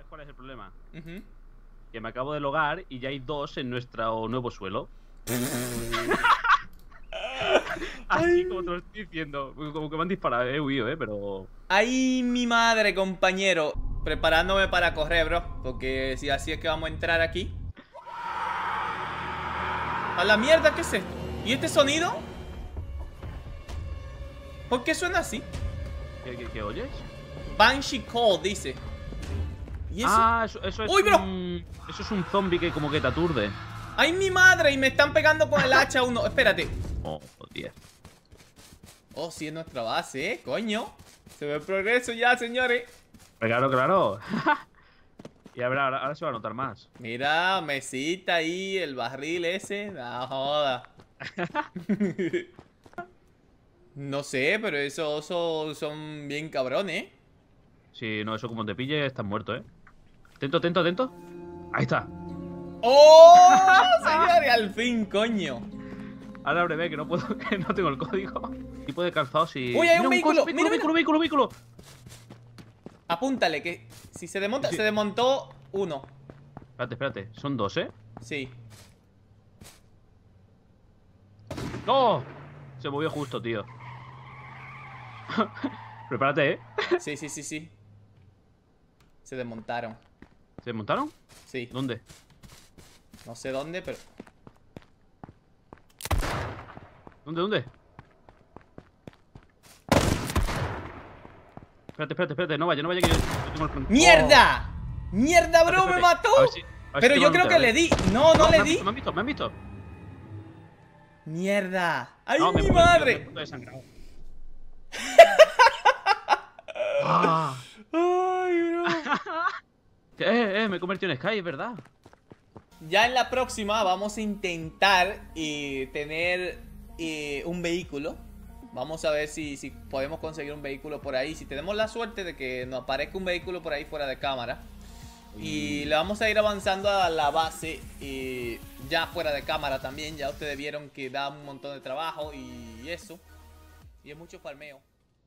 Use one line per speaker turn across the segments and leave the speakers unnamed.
¿Sabes cuál es el problema?
Ujú.
Que me acabo de logar y ya hay dos en nuestro nuevo suelo. Así como te lo estoy diciendo. Como que me han disparado, he huido, pero...
Ay, mi madre, compañero. Preparándome para correr, bro. Porque si así es que vamos a entrar aquí. A la mierda, ¿qué es esto? ¿Y este sonido? ¿Por qué suena así?
¿Qué oyes?
Banshee Call, dice. ¿Y eso?
Ah, eso es
¡Uy, bro!
eso es un zombie que como que te aturde.
¡Ay, mi madre! Y me están pegando con el hacha uno. Espérate.
Oh, joder.
Oh, sí, es nuestra base, coño. Se ve el progreso ya, señores.
Claro, claro. Y a ver, ahora se va a notar más.
Mira, mesita ahí, el barril ese. No joda. No sé, pero esos son bien cabrones.
Si no, eso como te pille, estás muerto, Atento, atento, atento. Ahí está.
¡Oh! Señores, al fin, coño.
Ahora breve, que no puedo, que no tengo el código. Tipo de calzado si.
¡Uy, hay un
Mira,
vehículo!
coche,
¡Mira, mira!
vehículo!
Apúntale, que si se desmonta,
Sí.
se desmontó uno.
Espérate. Son dos,
Sí.
¡No! Se movió justo, tío. Prepárate,
Sí, sí, sí, sí. Se desmontaron.
¿Se desmontaron?
Sí.
¿Dónde?
No sé dónde, pero...
¿Dónde? Espérate, no vaya que yo tengo el frente.
¡Mierda! ¡Mierda, bro!
Espérate,
¡Me mató!
a ver si
Pero
te
yo
lo
creo
noté,
que
a
le
ver.
di. No, no le di.
Me han visto.
¡Mierda! ¡Ay,
No, me
mi
he puesto
madre!
desangrado. Ah.
¡Ay, bro!
Me he convertido en Sky, es verdad.
Ya en la próxima vamos a intentar tener un vehículo. Vamos a ver si podemos conseguir un vehículo por ahí. Si tenemos la suerte de que nos aparezca un vehículo por ahí fuera de cámara. Y le vamos a ir avanzando a la base ya fuera de cámara también. Ya ustedes vieron que da un montón de trabajo y eso. Y es mucho farmeo.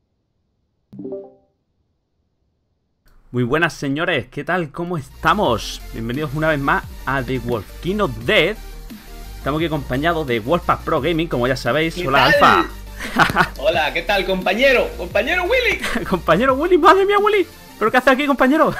Muy buenas, señores, ¿qué tal? ¿Cómo estamos? Bienvenidos una vez más a The Walking of Dead. Estamos aquí acompañados de Wolfpack Pro Gaming, como ya sabéis. Hola, Alfa.
Hola, ¿qué tal, compañero? ¡Compañero Willy!
Compañero Willy, madre mía, Willy. ¿Pero qué haces aquí, compañero?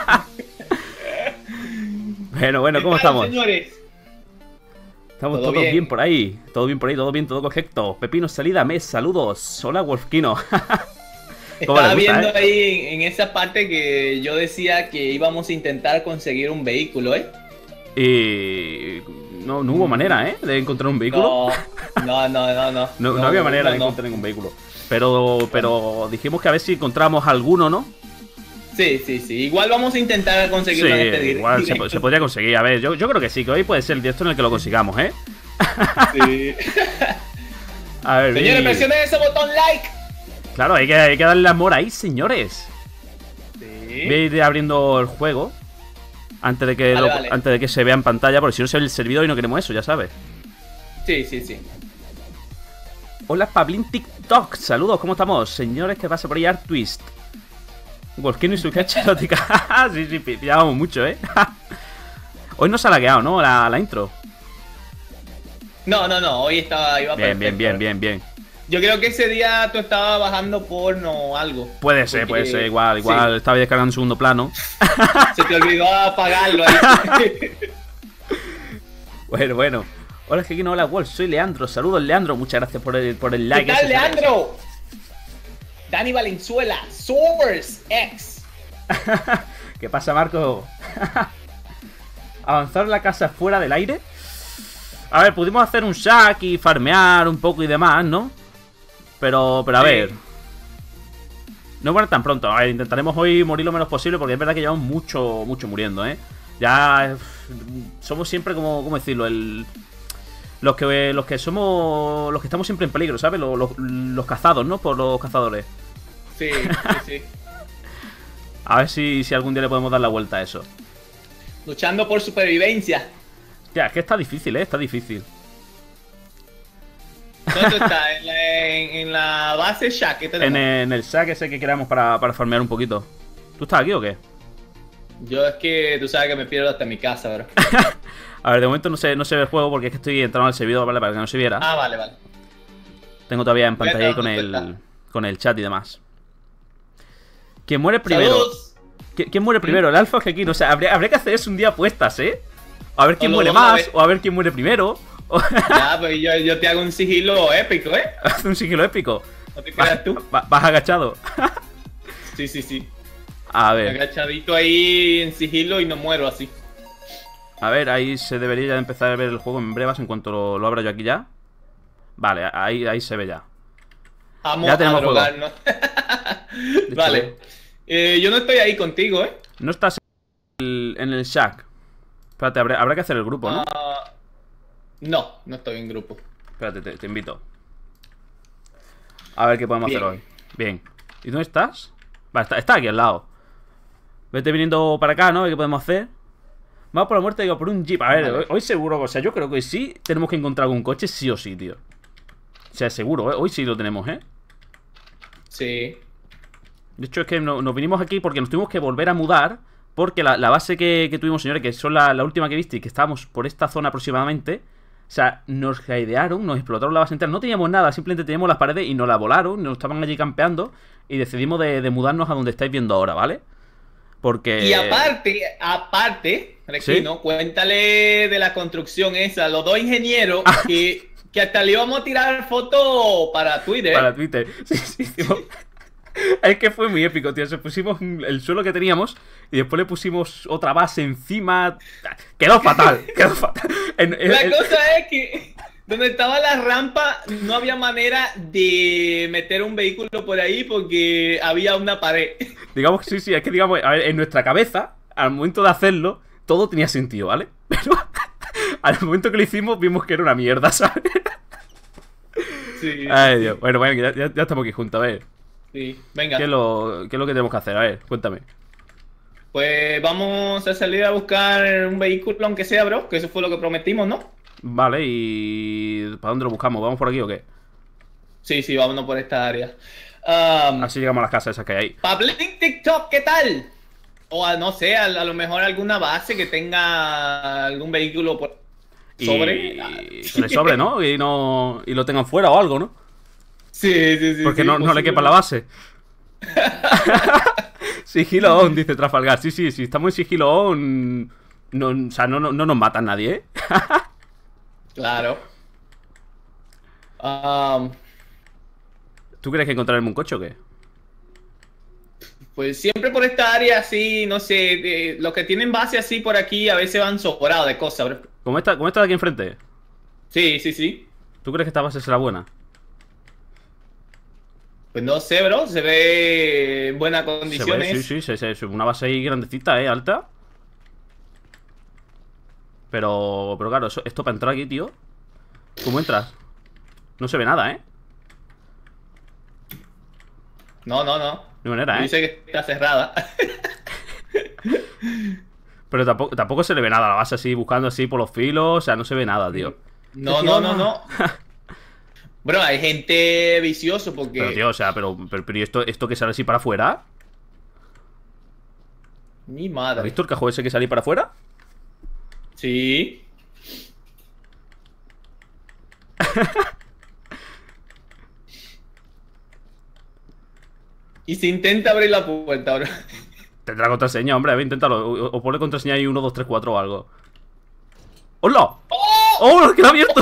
Bueno, ¿cómo estamos?
Señores?
Estamos
¿Todo
todos
bien?
bien por ahí. Todo bien por ahí, todo bien, todo correcto. Pepino Salida, mes, saludos. Hola, Wolfkino. ¿Cómo
Estaba
le gusta,
viendo ahí en esa parte que yo decía que íbamos a intentar conseguir un vehículo,
Y... No hubo manera, de encontrar un vehículo.
No.
No había manera de encontrar ningún vehículo. Pero dijimos que a ver si encontramos alguno, ¿no?
Sí. Igual vamos a intentar conseguirlo en este
igual
directo.
se podría conseguir. A ver, yo creo que sí, que hoy puede ser el directo en el que lo consigamos,
Sí.
A ver,
Señores, presionen ese botón like.
Claro, hay que darle amor ahí, señores.
Sí.
Voy a ir abriendo el juego antes de que,
Vale.
antes de que se vea en pantalla, porque si no se ve el servidor y no queremos eso, ya sabes.
Sí.
Hola, Pablín TikTok. Saludos, ¿cómo estamos? Señores, que pasa por ahí Art Twist. Wolfkino y su cacha erótica. Sí, pillábamos mucho, Hoy no se ha lagueado, ¿no? La intro.
No, hoy iba perfecto.
Bien.
Yo creo que ese día tú estabas bajando porno o algo.
Puede ser, igual
Sí.
estaba descargando en segundo plano.
Se te olvidó apagarlo ahí.
Bueno. Hola, Jequino, hola, Wolf, soy Leandro. Saludos, Leandro, muchas gracias por el like.
¿Qué tal, Leandro? Dani Valenzuela, Source X.
¿Qué pasa, Marco? ¿Avanzar la casa fuera del aire? A ver, pudimos hacer un shack y farmear un poco y demás, ¿no? Pero a ver. No muere tan pronto. A ver, intentaremos hoy morir lo menos posible porque es verdad que llevamos mucho muriendo, Ya somos siempre, ¿cómo decirlo? Los que somos. Los que estamos siempre en peligro, ¿sabes? Los cazados, ¿no? Por los cazadores.
Sí.
A ver si algún día le podemos dar la vuelta a eso.
Luchando por supervivencia.
Ya, es que está difícil, está difícil.
¿Dónde está? En la base Shack.
En el shack ese que creamos para farmear un poquito. ¿Tú estás aquí o qué?
Yo es que tú sabes que me pierdo hasta mi casa, bro.
A ver, de momento no se ve el juego porque es que estoy entrando al servidor, ¿vale? Para que no se viera.
Ah, vale, vale.
Tengo todavía en pantalla ahí con el chat y demás. ¿Quién muere primero?
¡Saludos!
¿Quién muere primero? ¿El Alfa o Gekino? O sea, habría que hacer eso un día apuestas, ¿eh? A ver quién
O lo
muere
vamos a
más,
ver.
o a ver quién muere primero.
Ya, pues yo te hago un sigilo épico, ¿eh?
Haz un sigilo épico.
No te creas tú.
Vas agachado.
Sí, sí, sí.
A ver,
Agachadito ahí en sigilo y no muero así.
ahí se debería ya empezar a ver el juego en brevas en cuanto lo abra yo aquí ya. Vale, ahí se ve ya.
Vamos
Ya tenemos
a drogarnos. Vale. Yo no estoy ahí contigo, ¿eh?
No estás en el shack. Espérate, habrá que hacer el grupo, ¿no?
No estoy en grupo.
Espérate, te invito. A ver qué podemos
Bien.
hacer hoy. Bien. ¿Y dónde estás? Vale, está aquí al lado. Vete viniendo para acá, ¿no? A ver qué podemos hacer. Vamos por la muerte, digo, por un jeep. A ver,
Vale.
hoy seguro, o sea, yo creo que sí tenemos que encontrar algún coche sí o sí, tío. O sea, seguro, ¿eh? Hoy sí lo tenemos, ¿eh?
Sí.
De hecho, es que nos vinimos aquí porque nos tuvimos que volver a mudar. Porque la base que tuvimos, señores, que son la última que viste y que estábamos por esta zona aproximadamente. O sea, nos raidearon, nos explotaron la base entera. No teníamos nada, simplemente teníamos las paredes y nos la volaron. Nos estaban allí campeando. Y decidimos de mudarnos a donde estáis viendo ahora, ¿vale? Porque...
Y aparte, Requino, cuéntale de la construcción esa, los dos ingenieros que hasta le íbamos a tirar fotos para Twitter.
Para Twitter. Sí, tío. Es que fue muy épico, tío. Se pusimos el suelo que teníamos y después le pusimos otra base encima. Quedó fatal, quedó fatal.
La cosa es que donde estaba la rampa no había manera de meter un vehículo por ahí porque había una pared.
Digamos que sí, es que digamos, a ver, en nuestra cabeza, al momento de hacerlo, todo tenía sentido, ¿vale? Pero al momento que lo hicimos, vimos que era una mierda, ¿sabes?
Sí.
Ay, Dios. Bueno, ya estamos aquí juntos, a ver.
Sí, venga.
¿Qué es lo que tenemos que hacer? A ver, cuéntame.
Pues vamos a salir a buscar un vehículo, aunque sea, bro, que eso fue lo que prometimos, ¿no?
Vale, ¿y para dónde lo buscamos? ¿Vamos por aquí o qué?
Sí, vámonos por esta área.
Así llegamos a las casas esas que hay ahí.
Pablín TikTok, ¿qué tal? O no sé, a lo mejor alguna base que tenga algún vehículo por sobre.
Que le sobre, ¿no? Y lo tengan fuera o algo, ¿no?
Sí.
Porque
sí,
no le quepa la base. Sigilo on, dice Trafalgar. Sí, si estamos en sigilo on. No, o sea, no nos matan nadie, ¿eh?
Claro.
¿Tú crees que encontraremos un coche o qué?
Pues siempre por esta área así, no sé, los que tienen base así por aquí a veces van sobrados de cosas, bro.
¿Cómo está de aquí enfrente?
Sí.
¿Tú crees que esta base será buena?
Pues no sé, bro, se ve en buenas
Se ve,
condiciones.
sí, una base ahí grandecita, alta. Pero claro, esto para entrar aquí, tío. ¿Cómo entras? No se ve nada, ¿eh?
No.
De manera, ¿eh?
Dice que está cerrada.
Pero tampoco se le ve nada a la base así, buscando así por los filos. O sea, no se ve nada, tío.
No. Bro, hay gente vicioso porque...
Pero, tío, o sea, pero ¿y esto que sale así para afuera?
Mi
¿Has
madre.
visto el cajón ese que sale para afuera?
Sí. Y se intenta abrir la puerta, bro.
Tendrá contraseña, hombre, a ver, inténtalo. O ponle contraseña ahí 1, 2, 3, 4 o algo. ¡Hola! ¡Oh! ¡Queda abierto!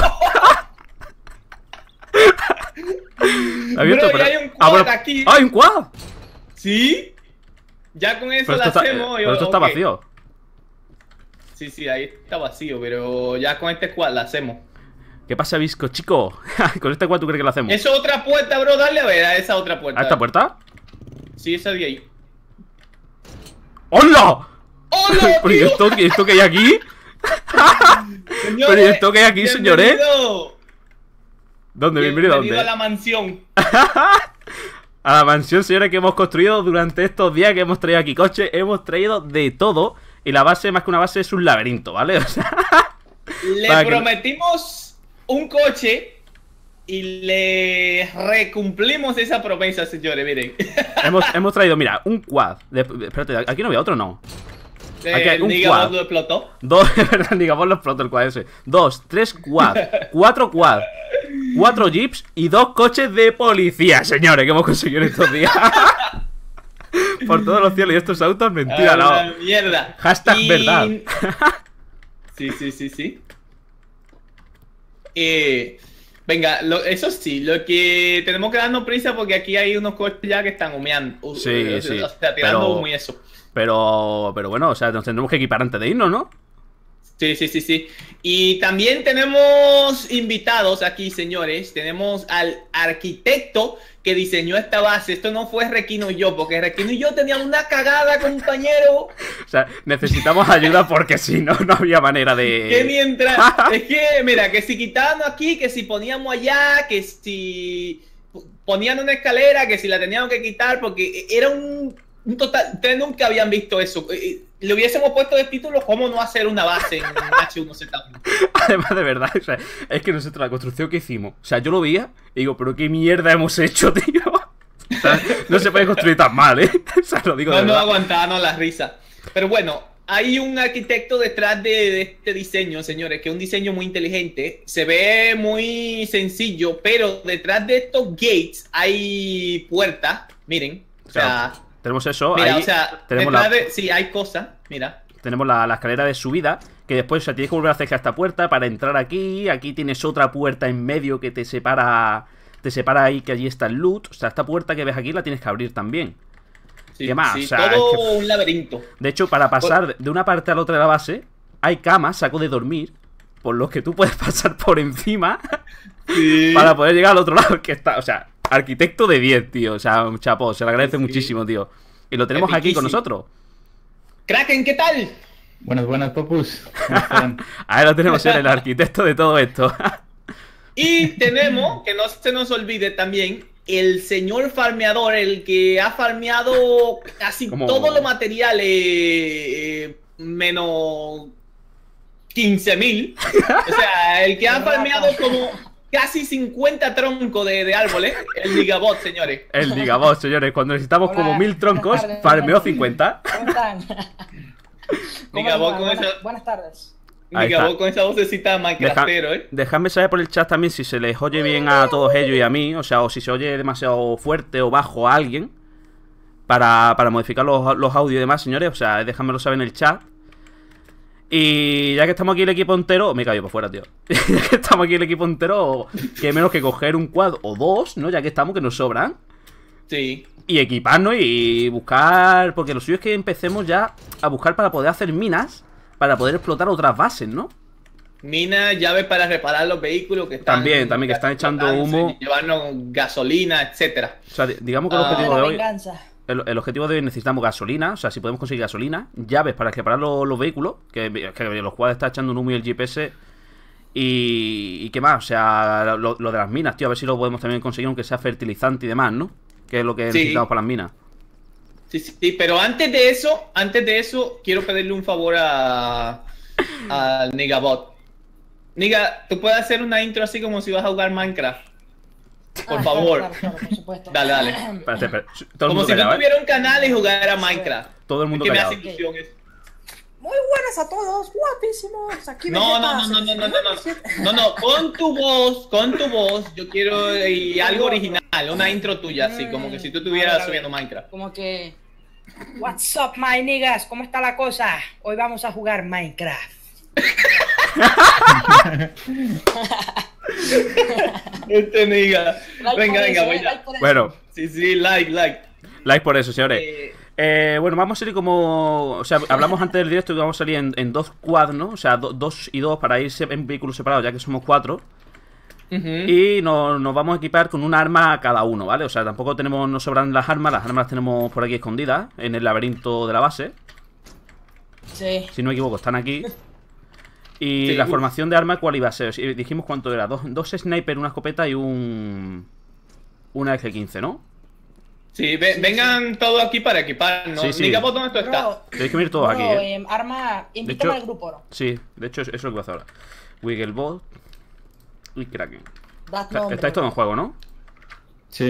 Bro, ya hay un quad aquí.
¡Ah, hay un quad!
¿Sí? Ya con eso la hacemos.
Pero esto está
ok.
vacío.
Sí, ahí está vacío, pero ya con este quad la hacemos.
¿Qué pasa, Visco, chico? Con este quad, ¿tú crees que lo hacemos?
Es otra puerta, bro, dale a ver a esa otra puerta.
¿A esta puerta?
Sí, esa de ahí.
¡Hola!
¡Hola,
¿Pero y esto que hay aquí?
Señores,
¿Pero y esto que hay aquí, señores?
bienvenido.
¿Dónde? ¿Bienvenido a
Bienvenido a
dónde?
la mansión.
A la mansión, señores, que hemos construido durante estos días que hemos traído aquí coches. Hemos traído de todo. Y la base, más que una base, es un laberinto, ¿vale? O sea...
Le
Para que-
prometimos un coche y le recumplimos esa promesa, señores, miren.
hemos traído, mira, un quad. Espérate, ¿aquí no había otro? No. Aquí hay un
Nigabot
quad.
lo explotó.
Dos, es verdad, digamos los exploto el quad ese. 2, 3 quad, 4 quad, 4 jeeps y 2 coches de policía, señores, que hemos conseguido en estos días. Por todos los cielos, y estos autos, mentira, no.
Mierda.
Hashtag verdad.
Sí. Venga, eso sí, lo que tenemos que darnos prisa porque aquí hay unos coches ya que están humeando.
Sí.
O sea, tirando humo y eso.
Pero bueno, o sea, nos tendremos que equipar antes de irnos, ¿no?
Sí. Y también tenemos invitados aquí, señores. Tenemos al arquitecto que diseñó esta base. Esto no fue Requino y yo, porque Requino y yo teníamos una cagada, compañero.
O sea, necesitamos ayuda porque si no, no había manera de...
Que mientras... Es que, mira, que si quitábamos aquí, que si poníamos allá, que si ponían una escalera, que si la teníamos que quitar, porque era un total... Ustedes nunca habían visto eso. Le hubiésemos puesto de título cómo no hacer una base en H1Z1.
Además, de verdad, o sea, es que nosotros la construcción que hicimos, o sea, yo lo veía y digo, pero qué mierda hemos hecho, tío. O sea, no se puede construir tan mal, ¿eh? O sea, lo digo de
No
verdad.
aguantábamos la risa. Pero bueno, hay un arquitecto detrás de este diseño, señores, que es un diseño muy inteligente. Se ve muy sencillo, pero detrás de estos gates hay puertas. Miren, o sea...
Claro, tenemos eso,
Mira,
ahí
o sea,
tenemos
sí, hay cosas, mira.
tenemos la escalera de subida, que después, o sea, tienes que volver a cerrar esta puerta para entrar aquí. Aquí tienes otra puerta en medio que te separa ahí, que allí está el loot. O sea, esta puerta que ves aquí la tienes que abrir también.
Sí,
¿Qué más?
sí,
O sea,
todo
es que...
un laberinto.
De hecho, para pasar de una parte a la otra de la base, hay camas, saco de dormir, por los que tú puedes pasar por encima
Sí.
para poder llegar al otro lado. Que está, o sea, arquitecto de 10, tío. O sea, chapo, se le agradece
Sí.
muchísimo, tío. Y lo tenemos aquí con nosotros.
Kraken, ¿qué tal?
Buenas, papus. ¿Cómo están?
Ahí lo tenemos, el arquitecto de todo esto.
Y tenemos, que no se nos olvide también, el señor farmeador, el que ha farmeado casi
¿Cómo?
todos los materiales menos 15.000. O sea, el que ha farmeado como casi 50 troncos de árboles, el Nigabot, señores.
El Digabot, señores. Cuando necesitamos
Hola,
como 1000 troncos,
buenas tardes.
farmeó 50.
¿Cómo están? ¿Cómo
Nigabot
están?
con esa,
Buenas tardes.
Ahí
Nigabot
está.
con esa vocecita minecraftero,
Dejadme saber por el chat también si se les oye bien a todos ellos y a mí. O sea, o si se oye demasiado fuerte o bajo a alguien. Para modificar los audios y demás, señores. O sea, déjamelo saber en el chat. Y ya que estamos aquí el equipo entero... Me he caído por fuera, tío. Ya que estamos aquí el equipo entero, que menos que coger un quad o dos, ¿no? Ya que estamos, que nos sobran.
Sí.
Y equiparnos y buscar... Porque lo suyo es que empecemos ya a buscar para poder hacer minas, para poder explotar otras bases, ¿no?
Minas, llaves para reparar los vehículos que están...
También que están echando humo.
Llevarnos gasolina, etcétera.
O sea, digamos que el
Ah.
objetivo de
La
hoy...
venganza.
El objetivo de hoy necesitamos gasolina. O sea, si podemos conseguir gasolina, llaves para reparar los vehículos, que los cuales está echando un humo y el GPS. Y qué más, o sea, lo de las minas, tío, a ver si lo podemos también conseguir, aunque sea fertilizante y demás, ¿no? Que es lo que
Sí.
necesitamos para las minas.
Sí, pero antes de eso, quiero pedirle un favor al Nigabot. Niga, ¿tú puedes hacer una intro así como si vas a jugar Minecraft? Por favor.
Claro, por supuesto.
Dale.
Espérate. Todo el
Como
mundo
si tú
callado, ¿eh?
tuvieras un canal y jugara Minecraft.
Todo el mundo
Es que me
callado.
hace ilusión eso.
Muy buenas a todos, guapísimos. Aquí
No,
Vegeta.
con tu voz, yo quiero algo original, una intro tuya, así como que si tú
A
estuvieras
ver.
subiendo Minecraft.
Como que... What's up, my niggas? ¿Cómo está la cosa? Hoy vamos a jugar Minecraft.
Este Niga.
Like
Venga,
por eso,
voy
like
ya.
por eso.
Bueno,
Sí, like.
like por eso, señores. Bueno, vamos a salir como... O sea, hablamos antes del directo que vamos a salir en dos quad, ¿no? O sea, dos y dos para irse en vehículos separados, ya que somos 4.
Ujú.
Y nos vamos a equipar con un arma cada uno, ¿vale? O sea, tampoco nos sobran las armas las tenemos por aquí escondidas, en el laberinto de la base.
Sí.
Si no me equivoco, están aquí. Y
Sí,
la formación de arma, ¿cuál iba a ser? Dijimos cuánto era, dos sniper, una escopeta y una F-15, ¿no?
Sí, vengan todos aquí para equiparnos.
Sí, sí.
Nigabot, ¿dónde tú estás?
Bro,
Tenéis que venir todos aquí, ¿eh?
Arma, invítame
hecho-
al grupo, ¿no?
Sí, de hecho, eso es lo que voy a hacer ahora. Wigglebot y Kraken.
Das nombre,
Estáis todos en juego, ¿no?
Sí.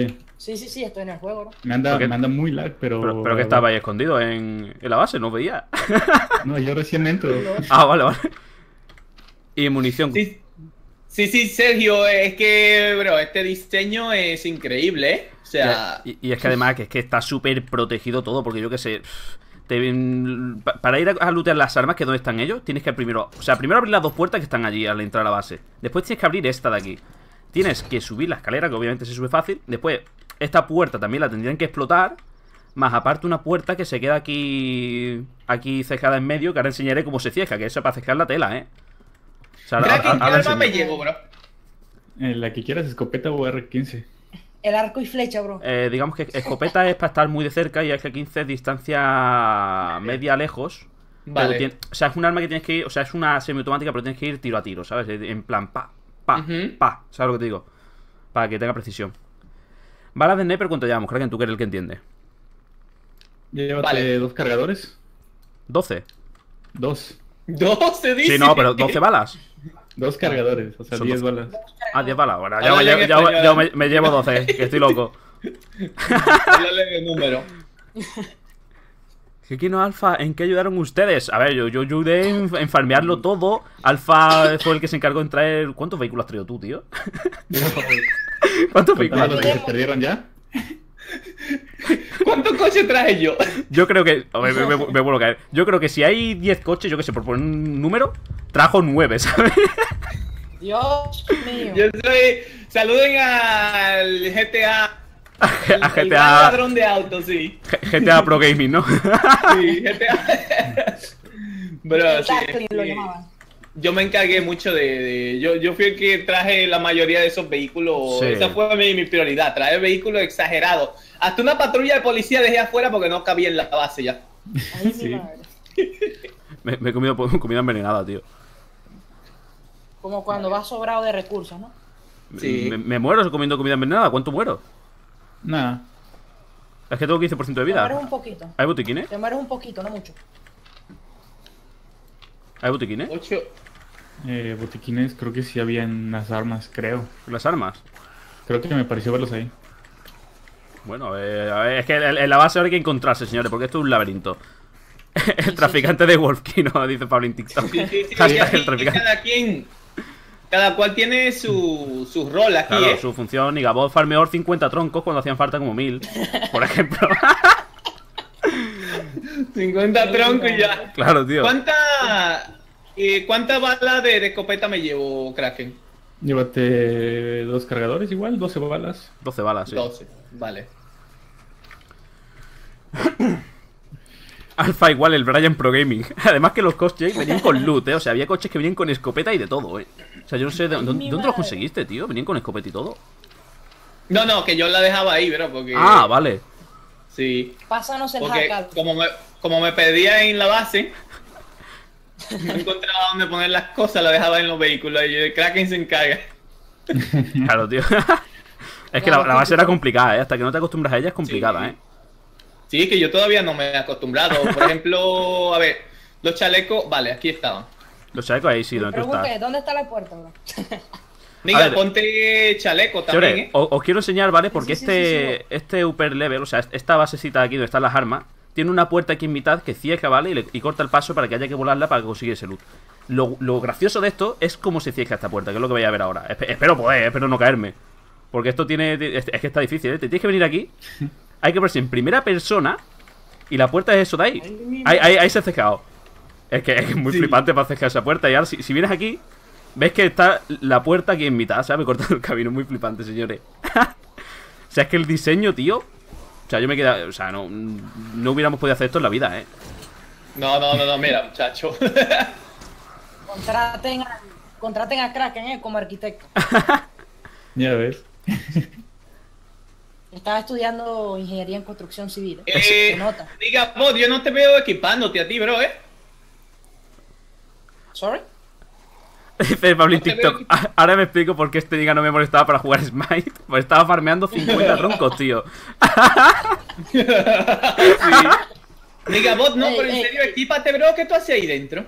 Sí, estoy en el juego, ¿no?
¿Por qué?
Me anda muy lag,
Pero que estaba ahí escondido en la base, no veía.
No, yo recién entro.
Ah, vale. Y munición.
Sí, Sergio, es que, bro, este diseño es increíble, ¿eh? O sea...
Y es que además que está súper protegido todo, porque yo qué sé... para ir a lootear las armas, que donde están ellos, tienes que primero... O sea, primero abrir las 2 puertas que están allí al entrar a la base. Después tienes que abrir esta de aquí. Tienes que subir la escalera, que obviamente se sube fácil. Después, esta puerta también la tendrían que explotar. Más aparte una puerta que se queda aquí cejada en medio, que ahora enseñaré cómo se cieja, que eso es para cejar la tela, ¿eh? O sea,
Kraken, ¿qué arma me llevo, bro?
La que quieras, escopeta o R15.
El arco y flecha, bro.
Digamos que escopeta es para estar muy de cerca y R15 es distancia media lejos.
Vale.
O sea, es un arma que tienes que ir... O sea, es una semiautomática, pero tienes que ir tiro a tiro, ¿sabes? En plan, pa. ¿Sabes lo que te digo? Para que tenga precisión. Balas de sniper, ¿cuánto llevamos? Kraken, tú que eres el que entiende.
Llévate 2 cargadores.
12.
2.
12 dice.
Sí, no, pero 12 balas.
2 cargadores, o sea,
Son
10
12.
balas.
Ah, 10 balas. Bueno,
Háblale en español.
yo me llevo 12, que estoy loco.
Háblale de número.
¿Qué no, Alfa? ¿En qué ayudaron ustedes? A ver, yo ayudé en farmearlo todo. Alfa fue el que se encargó en traer... ¿Cuántos vehículos has traído tú, tío? ¿Cuántos vehículos has
¿Los
traído?
que se perdieron ya?
¿Cuántos coches traje yo?
Yo creo que... Me vuelvo a caer. Yo creo que si hay 10 coches, yo que sé, por poner un número, trajo 9, ¿sabes?
Dios mío.
Yo soy... Saluden al GTA...
A
El gran
GTA...
ladrón de autos, sí.
GTA Pro Gaming, ¿no?
Sí, GTA... Bro, sí,
Tackling lo llamaban.
yo me encargué mucho yo fui el que traje la mayoría de esos vehículos.
Sí.
Esa fue mi prioridad, traer vehículos exagerados. Hasta una patrulla de policía dejé afuera porque no cabía en la base ya.
Ay, mi
Sí.
madre.
Me he comido comida envenenada, tío.
Como cuando vas sobrado de recursos, ¿no?
Sí.
Me muero comiendo comida envenenada. ¿Cuánto muero?
Nada.
Es que tengo 15% de
Te mueres
vida.
un poquito.
¿Hay botiquines?
Te mueres un poquito, no mucho.
¿Hay botiquines?
8.
Botiquines, creo que sí había en las armas, creo.
Las armas.
Creo que me pareció verlos ahí.
Bueno, a ver, es que en la base ahora hay que encontrarse, señores, porque esto es un laberinto. El traficante de Wolfkino, dice Pablo en TikTok.
Sí,
Hashtag
y aquí
el traficante.
cada cual tiene su rol aquí,
Claro, su función. Y Gabot farmeó 50 troncos cuando hacían falta como 1000, por ejemplo.
50 troncos y ya.
Claro, tío.
¿Cuántas balas de escopeta me llevo, Kraken?
Llévate 2 cargadores igual, 12 balas.
12 balas, sí.
12, vale.
Alfa igual, el Brian Pro Gaming. Además que los coches venían con loot, O sea, había coches que venían con escopeta y de todo, O sea, yo no sé dónde los conseguiste, tío. Venían con escopeta y todo.
No, que yo la dejaba ahí, bro, porque...
Ah, vale.
Sí.
Pásanos el
Porque
hack.
como me pedía en la base, no encontraba dónde poner las cosas, la dejaba en los vehículos y el Kraken se encarga.
Claro, tío. Es que la base era complicada, Hasta que no te acostumbras a ella es complicada,
Sí. Sí, es que yo todavía no me he acostumbrado. Por ejemplo, a ver, los chalecos, vale, aquí estaban.
Los chalecos ahí sí, donde tú
Pregunté,
estás.
¿dónde está la puerta, bro?
A
Mira,
ver.
ponte chaleco también,
Señores,
¿eh?
os quiero enseñar, ¿vale? Porque
Sí, sí,
este upper level, o sea, esta basecita de aquí donde están las armas, tiene una puerta aquí en mitad que ciega, ¿vale? Y corta el paso para que haya que volarla para conseguir ese loot. Lo gracioso de esto es cómo se ciega esta puerta, que es lo que vais a ver ahora. Espero poder, espero no caerme. Porque esto tiene... Es que está difícil, Te tienes que venir aquí. Hay que verse en primera persona. Y la puerta es eso de ahí. Ahí se ha cejado. Es que es muy flipante para cejar esa puerta. Y ahora, si vienes aquí, ves que está la puerta aquí en mitad, ¿sabes? Cortando el camino. Muy flipante, señores. O sea, es que el diseño, tío. O sea, yo me queda. O sea, no hubiéramos podido hacer esto en la vida,
No, mira, muchacho.
Contraten a Kraken, como arquitecto.
Ya ves.
Estaba estudiando ingeniería en construcción civil. Se nota.
Diga, vos, yo no te veo equipándote a ti, bro,
¿Sorry?
Dice Pablo en
No te
TikTok.
veo.
Ahora me explico por qué este niga no me molestaba para jugar Smite. Pues estaba farmeando 50 troncos, tío.
Sí. Diga, vos, no,
Ey,
pero en
ey,
serio,
ey.
equípate, bro, ¿qué tú haces ahí dentro?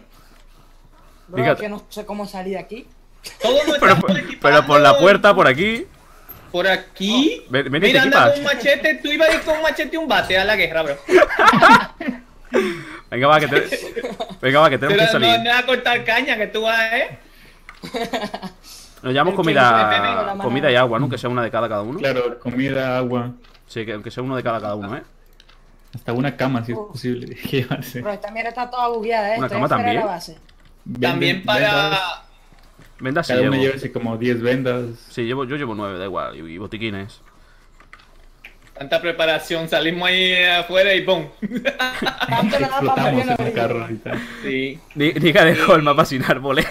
Bro,
Fíjate.
que no sé cómo salir de aquí.
Todo no
Pero,
estamos
pero por la
equipando.
puerta, por aquí.
por aquí.
Ven y te
Mira, anda
equipas.
con un machete. Tú ibas a ir con un machete y un bate a la guerra, bro.
Venga, va, que tenemos que
Pero no
salir.
me vas a cortar caña que tú vas,
Nos llevamos
Es que no se me pega
comida,
la mano.
comida y agua, ¿no? Que sea una de cada uno.
Claro, comida, agua,
Sí, que aunque sea uno de cada uno, ¿eh?
hasta una cama si es posible de llevarse.
Bro, esta mierda está toda bugueada,
Una
Estoy
cama
afuera de la
también.
base.
También
Vendas,
para.
Vendas sí
cada uno
llevo.
llévese como 10 vendas.
Sí, yo llevo 9, da igual. Y botiquines.
Tanta preparación, salimos ahí afuera y ¡pum!
Tanto nada para
Explotamos
morir
en
la
el
vida.
carro ahorita.
Sí.
Diga dejó el mapa sin árboles.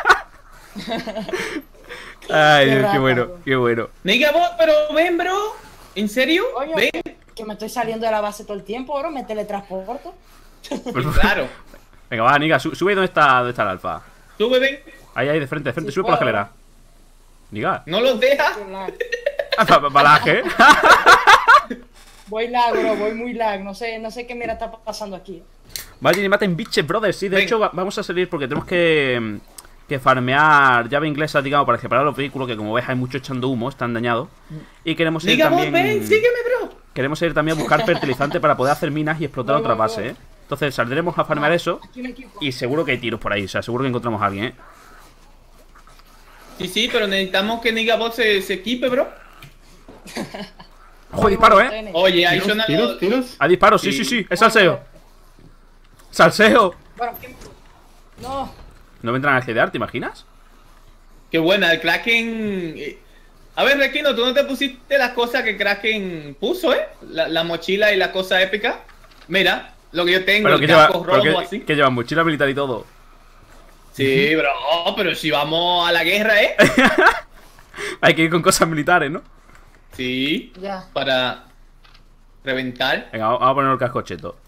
Ay,
Qué
Dios, qué
rata,
bueno,
bro.
qué bueno.
Nigga, vos, pero ven, bro. ¿En serio?
Coño,
Ven.
que me estoy saliendo de la base todo el tiempo, bro. Me teletransporto.
Claro.
Venga, va, Niga, sube donde está el alfa.
Sube, ven.
Ahí, de frente,
Sí
sube por la
puedo.
escalera. Niga.
No los dejas.
Qué lag.
Balaje.
Voy lag, bro. Voy muy lag. No sé qué mierda está pasando aquí.
Vaya, y maten bitches, brothers. Sí, de
Ven.
hecho, vamos a salir porque tenemos que farmear llave inglesa, digamos, para reparar los vehículos, que como ves hay mucho echando humo, están dañados. Y queremos ir
Nigga, vos,
también.
ven, sígueme, bro.
Queremos ir también a buscar fertilizante para poder hacer minas y explotar
Voy,
otra
voy,
base,
voy.
¿eh? Entonces saldremos a farmear eso.
Aquí un equipo.
Y seguro que hay tiros por ahí, o sea, seguro que encontramos a alguien, ¿eh?
Sí, pero necesitamos que Nigga Bot se equipe, bro.
¡Ojo, disparo, eh!
Oye, ahí
¿Tiros,
suena.
tiros, tiros?
Hay disparo, sí, sí, sí, es salseo. ¡Salseo!
Bueno, no.
No vendrán a hedear, ¿te imaginas?
Qué buena, el Kraken. A ver, Requino, ¿tú no te pusiste las cosas que Kraken puso, la mochila y la cosa épica. Mira, lo que yo tengo,
Pero
el
que lleva,
casco
pero
rojo así.
que lleva mochila militar y todo.
Sí, bro, pero si vamos a la guerra,
Hay que ir con cosas militares, ¿no?
Sí,
Ya.
para reventar.
Venga, vamos a poner el casco cheto.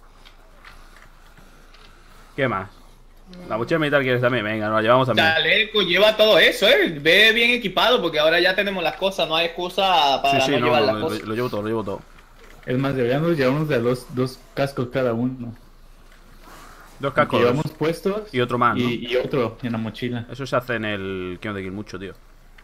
¿Qué más? La mochila militar quieres también, venga, nos la llevamos también.
Chaleco, lleva todo eso, Ve bien equipado porque ahora ya tenemos las cosas, no hay excusa para
Sí, sí,
no
no,
llevar las
lo
cosas.
llevo todo, lo llevo todo.
Es más, deberíamos llevarnos de dos cascos cada uno.
Dos
Que
cascos
llevamos puestos
y otro más, ¿no?
y otro en la mochila.
Eso se hace en el King of the Kill mucho, tío.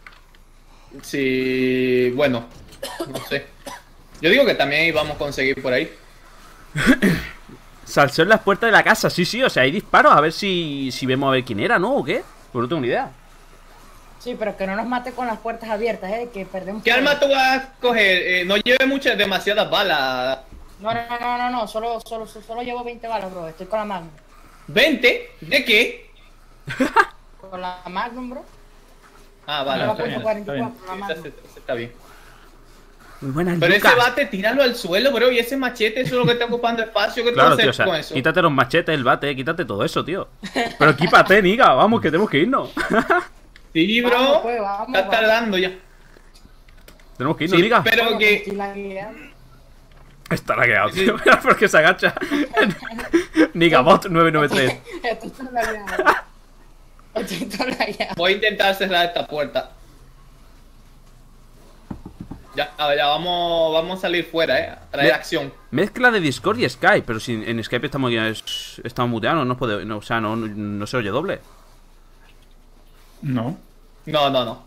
Sí, bueno, no sé. Yo digo que también íbamos a conseguir por ahí.
Salseo en las puertas de la casa, sí, sí, o sea, hay disparos, a ver si vemos a ver quién era, ¿no? ¿O qué? Pues no tengo ni idea.
Sí, pero que no nos mate con las puertas abiertas, que perdemos.
¿Qué arma tú vas a coger? No lleve demasiadas balas.
No, solo llevo 20 balas, bro. Estoy con la Magnum.
¿20? ¿De qué?
Con la Magnum, bro.
Ah,
Yo
vale,
la
está bien.
pongo 44, la
Ese
Magnum.
está bien.
Muy buenas,
Pero
Lucas.
ese bate, tíralo al suelo, bro. Y ese machete, eso es lo que está ocupando espacio. ¿Qué tú
Claro,
vas a
tío, o
hacer
sea,
con eso?
quítate los machetes, el bate, quítate todo eso, tío. Pero equípate, Niga, vamos, que tenemos que irnos.
Sí, bro.
Vamos, pues, vamos,
Está
vamos.
tardando ya.
Tenemos que irnos,
Sí,
Niga.
pero
Coño,
que...
estoy lagueado.
Está lagueado, tío. Mira por qué se agacha. Nigabot 993.
Estoy todo lagueado. Estoy todo lagueado.
Voy a intentar cerrar esta puerta. Ya, vamos a salir fuera, a traer acción.
Mezcla de Discord y Skype, pero si en Skype estamos muteados, no puede, no, o sea, no se oye doble.
No.
No.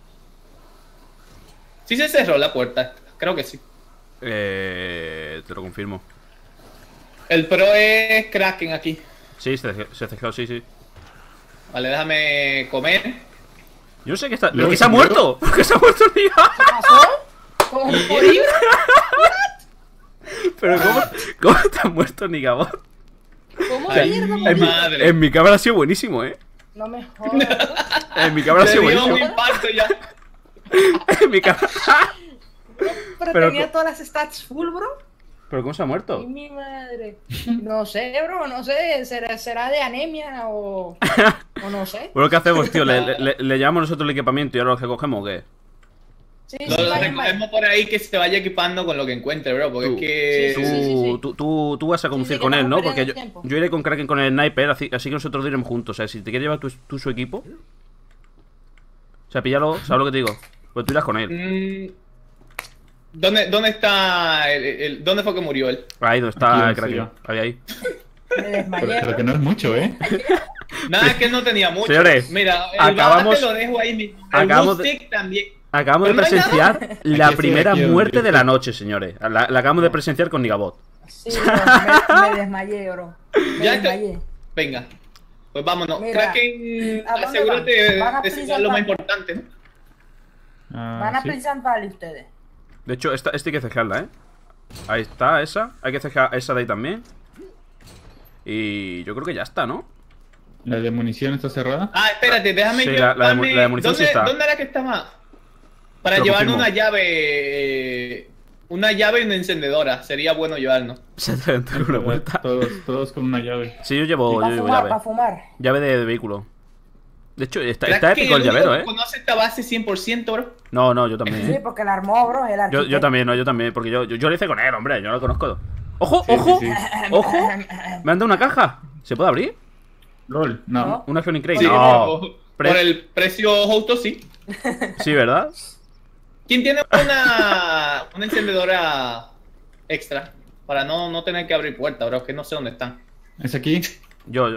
Sí se cerró la puerta, creo que sí.
Te lo confirmo.
El pro es Kraken aquí.
Sí, se cerró, sí.
Vale, déjame comer.
Yo no sé qué está.
Luego
¿Qué se ha
se
muerto? ¿Qué se ha muerto, Niga?
¿Qué pasó? ¿Cómo morir?
Pero ¿cómo te ha muerto, Nigabot?
¿Cómo
Ay,
mierda,
mi
morir?
madre.
En mi cámara ha sido buenísimo,
No me jodas.
En mi cámara ha
Se
sido
dio un
buenísimo.
infarto ya.
En mi cámara.
Pero
Pero
tenía
co-
todas las stats full, bro.
¿Pero cómo se ha muerto?
Y mi madre. No sé, bro, no sé. ¿Será de anemia o no sé?
Bueno, ¿qué hacemos, tío? ¿Le llevamos nosotros el equipamiento y ahora lo que cogemos o qué?
Sí,
Lo
vaya, vaya.
recogemos por ahí que se vaya equipando con lo que encuentre, bro. Porque
Tú-
es que...
Sí.
Tú vas a conducir
que
con él,
estamos
¿no? Porque
perdiendo tiempo.
yo iré con Kraken con el sniper, así que nosotros iremos juntos. O sea, si te quieres llevar tú su equipo. O sea, píllalo, ¿sabes lo que te digo? Pues tú irás con él.
Mm, ¿Dónde está ¿Dónde fue que murió él?
Ahí donde está
Aquí,
el Kraken.
sí.
Ahí.
Me desmayé.
Pero que no es mucho, ¿eh?
Nada, es que no tenía mucho.
Señores,
Mira, el
acabamos-
bate lo dejo ahí mismo. El
acabamos
wood stick también.
Acabamos de
Pero no hay
presenciar la
Aquí estoy,
primera
aquí,
muerte
aquí
de la
estoy.
noche, señores. La acabamos de presenciar con Nigabot.
Sí, bro, me desmayé, bro. Me
Ya te-
desmayé.
Venga. Pues vámonos.
Mira,
Kraken,
¿a dónde
asegúrate
van? ¿Van a
de
Prison
sacar lo más
Valley?
importante, ¿no?
Van a
sí.
Pleasant Valley ustedes.
De hecho, esta hay que cejarla, ¿eh? Ahí está, esa. Hay que cejar esa de ahí también. Y yo creo que ya está, ¿no?
¿La de munición está cerrada?
Ah, espérate, déjame
Sí,
yo.
la de
darme-
la de munición sí
¿Dónde,
está.
¿Dónde era que estaba? Para
Te lo
llevarnos
confirmo.
una llave. Una llave y una encendedora. Sería bueno llevarnos.
Se te entró una vuelta.
Todos con una llave.
Sí, yo llevo
Para fumar,
llave.
para fumar.
Llave de vehículo. De hecho, está
Kraken,
épico el
único
llavero,
que
¿eh?
conoce esta base 100%, bro.
No, no, yo también,
Sí,
¿eh?
porque la armó, bro, el
Yo
arquitecto.
también, no, yo también. Porque yo lo hice con él, hombre. Yo lo conozco. ¡Ojo,
Sí,
ojo!
sí, sí.
¡Ojo! Me han dado una caja. ¿Se puede abrir?
LOL, no.
Una Geoning Crate.
Sí,
No.
por el precio justo, sí.
Sí, ¿verdad?
¿Quién tiene una encendedora extra? Para no tener que abrir puertas, bro. Que no sé dónde están.
¿Es aquí?
Yo.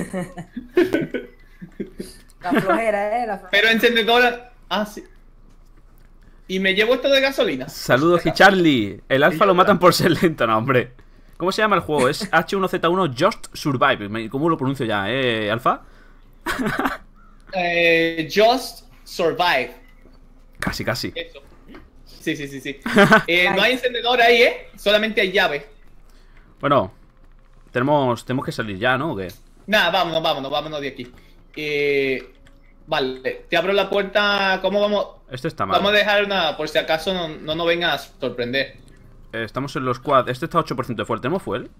La flojera, la flojera.
Pero encendedora. Ah, sí. Y me llevo esto de gasolina.
Saludos, Charlie. El alfa lo matan por ser lento, no, hombre. ¿Cómo se llama el juego? Es H1Z1 Just Survive. ¿Cómo lo pronuncio ya, Alfa?
Just Survive.
Casi, casi.
Eso. Sí. No hay encendedora ahí, Solamente hay llave.
Bueno, tenemos que salir ya, ¿no? ¿O qué?
Nada, vámonos de aquí. Vale, te abro la puerta. ¿Cómo vamos?
Este está mal.
Vamos a dejar una, por si acaso no nos venga a sorprender.
Estamos en los quad. Este está 8% de fuel. ¿Tenemos fuel?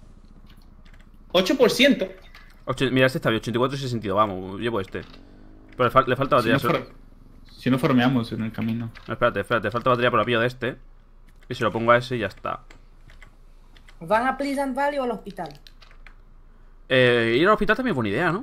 8%.
Mira, este está bien, 84 y 62. Vamos, llevo este. Pero le falta
Si
batería.
no, si no farmeamos en el camino.
No, espérate, falta batería por la pilla de este. Y se lo pongo a ese y ya está.
¿Van a Pleasant Valley o al hospital?
Ir al hospital también es buena idea, ¿no?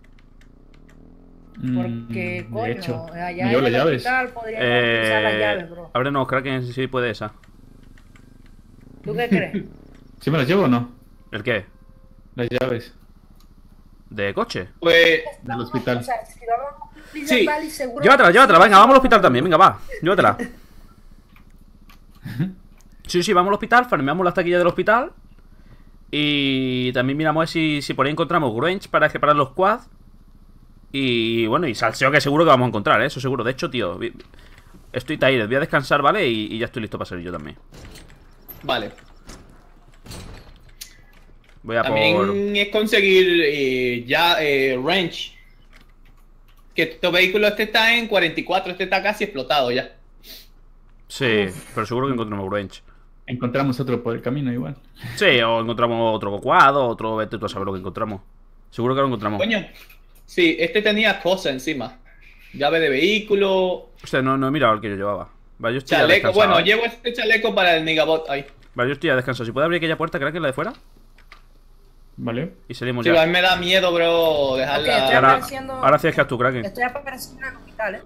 Porque,
De
coño,
hecho,
allá
me llevo
en
las
el
llaves.
hospital podríamos utilizar las llaves, bro.
Ábrenos, Kraken, si puede esa.
¿Tú qué crees?
¿Sí me las llevo o no?
¿El qué?
Las llaves
¿De coche?
Pues.
del hospital.
O sea, si vamos a Pleasant
Sí.
Valley, seguro...
Llévatela, venga, vamos al hospital también, venga, va, llévatela. Sí, vamos al hospital, farmeamos las taquillas del hospital. Y también miramos a ver si por ahí encontramos Grange para separar los quads. Y bueno, y salseo que seguro que vamos a encontrar, eso seguro. De hecho, tío, estoy tired, voy a descansar, ¿vale? Y ya estoy listo para salir yo también.
Vale.
Voy a
También
por...
es conseguir range. Que tu vehículo está en 44, este está casi explotado ya.
Sí, pero seguro que encontramos Grange.
Encontramos otro por el camino igual.
Sí, o encontramos otro quad, otro... Vete tú a saber lo que encontramos. Seguro que lo encontramos.
Coño, sí, este tenía cosas encima. Llave de vehículo,
Hostia, no he mirado el que yo llevaba. Vale, yo estoy ya
chaleco.
descansado,
Bueno,
¿eh?
llevo este chaleco para el Nigabot ahí.
Vale, yo estoy ya descansado. Si puede abrir aquella puerta, creo que es la de fuera.
¿Vale?
Y salimos
Sí, a
ya.
mí me da miedo, bro,
Ok,
dejarla.
estoy
Ahora,
apareciendo...
ahora cierras tú, Kraken.
Estoy apareciendo en el hospital,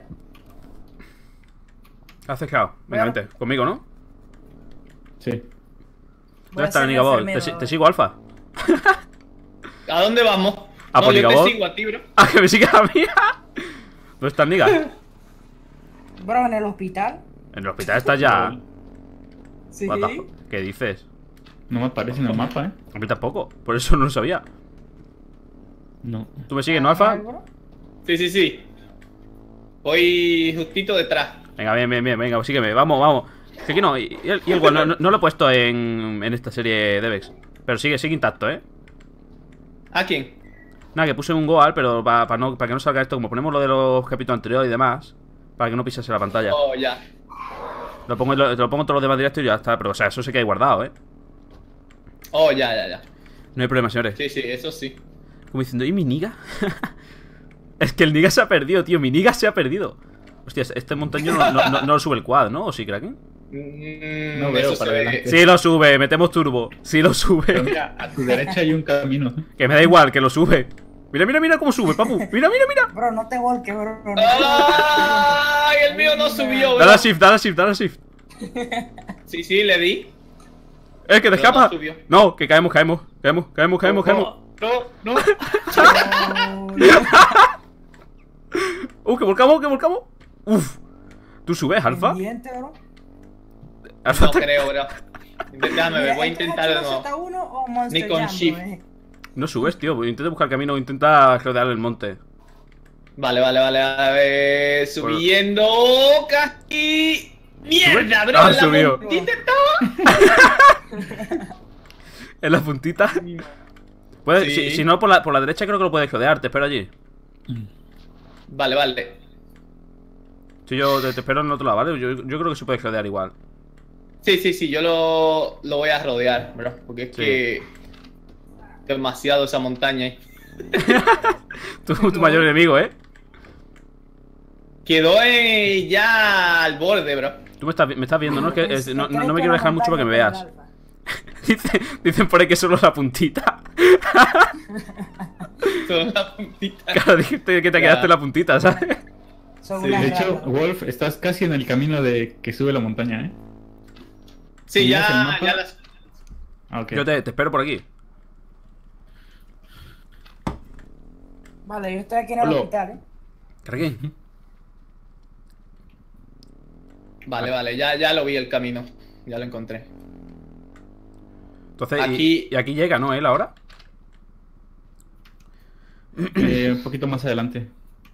Has cejado. Venga,
Bueno.
vente. Conmigo, ¿no?
Sí.
Voy
¿Dónde
a
está
ser
el Nigabot?
enfermero,
Te sigo, Alfa.
¿A dónde vamos?
¿A
No,
por
yo
Nigabot?
te sigo a ti, bro.
Ah, que me sigue a mí. ¿Dónde está el Niga?
Bro, en el hospital.
En el hospital está ya.
Sí.
What the fuck? ¿Qué dices?
No me aparece en el mapa,
A mí tampoco. Por eso no lo sabía.
No.
¿Tú me sigues, no, Alfa?
Bro.
Sí. Voy justito detrás.
Venga, bien. Venga, sígueme. Vamos. Que aquí no. Y el igual no lo he puesto en esta serie de Vex. Pero sigue intacto, ¿eh?
¿A quién?
Nada, que puse un goal, pero para que no salga esto, como ponemos lo de los capítulos anteriores y demás, para que no pisase la pantalla.
Oh, ya.
Lo pongo todos los demás directos y ya está. Pero, o sea, eso se queda ahí guardado, ¿eh?
Oh, ya.
No hay problema, señores.
Sí, eso sí.
Como diciendo, ¿y mi Niga? Es que el Niga se ha perdido, tío. Mi Niga se ha perdido. Hostia, este montaño no lo sube el quad, ¿no? ¿O sí, Kraken?
No veo
eso
para
se ve.
adelante.
Sí, lo sube. Metemos turbo. Sí, lo
Pero
sube.
mira, a tu derecha hay un camino.
Que me da igual, que lo sube. Mira cómo sube, papu. Mira.
Bro, no te volques, bro. No te
¡Ay! El mío no subió, bro.
Dale a shift.
Sí, le di.
Que te
Pero
escapa.
no subió.
No, que caemos.
No.
Que volcamos. Uf. ¿Tú subes, Alfa?
Pendiente, bro.
Alfa
No
está-
creo, bro. Déjame ver, voy a
¿Esto es
intentar de
H2Z1
nuevo.
o Monster
Ni con
Jam,
Shift.
bro,
No subes, tío. Intenta buscar camino, intenta rodear el monte.
Vale. A ver, subiendo casi. ¡Mierda,
¿Sube?
bro!
Ah,
la
subió.
puntita estaba.
En la puntita. Puedes-
Sí.
si no, por la derecha creo que lo puedes rodear. Te espero allí.
Vale.
Si yo te espero en otro lado, ¿vale? Yo creo que se puede rodear igual.
Sí, yo lo voy a rodear, bro. Porque es
Sí.
que. Demasiado esa montaña ahí.
Tu mayor enemigo, ¿eh?
Quedó ya al borde, bro.
Tú me estás viendo, ¿no? Es que
Pues,
no
¿crees
me
que
quiero
la
dejar mucho para que me
montaña
veas.
con el alfa?
Dicen por ahí que solo la puntita.
Solo la puntita.
Claro, dijiste que te
Ya.
quedaste en la puntita, ¿sabes?
Son
Sí,
unas
De hecho,
ratas.
Wolf, estás casi en el camino de que sube la montaña, ¿eh?
Sí,
¿Miras el
ya
mapa?
las.
Ah, ok.
Yo te espero por aquí.
Vale, yo estoy aquí en el
Hola.
hospital,
Cargué.
Vale, ya lo vi el camino. Ya lo encontré.
Entonces,
Aquí-
y aquí llega, ¿no? Él ahora.
Un poquito más adelante.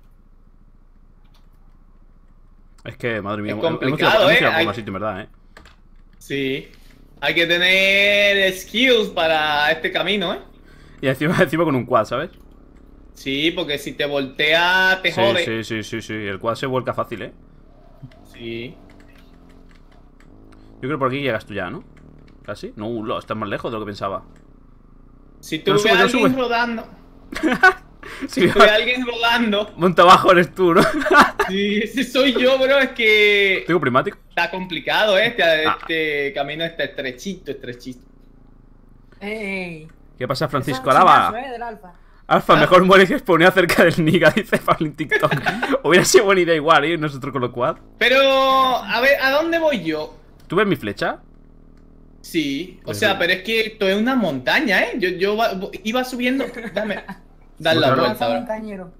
Es que, madre mía,
Es
hemos
complicado,
hemos tirado por
Hay-
más sitio, en verdad, ¿eh?
Sí. Hay que tener skills para este camino, ¿eh?
Y encima con un quad, ¿sabes?
Sí, porque si te voltea, te
Sí,
jode.
sí. El quad se vuelca fácil, ¿eh?
Sí.
Yo creo que por aquí llegas tú ya, ¿no? ¿Casi? No, estás más lejos de lo que pensaba.
Si tú
No
ves
sube,
a
no
alguien
sube.
rodando,
Sí,
si ves a alguien rodando,
monta abajo eres tú, ¿no?
si soy yo, bro, es que
¿Tengo primático?
está complicado, ¿eh?
Ah.
Este camino está estrechito.
Ey.
¿Qué pasa, Francisco
Eso es
Alaba?
chinazo, del alfa.
Alfa, mejor muere que exponía cerca del Niga, dice Pablo en TikTok. Hubiera sido buena idea igual, ¿eh? Nosotros con los quad.
Pero, a ver, ¿a dónde voy yo?
¿Tú ves mi flecha?
Sí, o
Pues
sea,
sí.
pero es que esto es una montaña, ¿eh? Yo iba subiendo. Dame. Dar
Sí,
la
claro.
vuelta,
Alfa
bro.
montañero.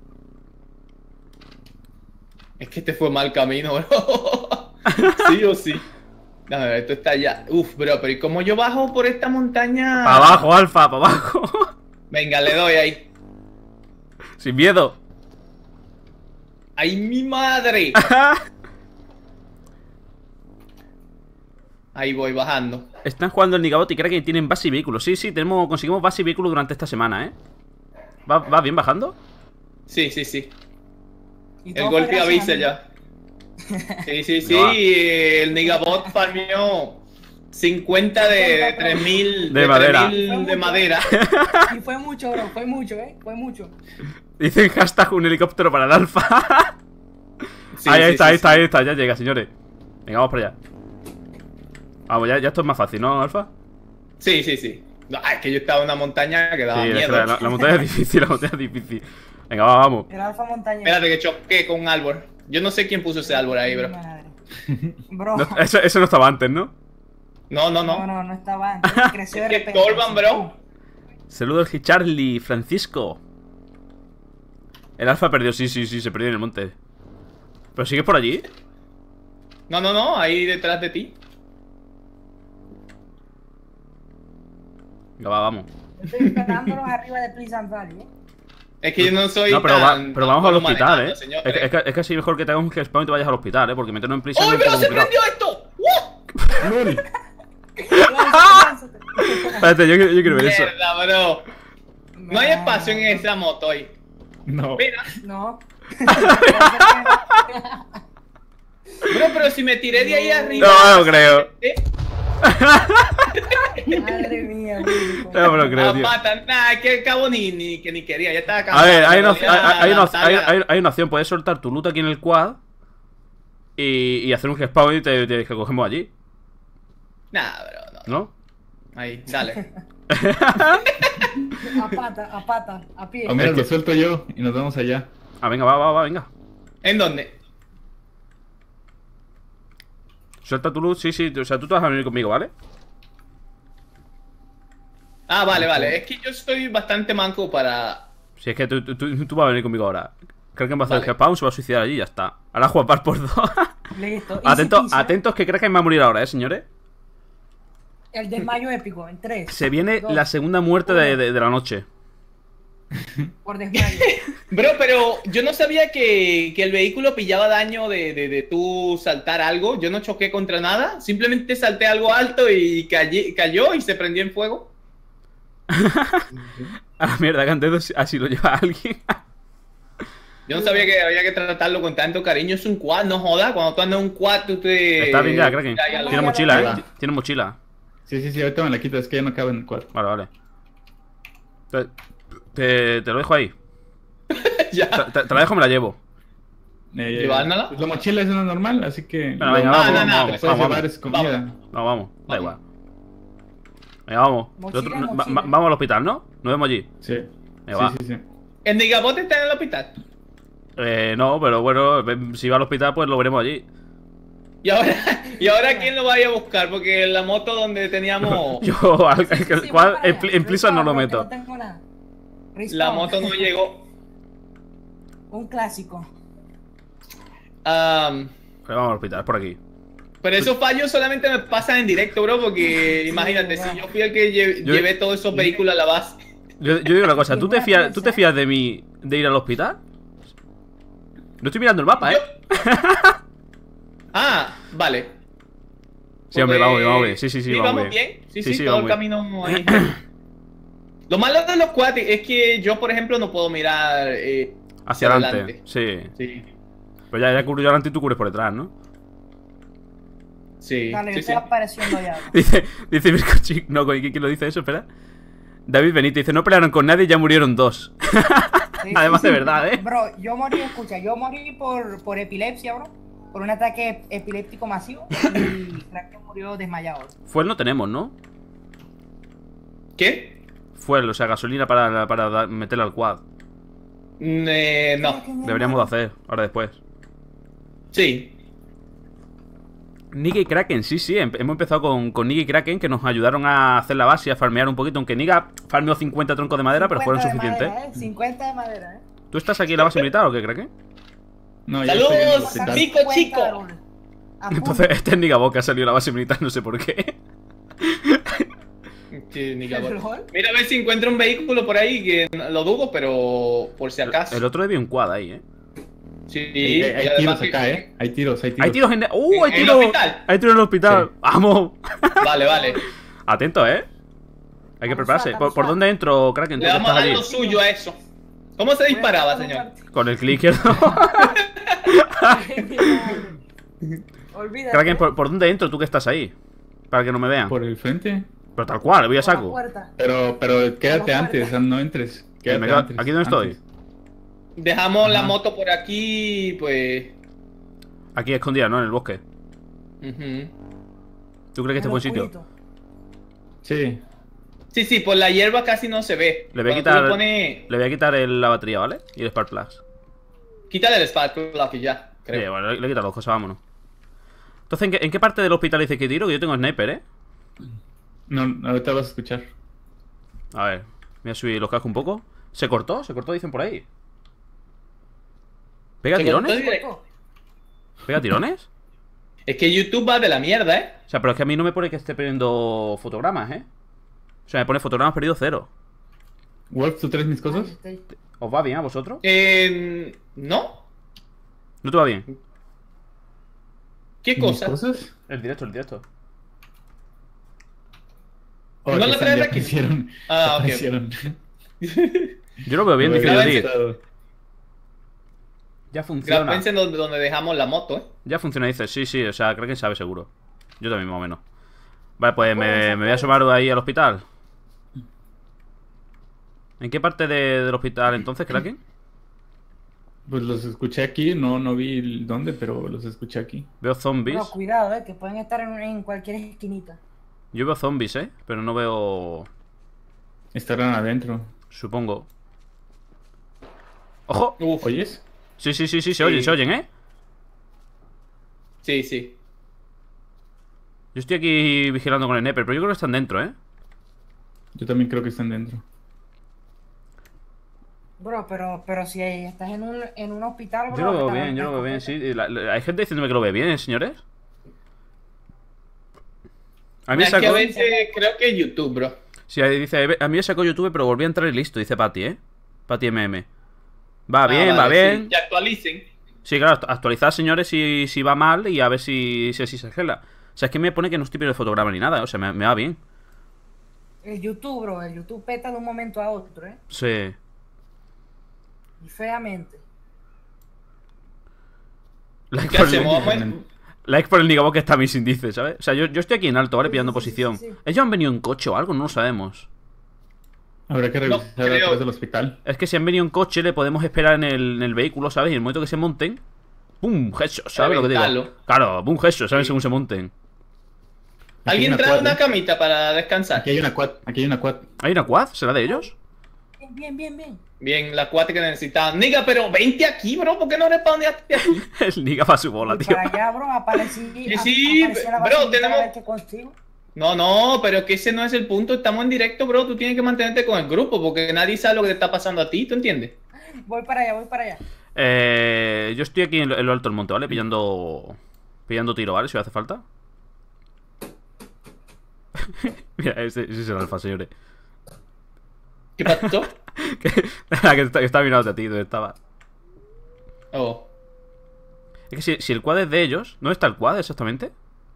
Es que este fue mal camino, bro. Sí o sí. Dame ver, esto está allá. Uf, bro, pero ¿y cómo yo bajo por esta montaña?
Para abajo, Alfa, para abajo.
Venga, le doy ahí.
Sin miedo.
¡Ay, mi madre! Ahí voy bajando.
Están jugando el Nigabot y creen que tienen base y vehículos. Sí, conseguimos base y vehículos durante esta semana, ¿eh? ¿Va bien bajando?
Sí.
Y
El
todo fue
golpe
gracias a
avisa
mí.
ya. Sí.
No va.
El Nigabot farmeó 50 de 3000
De madera.
3000 de madera.
Y fue mucho, bro. Fue mucho, Fue mucho.
Dicen hashtag un helicóptero para el Alfa.
Sí,
ahí
sí,
está, ya llega, señores. Venga, vamos para allá. Vamos, ya esto es más fácil, ¿no, Alfa?
Sí. No, es que yo estaba en una montaña que daba
Sí,
miedo.
la montaña es difícil, la montaña es difícil. Venga, vamos.
El alfa montañero.
Espérate que choqué con un árbol. Yo no sé quién puso ese árbol ahí, bro.
Madre. Bro.
No, eso no estaba antes, ¿no?
No.
No estaba antes. Creció de
Es que
repente.
Corban, bro.
Saludos, Charlie, Francisco. El Alfa perdió, sí, se perdió en el monte. ¿Pero sigues por allí?
No, ahí detrás de ti.
Venga, vamos.
Estoy esperándolos arriba de Please and Valley,
Es que yo no soy
No, pero,
tan
vamos al
bueno
hospital,
manejando,
¿eh?
señores.
Es que así mejor que te hagas un respawn y te vayas al hospital, ¿eh? Porque meternos en prisión
¡Uy,
es un
pero
poco
se
complicado.
prendió esto! ¡Uh!
¡Lol!
Espérate, yo quiero ver eso.
Mierda, bro. No hay espacio en esa moto ahí.
No.
Mira,
No.
bro, pero si me tiré de ahí arriba.
No, no creo.
¿eh?
Madre mía, güey.
No me lo creo,
Ah,
tío.
pata, nah, que al cabo ni quería, ya estaba
A
cansado.
ver, hay una,
Ya,
hay una-
salga.
hay una opción. Puedes soltar tu loot aquí en el quad y hacer un respawn y te cogemos allí,
Nah, bro, no.
¿no?
Ahí, dale.
A pata, a pie.
Ah, mira,
Es que-
lo suelto yo y nos vamos allá.
Ah, venga, va, venga.
¿En dónde?
Suelta tu loot, sí, o sea, tú te vas a venir conmigo, ¿vale?
Ah, vale. Es que yo estoy bastante manco para.
Si es que tú vas a venir conmigo ahora. Creo que va a hacer el
Vale.
respawn, se va a suicidar allí y ya está. Ahora jugar par por dos.
Listo.
Atentos,
Easy peasy, ¿eh?
atentos que Kraken va a morir ahora, señores.
El desmayo épico en 3.
Se viene la segunda muerte de la noche.
Por desmayo.
Bro, pero yo no sabía que el vehículo pillaba daño de tú saltar algo. Yo no choqué contra nada. Simplemente salté algo alto y cayó y se prendió en fuego.
A la mierda, que antes así lo lleva alguien.
Yo no sabía que había que tratarlo con tanto cariño. Es un quad, no joda. Cuando tú andas en un quad, tú te...
Está bien ya, Kraken.
Ya, ya lo-
Tiene mochila,
ya.
Tiene mochila.
Sí, ahorita me la quito, es que ya no cabe en el cuarto.
Vale. Te lo dejo ahí.
Ya.
Te la dejo, me la llevo.
¿Llevármela?
Pues la mochila es una normal, así que...
Bueno, venga,
No,
vamos,
no,
vamos,
no,
vamos,
Lo que puedes
vamos,
llevar es comida.
vamos, da
Vamos.
igual. Venga, vamos.
Mochila,
Nosotros-
mochila.
vamos al hospital, ¿no? Nos vemos allí.
Sí.
Venga, va.
Sí.
¿El Nigabote está en el hospital?
No, pero bueno, si va al hospital, pues lo veremos allí.
¿Y ahora quién lo va a ir a buscar? Porque la moto donde teníamos...
Yo,
Sí,
cual,
para allá.
en Blizzard no lo
Respawn,
meto.
No tengo nada.
La
Respawn.
moto no llegó.
Un clásico.
Pero vamos al hospital, es por aquí.
Pero esos fallos solamente me pasan en directo, bro, porque imagínate, si yo fui el que llevé todos esos vehículos a la base.
Yo digo una cosa, ¿tú te fías de mí de ir al hospital? No estoy mirando el mapa, ¿eh?
Ah, vale.
Sí, hombre,
Porque-
vamos bien. Sí,
vamos bien. Sí, todo
vamos
el camino ahí. Lo malo de los quads es que yo, por ejemplo, no puedo mirar
Hacia adelante. Sí.
Sí,
Pero ya cubro yo adelante y tú cubres por detrás, ¿no?
sí.
Dale, yo
sí,
estoy
sí.
apareciendo ya.
Dice Mirko Chic. No, ¿quién lo dice eso? Espera. David Benito dice: no pelearon con nadie y ya murieron 2.
Sí,
Además de verdad, ¿eh?
Bro, yo morí por epilepsia, bro. Por un ataque epiléptico masivo. Y Kraken murió desmayado.
Fuel no tenemos, ¿no?
¿Qué?
Fuel, o sea, gasolina para meterle al quad.
No.
Deberíamos de hacer, ahora después.
Sí.
Niga y Kraken, sí, hemos empezado con Niga y Kraken, que nos ayudaron a hacer la base y a farmear un poquito, aunque Niga farmeó 50 troncos de madera, pero fueron
50 de
suficientes.
madera, 50 de madera,
¿Tú estás aquí en la base militar o qué, Kraken?
No, ya estoy en el
¡Saludos,
hospital.
Rico chico!
Entonces, este es Niga Boca, ha salido de la base militar, no sé por qué.
Sí, ni cabrón.
¿Lol?
Mira a ver si encuentro un vehículo por ahí, que lo dudo, pero por si acaso.
El otro debía un quad ahí,
Sí,
Hay
y
tiros
además
acá,
que-
Hay tiros.
Hay tiros en...
¿En
hay
el
tiros!
hospital?
Hay tiros en el hospital.
Sí.
¡Vamos!
Vale.
Atento, ¿eh? Hay que
Vamos
prepararse.
a-
¿Por dónde entro, Kraken? ¿Tú
Le
que
vamos a
estás
dar
allí?
lo suyo a eso. ¿Cómo se disparaba, señor?
Con el clic izquierdo.
Olvídate.
Kraken, ¿por dónde entro tú que estás ahí? Para que no me vean.
Por el frente.
Pero tal cual, voy a
Por la
saco.
puerta.
Pero quédate
la
antes,
puerta.
no entres.
Me
Quédate
quedo-
antes.
¿Aquí dónde estoy?
antes.
Dejamos la
Ajá.
moto por aquí, pues.
Aquí escondida, ¿no? En el bosque.
Ujú.
¿Tú crees que este es buen sitio?
Oscurito.
Sí.
Sí, por la hierba casi no se ve.
Le voy a
Cuando
quitar,
tú le pones-
le voy a quitar la batería, ¿vale? Y el Spark Plus.
Quítale el spark plug y ya,
Sí,
creo.
bueno, le he quitado dos cosas, vámonos. Entonces, ¿en qué parte del hospital dices que tiro? Que yo tengo sniper, ¿eh?
No, ahorita vas a escuchar.
A ver, voy a subir los cascos un poco. ¿Se cortó? ¿Se cortó? Dicen por ahí. ¿Pega
Se
tirones?
cortó directo.
¿Pega tirones?
Es que YouTube va de la mierda, ¿eh?
O sea, pero es que a mí no me pone que esté perdiendo fotogramas, ¿eh? O sea, me pone fotogramas perdido 0.
Wolf, ¿tú traes mis cosas?
Ay,
¿Os va bien a vosotros?
¿No?
¿No te va bien?
¿Qué
¿Mis
cosa?
cosas?
El directo.
Oh,
¿No
aquí
lo
están,
traes
ya
aquí?
aparecieron.
Ah, ok.
Aparecieron.
Yo lo veo bien,
No me
dice
había
Judith.
gustado.
Ya funciona.
Pensé donde dejamos la moto, ¿eh?
Ya funciona, dice. Sí, o sea, creo que sabe seguro. Yo también, más o menos. Vale, pues me voy a asomar ahí al hospital. ¿En qué parte del hospital entonces, Kraken?
Pues los escuché aquí, no vi dónde, pero los escuché aquí.
Veo zombies.
Pero cuidado, que pueden estar en cualquier esquinita.
Yo veo zombies, pero no veo...
Estarán adentro.
Supongo. ¡Ojo!
Uf.
¿Oyes?
Sí, se oyen, ¿eh?
Sí.
Yo estoy aquí vigilando con el sniper, pero yo creo que están dentro, ¿eh?
Yo también creo que están dentro.
Bro, pero si estás en un hospital, bro.
Yo lo veo
estás-
bien, yo lo veo bien,
estás-
sí. Hay gente diciéndome que lo ve bien, señores. A mí
Es que a
sacó...
veces creo que es YouTube, bro.
Sí, ahí dice, a mí me sacó YouTube, pero volví a entrar y listo, dice Patty, ¿eh? Patty MM. Va bien,
Ah,
va
vale,
bien.
sí, que actualicen.
Sí, claro, actualizad, señores, si va mal y a ver si se gela. O sea, es que me pone que no estoy viendo el fotograma ni nada, o sea, me va bien.
El YouTube, bro. El YouTube peta de un momento a otro, ¿eh?
Sí.
Y feamente.
Like
¿Qué
por,
hacemos?
el, like por el Nigabo que está mis índices, ¿sabes? O sea, yo estoy aquí en alto, ¿vale?
Sí,
Pillando
sí, sí,
posición.
sí, sí.
¿Ellos han venido en coche o algo? No lo sabemos.
Habrá que revisar
creo.
atrás del hospital.
Es que si han venido en coche, le podemos esperar en el vehículo, ¿sabes? Y en el momento que se monten, ¡pum! Headshot, ¿sabes lo que digo?
Reventarlo.
Claro, ¡pum! Headshot, ¿sabes?
Sí.
Según se monten.
Aquí hay
¿Alguien trae
quad,
una
¿eh?
camita para descansar?
Aquí hay una quad. Aquí hay una quad.
¿Hay una quad? ¿Será de ellos?
Bien.
Bien, la cuate que necesitaban. Niga, pero vente aquí, bro. ¿Por qué no respondiste aquí?
El Niga va a su bola,
Voy
tío.
para allá, bro. Aparecí.
Sí,
aparecí en la
bro,
base militar
tenemos-
a ver qué consigo.
No, pero que ese no es el punto. Estamos en directo, bro. Tú tienes que mantenerte con el grupo porque nadie sabe lo que te está pasando a ti, ¿tú entiendes?
Voy para allá.
Yo estoy aquí en lo alto del monte, ¿vale? Pillando tiro, ¿vale? Si hace falta. Mira, ese es el alfa, señores.
¿Qué pasó?
que está mirando a ti, ¿dónde estaba?
Oh.
Es que si el quad es de ellos, ¿dónde está el quad exactamente?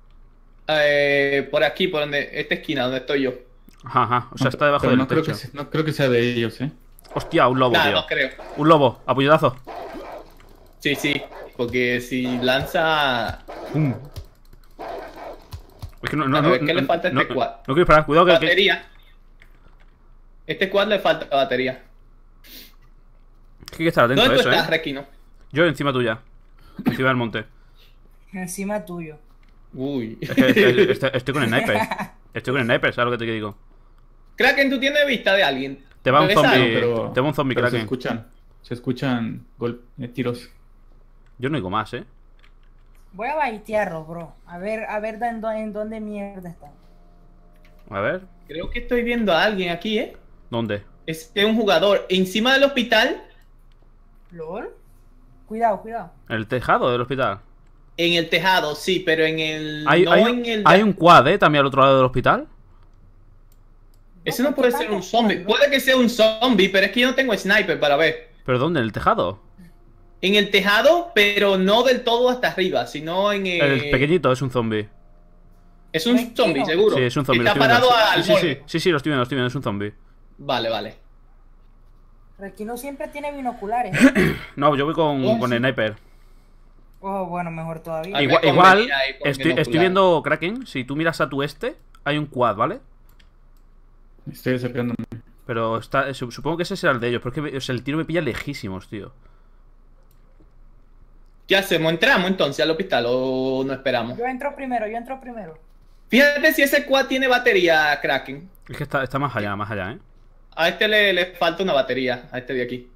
Por aquí, por donde, esta esquina, donde estoy yo.
Ajá, o sea, está debajo
Pero
del
no creo,
techo.
no creo que sea de ellos, ¿eh?
Hostia, un lobo,
Nah,
tío.
no creo.
Un lobo, apuñetazo.
Sí, porque si lanza
Pum. Es que no,
A ver, ¿qué le falta a este quad?
No quiero disparar, cuidado que...
batería, este quad le falta batería.
Hay que estar atento
¿Dónde
a
tú
eso,
estás,
¿eh?
Requino?
Yo encima tuya. Encima del monte.
Encima tuyo.
Uy.
Es que estoy con el sniper. Estoy con el sniper, ¿sabes lo que te digo?
Kraken, ¿tú tienes vista de alguien?
Te va un
¿Ves
zombie.
algo?
Te va un zombie,
pero
Kraken.
se escuchan tiros.
Yo no digo más, ¿eh?
Voy a baitearlo, bro. A ver en dónde mierda está.
A ver.
Creo que estoy viendo a alguien aquí, ¿eh?
¿Dónde?
Es un jugador encima del hospital,
¿Lol? Cuidado.
¿En el tejado del hospital?
en el tejado, sí, pero en el...
Hay,
no
hay-
en el...
hay un quad, ¿eh? También al otro lado del hospital.
Ese no puede ser un zombie. Puede que sea un zombie, pero es que yo no tengo sniper para ver.
¿Pero dónde? ¿En el tejado?
En el tejado, pero no del todo hasta arriba, sino en el...
El pequeñito es un zombie.
Es un
Tranquilo.
zombie, seguro.
Sí, es un zombie.
Está
lo estoy viendo.
parado al
Sí,
borde.
sí, lo estoy viendo, es un zombie.
Vale.
Requino siempre tiene binoculares.
No, yo voy con
Oh, sí.
el sniper.
Oh, bueno, mejor todavía.
Ay,
Igual,
me
igual
convenía ahí con
estoy
binocular.
viendo Kraken. Si tú miras a tu hay un quad, ¿vale?
Estoy acercándome.
Pero supongo que ese será el de ellos. Pero es que o sea, el tiro me pilla lejísimos, tío.
¿Qué hacemos? ¿Entramos entonces al hospital o no esperamos?
Yo entro primero.
Fíjate si ese quad tiene batería, Kraken.
Es que está más allá, ¿eh?
A este le falta una batería, a este de aquí.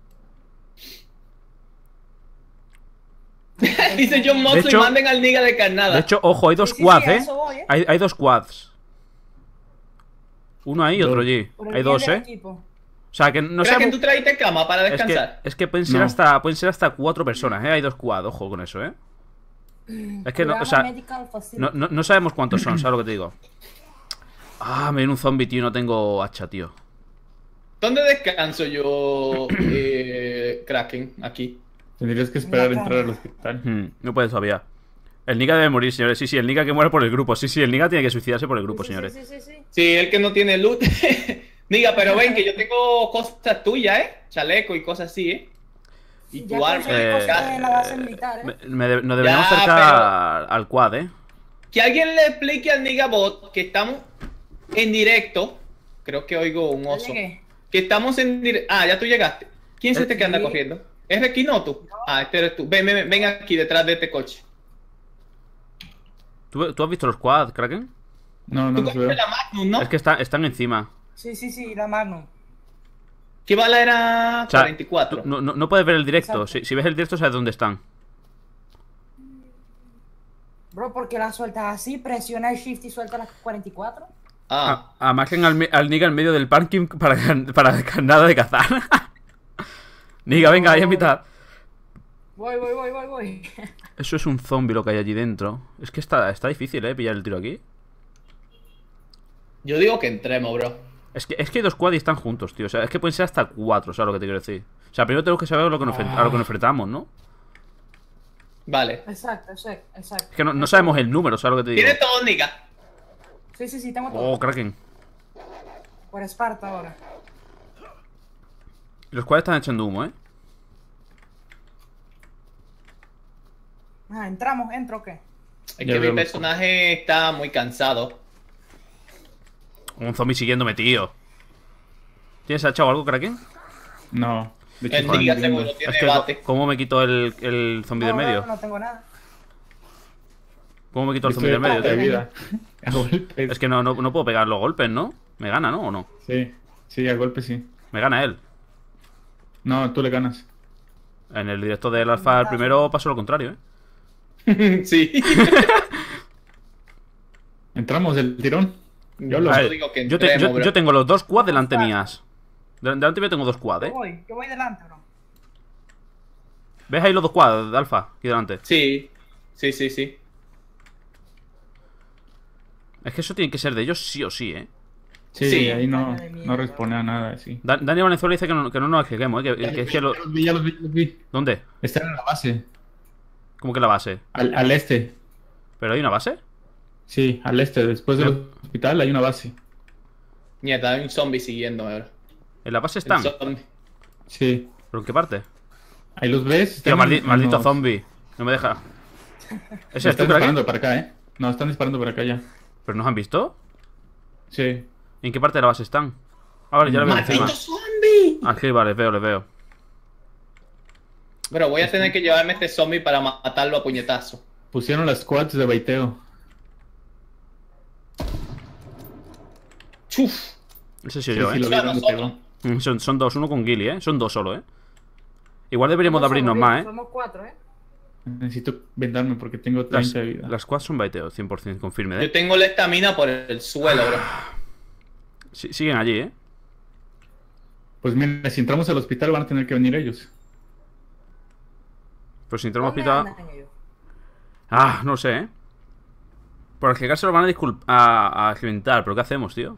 Dice John Moxley,
hecho-
manden al Niga de carnada.
De hecho, ojo, hay dos
Sí, sí,
quads,
sí, a
¿eh?
eso voy, ¿eh?
Hay dos quads. Uno ahí y otro
Dos.
allí.
Por el
Hay
bien
dos,
del
¿eh?
equipo.
O sea, que no
Kraken,
sabemos...
tú trajiste cama para
Es
descansar.
que pueden ser,
No.
pueden ser hasta 4 personas, ¿eh? Hay dos quad, ojo con eso, ¿eh? Es que no, o
Programa
sea,
Medical Facility.
no sabemos cuántos son, ¿sabes lo que te digo? Ah, me viene un zombie, tío, no tengo hacha, tío.
¿Dónde descanso yo, Kraken? Aquí.
Tendrías que esperar a
Mira,
entrar al hospital.
No puede todavía. El Niga debe morir, señores. Sí, el Niga que muere por el grupo. Sí, el Niga tiene que suicidarse por el grupo,
Sí,
señores.
sí.
Sí, el que no tiene loot. Niga, pero ven que yo tengo cosas tuyas, ¿eh? Chaleco y cosas así, ¿eh? Y
Ya
tu arma.
conseguí cosas en la base militar, ¿eh?
Nos deberíamos
Ya,
acercar al quad, ¿eh?
Que alguien le explique al Niga Bot que estamos en directo. Creo que oigo un
Ya
oso.
llegué.
Que estamos en directo. Ah, ya tú llegaste. ¿Quién es este que anda
Sí.
corriendo? ¿Es Requino o tú? Ah, este eres tú. Ven aquí detrás de este coche.
¿Tú has visto los quad, Kraken?
No, no
Tú
los
cogiste
veo.
la Magnum, ¿no?
Es que están encima.
Sí, la Magnum.
¿Qué bala era?
O sea,
44.
no puedes ver el directo.
Exacto.
Si ves el directo, sabes dónde están.
Bro, porque la sueltas así, presiona el shift y suelta las 44.
Ah,
Amagen al Niga en medio del parking para nada de cazar. Niga, venga, ahí en mitad.
Voy.
Eso es un zombie lo que hay allí dentro. Es que está difícil, pillar el tiro aquí.
Yo digo que entremos, bro.
Es que hay dos quad y están juntos, tío. O sea, es que pueden ser hasta 4, ¿sabes lo que te quiero decir? O sea, primero tenemos que saber a lo que nos enfrentamos, ¿no?
Vale.
Exacto.
Es que no sabemos el número, ¿sabes lo que te digo?
Tiene todo, Nika.
Sí, tengo todo.
Oh, Kraken.
Por Esparta ahora.
Los quads están echando humo, ¿eh?
¿Entro o qué?
Es
Ya
que mi
veo.
personaje está muy cansado.
Un zombie siguiéndome, tío. ¿Tienes hacha o algo, Kraken?
No. De hecho,
El
están
Nika
muriendo.
seguro tiene
Es que,
bate.
¿cómo me quito el zombie del medio?
No tengo nada.
¿Cómo me quito el
Estoy
zombie del medio,
de
tío?
vida. A golpes.
Es que no puedo pegar los golpes, ¿no? Me gana, ¿no? ¿O no?
Sí, a golpes sí.
Me gana él.
No, tú le ganas.
En el directo del alfa al primero pasó lo contrario, ¿eh?
Sí.
Entramos del tirón. Yo lo.
A
Yo
ver,
digo que
yo
entremos, bro.
tengo los dos quad delante mías. Delante mío tengo dos quad, ¿eh?
Yo voy delante, bro.
¿Ves ahí los dos quad de alfa? Aquí delante.
Sí.
Es que eso tiene que ser de ellos sí o sí, ¿eh?
Sí,
Sí.
ahí no
Madre mía,
responde a nada, sí.
Dani Valenzuela dice que no nos arriesguemos, ¿eh? Que es que lo...
Ya los vi.
¿Dónde?
Están en la base.
¿Cómo que la base?
Al este.
¿Pero hay una base?
Sí, al este. Después del hospital hay una base.
Mierda, hay un zombie siguiéndome, bro.
¿En la base
El
están?
zombie.
Sí.
¿Pero en qué parte?
Ahí los ves.
Tío,
Están en
maldito
los-
zombie. No me deja. ¿Ese es tú,
Están
Kraken?
disparando para acá, ¿eh? No, están disparando para acá ya.
¿Pero nos han visto?
Sí.
¿En qué parte de la base están? Ah, vale, ya lo veo encima.
¡Maldito zombie!
Aquí, vale, les veo.
Bro, voy a tener que llevarme este zombie para matarlo a puñetazo.
Pusieron las squads de baiteo.
Chuf.
Ese sí
Sí,
yo,
sí,
¿eh?
lo vi
O sea,
dónde
nosotros.
pegó.
Son dos, uno con Gilly, ¿eh? Son dos solo, ¿eh? Igual deberíamos de abrirnos más, ¿eh?
Somos 4,
Necesito vendarme porque tengo 30 de vida.
Las quads son baiteo, 100% confirme,
Yo
¿eh?
tengo la estamina por el suelo, bro.
Siguen allí, ¿eh?
Pues mira, si entramos al hospital van a tener que venir ellos.
Pero si entramos al hospital... Ah, no sé, ¿eh? Por arriesgarse lo van a experimentar, pero ¿qué hacemos, tío?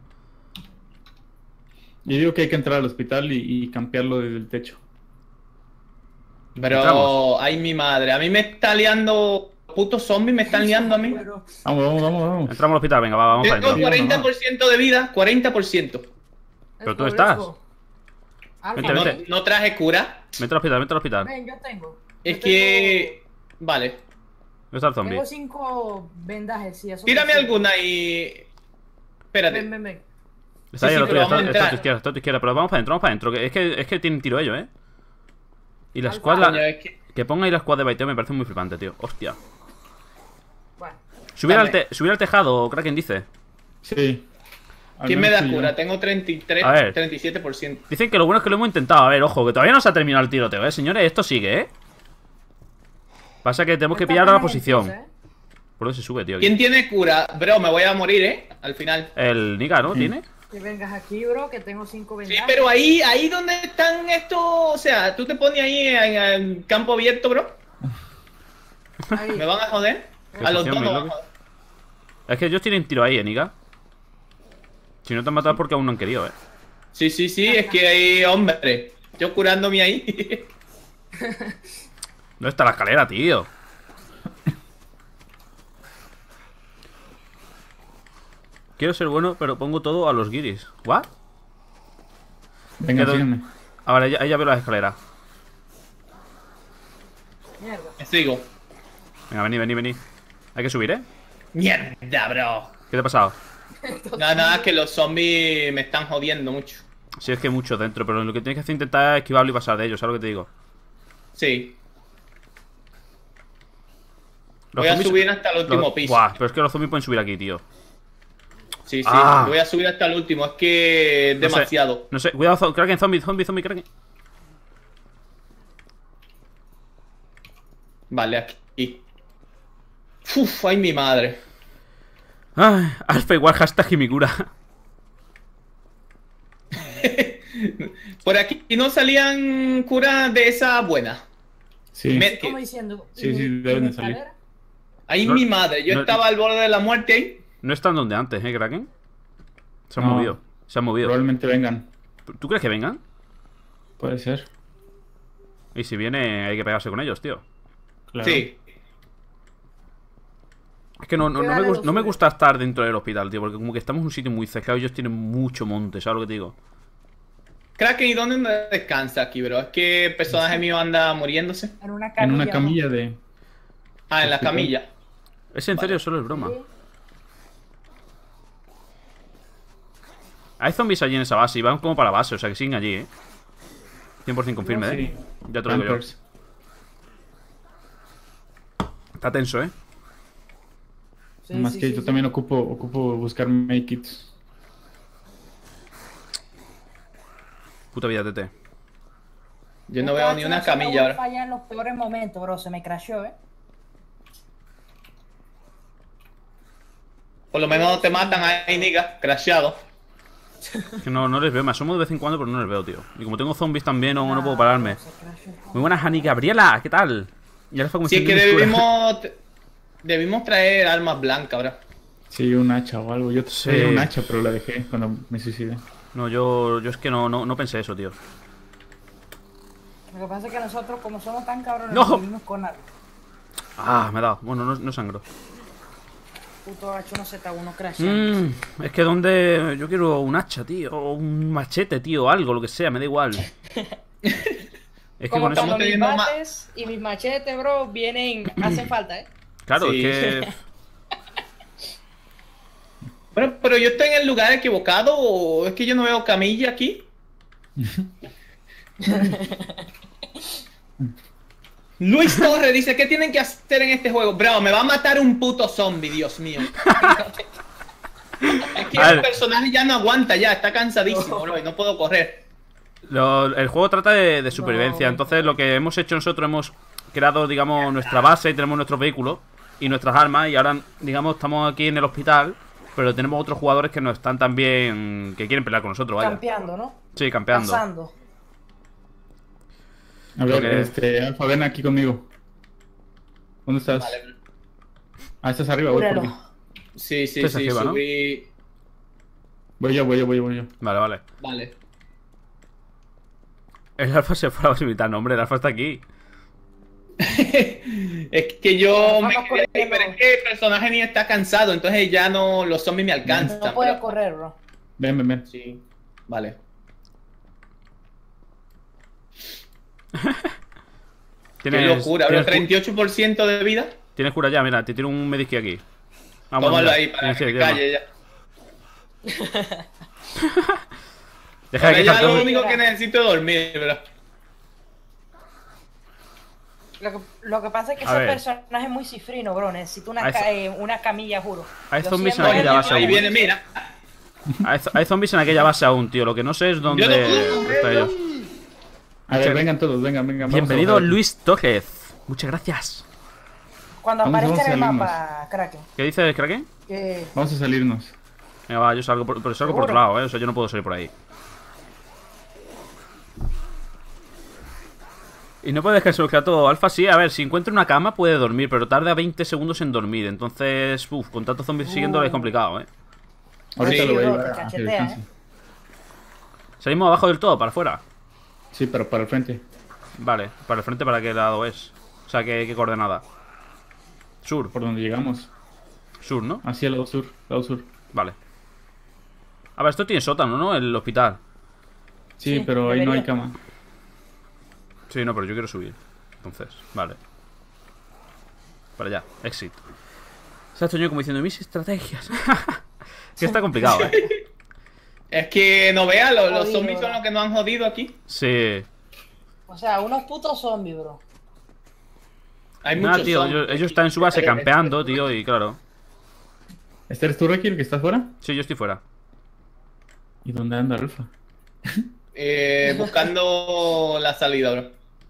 Yo digo que hay que entrar al hospital y campearlo desde el techo.
Bro,
Entramos.
ay mi madre. A mí me está liando. Putos zombies me están liando a mí.
Vamos.
Entramos al hospital, venga, vamos para
Tengo
adentro.
40% de vida, 40%.
Pero tú estás. Vente,
No,
vente.
no traje cura.
Vete al hospital.
Ven, yo tengo.
Es
Yo
que. Vale.
¿Dónde está el zombie?
Tengo 5 vendajes, sí, eso.
Tírame
sí.
alguna y. Espérate.
Ven.
Está ahí
sí,
a la
pero
tuya,
vamos a
está a tu
entrar.
izquierda, pero vamos para adentro, Es que tienen tiro ellos, ¿eh? Y la
Alfa.
squad,
Coño, es que-
que ponga ahí la squad de baiteo me parece muy flipante, tío. Hostia.
Bueno,
Subir
Dame.
subir al tejado, Kraken dice.
Sí. Al
¿Quién me
menos
da
tú y yo.
cura? Tengo 33,
A ver.
37%.
Dicen que lo bueno es que lo hemos intentado. A ver, ojo, que todavía no se ha terminado el tiroteo, señores. Esto sigue, Pasa que tenemos que
esta
pillar a la
pena es
posición.
entonces,
Por eso se sube, tío.
¿Quién tiene cura? Bro, me voy a morir, Al final.
El Nika, ¿no? ¿Tiene?
Que vengas aquí, bro, que tengo 5
Sí,
vendajes.
pero ahí donde están estos. O sea, tú te pones ahí en campo abierto, bro.
Ahí.
¿Me van a joder? A los dos
Posición,
me van a
mi
joder.
Es que ellos tienen tiro ahí, Nika. Si no te han matado es porque aún no han querido,
Sí, es que hay hombre. Yo curándome ahí.
¿Dónde está la escalera, tío? Quiero ser bueno, pero pongo todo a los guiris. ¿What?
Venga,
Quedo-
sígueme.
Ahora ya veo las escaleras.
Mierda.
Me sigo.
Venga, vení. Hay que subir, ¿eh?
Mierda, bro.
¿Qué te ha pasado?
Nada, que los zombies me están jodiendo mucho.
Sí, es que hay mucho dentro, pero lo que tienes que hacer es intentar esquivarlo y pasar de ellos, ¿sabes lo que te digo?
Sí.
Los
Voy a
zombies-
subir hasta el último
los-
piso.
Buah, pero es que los zombies pueden subir aquí, tío.
Sí,
Ah.
voy a subir hasta el último. Es que es
No sé.
demasiado.
No sé, cuidado, Kraken, zombie, Kraken.
Vale, aquí. Uf, ay, mi madre.
Ay, Alfa igual hashtag y mi cura.
Por aquí no salían curas de esa buena.
Sí.
¿Cómo diciendo?
Sí, sí, deben de salir.
Ahí
No,
mi madre, yo
no-
estaba al borde de la muerte ahí.
No están donde antes, Kraken. Se han
No.
movido. Se han movido.
Probablemente vengan.
¿Tú crees que vengan?
Puede ser.
Y si viene, hay que pegarse con ellos, tío.
Claro.
Sí.
Es que no me,
Pégale
no
los
me
suyos.
gusta estar dentro del hospital, tío. Porque como que estamos en un sitio muy cercado y ellos tienen mucho monte, ¿sabes lo que te digo?
Kraken, ¿y dónde descansa aquí, bro? Es que el personaje mío anda muriéndose.
En una
En
camilla.
una
¿no?
camilla de...
Ah, en la
Hospital.
camilla.
Es en serio, solo es broma.
Sí.
Hay zombies allí en esa base y van como para la base, o sea que siguen allí, ¿eh? 100% confirme,
Sí.
¿eh? Ya te lo digo yo.
Campers.
Está tenso, ¿eh?
Sí,
Más
sí,
que
sí,
yo
sí.
también ocupo buscar make-kits.
Puta vida, Tete.
Yo no veo ni una camilla ahora.
Falla en los peores momentos, bro. Se me crashó,
Por lo menos no te matan ahí, nigga, crashado.
Que no les veo, me asomo de vez en cuando, pero no les veo, tío. Y como tengo zombies también, no puedo pararme.
Se crashó.
Muy buenas, Ani Gabriela, ¿qué tal? Y ahora fue como
Si es que debimos traer armas blancas ahora.
Sí, un hacha o algo. Yo
Sí.
tenía un hacha, pero la dejé cuando me suicidé.
No, yo es que no pensé eso, tío.
Lo que pasa es que nosotros, como somos tan cabrones,
¡No!
nos vivimos con algo.
Ah, me ha dado. Bueno, no sangro.
Puto H1Z1 crash.
Es que donde... Yo quiero un hacha, tío. O un machete, tío. Algo, lo que sea, me da igual. Es que
Como
con eso...
cuando mis
teniendo ma-
bates y mis machetes, bro, vienen, hacen falta,
Claro,
Sí.
es que...
Bueno, pero yo estoy en el lugar equivocado o es que yo no veo camilla aquí. Luis Torres dice, ¿qué tienen que hacer en este juego? Bro, me va a matar un puto zombie, Dios mío. Es que
A
el
ver.
personaje ya no aguanta ya, está cansadísimo, bro, y no puedo correr.
El juego trata de supervivencia.
No.
Entonces lo que hemos hecho nosotros, hemos creado, digamos, nuestra base y tenemos nuestros vehículos y nuestras armas. Y ahora, digamos, estamos aquí en el hospital, pero tenemos otros jugadores que no están también, que quieren pelear con nosotros, vaya.
campeando, ¿no?
Sí, campeando.
Pasando.
A ver,
Porque-
Alfa, ven aquí conmigo. ¿Dónde estás?
Vale.
Ah, estás arriba, voy por ti.
Cúralo.
Sí, sí,
Estás
sí,
arriba, ¿no?
subí...
Voy yo.
Vale, vale.
Vale.
El alfa se fue a limitar, no, hombre, el alfa está aquí.
Es que yo
Vamos
me quedé ahí,
corriendo.
pero es que el personaje mío está cansado, entonces ya no, los zombies me alcanzan.
No puede
pero-
correr, bro.
Ven.
Sí, vale. Qué locura, bro, 38% de vida.
Tienes cura ya, mira, te tiro un medikit aquí. Ah, bueno,
Tómalo
mira,
ahí para
tienes
que me
llama.
calle ya.
Deja
Ahora
de
ya
quejarte,
lo
hombre.
único que necesito es dormir, bro.
Lo que pasa es que
A
ese
ver.
personaje es muy cifrino, bro. Necesito una,
Hay
una camilla, juro.
hay
Yo
zombies en
siempre-
aquella base
Ahí
aún.
viene, mira.
Hay zombies en aquella base aún, tío. Lo que no sé es dónde
Yo no puedo
está
correr,
ellos.
A ver, vengan todos, vengan. Vamos
Bienvenido
a bajar.
Luis Tóquez. Muchas gracias.
Cuando
Vamos
aparezca en el
a salirnos.
mapa, Kraken.
¿Qué dices, Kraken?
Que
Vamos a salirnos.
Venga, va, yo salgo pero salgo por otro
¿Seguro?
lado, O sea, yo no puedo salir por ahí. Y no puedes dejar solo todo. Alfa sí, a ver, si encuentra una cama puede dormir, pero tarda 20 segundos en dormir. Entonces, con tantos zombies siguiendo es complicado,
Ahorita
Sí,
lo voy a
bro,
llevar
te
a que
cachetea,
descanse.
Salimos abajo del todo, para afuera.
Sí, pero para el frente.
Vale, para el frente, ¿para qué lado es? O sea, ¿qué coordenada? Sur,
Por donde llegamos.
sur, ¿no?
Hacia el lado sur.
Vale. A ver, esto tiene sótano, ¿no? El hospital.
Sí,
Sí,
pero ahí no hay
debería.
cama.
Sí, no, pero yo quiero subir. Entonces, vale. Para allá, exit. Se ha hecho yo como diciendo mis estrategias. Que está complicado,
Es que no vea, los
Jodido,
zombies son
bro.
los que nos han jodido aquí.
Sí.
O sea, unos putos zombies, bro.
Hay
Nada,
muchos
tío,
zombies.
ellos están en su base campeando, tío, y claro.
¿Este eres tú, Ricky, el que está fuera?
Sí, yo estoy fuera.
¿Y dónde anda Alfa?
Buscando la salida, bro.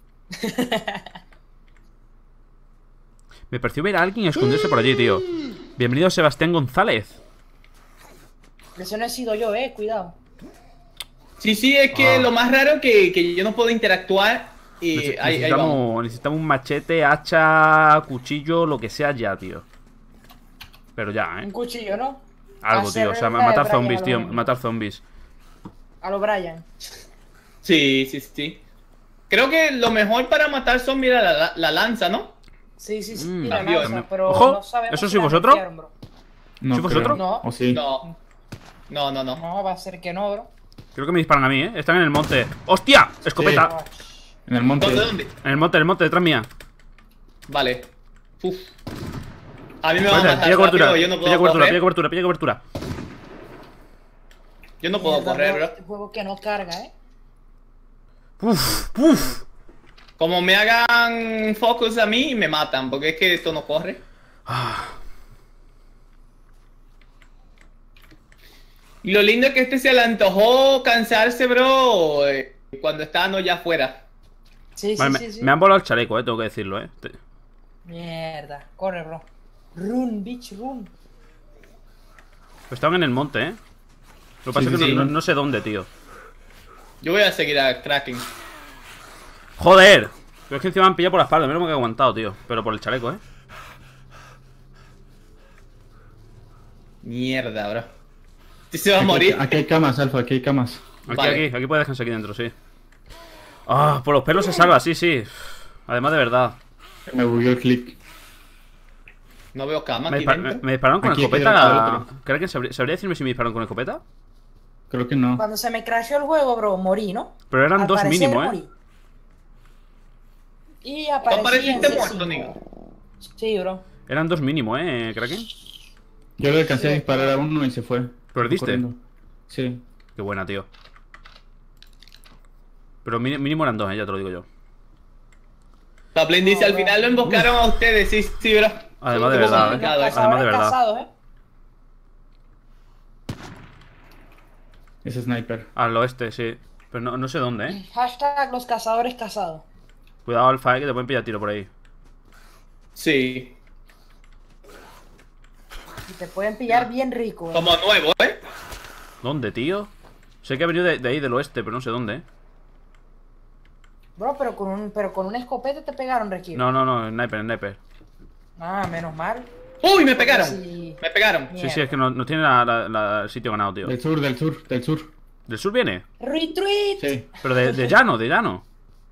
Me pareció ver a alguien esconderse por allí, tío. Bienvenido Sebastián González.
Ese no he sido yo, cuidado.
Sí, sí, es que lo más raro es que yo no puedo interactuar y ahí vamos.
Necesitamos un machete, hacha, cuchillo, lo que sea ya, tío. Pero ya,
Un cuchillo, ¿no?
Algo, tío. O sea, matar zombies, tío. Matar zombies.
A lo Brian.
Sí, sí, sí. Creo que lo mejor para matar zombies era la lanza, ¿no?
Sí, sí, sí,
Mm,
la
también.
lanza, pero
Ojo,
no sabemos
¿eso
si
sí
la
vosotros?
metieron, bro.
No
¿Sí vosotros?
creo.
No.
¿O sí?
No. No, no, no.
No, va a ser que no, bro.
Creo que me disparan a mí, Están en el monte. ¡Hostia! Escopeta.
Ah,
En el monte.
¿Dónde?
En el monte, detrás mía.
Vale. Uf. A mí me va a matar
Pilla cobertura,
rápido, yo no
pilla
puedo
cobertura,
correr.
pilla cobertura, pilla cobertura.
Yo no puedo
mierda,
correr, bro.
Este juego que no carga,
Uf, uf.
Como me hagan focus a mí, me matan, porque es que esto no corre. Y lo lindo es que este se le antojó cansarse, bro, cuando estábamos ya afuera.
Sí,
Vale,
sí, sí, sí.
me han volado el chaleco, tengo que decirlo,
Mierda, corre, bro. Run, bitch, run.
Estaban en el monte, Lo que pasa
Sí,
es que
sí.
no sé dónde, tío.
Yo voy a seguir a Kraken.
¡Joder! Pero es que encima me han pillado por la espalda, menos mal que he aguantado, tío. Pero por el chaleco,
Mierda, bro. Este se va a morir.
Aquí hay camas, Alfa, aquí hay camas.
Vale.
Aquí puede descansar aquí dentro, sí. Ah, por los pelos se salva, sí, sí. Además de verdad.
Me bugueó el click.
No veo cama
Me,
aquí
dispar-
dentro.
me dispararon con
Aquí,
escopeta. ¿Creo que sabría decirme si me dispararon con escopeta?
Creo que no.
Cuando se me crashó el juego, bro, morí, ¿no?
Pero eran
Al
dos
parecer,
mínimo,
morí. Y
¿Tú
aparecí
apareciste
en
muerto,
C5.
Nico?
Sí, bro.
Eran dos mínimo, Kraken.
Yo le alcancé a disparar a uno y se fue.
¿Perdiste?
Corriendo. Sí.
Qué buena, tío. Pero mínimo eran dos, ya te lo digo yo.
Taplin dice, al final lo emboscaron a ustedes, sí, sí, bro.
Además de
Estuvo
verdad,
complicado,
Los
eso.
Además de
cazadores
verdad.
casados,
Ese sniper.
Al oeste, sí. Pero no sé dónde,
Hashtag los cazadores casados.
Cuidado, Alfa, que te pueden pillar tiro por ahí.
Sí.
Y te pueden pillar bien rico,
Como nuevo, ¿eh?
¿Dónde, tío? Sé que ha venido de ahí, del oeste, pero no sé dónde,
Bro, pero con un escopete te pegaron, Requiem.
No, sniper.
Ah, menos mal.
¡Uy, me pegaron!
Sí.
Me pegaron.
Sí, es que no tiene el sitio ganado, tío.
Del sur, del sur, del sur.
¿Del sur viene?
Retweet.
Sí.
Pero de llano.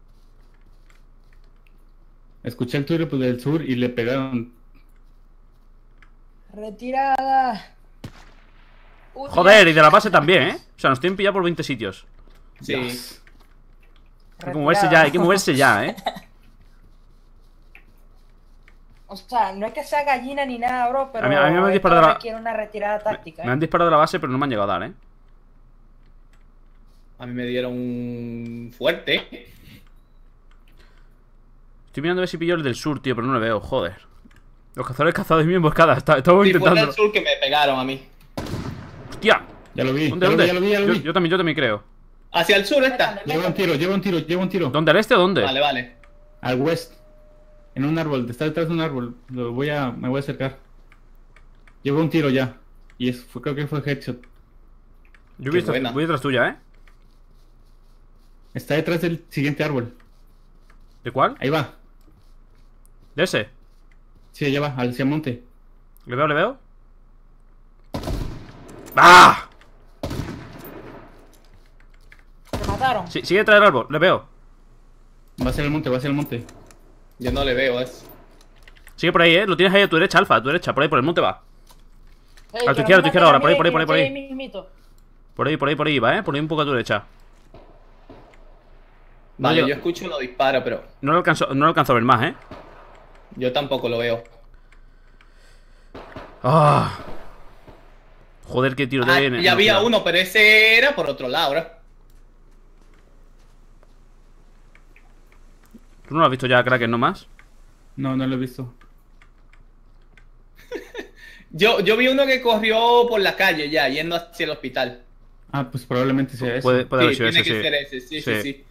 Escuché el tuyo pues, del sur y le pegaron.
Retirada. Uy,
Joder, y de la base también, O sea, nos tienen pillado por 20 sitios.
Sí.
Hay que moverse ya, hay que moverse ya,
O sea, no es que sea gallina ni nada, bro, pero
A mí me han
esto
disparado la-
requiere una retirada táctica,
Me han disparado de la base, pero no me han llegado a dar,
A mí me dieron un fuerte.
Estoy mirando a ver si pillo el del sur, tío, pero no lo veo, joder. Los cazadores cazados de mi emboscada, estamos
Sí, fue
intentando.
del sur que me pegaron a mí.
¡Hostia!
Ya lo vi,
¿Dónde,
ya lo
dónde?
vi, ya lo vi, ya lo vi.
Yo también creo.
Hacia el sur está.
Métale.
Lleva un tiro, lleva un tiro, lleva un tiro.
¿Dónde, al este o dónde?
Vale, vale.
Al west. En un árbol, está detrás de un árbol. Me voy a acercar. Lleva un tiro ya. Y creo que fue headshot.
Yo
Qué buena.
voy detrás tuya,
Está detrás del siguiente árbol.
¿De cuál?
Ahí va.
¿De ese?
Sí, allá va, hacia monte.
¿Le veo? ¡Ah!
Te mataron.
Sí, sigue detrás del árbol, le veo.
Va hacia el monte, va hacia el monte.
Yo no le veo eso.
Sigue por ahí, Lo tienes ahí a tu derecha, Alfa, a tu derecha, por ahí, por el monte va.
Ey,
A tu
que no
izquierda,
me maten
ahora,
a
por ahí,
mí,
por ahí,
que
por ahí.
estoy mismito.
Por ahí va, Por ahí un poco a tu derecha. No
Vale,
llego-
yo escucho los disparos, pero
No lo alcanzo a ver más,
yo tampoco lo veo.
Ah. Joder, qué tiro
Ah,
tiene.
ya
No,
había
cuidado.
uno, pero ese era por otro lado, ¿no?
¿Tú no lo has visto ya, Kraken, no más?
No, no lo he visto.
Yo vi uno que corrió por la calle ya, yendo hacia el hospital.
Ah, pues probablemente sea ese.
Puede haber
Sí,
sido
tiene
ese,
que
sí.
ser ese, sí, sí, sí.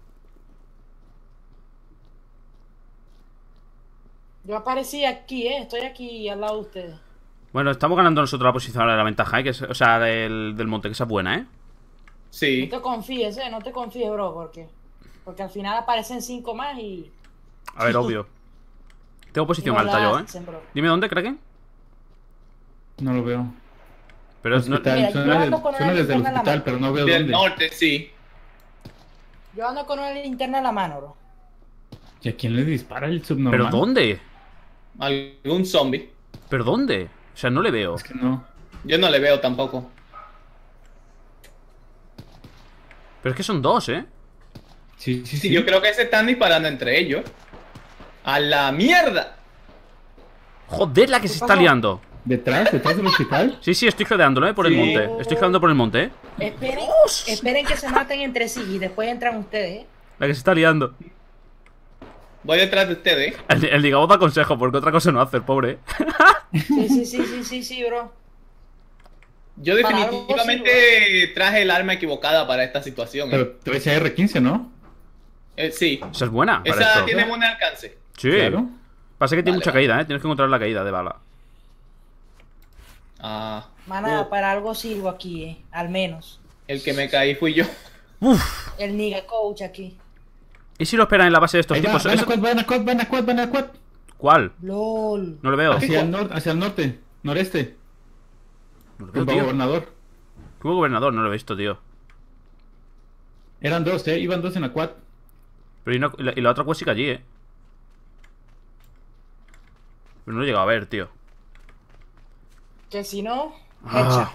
Yo aparecí aquí, estoy aquí al lado de ustedes.
Bueno, estamos ganando nosotros la posición ahora de la ventaja, que es, o sea, del monte, que esa es buena,
Sí.
No te confíes, bro, porque al final aparecen 5 más y...
A ver, obvio. Tengo posición
y no
alta
la
yo,
hacen, bro.
Dime dónde, Kraken.
No lo veo.
Pero no...
Hospital,
Mira, yo
suena,
ando con
suena
una
desde el
linterna en la
hospital,
mano.
pero no veo
Del
dónde.
norte, sí.
Yo ando con una linterna en la mano, bro.
¿Y a quién le dispara el subnormal?
¿Pero dónde?
Algún zombie.
¿Pero dónde? O sea, no le veo.
Es que no.
Yo no le veo tampoco.
Pero es que son dos, ¿eh?
Sí, sí,
Sí,
sí.
yo creo que se están disparando entre ellos. ¡A la mierda!
Joder, la que se está
pasó?
liando.
¿Detrás del hospital?
Sí, sí, estoy jodeándolo, por el
Sí.
monte. Estoy jodeando por el monte,
Esperen que se maten entre sí y después entran ustedes,
La que se está liando.
Voy detrás de ustedes.
El digamos da consejo, porque otra cosa no hace, el pobre.
Sí, bro.
Yo
Para algo
definitivamente traje el arma equivocada para esta situación.
Pero traes R15, ¿no?
Sí.
Esa es buena para
Esa
esto.
tiene buen alcance.
Sí.
Claro.
Pasa que tiene
Vale,
mucha
vale.
caída, ¿eh? Tienes que encontrar la caída de bala.
Ah,
Maná, para algo sirvo aquí, al menos.
el que me caí fui yo.
Uf.
El nigga coach aquí.
¿Y si lo esperan en la base de estos
Ahí va,
tipos?
van a
Eso-
quad, van a quad, van a quad, van a quad.
¿Cuál?
LOL.
No lo veo.
Hacia el norte, noreste.
No lo veo,
Rumbo a
tío.
gobernador.
¿Cómo gobernador? No lo he visto, tío.
Eran dos, iban dos en la quad.
Pero y la otra quest sigue allí, Pero no lo he llegado a ver, tío.
Que si no,
Ah.
headshot.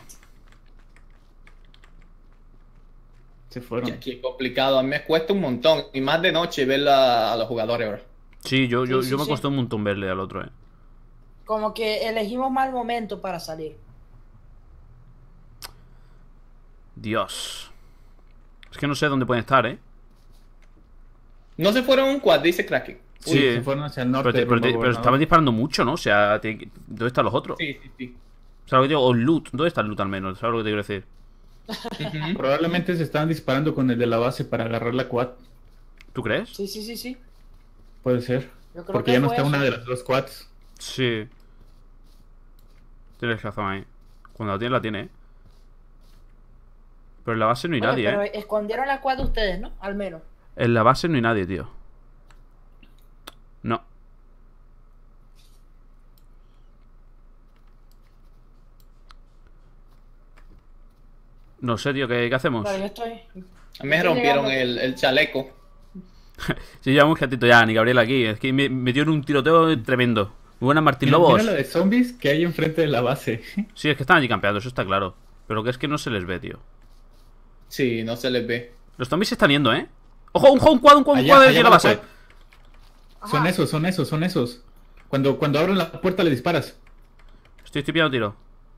Se
Y
fueron.
aquí es complicado. A mí me cuesta un montón. Y más de noche ver a los jugadores, bro.
Sí, yo
Sí,
me
sí.
costó un montón verle al otro,
Como que elegimos mal momento para salir.
Dios. Es que no sé dónde pueden estar,
No se fueron en un quad, dice Kraken.
Sí.
Se fueron hacia el norte.
Pero,
rumbo a
pero
gobernador.
estaban disparando mucho, ¿no? O sea, ¿dónde están los otros?
Sí, sí, sí.
¿Sabes lo que digo? O loot. ¿Dónde está el loot al menos? ¿Sabes lo que te quiero decir?
Ujú.
Probablemente se estaban disparando con el de la base para agarrar la quad.
¿Tú crees?
Sí.
Puede ser.
Yo creo
Porque
que
ya no
fue
está
eso.
una de las dos quads.
Sí. Tienes razón ahí. Cuando la tiene, Pero en la base no hay
Oye,
nadie,
pero escondieron la quad de ustedes, ¿no? Al menos.
En la base no hay nadie, tío. No. No sé, tío, ¿qué hacemos?
Claro, yo estoy.
A mí me rompieron el chaleco.
Sí, llevamos gatito ya, ni Gabriel aquí. Es que me dio en un tiroteo tremendo. Muy buena, Martín
Mira,
Lobos.
mira la de zombies que hay enfrente de la base.
Sí, es que están allí campeando, eso está claro. Pero que es que no se les ve, tío.
Sí, no se les ve.
Los zombies se están yendo, ¿eh? ¡Ojo! Un quad
Allá
de la
va
base.
quad. Son esos. Cuando abren la puerta le disparas.
Estoy pillando tiro.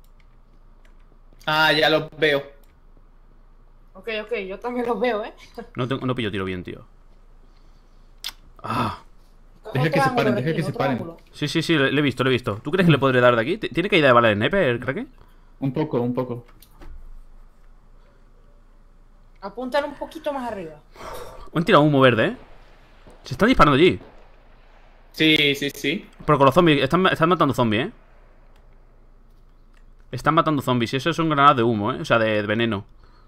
Ah, ya los veo.
Ok, yo también los veo, ¿eh?
No pillo tiro bien, tío. Ah.
Deja que se
Otro
paren,
ángulo,
deja que
Requín,
se
otro
paren.
ángulo.
Sí, le he visto, le he visto. ¿Tú crees que le podré dar de aquí? ¿Tiene caída de bala de sniper, Kraken?
Un poco.
Apúntalo un poquito más arriba.
Han tirado humo verde, ¿eh? Se están disparando allí.
Sí.
Pero con los zombies, están matando zombies, ¿eh? Están matando zombies y eso son granadas de humo, ¿eh? O sea, de veneno.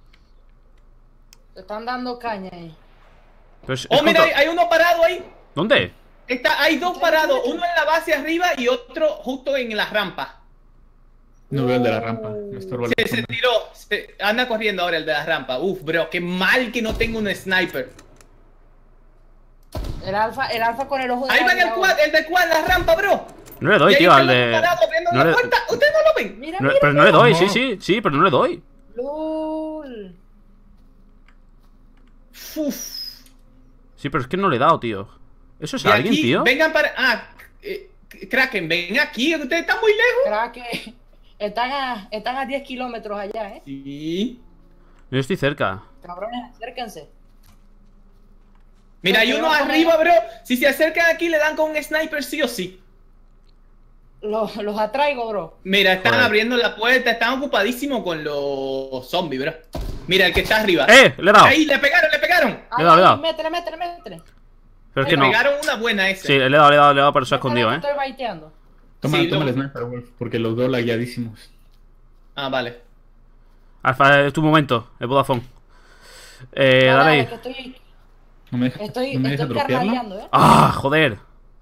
Te están dando caña ahí.
Pero es
Oh, mira,
contra-
hay uno parado ahí.
¿Dónde?
Hay dos parados. Uno en la base arriba y otro justo en la rampa.
No veo el de la rampa. Me estorba la
Se
sombra.
tiró. Anda corriendo ahora el de la rampa. Uf, bro, qué mal que no tengo un sniper.
El alfa con el ojo de
Ahí va en el
águila,
quad, el de quad, la rampa, bro.
No le
Y
doy,
ahí
tío,
está
al
el
de...
otro parado abriendo
No
la
le...
puerta. ¿Ustedes no lo ven?
Mira,
no- pero no le doy,
No.
sí, pero no le doy.
LOL.
Uf.
Sí, pero es que no le he dado, tío. ¿Eso es
De
alguien,
aquí,
tío?
vengan para... Kraken, ven aquí, ustedes están muy lejos.
Crack, que están a 10 kilómetros allá, ¿eh?
Sí.
Yo estoy cerca.
Cabrones, acérquense.
Mira, hay
Pero
uno
vamos a
arriba, bro. Si se acercan aquí, le dan con un sniper sí o sí.
Los atraigo, bro.
Mira, están
Joder.
abriendo la puerta, están ocupadísimos con los zombies, bro. Mira, el que está arriba.
Le he dado.
Ahí, le pegaron.
Le he dado, le he dado.
Métele.
Pero es que
Le
no.
pegaron una buena ese.
Sí, le he dado, pero se ha escondido, ¿eh?
Estoy baiteando.
Toma
Sí,
el
lo-
sniper, Wolf, porque los veo lagueadísimos.
Ah, vale.
Alfa, es tu momento, el Vodafone. Dale
Dale,
ahí.
que estoy,
No me deja,
estoy,
no me deja
estoy
dropearlo.
carnaleando, ¿eh?
¡Ah, joder!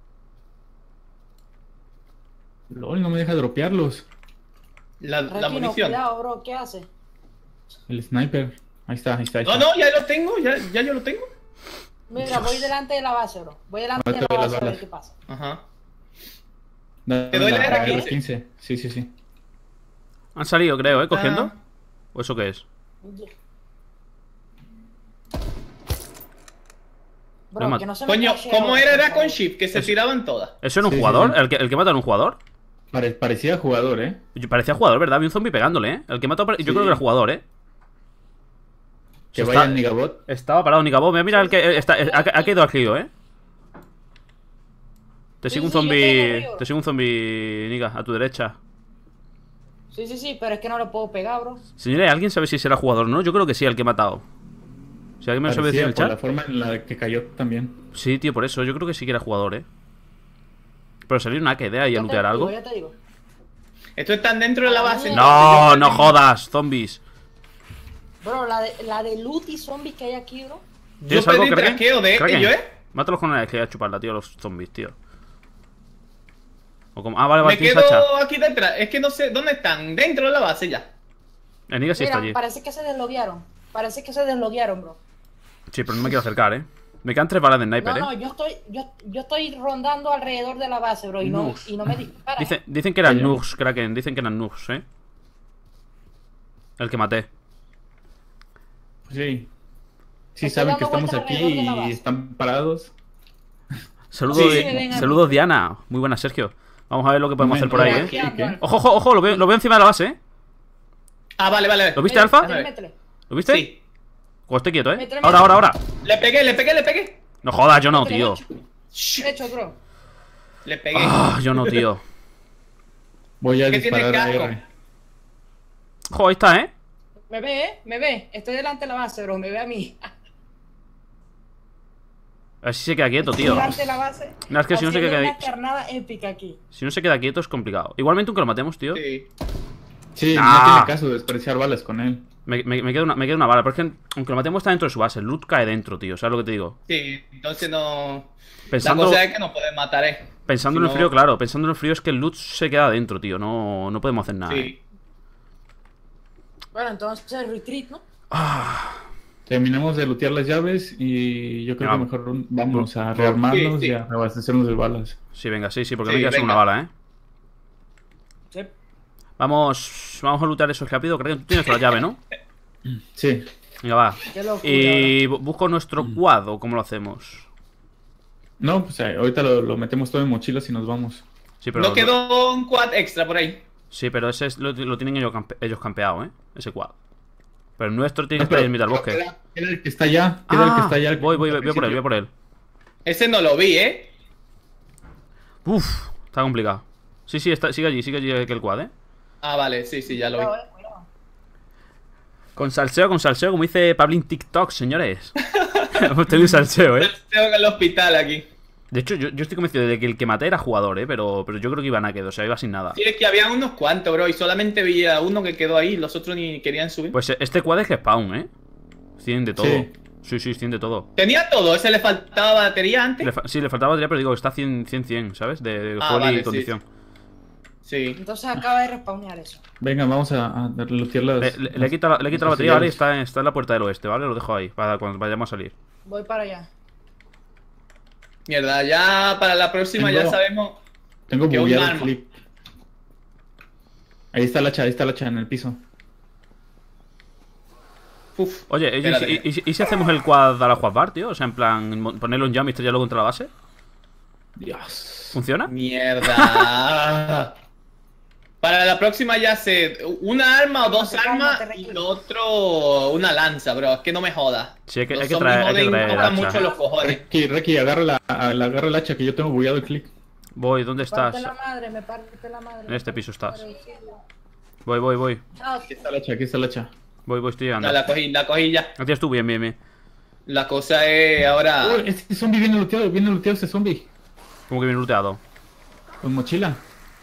LOL, no me deja dropearlos.
La
Tranquilo,
munición.
cuidado, bro, ¿qué hace?
El sniper. Ahí está, ahí está. Ahí
No,
está.
no, ya lo tengo, ya yo lo tengo.
Mira, voy delante de la base, bro. Voy delante de
Ahorita
la
voy las
base a ver
balas.
qué pasa.
Ajá.
Dame
Te doy la
la
R15.
R15. Sí, sí, sí.
Han salido, creo, cogiendo.
Ah.
¿O eso qué es?
Bro,
No,
que no se me
Coño,
crashee,
¿cómo
bro,
era?
por
Era con
favor.
shift, que se
Eso.
tiraban todas.
¿Eso era un
Sí, sí,
jugador?
sí.
¿El que mata era un jugador?
Parecía jugador, ¿eh?
Parecía jugador, ¿verdad? Vi un zombie pegándole, ¿eh? El que mató, yo
Sí.
creo que era jugador, ¿eh?
Que
Está-
vaya en Nigabot.
Estaba parado Nicabo. Mira el que está. Ha caído al río, ¿eh? Te
Sí,
sigue un
sí, yo estoy en el
zombie.
río.
Te sigue un zombie, Nica, a tu derecha.
Sí, sí, sí, pero es que no lo puedo pegar, bro.
Señores, ¿alguien sabe si será jugador o no? Yo creo que sí, el que he matado. Si alguien me lo sabe decir en el
Parecía por la
chat.
forma en la que cayó también.
Sí, tío, por eso. Yo creo que sí que era jugador, ¿eh? Pero salir una que idea y a
Ya te
lootear
digo,
algo.
Ya te digo.
Estos están dentro de la base.
No, no jodas, zombies.
Bro, la de loot y zombies que hay aquí, bro.
Yo
¿Tienes algo,
perdí
Kraken?
traqueo de
Kraken,
ellos,
mátalos con una que a chuparla, tío, los zombies, tío. O como... Ah, vale,
Me
vale, tienes
quedo
hacha.
aquí detrás. Es que no sé dónde están. Dentro de la base ya.
El Nica sí
Mira,
está allí.
parece que se desloguearon. Parece que se desloguearon, bro.
Sí, pero no me quiero acercar, ¿eh? Me quedan 3 balas de sniper,
No, no,
¿eh?
yo estoy rondando alrededor de la base, bro, y no
Nugs.
me disparan.
Dicen que eran
Coño.
nugs, Kraken. Dicen que eran nugs, ¿eh? El que maté.
Sí. Sí,
Estoy
saben que
dando
estamos
vueltas
aquí
alrededor de la
y
base.
están parados.
Saludos,
Sí,
me ven a
saludos Diana. Muy buenas, Sergio. Vamos a ver lo que podemos hacer por ahí,
Momento,
¿eh?
clic, ¿eh?
Ojo, ojo, ojo, lo veo encima de la base, ¿eh?
Ah, vale, vale.
¿Lo viste, Alfa?
Déjame ver.
Métele.
¿Lo viste?
Sí.
Pues esté quieto, ¿eh?
Métele,
Ahora, ahora, ahora.
Le pegué.
No jodas, yo no,
Métele,
tío.
Hecho, bro.
Le pegué.
Ah, yo no, tío.
Voy a
¿Qué tiene
disparar a
casco?
R.
Ojo, ahí está, ¿eh?
Me ve, ¿eh? Me ve. Estoy delante de la base, bro. Me ve a mí.
A ver si se queda quieto,
Estoy
tío.
delante de la base.
No, es que si no se
haciendo
queda,
una carnada épica aquí.
si no se queda quieto es complicado. Igualmente, aunque lo matemos, tío.
Sí.
Sí,
Ah.
no tiene caso desperdiciar balas con él.
Me queda una bala. Pero es que aunque lo matemos está dentro de su base. El loot cae dentro, tío. ¿Sabes lo que te digo?
Sí, entonces no.
Pensando,
La cosa es que no pueden matar,
pensando
si
en el
no-
frío, claro. Pensando en el frío es que el loot se queda dentro, tío. No, no podemos hacer nada, ¿eh?
Sí.
Bueno, entonces retreat, ¿no?
Terminamos de lootear las llaves y yo creo
Ya.
que mejor vamos a rearmarnos
Sí, sí.
y a reabastecernos de balas.
Sí, venga, sí, porque
Sí,
me queda solo una
venga.
bala, ¿eh?
Sí.
Vamos a lootear eso rápido. Creo que tú tienes la llave, ¿no?
Sí.
Venga, va.
Qué locura,
Y busco nuestro quad, ¿o cómo lo hacemos?
No, pues ahorita lo metemos todo en mochilas y nos vamos.
Sí, pero,
No quedó un quad extra por ahí.
sí, pero ese lo tienen ellos campeado, ¿eh? Ese quad. Pero el nuestro tiene
No,
que estar
pero
en mitad del bosque.
Queda el que está allá. Queda el que está allá.
Voy por él, voy por él.
Ese no lo vi,
Uf, está complicado. Sí, sigue allí que el quad, ¿eh?
Ah, vale, sí, ya lo vi.
Cuidado, cuidado.
Con salseo, como dice Pablín TikTok, señores. Hemos tenido un salseo, ¿eh?
Tengo que ir al hospital aquí.
De hecho, yo estoy convencido de que el que maté era jugador, ¿eh? Pero yo creo que iba naked, o sea, iba sin nada.
Sí, es que había unos cuantos, bro, y solamente vi a uno que quedó ahí, los otros ni querían subir.
Pues este quad es que spawn, ¿eh? 100 de todo.
Sí.
Sí, 100 de todo.
Tenía todo, ese le faltaba batería antes.
Sí, le faltaba batería, pero digo, está 100, ¿sabes? De
Ah,
full
vale,
y
sí.
condición.
Sí.
Entonces acaba de respawnear eso.
Venga, vamos a lootear las.
Le he quitado la batería, ¿vale? Está en la puerta del oeste, ¿vale? Lo dejo ahí, para cuando vayamos a salir.
Voy para allá.
Mierda, ya para la próxima ya
Tengo-
sabemos.
Tengo
que un
bugueado el
arma.
clip. Ahí está el hacha en el piso.
Uf,
Oye,
espérate.
¿y si hacemos el quad a la quad bar, tío? O sea, en plan, ponerlo en jam y estrellarlo contra la base.
Dios.
¿Funciona?
Mierda. Para la próxima ya sé una arma o dos
Cálmate,
armas
cálmate,
y
Ricky.
lo otro una lanza, bro. Es que no me jodas.
Sí, hay que
Los
traer,
zombies joden,
el
tocan
hacha.
mucho los cojones.
Ricky, agarra el hacha que yo tengo bugueado el click.
Voy, ¿dónde estás?
Parte la madre, me parte la madre.
En este piso estás.
Madre, sí.
Voy.
Ah,
Aquí está el hacha.
Voy, estoy llegando.
No, la cogí ya.
Aquí tú, bien.
La cosa es ahora.
Oh, este zombie viene looteado este zombie.
Como que bien looteado.
Con mochila.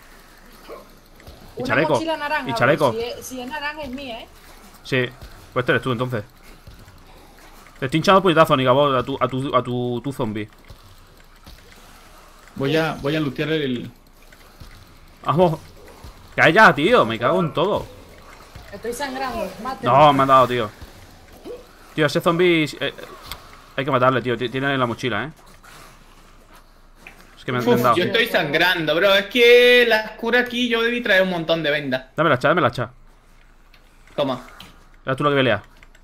Y
una
chaleco.
mochila naranja,
Y chaleco.
bro. Si es naranja es mía, ¿eh?
Sí, pues este eres tú entonces. Te estoy hinchando puñetazo, Nigabot, a tu zombie.
Voy a lootear el...
Vamos. Calla, tío, me cago en todo.
Estoy sangrando, máteme.
No, me han dado, tío. Tío, ese zombie... hay que matarle, tío. Tiene en la mochila, Es que me han dado.
Yo estoy sangrando, bro. Es que las curas aquí yo debí traer un montón de vendas.
Dame la hacha.
Toma.
Era tú lo que peleas.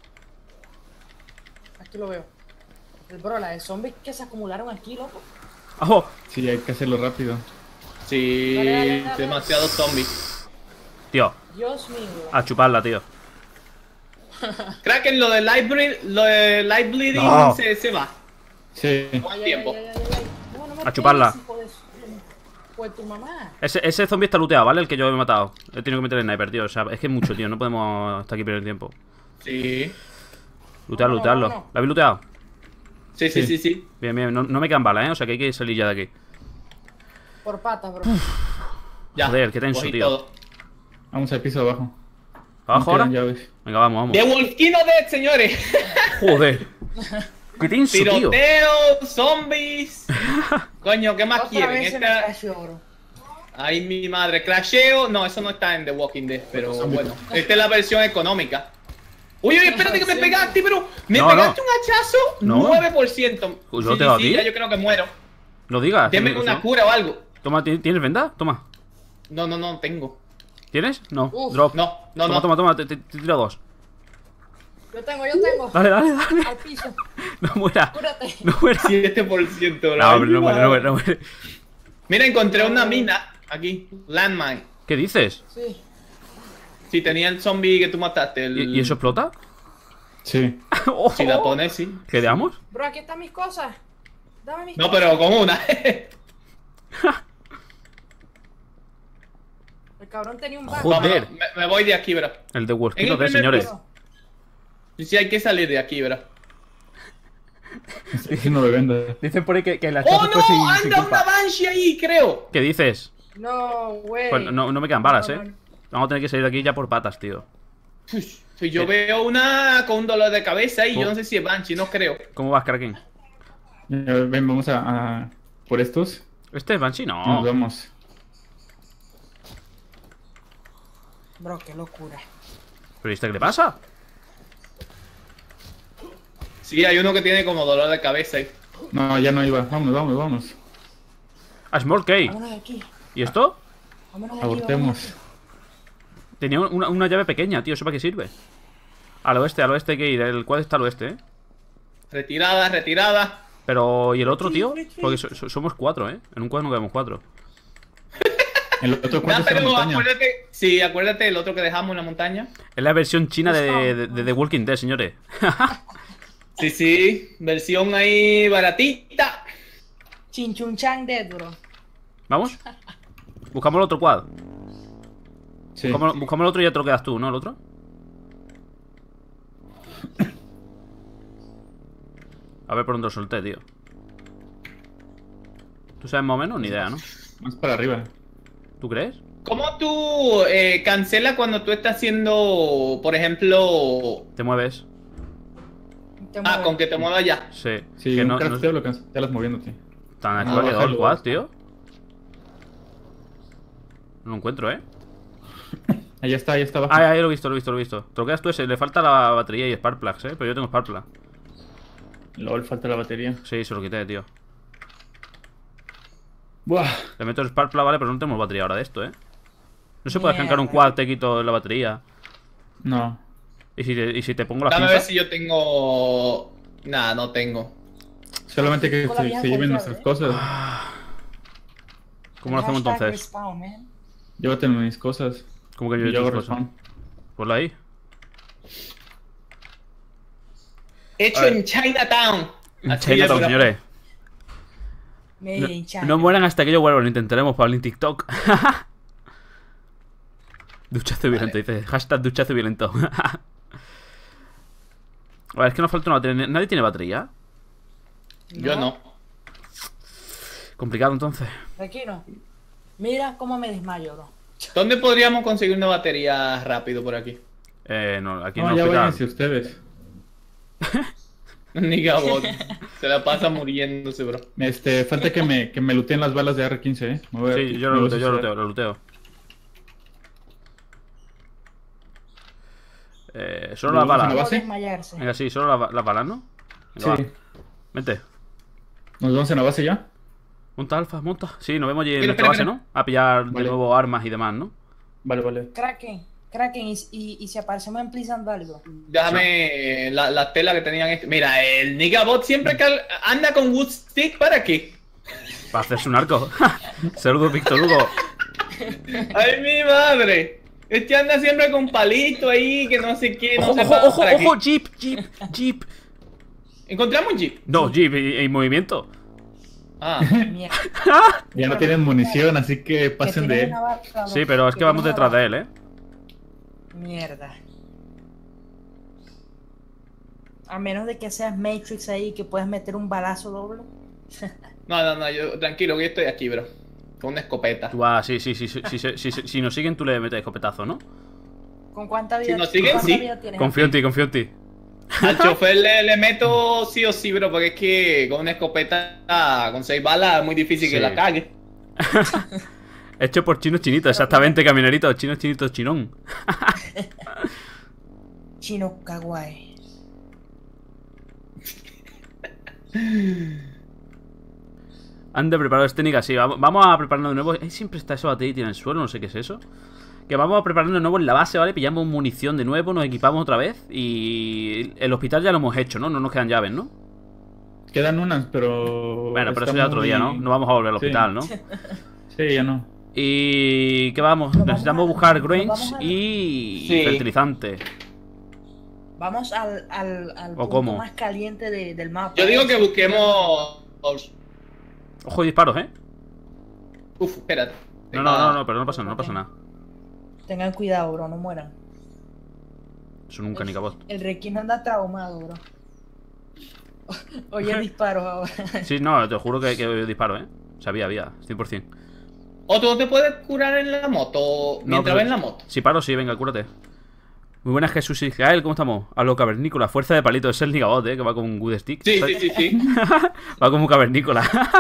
Aquí lo veo. Bro, la de zombies que se acumularon aquí, loco.
¡Ajo!
Sí, hay que hacerlo rápido.
Sí,
Dale.
demasiados zombies.
Tío,
Dios mío.
a chuparla, tío.
Kraken, lo de light bleeding
No.
se va.
Sí.
Buen tiempo.
No, no me
A chuparla.
pegues, hijo de su- Pues tu mamá.
Ese zombie está looteado, ¿vale? El que yo he matado. He tenido que meter el sniper, tío. O sea, es que es mucho, tío. No podemos estar aquí perdiendo tiempo.
Sí.
Lootearlo.
Vámonos.
¿Lo habéis looteado?
Sí.
Bien. No me quedan balas, O sea que hay que salir ya de aquí.
Por patas, bro.
Ya.
Joder, qué tenso,
cogí
tío.
todo.
Vamos al piso de abajo.
¿Abajo
No
ahora?
quedan llaves.
Venga, vamos.
The Volcano Dead, señores.
Joder. Qué tenso, tío.
Tiroteos, zombies. Coño, ¿qué más
Otra
quieren?
vez se me
Esta...
crasheó, bro.
Ay, mi madre. Crasheo. No, eso no está en The Walking Dead, pero bueno. Esta es la versión económica. Uy, espérate que me pegaste, bro. Me
No,
pegaste
no.
un hachazo.
No.
9%.
Pues yo te lo
sí,
di.
ya yo creo que muero.
No digas.
Deme
amigo,
una
¿no?
cura o algo.
Toma, ¿tienes venda? Toma.
No tengo.
¿Tienes? No.
Uf.
Drop.
No.
Toma, te tiro dos.
Yo tengo.
Dale.
Al piso.
No muera.
Cúrate.
No muera.
7%. bro.
No, hombre, no muere.
Mira, encontré una mina aquí. Landmine.
¿Qué dices?
Sí.
Sí, tenía el zombie que tú mataste.
¿Y eso explota?
Sí.
Si la pones, sí.
¿Qué damos?
Bro, aquí están mis cosas. Dame mis
No,
cosas.
pero con una.
El cabrón tenía un bug.
Joder.
Vámonos, me voy de aquí, bro.
El de
En
Workino
el
de
primer
señores.
piso. Sí, hay que salir de aquí, bro.
Es uno de venda.
Dicen por ahí que la
¡Oh, no! ¡Anda una Banshee ahí, creo!
¿Qué dices?
No, güey.
Pues no me quedan balas,
No, no.
Vamos a tener que salir de aquí ya por patas, tío.
Si yo veo una con un dolor de cabeza y
Oh.
yo no sé si es Banshee, no creo.
¿Cómo vas, Kraken?
Ven, vamos a por estos.
¿Este es Banshee?
Y
No.
nos vamos.
Bro, qué locura.
¿Pero este qué le pasa?
Sí, hay uno que tiene como dolor de cabeza ahí.
No, ya no iba. Vámonos.
A Small Cake.
Vámonos de aquí.
¿Y esto?
Vámonos de aquí.
Abortemos.
Tenía una llave pequeña, tío. ¿Eso para qué sirve? Al oeste hay que ir. El cual está al oeste,
Retirada.
Pero, ¿y el otro, tío?
Retreat.
Porque somos 4, En un cuadro no quedamos 4.
El otro
No,
cuarto está en la
pero
montaña.
acuérdate. Sí, acuérdate el otro que dejamos en la montaña.
Es la versión china de The Walking Dead, señores.
Sí, versión ahí baratita.
Chinchunchang dead, bro.
¿Vamos? Buscamos el otro quad.
Sí.
Buscamos el otro y ya te lo quedas tú, ¿no? El otro. A ver por dónde lo solté, tío. ¿Tú sabes más o menos? Ni idea, ¿no?
Más para arriba.
¿Tú crees?
¿Cómo tú cancelas cuando tú estás haciendo, por ejemplo...
¿Te mueves?
Te
Ah,
mueves.
con que te muevas ya?
Sí.
Sí,
que
un
no,
crafteo lo cancelas moviéndote.
tan aquí
Ah,
va quedado el
bájalo.
quad, tío. No lo encuentro,
Ahí está abajo.
Ahí lo he visto. Te lo quedas tú ese. Le falta la batería y Spark Plugs, Pero yo tengo Spark Plug.
LOL, falta la batería.
Sí, se lo quité, tío.
Buah.
Le meto el Spark Plug, vale, pero no tenemos batería ahora de esto, No se puede
Mierda.
arrancar un quad, te quito la batería.
No.
¿Y si te pongo la
Dame a ver
cinta?
si yo tengo... Nada, no tengo.
Solamente que
Con la
se
vieja
lleven
confiable,
nuestras cosas.
¿Cómo lo hacemos
Hashtag
entonces?
respawn, man.
Llévate mis cosas.
¿Cómo que
Y yo
yo
hago
tus cosas?
respawn.
Ponla ahí.
Hecho
A ver.
en Chinatown. Así
Chinatown,
es, bro.
señores.
Made in China.
No mueran hasta que yo vuelva, lo intentaremos, Pablo, en TikTok. Duchazo violento, dice. Hashtag duchazo violento. A ver, es que nos falta una batería. ¿Nadie tiene batería?
Yo no.
Complicado entonces.
Aquí no. Mira cómo me desmayo, bro.
¿Dónde podríamos conseguir una batería rápido por aquí?
No, aquí en
No,
el
ya
hospital.
váyanse ustedes.
Nigabot. Se la pasa muriéndose, bro.
Falta que me looteen las balas de R15, Me voy a-
Sí, yo
me
lo
voy a
luteo,
suicidar.
lo luteo. Solo
¿Nos
las
vamos a la
balas.
base?
desmayarse.
Venga, sí, solo las balas, ¿no? Venga,
Sí.
va. Vente.
¿Nos vamos en la base ya?
Monta, Alfa, monta. Sí, nos vemos allí en
Espera,
nuestra base,
espera,
¿no? A pillar de
Vale.
nuevo armas y demás, ¿no?
Vale.
Kraken, y si aparecemos en Pleasant algo.
Déjame la tela que tenían. Mira, el Nigabot siempre que anda con wood stick, ¿para qué?
Para hacerse un arco. Saludos, Víctor Hugo.
¡Ay, mi madre! Este anda siempre con palito ahí, que no sé qué, no
Ojo,
sé
ojo,
para-
ojo,
para qué.
ojo, Jeep.
¿Encontramos un jeep?
No, Jeep, en movimiento.
Ah,
Mierda.
Ya no tienen munición, así que pasen
Que tiene
de...
una bala, cabrón,
Sí, pero es que vamos
tiene
detrás
una
de él, ¿eh?
bala. Mierda. A menos de que seas Matrix ahí, que puedas meter un balazo doble.
no, yo tranquilo, que yo estoy aquí, bro. Con una escopeta.
Tú vas, sí. Si nos siguen, tú le metes escopetazo, ¿no?
¿Con cuánta
Si
vida,
nos siguen,
cuánta
sí.
vida tienes?
Confío en ti, confío en ti.
Al chofer le meto sí o sí, bro, porque es que con una escopeta con 6 balas es muy difícil que
Sí.
la cague.
Hecho por chinos chinitos, exactamente, camioneritos, chinos chinitos chinón.
Chino kawaii.
Han de preparar técnicas, sí. Vamos a prepararnos de nuevo. Siempre está eso batería en el suelo, no sé qué es eso. Que vamos a prepararnos de nuevo en la base, ¿vale? Pillamos munición de nuevo, nos equipamos otra vez. Y el hospital ya lo hemos hecho, ¿no? No nos quedan llaves, ¿no?
Quedan unas, pero...
Bueno, pero
está
eso ya otro
muy-
día, ¿no? No vamos a volver al
Sí.
hospital, ¿no?
Sí, ya no.
Y... ¿qué vamos?
Nos vamos
Necesitamos
a-
buscar
nos
grains
vamos a-
y...
Sí.
fertilizante.
Vamos al
¿O
punto
cómo?
más caliente del mapa.
Yo digo que busquemos...
Ojo, disparos, ¿eh?
Uf, espérate.
No, pero no pasa nada, no pasa nada.
Tengan cuidado, bro, no mueran.
Eso nunca, ni cabot.
El Requiem anda traumado, bro. Oye, disparos ahora.
Sí, no, te juro que disparo, ¿eh? O sea, había, 100%.
¿O tú no te puedes curar en la moto mientras
pero-
ves en la moto?
Si paro, sí, venga, cúrate. Muy buenas, Jesús Israel, ¿cómo estamos? A lo cavernícola, fuerza de palito, es el Nigabot, que va con un good stick.
Sí.
Va como un cavernícola.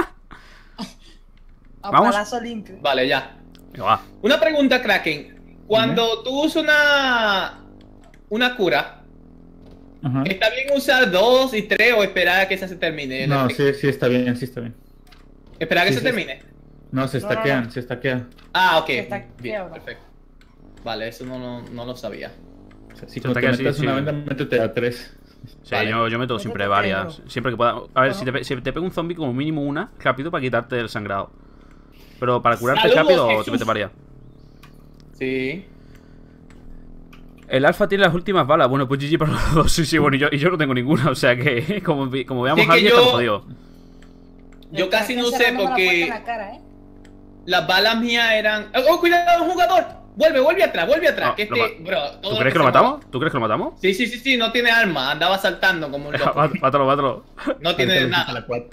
A
Vamos.
palazo limpio.
Vale, ya.
Venga, va.
Una pregunta, Kraken. Cuando tú usas una cura,
Ajá.
¿está bien usar 2 y 3 o esperar a que esa se termine? el
No,
efecto?
sí está bien, sí está bien.
Esperar a que
Sí,
se
sí.
termine.
No, se
No, no,
estaquean,
no.
se estaquean.
Ah, ok.
Está
Bien,
quebrado.
perfecto. Vale, eso no lo sabía.
O sea, si
Se
cuando te
estaquea, sí,
metas
sí.
una venda, métete a 3.
Sí,
Vale.
yo meto siempre
Métete
varias.
Pedro.
Siempre que pueda. A ver,
Ajá.
si te pega un zombie, como mínimo una, rápido para quitarte el sangrado. Pero para curarte
Saludos,
rápido,
Jesús.
te metes varias.
Sí.
El alfa tiene las últimas balas. Bueno, pues GG para los dos. Sí, bueno, y yo no tengo ninguna. O sea que, como veamos
Es
a
que
alguien,
yo-
estamos jodidos.
Yo
El
casi
Kraken
no sé
cerrándome la puerta
porque
en la cara, ¿eh?
las balas mías eran... ¡Oh, cuidado, un jugador! Vuelve atrás,
No,
que
lo
este... Bro, todo
¿Tú crees que
se
lo matamos?
mueva.
¿Tú crees que lo matamos?
Sí, no tiene arma, andaba saltando como un loco.
Mátalo.
No tiene
Ahorita
nada.
la 4.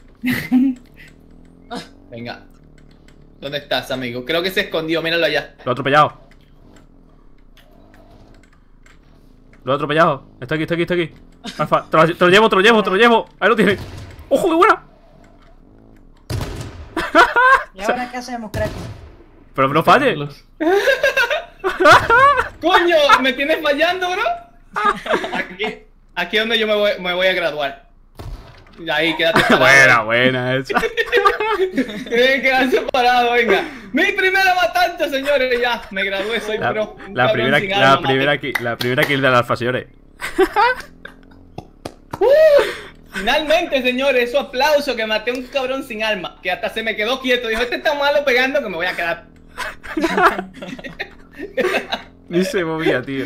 Venga. ¿Dónde estás, amigo? Creo que se escondió, míralo allá.
Lo he atropellado. Lo he atropellado. Está aquí. Alfa, te lo llevo. Ahí lo tienes. ¡Ojo, qué buena!
¿Y ahora qué hacemos, Kraken?
Pero no falle.
¡Coño! ¿Me tienes fallando, bro? Aquí es donde yo me voy a graduar. Y ahí, quédate parado.
Buena esa.
Tienen que quedar separados, venga. Mi primera matanza, señores, ya. Me gradué, soy pro. Un
La
cabrón
primera
sin arma,
la primera kill del alfa, señores.
Finalmente, señores, eso aplauso que maté a un cabrón sin arma. Que hasta se me quedó quieto. Dijo, este está malo pegando que me voy a quedar.
Ni se movía, tío.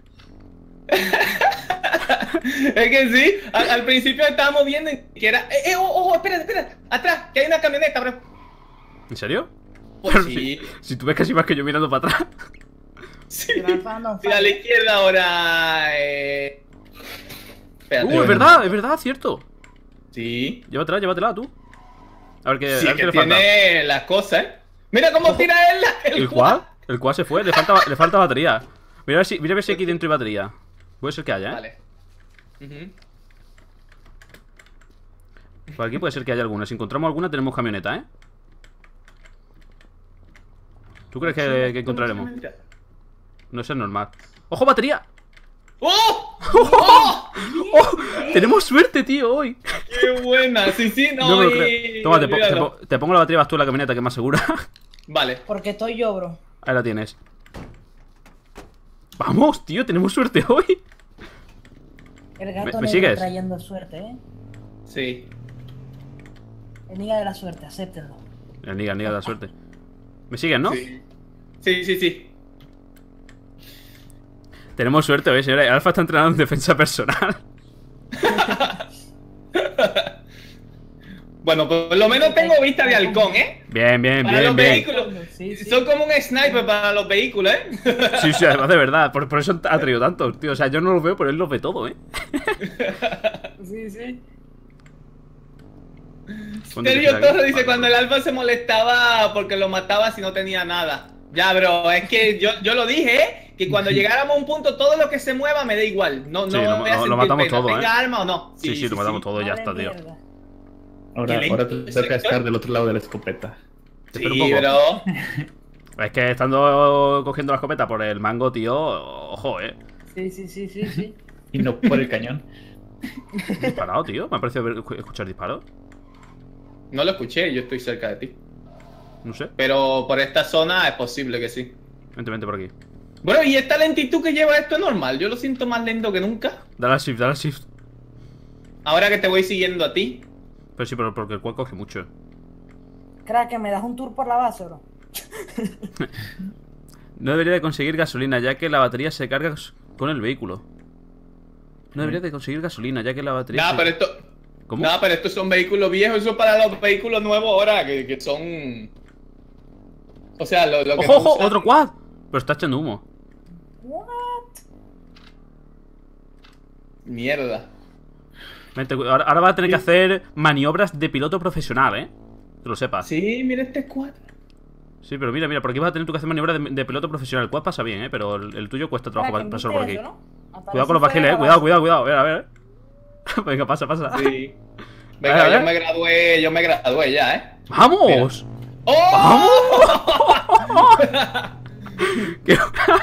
Es que sí, al principio estábamos viendo que era... ¡Oh, espera! Atrás, que hay una camioneta, bro.
¿En serio?
Pues
Pero
sí.
si tú ves casi más que yo mirando para atrás.
Sí.
El alfa no
Sí, a la izquierda ahora... Espérate.
Es verdad, cierto.
Sí.
Llévatela tú. A ver qué,
Sí,
a ver
que
qué le falta.
tiene las cosas, ¿eh? Mira cómo tira él
¿El quad? El quad se fue, le falta batería. Mira a ver si aquí dentro hay batería. Puede ser que haya, ¿eh?
Vale. Ujú.
Por aquí puede ser que haya alguna. Si encontramos alguna, tenemos camioneta, ¿eh? ¿Tú crees que encontraremos? No es normal. ¡Ojo, batería!
¡Oh! ¡Oh!
¡Oh! Tenemos suerte, tío, hoy.
¡Qué buena! Sí, sí, no,
No me lo creo. Toma, te pongo la batería, vas tú en la camioneta, que es más segura.
Vale.
Porque estoy yo, bro.
Ahí la tienes. Vamos, tío, tenemos suerte hoy.
El gato
¿Me
negro
sigues?
trayendo suerte, ¿eh?
Sí.
El niga de la suerte, acéptenlo.
El niga de la suerte. ¿Me sigues, no?
Sí. Sí, sí, sí.
Tenemos suerte hoy, señora. Alfa está entrenando en defensa personal.
Bueno, por lo menos tengo vista de halcón, ¿eh?
Bien,
Para los
bien.
vehículos.
Sí, sí.
Son como un sniper para los vehículos, ¿eh?
Sí, sí, además de verdad. Por eso ha traído tantos, tío. O sea, yo no los veo, pero él los ve todo, ¿eh?
Sí, sí.
Sergio Torres dice cuando el alfa se molestaba porque lo mataba si no tenía nada. Ya, bro, es que yo lo dije, ¿eh? Que cuando llegáramos a un punto, todo lo que se mueva me da igual. No,
Sí,
no voy a
lo
sentir
matamos
pena,
todo, ¿eh?
tenga arma o no.
Sí, lo matamos todo y ya
Vale,
está, tío.
mierda.
Ahora
¿Qué
te
lento
toca
es
estar del otro lado de la escopeta.
Te
Sí,
espero un poco.
bro.
Es que estando cogiendo la escopeta por el mango, tío. Ojo,
Sí, sí, sí, sí, sí.
Y no por el cañón.
Disparado, tío. Me ha parecido escuchar disparos.
No lo escuché, yo estoy cerca de ti.
No sé.
Pero por esta zona es posible que sí.
Vente por aquí.
Bueno, ¿y esta lentitud que lleva esto es normal? Yo lo siento más lento que nunca.
Dale al shift.
Ahora que te voy siguiendo a ti.
Pero sí, pero porque el cual coge mucho.
Crack, ¿me das un tour por la base, bro?
No debería de conseguir gasolina, ya que la batería se carga con el vehículo. No debería de conseguir gasolina, ya que la batería
Nada,
se...
pero esto.
¿Cómo?
Nada, pero estos son vehículos viejos, eso para los vehículos nuevos ahora, que son. O sea, lo que.
¡Ojo,
no
ojo!
usan-
¡Otro quad! Pero está echando humo.
What?
Mierda.
Vente, ahora va a tener que hacer maniobras de piloto profesional, ¿eh? Que lo sepas.
Sí, mira este quad.
Sí, pero mira, por aquí vas a tener tú que hacer maniobras de piloto profesional. El quad pasa bien, ¿eh? Pero el tuyo cuesta trabajo
Crack,
pasarlo por aquí.
¿viste eso, no?
Cuidado con los
Aparece
bajiles,
fuera de la
cuidado. A ver. Venga, pasa.
Sí.
A
Venga,
ver.
yo me gradué ya, ¿eh?
¡Vamos!
¡Oh!
¿Qué?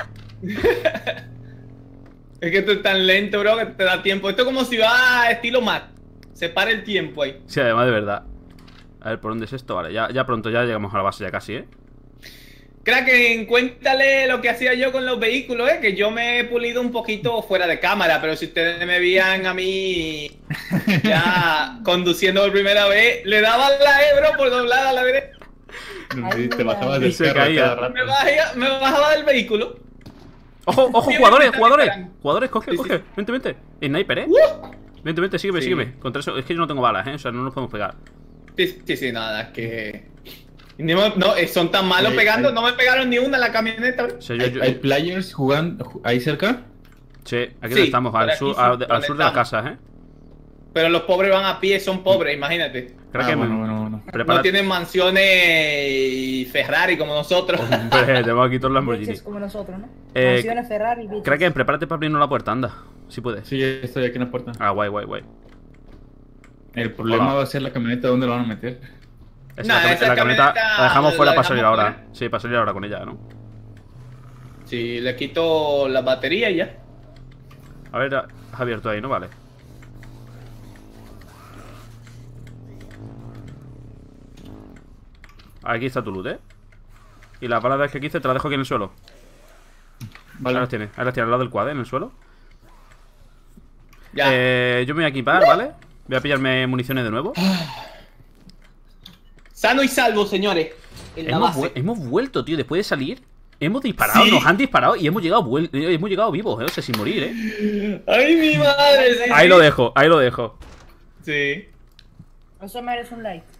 Es que esto es tan lento, bro, que te da tiempo. Esto es como si va estilo Mac. Se para el tiempo ahí.
Sí, además de verdad. A ver, ¿por dónde es esto? Vale, ya pronto ya llegamos a la base ya casi, ¿eh?
Kraken, cuéntale lo que hacía yo con los vehículos, que yo me he pulido un poquito fuera de cámara, pero si ustedes me veían a mí ya conduciendo por primera vez, le daban la Ebro por doblada a la derecha,
Ay,
Te bajabas
Y
del
se
carro
caía.
cada rato.
me bajaba del vehículo.
¡Ojo,
Sí,
jugadores!
están-
¡Jugadores, coge!
Sí, sí.
Vente. Sniper, ¿eh? Vente, sígueme,
Sí.
sígueme. Contra eso, es que yo no tengo balas, ¿eh? O sea, no nos podemos pegar.
Sí, nada, es que... No, son tan malos
Ahí,
pegando,
ahí.
no me pegaron ni una en la camioneta, bro.
O sea,
¿Hay players jugando ahí cerca?
Sí, aquí
Sí,
donde estamos,
por
al
aquí
sur,
sí,
al
donde
sur de las
estamos.
casas, ¿eh?
Pero los pobres van a pie, son pobres, imagínate.
Creo que
bueno.
No
prepárate.
tienen mansiones y Ferrari como nosotros.
Hombre, tengo aquí todos los Lamborghini.
Bitches como nosotros, ¿no?
Eh,
Mansiones Ferrari, bitches.
Kraken, prepárate para abrirnos la puerta, anda. Si puedes.
Sí, ya estoy aquí en la puerta.
Ah, guay.
El problema
Hola.
va a ser la camioneta, ¿dónde la van a meter?
Esa
La camioneta la dejamos fuera
la
para salir
dejamos
ahora.
fuera.
Sí, para salir ahora con ella, ¿no?
Sí, le quito la batería y ya.
A ver, has abierto ahí, ¿no? Vale. Aquí está tu loot, ¿eh? Y las balas que quise te las dejo aquí en el suelo.
Vale.
Ahí las tienes, al lado del quad, ¿eh? En el suelo.
Ya.
Yo me voy a equipar, ¿vale? Voy a pillarme municiones de nuevo.
Sano y salvo, señores. En la base.
Hemos vuelto, tío, después de salir. Hemos disparado,
Sí.
nos han disparado y hemos llegado vivos, ¿eh? O sea, sin morir, ¿eh?
¡Ay, mi madre! Sí,
Ahí lo dejo.
Sí.
Eso merece un like.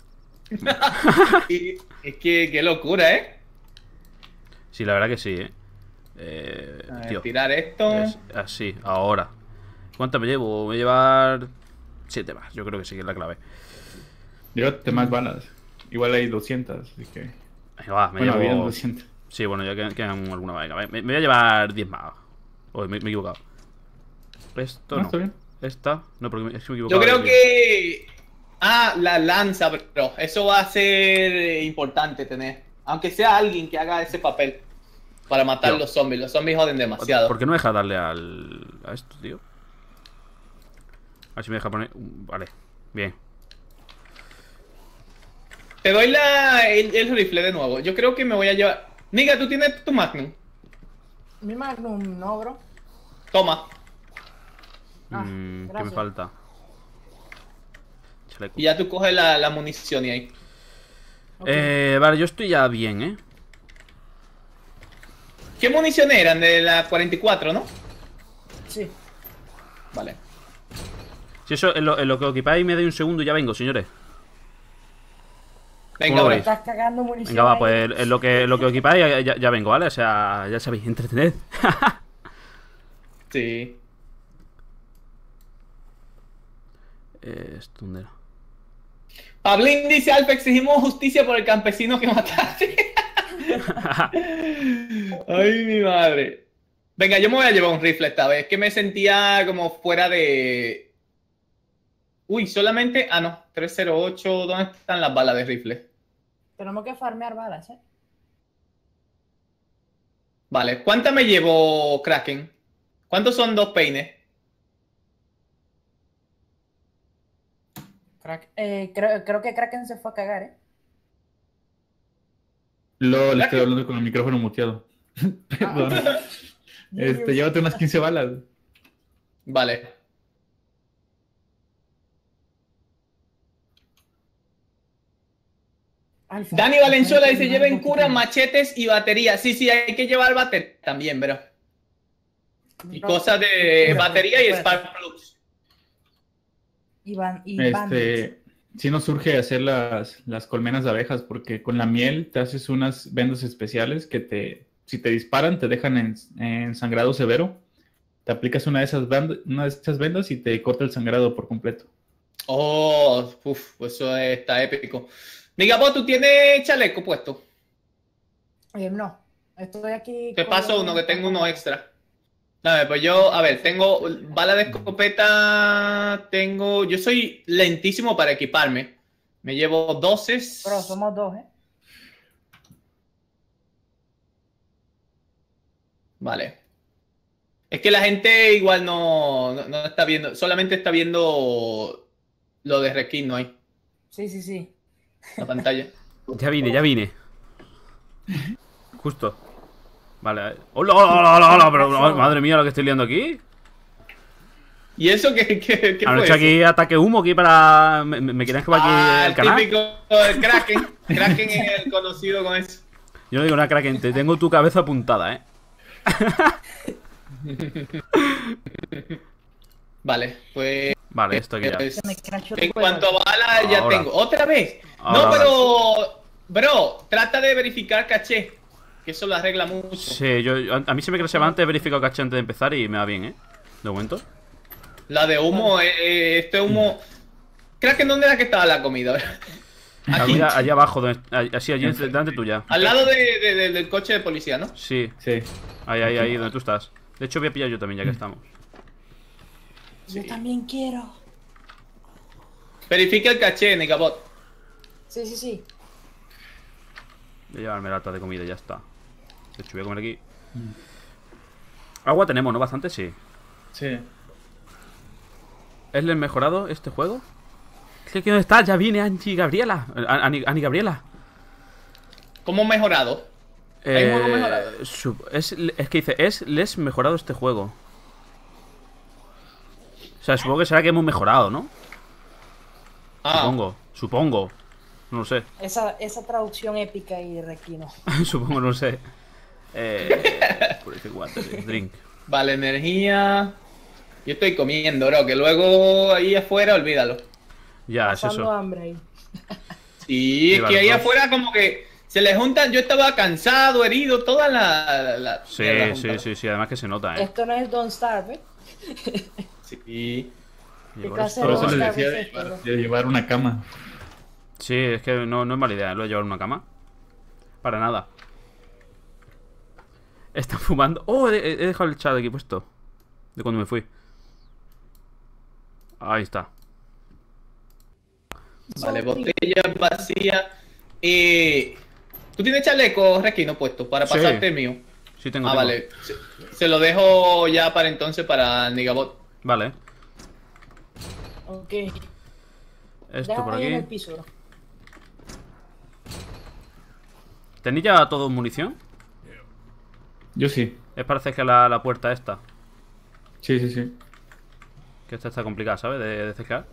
Y es que qué locura, ¿eh?
Sí, la verdad que sí, ¿eh?
A ver,
Tío.
tirar esto.
Es así, ahora. ¿Cuántas me llevo? Me voy a llevar 7 más, yo creo que sí que es la clave.
Llévate más balas. Igual hay 200, así que...
Venga, va, me
Bueno, habían
llevo...
200.
Sí, bueno, ya quedan alguna venga, me voy a llevar 10 más. Oh, me he equivocado. Esto
No,
no.
está bien.
Esta, no, porque es que me he
Yo
equivocado.
creo
de-
que Ah, la lanza, bro. Eso va a ser importante tener. Aunque sea alguien que haga ese papel. Para matar
Tío.
los zombies. Los zombies joden demasiado.
¿Por qué no deja darle a esto, tío? A ver si me deja poner... Vale, bien.
Te doy el rifle de nuevo. Yo creo que me voy a llevar... Niga, ¿tú tienes tu Magnum?
Mi Magnum, no, bro.
Toma.
Ah,
¿Qué me
gracias.
falta? Chaleco.
Y ya tú coges la munición y ahí.
Ok.
Vale, yo estoy ya bien, ¿eh?
¿Qué munición eran? De la 44, ¿no?
Sí.
Vale.
Si eso, en lo que ocupáis me doy un segundo y ya vengo, señores.
Venga,
¿Cómo lo
bro.
veis?
Estás cagando munición.
Venga, va,
ahí.
pues en lo que ocupáis ya vengo, ¿vale? O sea, ya sabéis, entretened.
Sí.
¿Esto dónde era?
Pablín dice, Alfa, exigimos justicia por el campesino que mataste. Ay, mi madre. Venga, yo me voy a llevar un rifle esta vez. Que me sentía como fuera de... Uy, solamente... Ah, no. 308. ¿Dónde están las balas de rifle?
Tenemos que farmear balas, ¿eh?
Vale. ¿Cuántas me llevo, Kraken? ¿Cuántos son 2 peines?
Creo que Kraken se fue a cagar, ¿eh?
Le estoy hablando con el micrófono muteado. Perdón. Llévate unas 15 balas.
Vale.
Alfa,
Dani Valenzuela dice,
Alfa,
lleven
Alfa,
cura,
Alfa.
machetes y batería. Sí, sí, hay que llevar batería también, bro. Y
No,
cosas de
espérate,
batería y
espérate.
spark plugs.
Y bandits.
Sí nos surge hacer las colmenas de abejas porque con la miel te haces unas vendas especiales que si te disparan te dejan en sangrado severo. Te aplicas una de esas vendas y te corta el sangrado por completo.
Oh, uff, eso está épico. Digamos, ¿tú tienes chaleco puesto?
No, estoy aquí.
Te
con-
paso uno, que tengo uno extra. Dame, pues yo, a ver, tengo bala de escopeta, yo soy lentísimo para equiparme. Me llevo 12.
Pero somos dos, ¿eh?
Vale. Es que la gente igual no está viendo, solamente está viendo lo de reskin, no hay
Sí, sí, sí.
la pantalla.
Ya vine. Justo. Vale. ¡Hola, hola, hola, hola! Pero, madre mía, lo que estoy liando aquí.
¿Y eso qué
Han
fue
hecho
eso?
aquí ataque humo aquí para... ¿Me quieren que aquí
Ah,
el canal?
típico del Kraken. Kraken es el conocido con eso.
Yo no digo nada, Kraken, te tengo tu cabeza apuntada, ¿eh?
Vale, pues
Vale, esto aquí ya.
Se me crashó el
en
juego.
cuanto a balas ya
Ahora.
tengo. ¿Otra vez?
Ahora,
No, pero... Bro, trata de verificar caché. Que eso lo arregla mucho.
Sí, a mí siempre que lo se va antes he verificado caché antes de empezar y me va bien, ¿eh? De momento.
La de humo, este humo... Kraken, ¿dónde era que estaba la comida? Aquí,
Allá abajo, así, allí delante tuya.
al lado del coche de policía, ¿no?
Sí,
Sí.
ahí, donde tú estás. De hecho voy a pillar yo también, ya que estamos.
Yo también quiero.
Verifica el caché, Nicabot.
Sí, sí, sí.
Voy a llevarme lata de comida y ya está. De hecho voy a comer aquí. Agua tenemos, ¿no? Bastante, sí.
Sí.
¿Es el mejorado este juego? ¿Qué dónde está? Ya viene Angie Gabriela. Ani Gabriela.
¿Cómo mejorado? ¿Hay juego mejorado?
Es que dice, es les mejorado este juego. O sea, supongo que será que hemos mejorado, ¿no?
Ah,
Supongo. No lo sé.
Esa traducción épica y de Requino.
Supongo, no lo sé. Purific water, drink.
vale, energía. Yo estoy comiendo, bro, que luego ahí afuera, olvídalo.
Ya, es
Pasando
eso.
hambre ahí.
Sí, es
Lleva
que
los
ahí
dos.
afuera como que se le juntan, yo estaba cansado, herido, toda la
Sí,
mierda
sí,
juntada.
sí, sí, además que se nota, ¿eh?
Esto no es Don't Starve, ¿eh?
Sí.
¿Qué
Llevar
clase
esto-
Por eso
de
les
Don't
decía
Starve es esto, bro?
de llevar una cama.
Sí, es que no es mala idea, lo de llevar en una cama. Para nada. Están fumando. Oh, he dejado el chat aquí puesto. De cuando me fui. Ahí está.
Vale, botella vacía. ¿Tú tienes chaleco, Requino, puesto para
Sí.
pasarte el mío?
Sí, tengo.
Ah,
tengo.
vale. Se lo dejo ya para entonces para Nigabot.
Vale.
Ok.
Esto
Déjame
por
ahí en el
aquí.
piso, bro.
¿Tenéis ya todo munición?
Yo sí.
Es parece que la puerta esta.
Sí, sí, sí.
Que esta está complicada, ¿sabes? De cercar.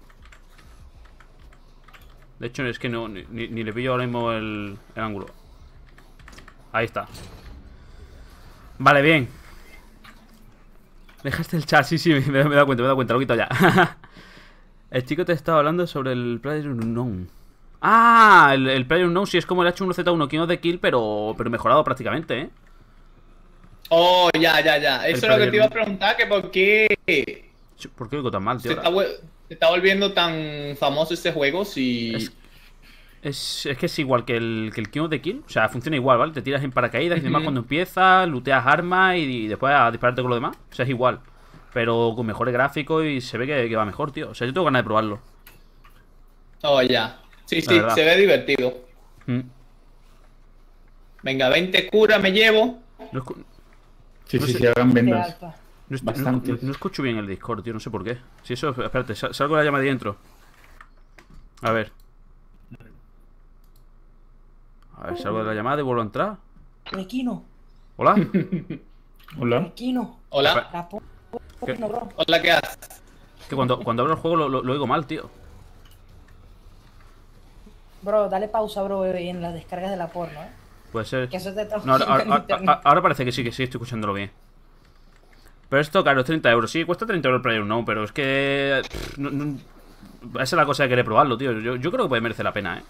De hecho, es que no ni le pillo ahora mismo el ángulo. Ahí está. Vale, bien. Dejaste el chat, sí, me he dado cuenta, lo quito ya. El chico te estaba hablando sobre el PlayerUnknown. Ah, el PlayerUnknown sí es como el H1Z1 que no de kill, pero mejorado prácticamente, ¿eh?
Oh, ya. Eso es lo que te iba a
Player-
preguntar, que por qué
¿Por qué lo digo tan mal, tío?
se está volviendo tan famoso este juego si...
Es que es igual que el King of the Kill. O sea, funciona igual, ¿vale? Te tiras en paracaídas y demás cuando empiezas, looteas armas y después a dispararte con lo demás. O sea, es igual. Pero con mejores gráficos y se ve que va mejor, tío. O sea, yo tengo ganas de probarlo.
Oh, ya. Sí,
La verdad.
se ve divertido.
Mm.
Venga, 20 cura me llevo.
No,
Sí,
No
sí,
sé.
sí, hagan
De
vendas.
alfa.
Bastantes.
no escucho bien el Discord, tío. No sé por qué. Si eso, espérate, salgo de la llama de dentro. A ver, salgo de la llamada y vuelvo a entrar.
Requino,
Hola.
Hola.
Requino.
Hola.
La po...
¿Qué?
no, bro.
Hola, ¿qué haces?
Que cuando abro el juego lo oigo mal, tío.
Bro, dale pausa, bro, en las descargas de la porno, ¿eh?
Puede ser.
Que eso te está
No,
en internet.
ahora parece que sí, estoy escuchándolo bien. Pero esto, claro, es 30 euros. Sí, cuesta 30 euros el PlayerUnknown, pero es que... esa es la cosa de querer probarlo, tío. Yo creo que puede merecer la pena, ¿eh?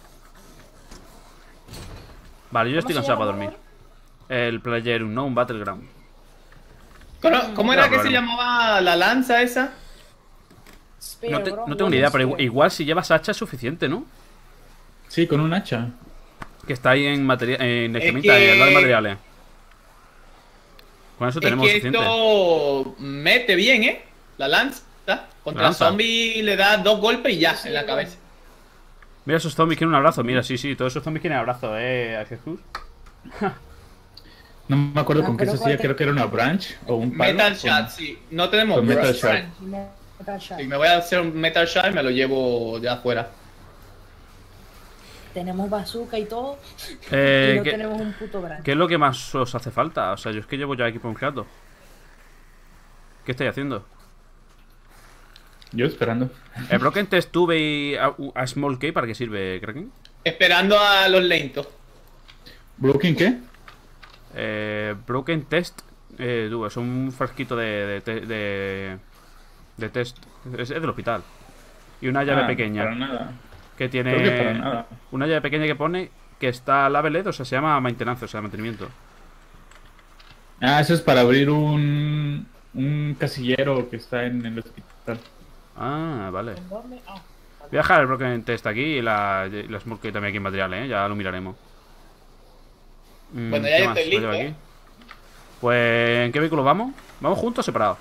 Vale, yo estoy
¿Cómo se
cansado para
llama,
dormir. El PlayerUnknown Battleground.
¿Cómo era que se
Claro.
llamaba la lanza esa?
Spear, bro,
No tengo ni idea, pero
Spear.
igual si llevas hacha es suficiente, ¿no?
Sí, con un hacha.
Que está ahí en
Es
esquemita, al lado de
que-
materiales. Con eso
Es
tenemos
que
suficiente.
esto mete bien, ¿eh? La lanza. Contra
La lanza.
zombie le da 2 golpes y ya,
Sí,
en la
bro.
cabeza.
Mira, esos zombies quieren un abrazo. Mira, sí, todos esos zombies quieren abrazo, a Jesús.
No me acuerdo
Ah,
con qué se
pero
hacía,
¿cuál te-
creo que era una branch o un palo.
Metal
con-
Shot, sí. No tenemos
con Metal
brush.
Shot.
Metal Shot.
Sí, me voy a hacer un Metal Shot y me lo llevo de afuera.
Tenemos bazooka y todo. Y
¿Qué,
no tenemos un puto branch.
qué es lo que más os hace falta? O sea, yo es que llevo ya equipo en rato. ¿Qué estáis haciendo?
Yo esperando.
¿El Broken Test tuve y a Small K para qué sirve, Kraken?
Esperando a los lentos.
¿Broken qué?
Broken Test tuve, es un frasquito de test. Es del hospital. Y una llave
Ah,
pequeña
Para nada.
que
Creo que para
tiene.
nada.
Una llave pequeña que pone que está labeled, o sea, se llama maintenance, o sea, mantenimiento.
Ah, eso es para abrir un casillero que está en el hospital.
Ah, vale.
¿En dónde? Ah,
Voy a dejar el Broken Test aquí y la Small K también aquí en materiales, ya lo miraremos.
Bueno, ya
¿qué
yo
más?
estoy
Lo llevo
listo,
aquí. Pues, ¿en qué vehículo vamos? ¿Vamos juntos o separados?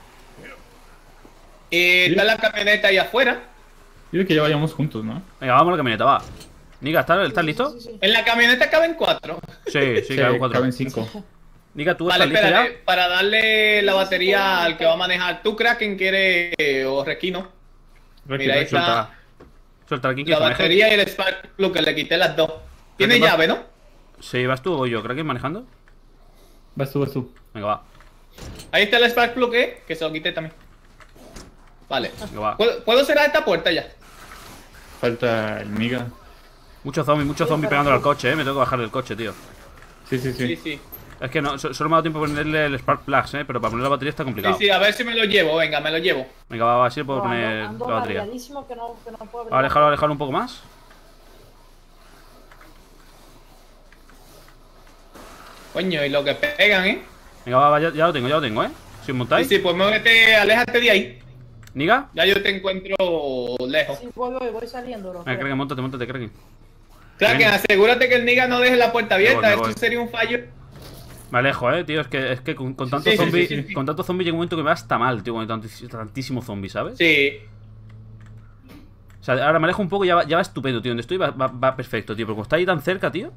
Está la camioneta ahí afuera.
Yo creo que ya vayamos juntos, ¿no?
Venga, vamos a la camioneta, va. Nika, ¿estás listo?
sí, sí.
En la camioneta caben 4.
Sí, caben cuatro.
caben 5.
Nika, ¿tú
Vale,
estás listo ya?
espérate, para darle la batería al que va a manejar. ¿Tú, Kraken, quieres o Requino? Mira, ahí está
Suelta aquí, que
la
se maneje.
batería y el Spark Plug, que le quité las dos. Tiene
Requino.
llave, ¿no?
Sí, vas tú o yo, creo que manejando.
Vas tú, vas tú.
Venga, va.
Ahí está el Spark Plug, que se lo quité también. Vale.
Venga, va.
¿Puedo cerrar esta puerta ya?
Falta el miga.
Muchos zombies pegándole al coche, me tengo que bajar del coche, tío.
Sí, sí,
Sí,
sí.
sí.
Es que no, solo me ha dado tiempo de ponerle el Spark Plugs, pero para poner la batería está
Sí,
complicado.
sí, a ver si me lo llevo. Venga, me lo llevo.
Venga, va, así le puedo
No,
poner
ando
la batería.
largadísimo que no puedo abrir.
Va, alejarlo un poco más.
Coño, y lo que pegan, ¿eh?
Venga, va, ya lo tengo, ¿eh? Si os
Sí,
montáis.
sí, pues muévete, aléjate de ahí.
Niga.
Ya yo te encuentro lejos.
Sí, voy saliendo, bro.
Venga, Kraken, montate, Kraken.
Kraken,
Venga.
asegúrate que el nigga no deje la puerta abierta.
Me
Esto
voy.
sería un fallo.
Me alejo, tío. Es que con tantos
Sí, sí,
zombies.
sí, sí.
Con tantos zombies llega un momento que me va hasta mal, tío. Con tantísimos zombies, ¿sabes?
Sí.
O sea, ahora me alejo un poco y ya va estupendo, tío. Donde estoy va perfecto, tío. Pero como está ahí tan cerca, tío.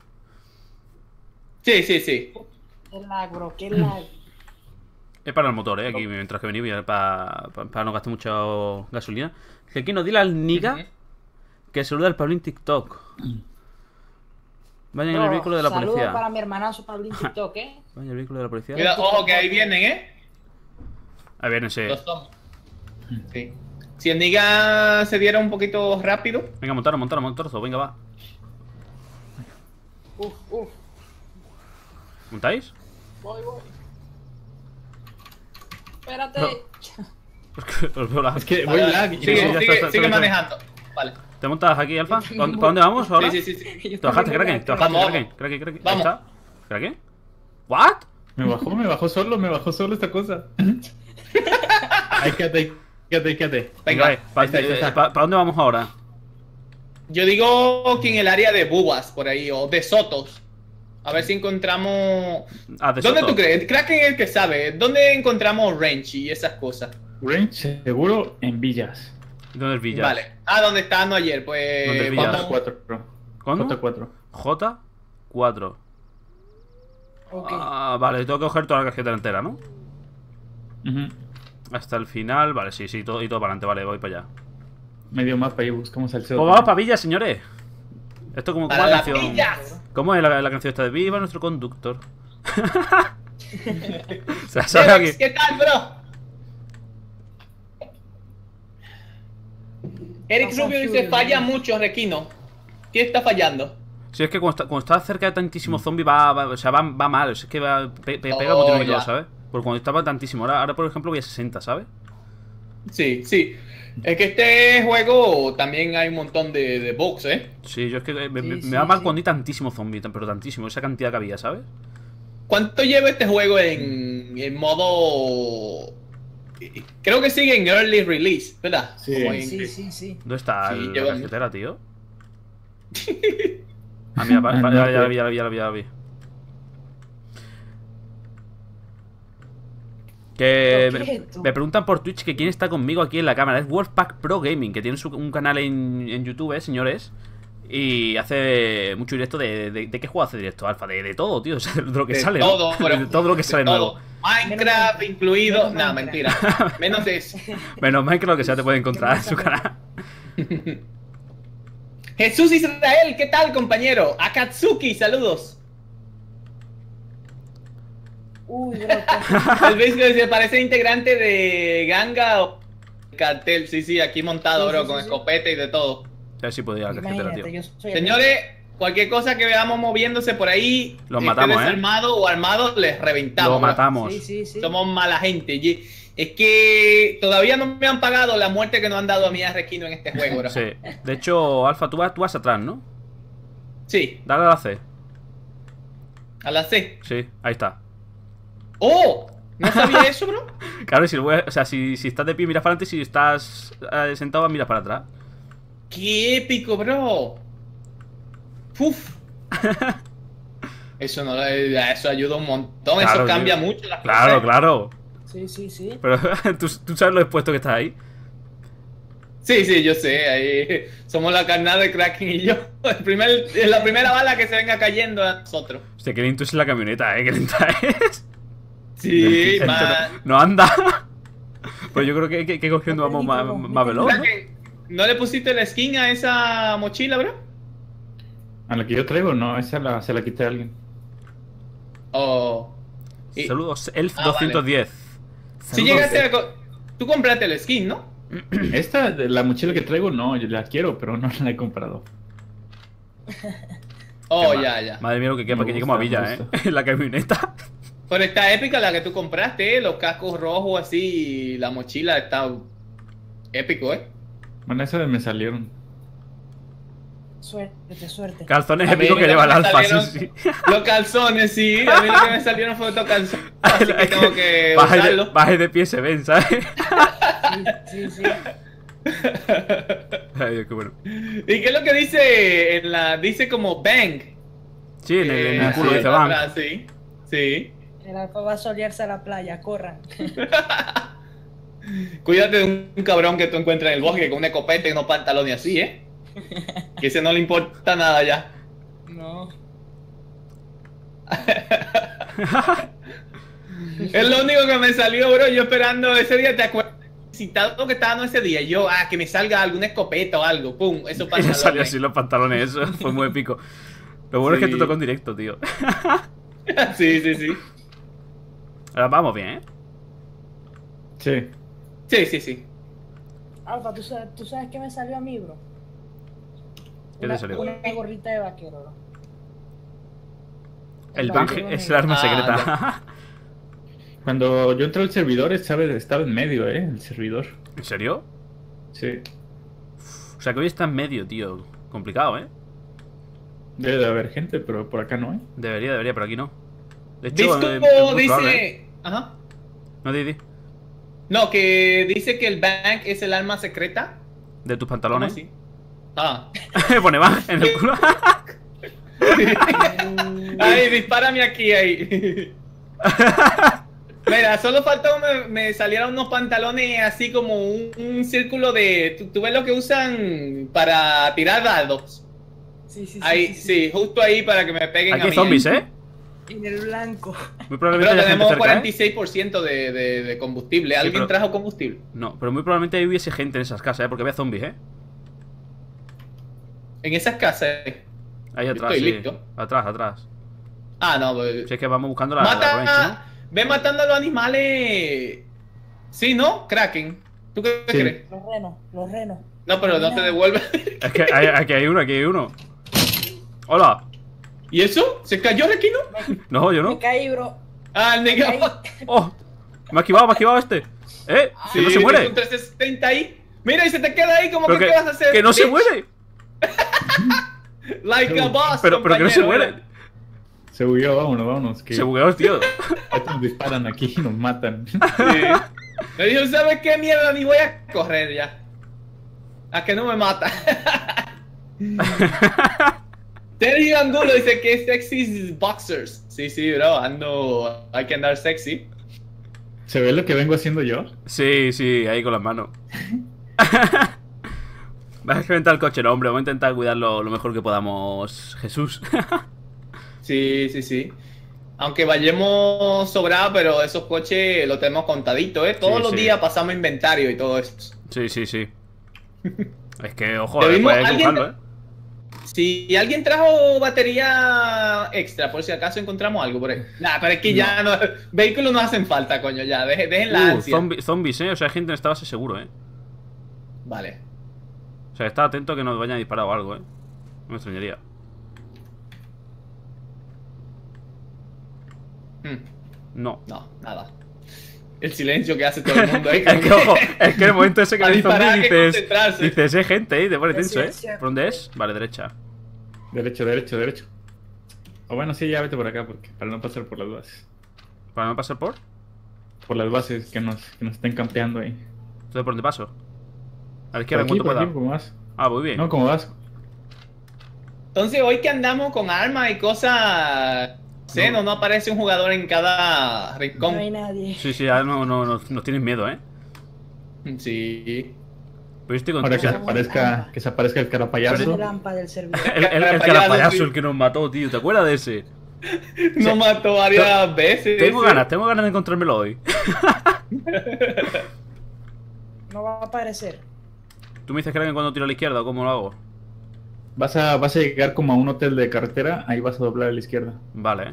Sí, sí, sí.
Qué lag, bro, qué lag.
Es para el motor, aquí mientras que venía, para no gastar mucha gasolina. Que aquí nos dile al Niga que saluda al Pablo en TikTok. Vayan en el
Bro,
vehículo de la
saludos
policía.
para mi hermanazo Pablín TikTok,
Vayan en el vehículo de la policía.
Cuidado, ojo que ahí vienen,
Ahí viene ese.
Los zombies. Sí. Si el Niga se diera un poquito rápido.
Venga, montaros, venga, va.
Uf.
¿Montáis?
Voy. Espérate.
No. Es que os veo la...
Es que voy
Vale,
lag.
Sigue,
ya está,
sigue
está.
manejando. Vale.
¿Te montas aquí, Alfa? ¿Para dónde vamos ahora?
Sí.
¿Te bajaste, Kraken? ¿Te bajaste,
Vamos.
Kraken? Ahí
Vamos.
está. ¿Kraken? ¿What?
Me bajó solo esta cosa. Ahí quédate.
Venga,
¿Para
ahí está.
dónde vamos ahora?
Yo digo que en el área de Bubas, por ahí, o de Sotos. A ver si encontramos...
De
¿Dónde
Soto.
tú crees? Kraken es el que sabe. ¿Dónde encontramos range y esas cosas?
Range seguro en villas.
¿Dónde es Villa?
Vale. ¿Dónde estábamos ayer? Pues
¿Dónde es Villas?
vamos...
J4.
¿Cómo?
J4.
J4.
Ok.
Vale, tengo que coger toda la casqueta entera, ¿no?
Ujú.
Hasta el final, vale, sí, todo para adelante, vale, voy para allá.
Medio mapa y buscamos al
Pues
CO.
vamos para Villa, señores. Esto como
Para
la
las
canción.
villas.
¿Cómo es la canción esta de Viva nuestro conductor? O sea, ¿sabes
Xerox,
aquí?
¿qué tal, bro? Eric
Pasa
Rubio dice,
Julio,
falla
¿no?
mucho, Requino. ¿Qué está fallando?
Si es que cuando está cerca de tantísimos zombies o sea, va mal. Es que pega
Oh,
botones y todo,
ya.
¿sabes? Porque cuando estaba tantísimo. Ahora, por ejemplo, voy a 60, ¿sabes?
Sí. Es que este juego también hay un montón de bugs, ¿eh?
Sí, yo es que me
Sí,
va mal
sí.
cuando hay tantísimos zombies, pero tantísimo, esa cantidad que había, ¿sabes?
¿Cuánto lleva este juego en modo... Creo que sigue en early release, ¿verdad?
Sí.
Como en-
Sí.
¿Dónde está
Sí,
la
lleva
casquetera, tío? Ah, mira, ya la vi. Que
¿Qué es esto?
me preguntan por Twitch que quién está conmigo aquí en la cámara. Es Wolfpack Pro Gaming, que tiene un canal en YouTube, señores. Y hace mucho directo de qué juego hace directo, Alfa, de todo, tío. O sea, de lo que
de
sale,
todo,
¿no?
pero
De todo lo que
de
sale
todo.
nuevo.
Minecraft incluido.
Menos
No,
Minecraft.
mentira. Menos de eso.
Menos mal que lo que sea te puede encontrar en su canal.
Jesús Israel, ¿qué tal, compañero? Akatsuki, saludos.
Uy, bro.
El vez que se parece integrante de Ganga o cartel. Sí, aquí montado,
Sí,
bro,
sí,
con
sí, sí.
escopeta y de todo.
A ver si podía la casquetera,
Imagínate,
tío.
yo soy
Señores, cualquier cosa que veamos moviéndose por ahí,
Los
esté
matamos, ¿eh?
desarmado o armado, les reventamos.
Lo
bro.
matamos.
Sí.
Somos mala gente. Y es que todavía no me han pagado la muerte que nos han dado a mí a Requino en este juego, bro.
Sí. De hecho, Alfa, tú vas atrás, ¿no?
Sí,
Dale a la C.
a la C.
Sí, ahí está.
¡Oh! ¿No sabía eso, bro?
Claro, o sea, si estás de pie, miras para adelante. Si estás sentado, miras para atrás.
¡Qué épico, bro! ¡Uf! Eso no, eso ayuda un montón,
Claro,
eso cambia
tío.
mucho las
Claro,
cosas.
claro.
Sí.
Pero ¿tú sabes lo expuesto que estás ahí.
Sí, yo sé, ahí somos la carnada de Kraken y yo. La primera bala que se venga cayendo a nosotros.
Hostia, qué lento es la camioneta, qué lenta es.
Sí, man.
No anda. Pues yo creo que cogiendo vamos más veloz, ¿no?
Kraken, ¿no le pusiste la skin a esa mochila, bro?
A la que yo traigo, no, esa se la quité a alguien.
Oh. Y-
Saludos, Elf
Ah,
210.
Si
Saludos,
llegaste a... Tú compraste la skin, ¿no?
Esta, de la mochila que traigo, no, yo la quiero, pero no la he comprado.
Oh,
Qué
ya.
Madre mía, lo que queda
Me
para que lleguemos a
gusta,
Villa,
me gusta.
En la camioneta.
Pero está épica la que tú compraste, ¿eh? Los cascos rojos así, y la mochila está épico, ¿eh?
Bueno, esas me salieron.
Suerte.
Calzones
A mí
épicos que
lo
lleva el
me
Alfa,
salieron-
sí.
Los calzones, sí. A mí lo que me salieron fue estos calzones. Así que tengo que usarlo.
Baje de pie se ven, ¿sabes?
Sí.
Ay, Dios, qué bueno.
¿Y qué es lo que dice en la... Dice como bang?
Sí, en el culo
sí,
dice van.
atrás, sí.
El Alfa va a solearse a la playa, corran.
Cuídate de un cabrón que tú encuentras en el bosque con una escopeta y unos pantalones así, ¿eh? Que ese no le importa nada ya.
No.
Es lo único que me salió, bro. Yo esperando ese día, ¿te acuerdas? Citado que estaba ese día. Yo, que me salga alguna escopeta o algo. Pum, eso
Y
pasa.
le salió así los pantalones, eso fue muy épico. Lo bueno es que
Sí.
te tocó en directo, tío.
Sí, sí, sí.
Ahora vamos bien, ¿eh?
Sí.
Sí, sí, sí.
Alfa, ¿tú sabes qué me salió a mí, bro?
¿Qué te salió?
Una gorrita de vaquero, bro.
El
vaquero
Bang es
negro.
el arma
Ah,
secreta.
Cuando yo entré al servidor, estaba en medio, el servidor.
¿En serio?
Sí.
O sea que hoy está en medio, tío. Complicado, ¿eh?
Debe de haber gente, pero por acá no, ¿eh?
Debería, pero aquí no. De hecho,
Disco
es muy probable, ¿eh?
dice. Ajá.
No, Didi.
No, que dice que el bank es el arma secreta.
De tus
¿Cómo
pantalones.
así? Ah.
Pone Bang en el culo.
Ay, dispárame aquí, ahí. Mira, solo faltó me salieran unos pantalones así como un círculo de... ¿Tú ves lo que usan para tirar dardos?
Sí, sí, sí.
Ahí, sí, justo ahí para que me peguen
Aquí
a
hay
mí.
zombies, ¿eh?
En el blanco.
Muy
Pero
probablemente haya gente
tenemos
cerca, ¿eh?
46% de combustible. ¿Alguien
pero-
trajo combustible?
No, pero muy probablemente ahí hubiese gente en esas casas, ¿eh? Porque había zombies, ¿eh?
En esas casas.
Ahí
Yo
atrás,
estoy
sí.
listo.
Atrás.
Ah, no, pues...
Si es que vamos buscando la range,
Mata... Ve matando a los animales... Sí, ¿no? Kraken. ¿Tú qué
Sí.
crees?
Los renos.
No, pero no te devuelve.
¿no? Es que aquí hay uno. Hola.
¿Y eso? ¿Se cayó el Requino?
No, yo
Me
no.
caí, bro.
Ah, el
Me caí.
negro.
¡Oh! Me ha esquivado este. ¿Eh? ¡Que no se muere!
Un 360 ahí. Mira, y se te queda ahí como
Pero
que ¿qué vas a hacer?
¡Que no se
bitch?
muere!
Like a boss,
Pero que no se
compañero,
muere.
mira.
Se huyó, vámonos. Que
Se bugueó el tío.
ahorita nos disparan aquí y nos matan.
Sí. Me dijo, ¿sabes qué mierda? Ni voy a correr ya. A que no me mata. Sergio Angulo dice que es sexy boxers. Sí, sí, bro, ando... Hay que andar sexy.
¿Se ve lo que vengo haciendo yo?
Sí, ahí con las manos. Vas a reventar el coche, no, hombre. Vamos a intentar cuidarlo lo mejor que podamos, Jesús.
Sí, sí, sí. Aunque vayamos sobrados, pero esos coches los tenemos contaditos, ¿eh? Todos
Sí,
los
sí.
días pasamos inventario y todo eso.
Sí. Es que, ojo,
Debimos-
pues hay que
alguien-
buscarlo, ¿eh?
Si alguien trajo batería extra, por si acaso encontramos algo por ahí. Nah, pero es que ya no, vehículos no hacen falta, coño, ya. Dejen la ansia.
Zombies, ¿eh? O sea, hay gente en esta base seguro, ¿eh?
Vale.
O sea, está atento a que nos vayan a disparar o algo, ¿eh? No me extrañaría. No.
No, nada. El silencio que hace todo el mundo ahí.
Es que, ojo, es que el momento ese que
A
hay
disparar
zombies
hay que
dices...
concentrarse.
Dices, gente, ¿eh? Te pone
Sí,
tenso, ¿eh?
sí.
¿Por dónde es? Vale, derecha.
Derecho. O bueno, sí, ya vete por acá, porque para no pasar por las bases.
¿Para no pasar por?
Por las bases que nos estén campeando ahí.
Entonces, ¿por dónde paso? A la izquierda,
Por aquí,
¿cuánto
por
pueda?
aquí, ¿cómo vas?
Ah, muy bien.
No, ¿cómo vas?
Entonces, hoy que andamos con armas y cosas. No aparece un jugador en cada
No
rincón.
hay nadie.
Sí, ahora nos tienes miedo, ¿eh?
Sí.
Pero yo estoy
Ahora
contigo.
que se aparezca el
Soy
carapayazo.
el AMPA del servidor.
El carapayazo, el que nos mató, tío. ¿Te acuerdas de ese?
Nos mató varias veces.
Tengo
ese.
ganas de encontrármelo hoy.
No va a aparecer.
¿Tú me dices que cuando tiro a la izquierda o cómo lo hago?
Vas a llegar como a un hotel de carretera, ahí vas a doblar a la izquierda.
Vale.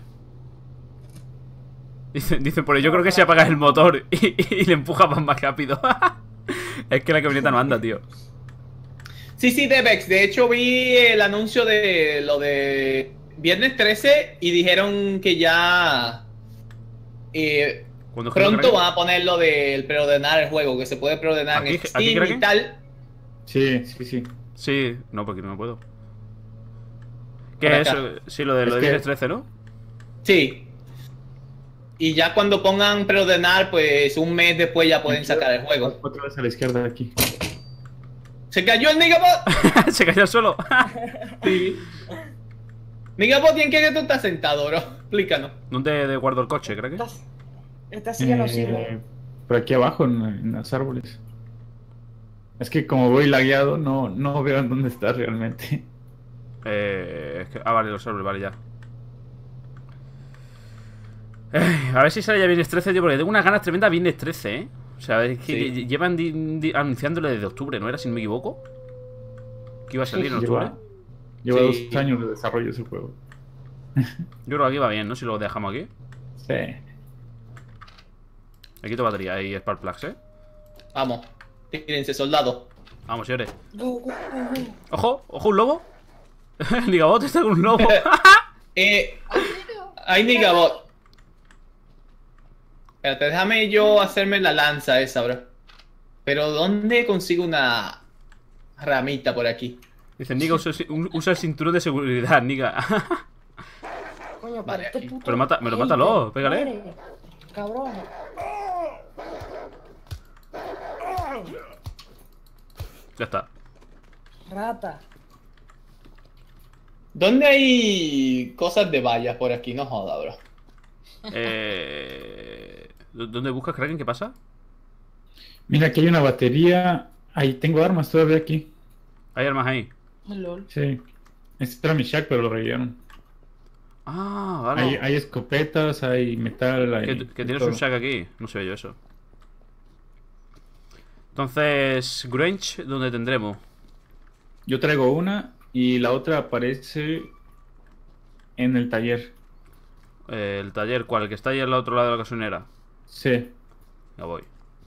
Dicen por ahí, yo creo que si apagas el motor y le empujas más rápido. Es que la camioneta no anda, tío.
Sí, Debex. De hecho, vi el anuncio de lo de Viernes 13 y dijeron que ya
Cuando
pronto van a poner lo del preordenar el juego, que se puede preordenar en
¿Aquí,
Steam
Kraken?
y tal.
Sí.
Sí, no, porque no puedo. ¿Qué
Por
es
acá.
eso? Sí, lo de
Es que-
Viernes 13, ¿no?
Sí. Y ya cuando pongan preordenar, pues un mes después ya pueden sacar el juego.
Otra vez a la izquierda de aquí.
¡Se cayó el Nigabot!
Se cayó solo.
Sí. Nigabot, ¿en qué tú estás sentado, bro? Explícanos.
¿Dónde guardo el coche, creo que?
Esta silla no sirve.
Por aquí abajo, en los árboles. Es que como voy lagueado, no veo en dónde está realmente.
Vale, los árboles, vale, ya. A ver si sale ya Viernes 13, tío, porque tengo unas ganas tremendas Viernes 13, ¿eh? O sea, es que
Sí.
llevan anunciándolo desde octubre, ¿no era? Si no me equivoco. Que iba a salir en octubre.
Lleva
Sí.
2 años de desarrollo ese juego.
Yo creo que aquí va bien, ¿no? Si lo dejamos aquí.
Sí.
Le quito batería y Spark Plugs, ¿eh?
Vamos. Tírense, soldado.
Vamos, señores.
Go, go, go, go.
¡Ojo! ¡Ojo, un lobo! Ligabot está con un lobo.
Hay Nigabot. Espérate, déjame yo hacerme la lanza esa, bro. Pero ¿dónde consigo una ramita por aquí?
Dice, Niga, usa el cinturón de seguridad, Niga.
Coño,
Vale,
pero este
aquí.
puto.
Pero mátalo, pégale.
Muere, cabrón.
Ya está.
Rata.
¿Dónde hay cosas de vallas por aquí? No joda, bro.
¿Dónde buscas, Kraken? ¿Qué pasa?
Mira, aquí hay una batería. Ahí tengo armas todavía aquí.
Hay armas ahí.
LOL.
Sí. Este era mi shack, pero lo rellenaron.
Ah, vale.
Hay escopetas, hay metal, hay...
Que tienes
todo.
un shack aquí. No sé yo eso. Entonces, Grange, ¿dónde tendremos?
Yo traigo una y la otra aparece en el taller.
El taller, ¿cuál? ¿El que está ahí al otro lado de la gasolinera?
Sí.
Ya voy.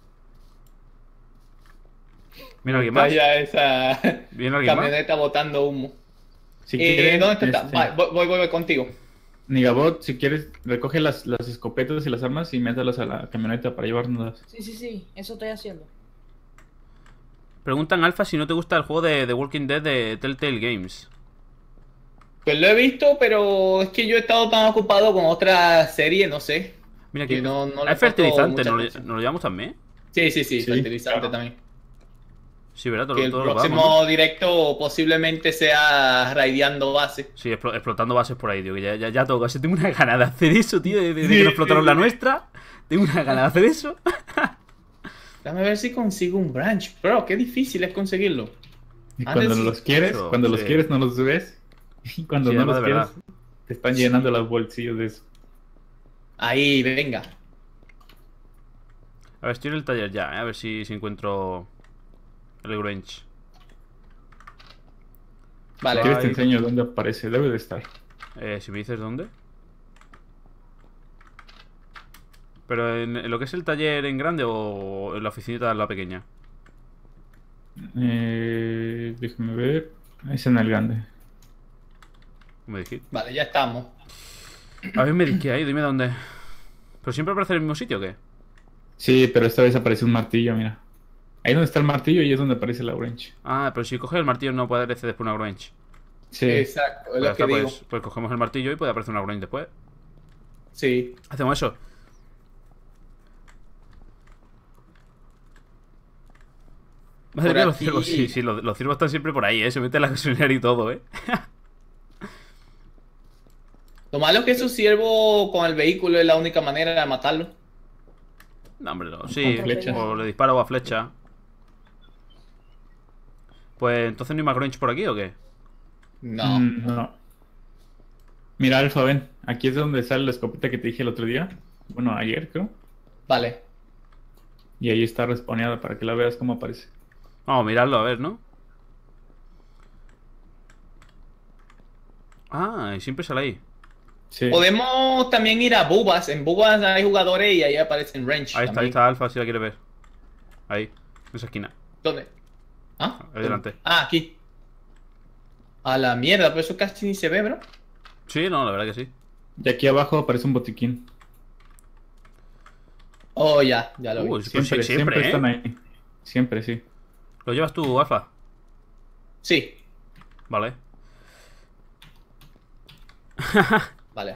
¿Viene alguien más?
Vaya esa
¿Viene alguien más?
camioneta botando humo.
Si quieres,
¿Dónde está?
este,
Va, voy contigo.
Nigabot, si quieres, recoge las escopetas y las armas y métalas a la camioneta para llevárnoslas.
Sí, eso estoy haciendo.
Preguntan Alfa si no te gusta el juego de The Walking Dead de Telltale Games.
Pues lo he visto, pero es que yo he estado tan ocupado con otra serie, no sé.
Mira
Que
aquí.
no le he
¿Es
puesto
fertilizante?
mucha
¿Nos
atención.
lo llevamos también?
Sí,
Sí,
fertilizante
claro.
también.
Sí, ¿verdad? Todo,
Que el
todo lo
próximo
vamos, ¿no?
directo posiblemente sea raideando base.
Sí, explotando bases por ahí, tío. Que ya toca. Si tengo una gana de hacer eso, tío. De que nos explotaron la nuestra. Tengo una gana de hacer eso.
Déjame ver si consigo un branch. Bro, qué difícil es conseguirlo.
Y
Antes
cuando
sí.
los quieres,
Eso,
cuando los
sí.
quieres no los ves. Y cuando
Sí,
no
además
los
de
quieres,
verdad.
te están llenando los bolsillos de eso.
Ahí, venga.
A ver, estoy en el taller ya, a ver si encuentro el Grange.
Vale.
Si quieres te
Ay.
enseño dónde aparece, debe de estar.
Si me dices dónde. ¿Pero en lo que es el taller en grande o en la oficinita en la pequeña?
Déjame ver. Es en el grande.
¿Cómo me dijiste?
Vale, ya estamos.
A ver, me dije ahí, dime dónde. ¿Pero siempre aparece en el mismo sitio o qué?
Sí, pero esta vez aparece un martillo, mira. Ahí donde está el martillo y es donde aparece la branch.
Ah, pero si coges el martillo no puede aparecer después una Grange.
Sí.
Exacto, es
Pues,
lo
ya
que
está,
digo.
pues cogemos el martillo y puede aparecer una Grange después.
Sí.
Hacemos eso. Madre
Por
mía, los
aquí.
ciervos, sí, los ciervos están siempre por ahí, se meten en la gasolinera y todo,
Lo malo es que su siervo con el vehículo es la única manera de matarlo.
No, hombre, no, sí,
Con flechas.
o le disparo a flecha. Pues entonces no hay más Grange por aquí o qué?
No.
No. Mira, Alfa, ven. Aquí es donde sale la escopeta que te dije el otro día. Bueno, ayer creo.
Vale.
Y ahí está respawneada para que la veas cómo aparece.
Vamos a mirarlo a ver, ¿no? Ah, y siempre sale ahí.
Sí.
Podemos también ir a Bubas. En Bubas hay jugadores y ahí aparecen range.
Ahí
también.
está Alfa, si la quiere ver. Ahí, en esa esquina.
¿Dónde? ¿Ah?
Ahí delante.
Ah, aquí. A la mierda, pero eso casi ni se ve, bro.
Sí, no, la verdad que sí.
Y aquí abajo aparece un botiquín.
Oh, ya lo vi.
Pues siempre,
Siempre
¿eh?
están ahí. Siempre, sí.
¿Lo llevas tú, Alfa?
Sí,
Vale.
vale.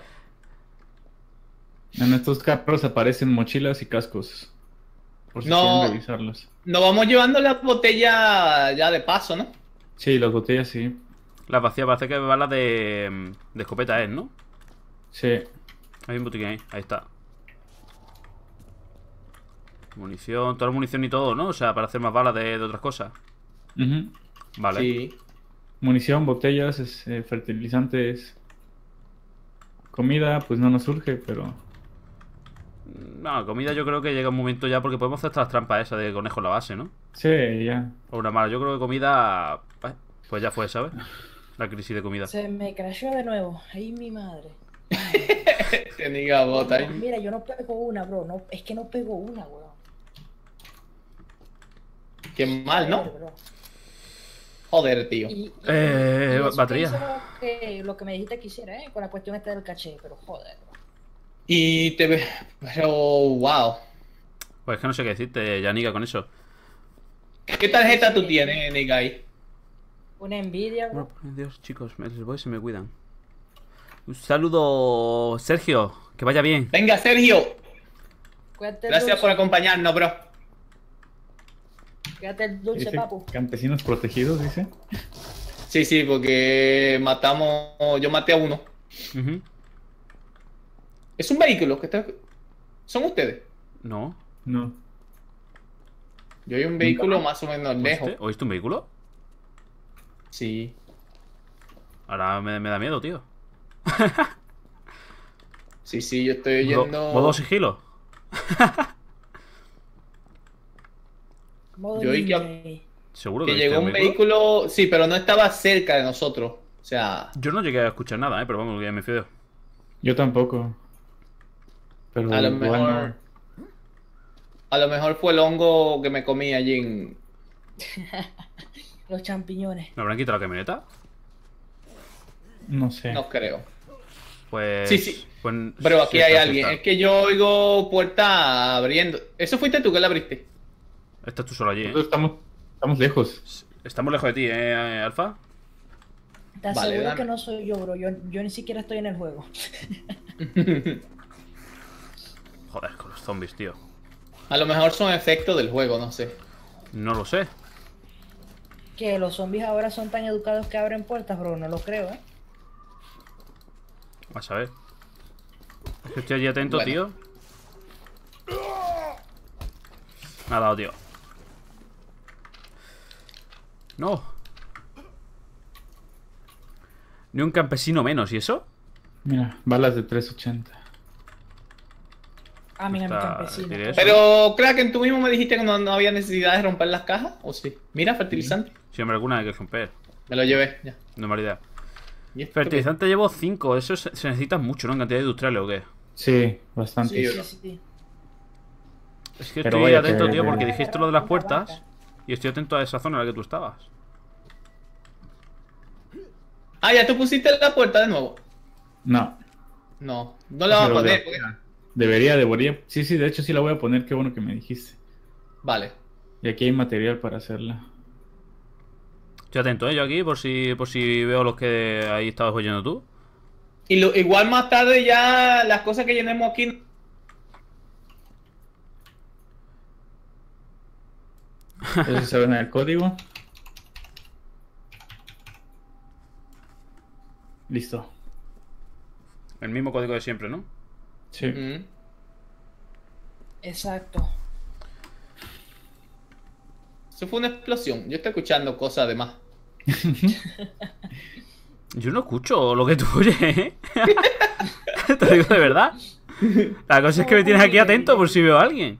En estos carros aparecen mochilas y cascos. Por si
No.
quieren revisarlos.
Nos vamos llevando la botella ya de paso, ¿no?
Sí, las botellas sí.
La vacía parece que va la de escopeta es, ¿no?
Sí.
Hay un botiquín ahí está. Munición, toda la munición y todo, ¿no? O sea, para hacer más balas de otras cosas.
Ujú.
Vale.
Sí.
Munición, botellas, fertilizantes, comida, pues no nos surge, pero
No, comida yo creo que llega un momento ya porque podemos hacer estas trampas esas de conejo en la base, ¿no?
sí, ya.
O una mala. Yo creo que comida... Pues ya fue, ¿sabes? La crisis de comida.
Se me crashó de nuevo. Ay, mi madre.
Tenía bota ahí.
Mira, yo no pego una, bro. No, es que no pego una, weón.
Qué mal, ¿no?
Bro.
Joder, tío.
Y eso
batería.
que hice lo que me dijiste que hiciera, con la cuestión esta del caché, pero joder, bro.
Y te ve. Pero, wow.
Pues es que no sé qué decirte, Yanica, con eso.
¿Qué tarjeta tú tienes, Nigai?
Una envidia,
Bueno,
bro.
pues, Dios, chicos, les voy y se me cuidan. Un saludo, Sergio. Que vaya bien.
Venga, Sergio.
Cuídate el
Gracias
dulce,
por acompañarnos, bro.
cuídate el dulce,
Dice
papu.
campesinos protegidos, dice.
Sí, sí, porque matamos. Yo maté a uno.
Ujú.
Es un vehículo que está. ¿Son ustedes?
No.
No.
Yo hay un vehículo más o menos lejos.
¿Oíste un vehículo?
Sí.
Ahora me da miedo, tío.
Sí, sí, yo estoy yendo.
¿Modo sigilo?
Modo
Yo oí que-
ninja.
Seguro
Que
viste
llegó un vehículo. Sí, pero no estaba cerca de nosotros. O sea.
Yo no llegué a escuchar nada, pero vamos, que me fío.
Yo tampoco. Pero
A lo
igual
mejor. A lo mejor fue el hongo que me comí allí en.
Los champiñones.
¿Me habrán quitado la camioneta?
no sé.
No creo.
Pues...
Sí, sí.
pues,
Pero aquí
sí,
hay
está
alguien.
asustado.
Es que yo oigo puerta abriendo. ¿Eso fuiste tú que la abriste?
Estás tú solo allí,
Nosotros
¿eh?
estamos lejos.
Estamos lejos de ti, Alfa.
Te
Vale,
aseguro
dame.
que no soy yo, bro. Yo ni siquiera estoy en el juego.
Joder, con los zombies, tío.
A lo mejor son efectos del juego, no sé.
No lo sé.
Que los zombies ahora son tan educados que abren puertas, bro. No lo creo, ¿eh?
Vas a ver. Es que estoy allí atento,
Bueno.
tío. Me ha dado, tío. No. Ni un campesino menos, ¿y eso?
Mira, balas de 380.
Ah, mira, mi
Está-
campesino.
diré eso.
Pero, Kraken, tú mismo me dijiste que no había necesidad de romper las cajas. ¿O sí? Mira, fertilizante.
Si hombre, alguna hay que romper.
Me lo llevé. Ya.
No es mala idea.
¿Y esto
Fertilizante llevo 5. Eso se necesita mucho, ¿no? En cantidad industrial o qué.
Sí, bastante.
Sí,
Sí, sí.
Es que
Pero
estoy
vaya
atento,
que-
tío, porque
que-
dijiste lo de las puertas. Y estoy atento a esa zona en la que tú estabas.
qué? Ah, ya tú pusiste la puerta de nuevo.
No.
No, no la vas a
Pero
poner.
debería. Sí, sí, de hecho sí la voy a poner. Qué bueno que me dijiste.
Vale.
Y aquí hay material para hacerla.
Estoy atento, yo aquí, por si veo los que ahí estabas oyendo tú.
Y igual más tarde ya las cosas que llenemos aquí.
Entonces se ven el código. Listo.
El mismo código de siempre, ¿no?
Sí.
Mm.
Exacto.
Eso fue una explosión. Yo estoy escuchando cosas de más.
Yo no escucho lo que tú oyes, ¿eh? Te lo digo de verdad. La cosa es que me tienes aquí atento por si veo a alguien.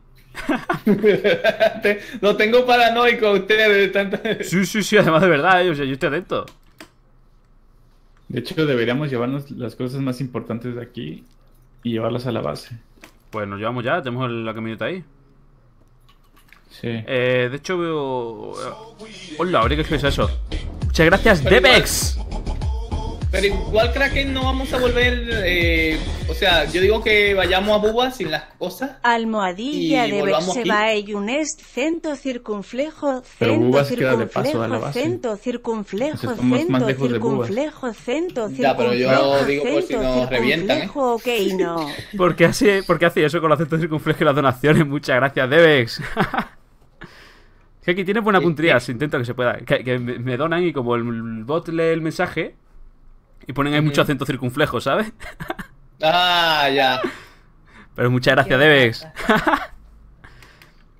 Lo tengo paranoico a ustedes.
Sí, además de verdad, o sea, yo estoy atento.
De hecho, deberíamos llevarnos las cosas más importantes de aquí y llevarlas a la base.
Pues nos llevamos ya, tenemos la camioneta ahí.
Sí.
De hecho veo... Hola, habría que escribir eso. Muchas gracias,
Pero
Debex.
Pero igual, Kraken, no vamos a volver. O sea, yo digo que vayamos a Buba sin las cosas.
Almohadilla
Y
de
volvamos aquí.
Bersebae Unest, cento circunflejo,
Pero
cento
Bubas queda de paso a la
circunflejo,
base.
cento circunflejo,
Entonces estamos más
cento
lejos de Bubas.
circunflejo, cento
Ya, pero yo
circunflejo,
digo por si
cento
nos revientan, ¿eh?
circunflejo, ok, no.
¿Por qué hace eso con los acentos circunflejos y las donaciones? Muchas gracias, Debex. Es que aquí tiene buena puntería, se intenta que se pueda. Que me donan y como el bot lee el mensaje y ponen ahí mucho acento circunflejo, ¿sabes?
Ah, ya.
Pero muchas gracias, Debex.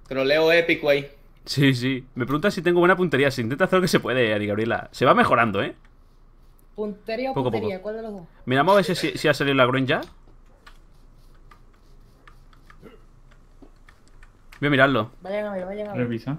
Troleo épico ahí.
Sí, sí. Me pregunta si tengo buena puntería. Se intenta hacer lo que se puede, Ari Gabriela. Se va mejorando, ¿eh?
¿Puntería o
Poco a
puntería?
poco.
¿Cuál de los dos?
Miramos a ver si ha salido la Groen ya. Voy a mirarlo.
Vayan a ver, vayan a ver.
Revisa.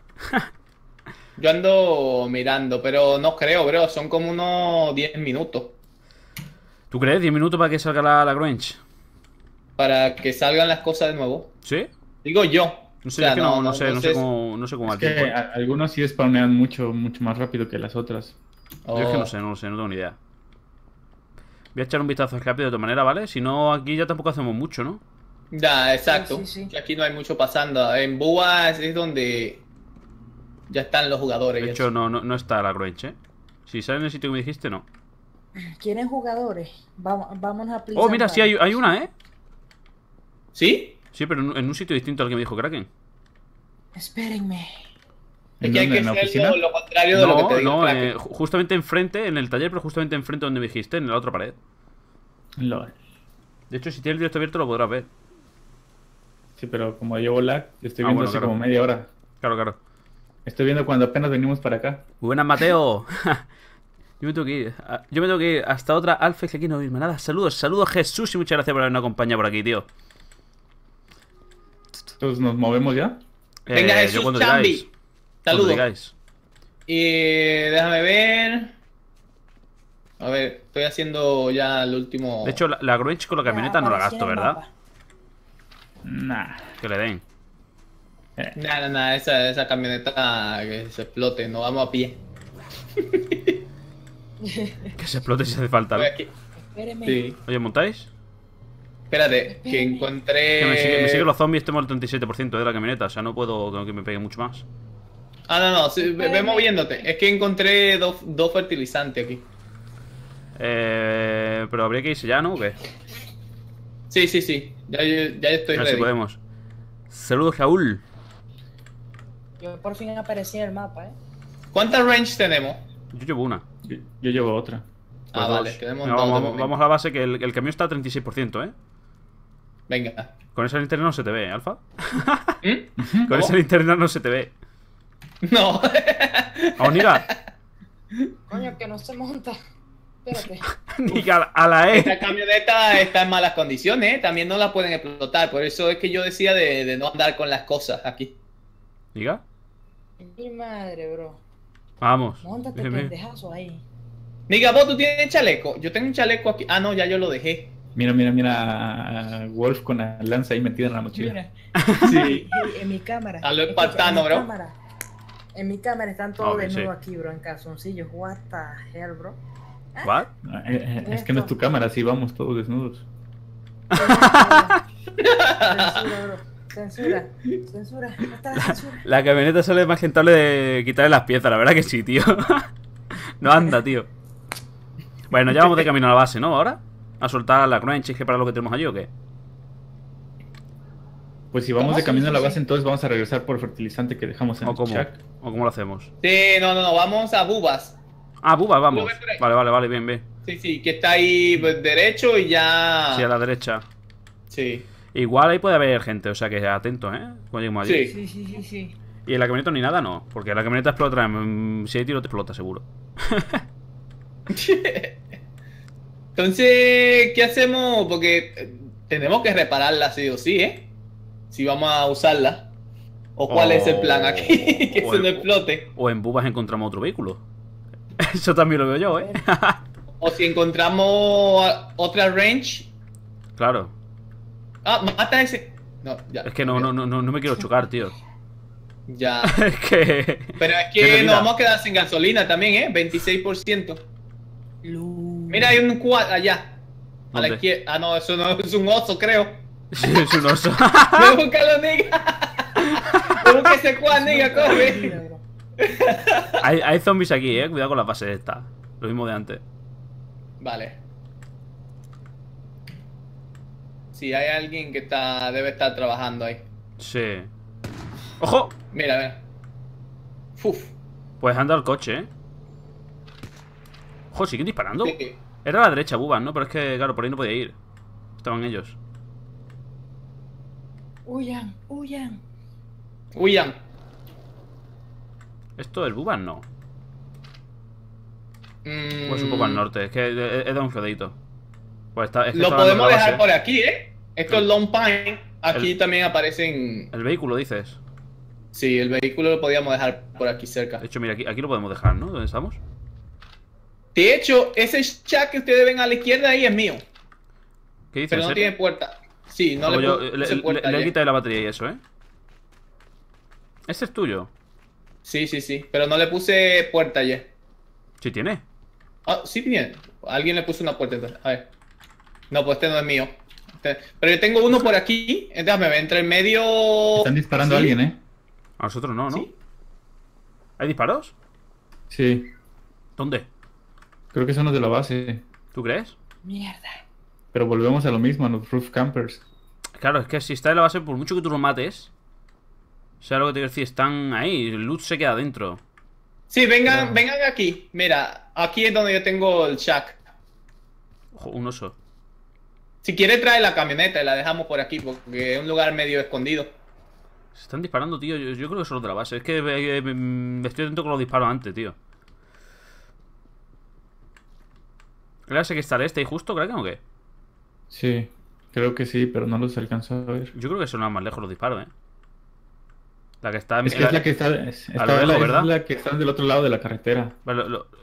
Yo ando mirando, pero no creo, bro. Son como unos 10 minutos
¿Tú crees? 10 minutos para que salga la Groench.
para que salgan las cosas de nuevo.
¿Sí?
Digo yo.
No sé,
O sea,
es que no sé
si-
cómo va
Es
el tiempo.
que algunos sí spawnean mucho más rápido que las otras.
Yo es que
Oh.
no tengo ni idea. Voy a echar un vistazo rápido de todas maneras, ¿vale? Si no, aquí ya tampoco hacemos mucho, ¿no?
Ya, exacto.
Sí, sí, sí.
Que aquí no hay mucho pasando. En Búa es donde ya están los jugadores.
De
y
hecho,
eso.
no está la Groench, ¿eh? Si sale en el sitio que me dijiste, no.
¿Quieren jugadores? Vámonos a Please
Oh, mira, sí, hay una, ¿eh?
¿Sí?
Sí, pero en un sitio distinto al que me dijo Kraken.
Espérenme.
Es
¿En
que hay
dónde?
que
¿En la
hacer
oficina?
lo contrario de lo que te digo.
No,
Kraken.
justamente enfrente, en el taller, pero justamente enfrente donde me dijiste, en la otra pared.
LOL.
De hecho, si tienes el directo abierto lo podrás ver.
Sí, pero como llevo lag, estoy
Ah,
viendo
bueno,
hace
claro.
como media hora.
Claro, claro.
Estoy viendo cuando apenas venimos para acá.
Buenas, Mateo. Yo me tengo que ir. Yo me tengo que ir hasta otra Alfex, aquí no oírme nada. Saludos, Jesús, y muchas gracias por habernos acompañado por aquí, tío.
Entonces, ¿nos movemos ya?
Venga,
yo
Jesús
cuando
Chambi.
digáis. Cuando
Saludos.
digáis.
Y déjame ver. A ver, estoy haciendo ya el último.
De hecho, la Groench con la camioneta no la
Apareció
gasto,
en el
¿verdad?
mapa.
Nah.
Que le den.
Nada, esa camioneta que se explote, no vamos a pie.
Que se explote si hace falta, ¿no?
Voy aquí.
Espérenme.
Sí.
Oye, ¿montáis?
Espérate, que encontré.
Que me siguen los zombies, tengo el 37% de la camioneta. O sea, no puedo que me pegue mucho más.
Ah, no, sí, ve moviéndote. Es que encontré dos fertilizantes aquí.
Pero habría que irse ya, ¿no? ¿O qué?
Sí. Ya estoy
A ver si
ready.
podemos. Saludos, Raúl.
Yo por fin aparecí en el mapa, ¿eh?
¿Cuántas range tenemos?
Yo llevo una.
Yo llevo otra.
Ah,
Pues
vale,
dos.
tenemos
Venga,
dos de
vamos,
momento.
vamos a la base que el camión está a 36%, ¿eh?
Venga.
Con esa linterna no se te ve, Alfa.
¿Mm?
Con esa
¿Cómo?
linterna no se te ve.
No.
Vamos, Niga.
Coño, que no se monta. Espérate.
Niga, a la E.
Esta camioneta está en malas condiciones, ¿eh? También no la pueden explotar. Por eso es que yo decía de no andar con las cosas aquí.
Niga.
Mi madre, bro.
Vamos.
Móntate,
Bien, bien.
pendejazo ahí.
Niga, vos tú tienes chaleco. Yo tengo un chaleco aquí. Ah, no, ya yo lo dejé.
Mira a Wolf con la lanza ahí metida en la mochila.
Mira,
Sí.
en mi cámara.
A lo
Escucha,
espartano,
en mi
bro.
cámara. En mi cámara están todos
Ok,
desnudos
sí.
aquí, bro, en calzoncillos. What the hell, bro.
¿What?
Es que no es tu cámara, así vamos todos desnudos.
Censura, bro. Censura. Censura. ¿Dónde está la censura?
La camioneta sale más rentable de quitarle las piezas, la verdad que sí, tío. No anda, tío. Bueno, ya vamos de camino a la base, ¿no? Ahora. A soltar la crunch, que para lo que tenemos allí o qué.
Pues si vamos
¿Cómo?
de camino a la
Sí,
base,
sí.
entonces vamos a regresar por fertilizante que dejamos en
¿O
el
cómo?
shack.
¿O cómo lo hacemos?
Sí, no, vamos a Bubas.
Ah, Buba, vamos.
Lo ves por ahí.
Vale, bien, bien.
Sí, que está ahí pues, derecho y ya.
Sí, a la derecha.
Sí.
Igual ahí puede haber gente, o sea que atentos, ¿eh? Cuando lleguemos allí.
Sí.
Sí.
Y en la camioneta ni nada, no. Porque la camioneta explota. Si hay tiro, te explota, seguro.
Entonces, ¿qué hacemos? Porque tenemos que repararla sí o sí, ¿eh? Si vamos a usarla. ¿O cuál es el plan aquí? Que
o
se no
el-
explote.
O en Bubas encontramos otro vehículo. Eso también lo veo yo, ¿eh?
O si encontramos otra range.
Claro.
Ah, mata ese. No, ya.
Es que no me quiero chocar, tío.
Ya.
Es que...
Pero es
Tiene
que
vida.
nos vamos a quedar sin gasolina también, ¿eh? 26%. Mira, hay un quad allá. A la
¿Dónde?
izquierda. Ah, no, eso no es un oso, creo.
Sí, es un oso.
Voy a buscarlo, nigga. Busca ese quad, nigga, corre.
hay zombies aquí, cuidado con la base esta. Lo mismo de antes.
Vale. Sí, hay alguien que debe estar trabajando ahí.
Sí. ¡Ojo!
Mira. Uf.
Pues anda el coche, Ojo, ¿siguen disparando?
Sí.
Era a la derecha, Bubas, ¿no? Pero es que, claro, por ahí no podía ir. Estaban ellos.
Huyan.
Huyan.
¿Esto es Buban? No. Pues un
Mm,
poco al norte. Es que he dado un fedito. Pues es que
lo
está dando
podemos
la
dejar
base.
por aquí, ¿eh? Esto es Long Pine. Aquí también aparecen...
El vehículo, dices.
Sí, el vehículo lo podíamos dejar por aquí cerca.
De hecho, mira, aquí lo podemos dejar, ¿no? ¿Dónde estamos?
De hecho, ese shack que ustedes ven a la izquierda ahí es mío.
¿Qué dices?
Pero no tiene puerta. Sí, no le puse puerta
le he
ayer.
quitado la batería y eso, ¿eh? Este es tuyo.
Sí, sí, sí. Pero no le puse puerta ayer.
Sí tiene.
Ah, sí tiene. Alguien le puso una puerta entonces. A ver. No, pues este no es mío. Pero yo tengo uno por aquí. Déjame ver, entre el medio...
Están disparando a
Sí.
alguien, ¿eh?
A nosotros no, ¿no?
Sí.
¿Hay disparos?
Sí.
¿Dónde?
Creo que son los de la base.
¿Tú crees?
Mierda.
Pero volvemos a lo mismo, a los roof campers.
Claro, es que si está en la base, por mucho que tú lo mates. O sea, lo que te quiero decir, están ahí. El loot se queda dentro.
Sí, vengan aquí. Mira, aquí es donde yo tengo el shack.
Ojo, un oso.
Si quiere trae la camioneta y la dejamos por aquí porque es un lugar medio escondido.
Se están disparando, tío. Yo creo que son los de la base. Es que estoy atento con los disparos antes, tío. ¿Crees que está este y justo, Kraken, o qué?
Sí, creo que sí, pero no los alcanzo a ver.
Yo creo que son más lejos los disparos, ¿eh? La que está...
Es que es la que está,
a lo lejos,
es
¿verdad?
la que está del otro lado de la carretera.
Vale,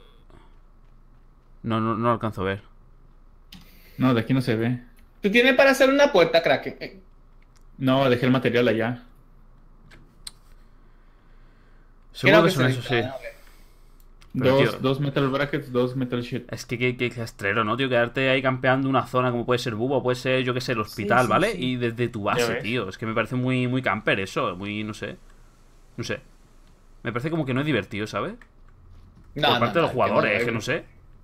no lo alcanzo a ver.
No, de aquí no se ve.
¿Tú tienes para hacer una puerta, Kraken?
No, dejé el material allá.
Seguro
Creo
que son
se
esos, sí.
necesita, ¿no?
Pero, tío,
Dos metal brackets, dos metal sheet.
es que qué castrero, ¿no, tío? Quedarte ahí campeando una zona como puede ser Bubo, puede ser, yo qué sé, el hospital,
sí,
¿vale?
sí.
Y desde tu
Ya
base,
ves.
tío. Es que me parece muy camper eso, muy, no sé. No sé. Me parece como que no es divertido, ¿sabes?
No,
Por parte de los jugadores, es que no sé.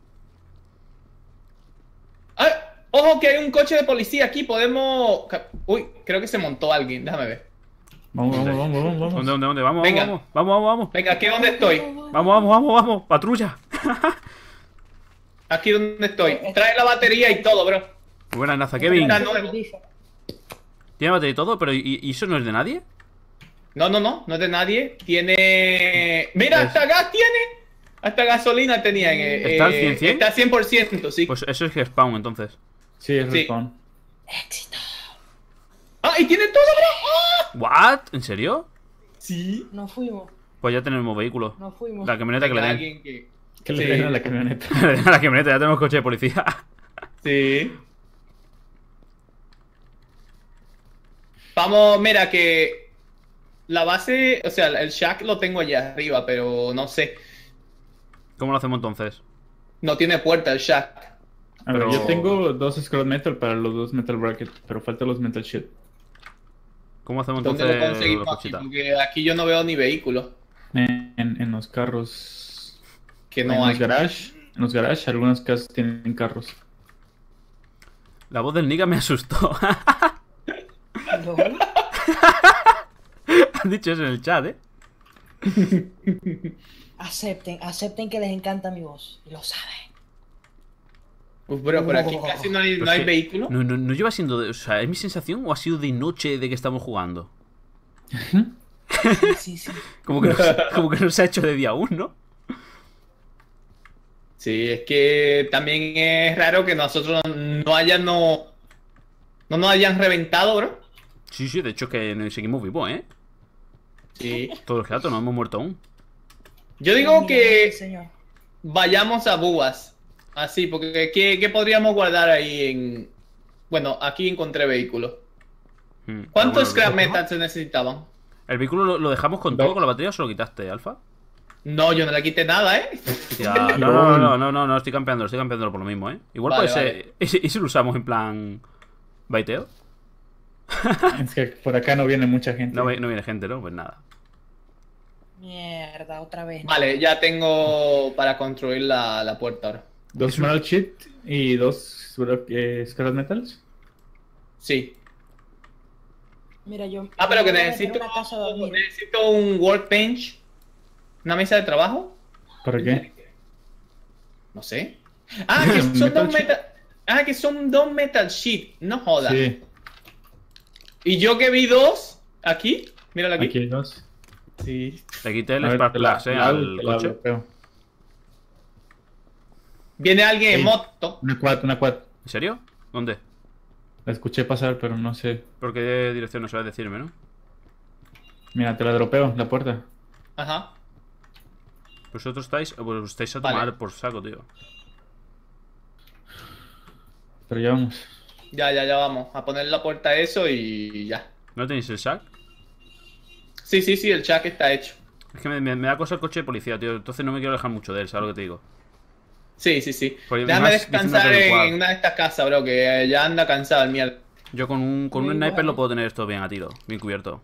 ¡Ay! ¡Ojo que hay un coche de policía aquí! Podemos... Uy, creo que se montó alguien. Déjame ver.
Vamos.
¿Dónde? Vamos,
Venga.
vamos.
Venga, aquí donde estoy.
Vamos. Patrulla.
Aquí donde estoy. Trae la batería y todo, bro.
Muy buena naza, Kevin.
Está nuevo.
Tiene batería y todo, pero ¿y eso no es de nadie?
No es de nadie. Tiene... Mira, hasta gas tiene. Hasta gasolina tenía.
¿Está al 100%?
Está 100%, sí.
Pues eso es que spawn, entonces.
Sí, es
Sí.
respawn.
Éxito.
¡Ah, y tiene todo, bro! ¡Ah!
¿What? ¿En serio?
Sí.
Nos fuimos.
Pues ya tenemos vehículo.
Nos fuimos.
La camioneta que le
Venga,
den.
alguien que...
Que le
Sí.
den a la camioneta.
La camioneta, ya tenemos coche de policía.
Sí. Vamos, mira que la base, o sea, el shack lo tengo allá arriba, pero no sé.
¿Cómo lo hacemos entonces?
No tiene puerta el shack.
A ver,
Pero-
yo tengo dos scrap metal para los dos metal brackets, pero faltan los metal sheet.
¿Cómo hacemos
¿Dónde
entonces
lo conseguimos
los
aquí?
cochitas?
Porque aquí yo no veo ni vehículo.
En los carros.
Que
en
no hay.
los garage. En los garage, algunas casas tienen carros.
La voz del Nika me asustó.
LOL.
Han dicho eso en el chat, ¿eh?
Acepten que les encanta mi voz. Y lo saben.
Uf, bro, por aquí casi no hay,
Pero
no hay
es que
vehículo.
No lleva siendo... O sea, ¿es mi sensación o ha sido de noche de que estamos jugando?
Sí.
Como que no se ha hecho de día aún, ¿no?
Sí, es que también es raro que nosotros no nos hayan reventado, bro.
Sí, de hecho que seguimos vivos, ¿eh?
Sí.
Todos los gatos no hemos muerto aún.
Yo digo
Mira,
que
señor.
vayamos a Bubas. Así, porque ¿qué podríamos guardar ahí en... Bueno, aquí encontré vehículos. ¿Cuántos scrap metal se necesitaban?
¿El vehículo lo dejamos con todo, con la batería o se lo quitaste, Alfa?
No, yo no le quité nada, ¿eh?
Ya, no, estoy campeándolo por lo mismo, ¿eh? Igual
Vale,
puede ser... ¿Y si lo usamos en plan... baiteo?
Es que por acá no viene mucha gente.
No viene gente, ¿no? Pues nada.
Mierda, otra vez.
Vale, ya tengo para construir la puerta ahora.
Dos metal sheet y dos scrap metals.
Sí.
Mira, yo.
Ah, pero
yo
que
voy a meter
necesito,
una casa a dormir.
necesito un workbench. ¿Una mesa de trabajo?
¿Para qué?
No sé. Ah, que son
Metal
dos
sheet.
metal... Ah, que son dos metal sheet. No jodas.
Sí.
Y yo que vi dos aquí. Míralo aquí.
Aquí hay dos.
Sí.
Le quité el
A ver,
Spark
te la-
Plugs,
te la
al
abro, te la
coche.
bloqueo.
Viene alguien en
Sí.
moto.
Una quad, una quad.
¿En serio? ¿Dónde?
La escuché pasar, pero no sé.
¿Por qué dirección no sabes decirme, no?
Mira, te la dropeo, la puerta.
Ajá.
Vosotros estáis a
Vale.
tomar por saco, tío.
Pero ya vamos.
Ya vamos. A poner la puerta a eso y ya.
¿No tenéis el sac?
Sí, el chat está hecho.
Es que me da cosa el coche de policía, tío. Entonces no me quiero alejar mucho de él, ¿sabes lo que te digo?
Sí.
Pues
Déjame
más
descansar
diciendo que el
en una de estas casas, bro, que ya anda cansado el mierda.
Yo con un
Igual.
sniper lo puedo tener esto bien a tiro, bien cubierto.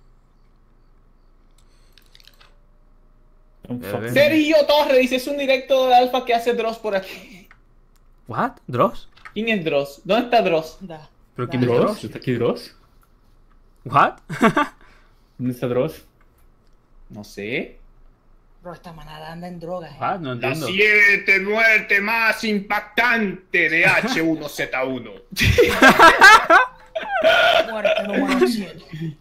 Un
Bebé.
fucking-
Sergio Torres dice, es un directo de Alfa que hace Dross por aquí.
¿What? ¿Dross?
¿Quién es Dross? ¿Dónde está Dross?
Da.
¿Pero
da.
quién es
¿Dross?
Dross?
¿Está aquí Dross?
¿What?
¿Dónde está Dross?
No sé.
Bro, esta manada anda en drogas.
¿What? No
La
entiendo.
7 muerte más impactante de H1Z1.
Muerte número 7.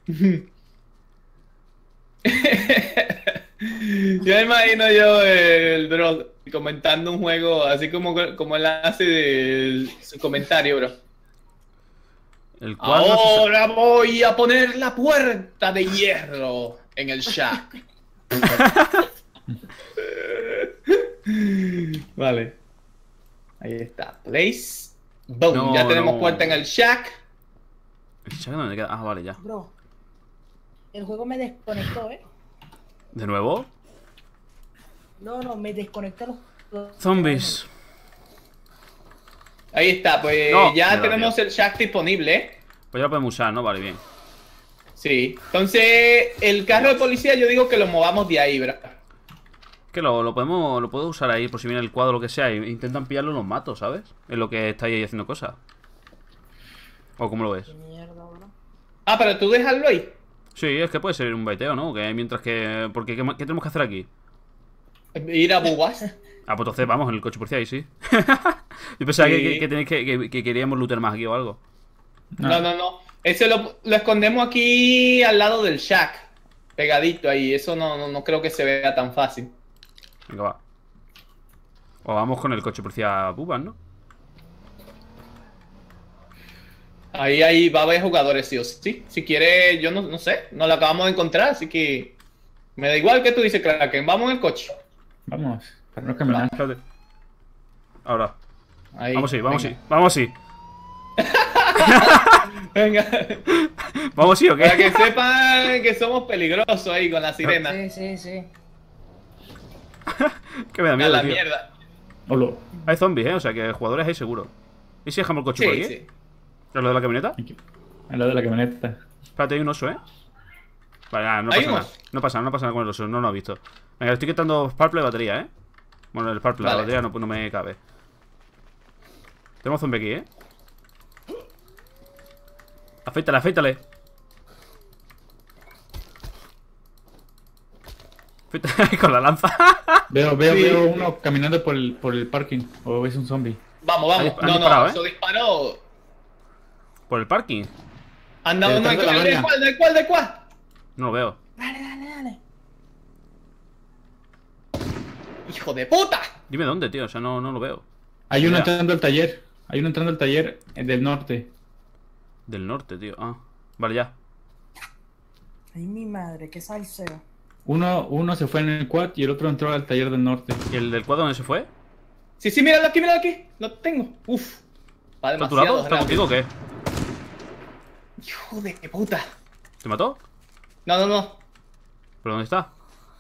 Ya me imagino yo el Dross comentando un juego así como él hace su comentario, bro.
El cual no se sa-
Ahora voy a poner la puerta de hierro en el shack. Vale. Ahí está. Place. Boom.
No,
ya tenemos
no.
puerta en el shack.
¿El sac dónde queda? Ah, vale, ya.
Bro, el juego me desconectó, ¿eh?
¿De nuevo?
No, me desconectó los
Zombies.
Ahí está. Pues
No,
ya
me da
tenemos
miedo.
el shack disponible, ¿eh?
Pues ya lo podemos usar, ¿no? Vale, bien.
Sí. Entonces, el carro de policía yo digo que lo movamos de ahí, bro.
Que lo puedo usar ahí por si viene el cuadro o lo que sea. E intentan pillarlo y los mato, ¿sabes? En lo que estáis ahí haciendo cosas. ¿O cómo lo ves?
Qué mierda, bro.
Ah, pero tú dejarlo ahí.
Sí, es que puede ser un baiteo, ¿no? Que mientras que... Porque ¿qué tenemos que hacer aquí?
Ir a Bubas.
Ah, pues entonces vamos en el coche policía ahí, sí. Yo pensaba
Sí.
que tenéis que queríamos looter más aquí o algo.
No. Ese lo escondemos aquí al lado del shack. Pegadito ahí. Eso no creo que se vea tan fácil.
Venga, va. O vamos con el coche policía Bubas, ¿no?
Ahí va a haber jugadores, sí o sí. Si quiere, yo no sé. Nos lo acabamos de encontrar, así que... Me da igual que tú dices, Kraken. Vamos en el coche.
Vamos, para no caminar.
Espérate. Ahora.
Ahí,
Vamos sí, vamos sí.
venga.
Vamos sí.
Venga.
Vamos sí, ¿o
Para que
qué?
sepan que somos peligrosos ahí con la sirena.
Sí.
Que me da
A
miedo,
la
tío.
mierda.
Hola.
Hay zombies, O sea que jugadores hay seguro. ¿Y si dejamos el coche por
Sí,
aquí?
sí.
¿Es lo de la camioneta?
Aquí. Al lado de la camioneta.
Espérate, hay un oso, ¿eh? Vale, nada, no
¿Hay
pasa
un
nada.
oso?
No pasa nada con el oso, no lo he visto. Venga, le estoy quitando Sparkle de batería, ¿eh? Bueno, el Sparkle, la
Vale.
batería no me cabe. Tenemos zombie aquí, ¿eh? Afeítale. Afeítale con la lanza.
Veo uno caminando por el parking. O es un zombie.
Vamos.
Han
No,
disparado, ¿eh?
eso disparó.
Por el parking.
Anda, no,
Detrás de la verga.
¿de cuál?
No lo veo.
Dale.
¡Hijo de puta!
Dime dónde, tío. O sea, no lo veo.
Hay uno
Mira.
entrando al taller. Hay uno entrando al taller del norte.
Del norte, tío. Ah, vale, ya.
Ay, mi madre, qué salseo.
Uno se fue en el quad y el otro entró al taller del norte.
¿Y el del cuadro dónde se fue?
Sí, míralo aquí. Lo tengo. Uf. Va
¿Está a tu
demasiado
lado? ¿Está
rápido.
contigo o qué?
Hijo de puta.
¿Te mató?
No.
¿Pero dónde está?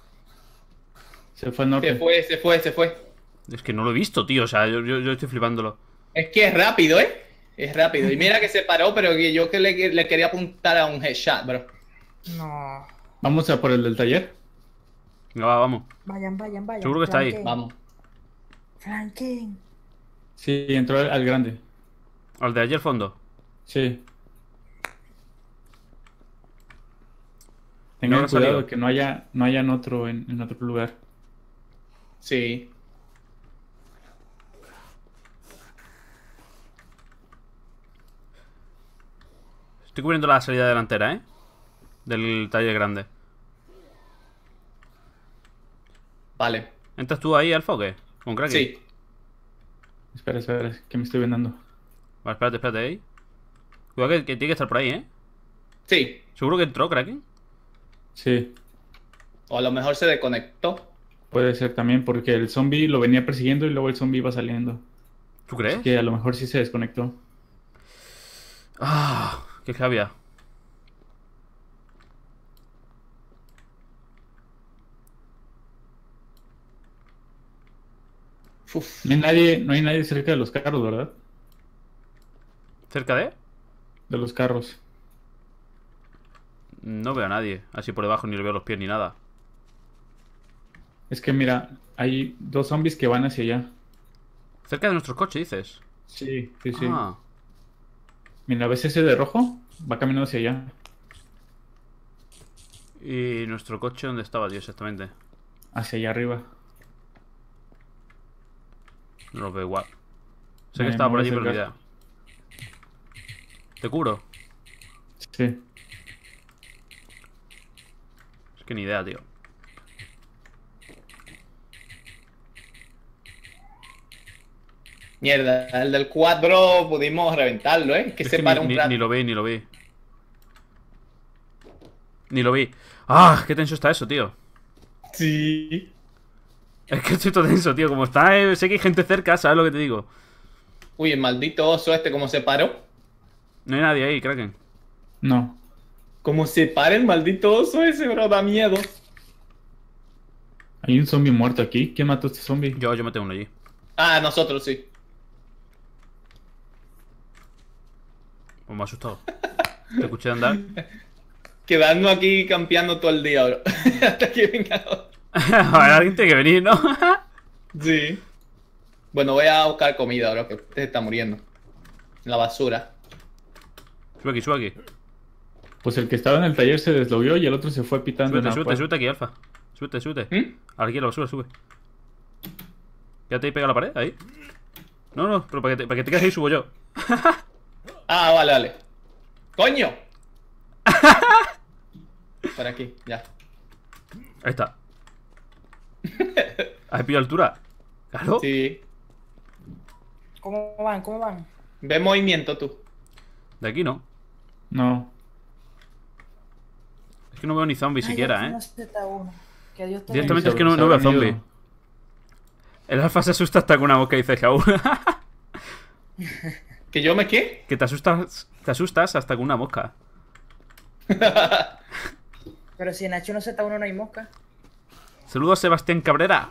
Se fue al norte.
Se fue.
Es que no lo he visto, tío. O sea, yo estoy flipándolo.
Es que es rápido, ¿eh? Es rápido. Y mira que se paró, pero que yo que le quería apuntar a un headshot, bro.
No.
Vamos a por el del taller.
Venga, vamos.
Vayan.
Seguro que está ahí.
Flanquen.
Vamos.
Flanquen.
Sí, entró al grande.
Al de ayer fondo.
Sí.
No
Tengan
habrá
cuidado
salido.
que no hayan otro en otro lugar.
Sí.
Estoy cubriendo la salida delantera, ¿eh? del taller grande.
Vale.
¿Entras tú ahí, Alfa, o qué? ¿Con Kraken?
Sí.
Espera, que me estoy vendando.
Vale, espérate ahí. Cuidado que tiene que estar por ahí, ¿eh?
Sí.
¿Seguro que entró Kraken?
Sí,
O a lo mejor se desconectó.
puede ser también porque el zombie lo venía persiguiendo y luego el zombie iba saliendo.
¿Tú crees?
Así que a lo mejor sí se desconectó.
Ah, qué javia.
Uf.
No hay nadie cerca de los carros, ¿verdad?
¿Cerca de?
De los carros.
No veo a nadie. Así por debajo ni le veo los pies ni nada.
Es que mira, hay dos zombies que van hacia allá.
¿Cerca de nuestros coches, dices?
Sí.
Ah,
Mira, ¿ves ese de rojo? Va caminando hacia allá.
¿y nuestro coche dónde estaba, tío, exactamente?
Hacia allá arriba.
No lo veo igual. Sé que
Me
estaba por allí,
voy a
pero ni idea.
acercar.
¿Te cubro?
Sí.
Es que ni idea, tío.
Mierda, el del cuadro pudimos reventarlo, ¿eh? Que
Es
se
que
para un rato.
ni lo vi. Ni lo vi. ¡Ah! ¡Qué tenso está eso, tío!
Sí.
Es que estoy todo tenso, tío. Como está, sé que hay gente cerca, ¿sabes lo que te digo?
Uy, el maldito oso este, ¿cómo se paró?
No hay nadie ahí, Kraken.
No.
¿Cómo se para el maldito oso ese, bro? Da miedo.
Hay un zombie muerto aquí. ¿Quién mató a este zombie?
Yo me tengo uno allí.
Ah, nosotros sí.
Pues me ha asustado. Te escuché andar.
Quedando aquí campeando todo el día, bro. Hasta que venga otro.
A ver, alguien tiene que venir, ¿no?
Sí. Bueno, voy a buscar comida, bro, que usted se está muriendo. En la basura.
Sube aquí.
Pues el que estaba en el taller se deslogueó y el otro se fue pitando.
Súbete aquí, Alfa. Súbete.
¿Mm?
Aquí, sube. Quédate ahí pega a la pared, ahí. No, pero para que te quedes ahí subo yo.
Ah, vale. ¡Coño! Por aquí, ya.
Ahí está. ¿Has pillado altura? Claro.
Sí.
¿Cómo van?
Ve movimiento tú.
De aquí no.
No.
Es que no veo ni zombies
Ay,
siquiera,
ya,
¿eh?
no Z1. Que Dios te
Directamente
Sí,
es que no
se
veo
habrán
zombies.
ido.
El Alfa se asusta hasta con una mosca, dice Jaú.
¿Que yo me qué?
Que te asustas hasta con una mosca.
Pero si en H1Z1 no hay mosca.
Saludos, Sebastián Cabrera.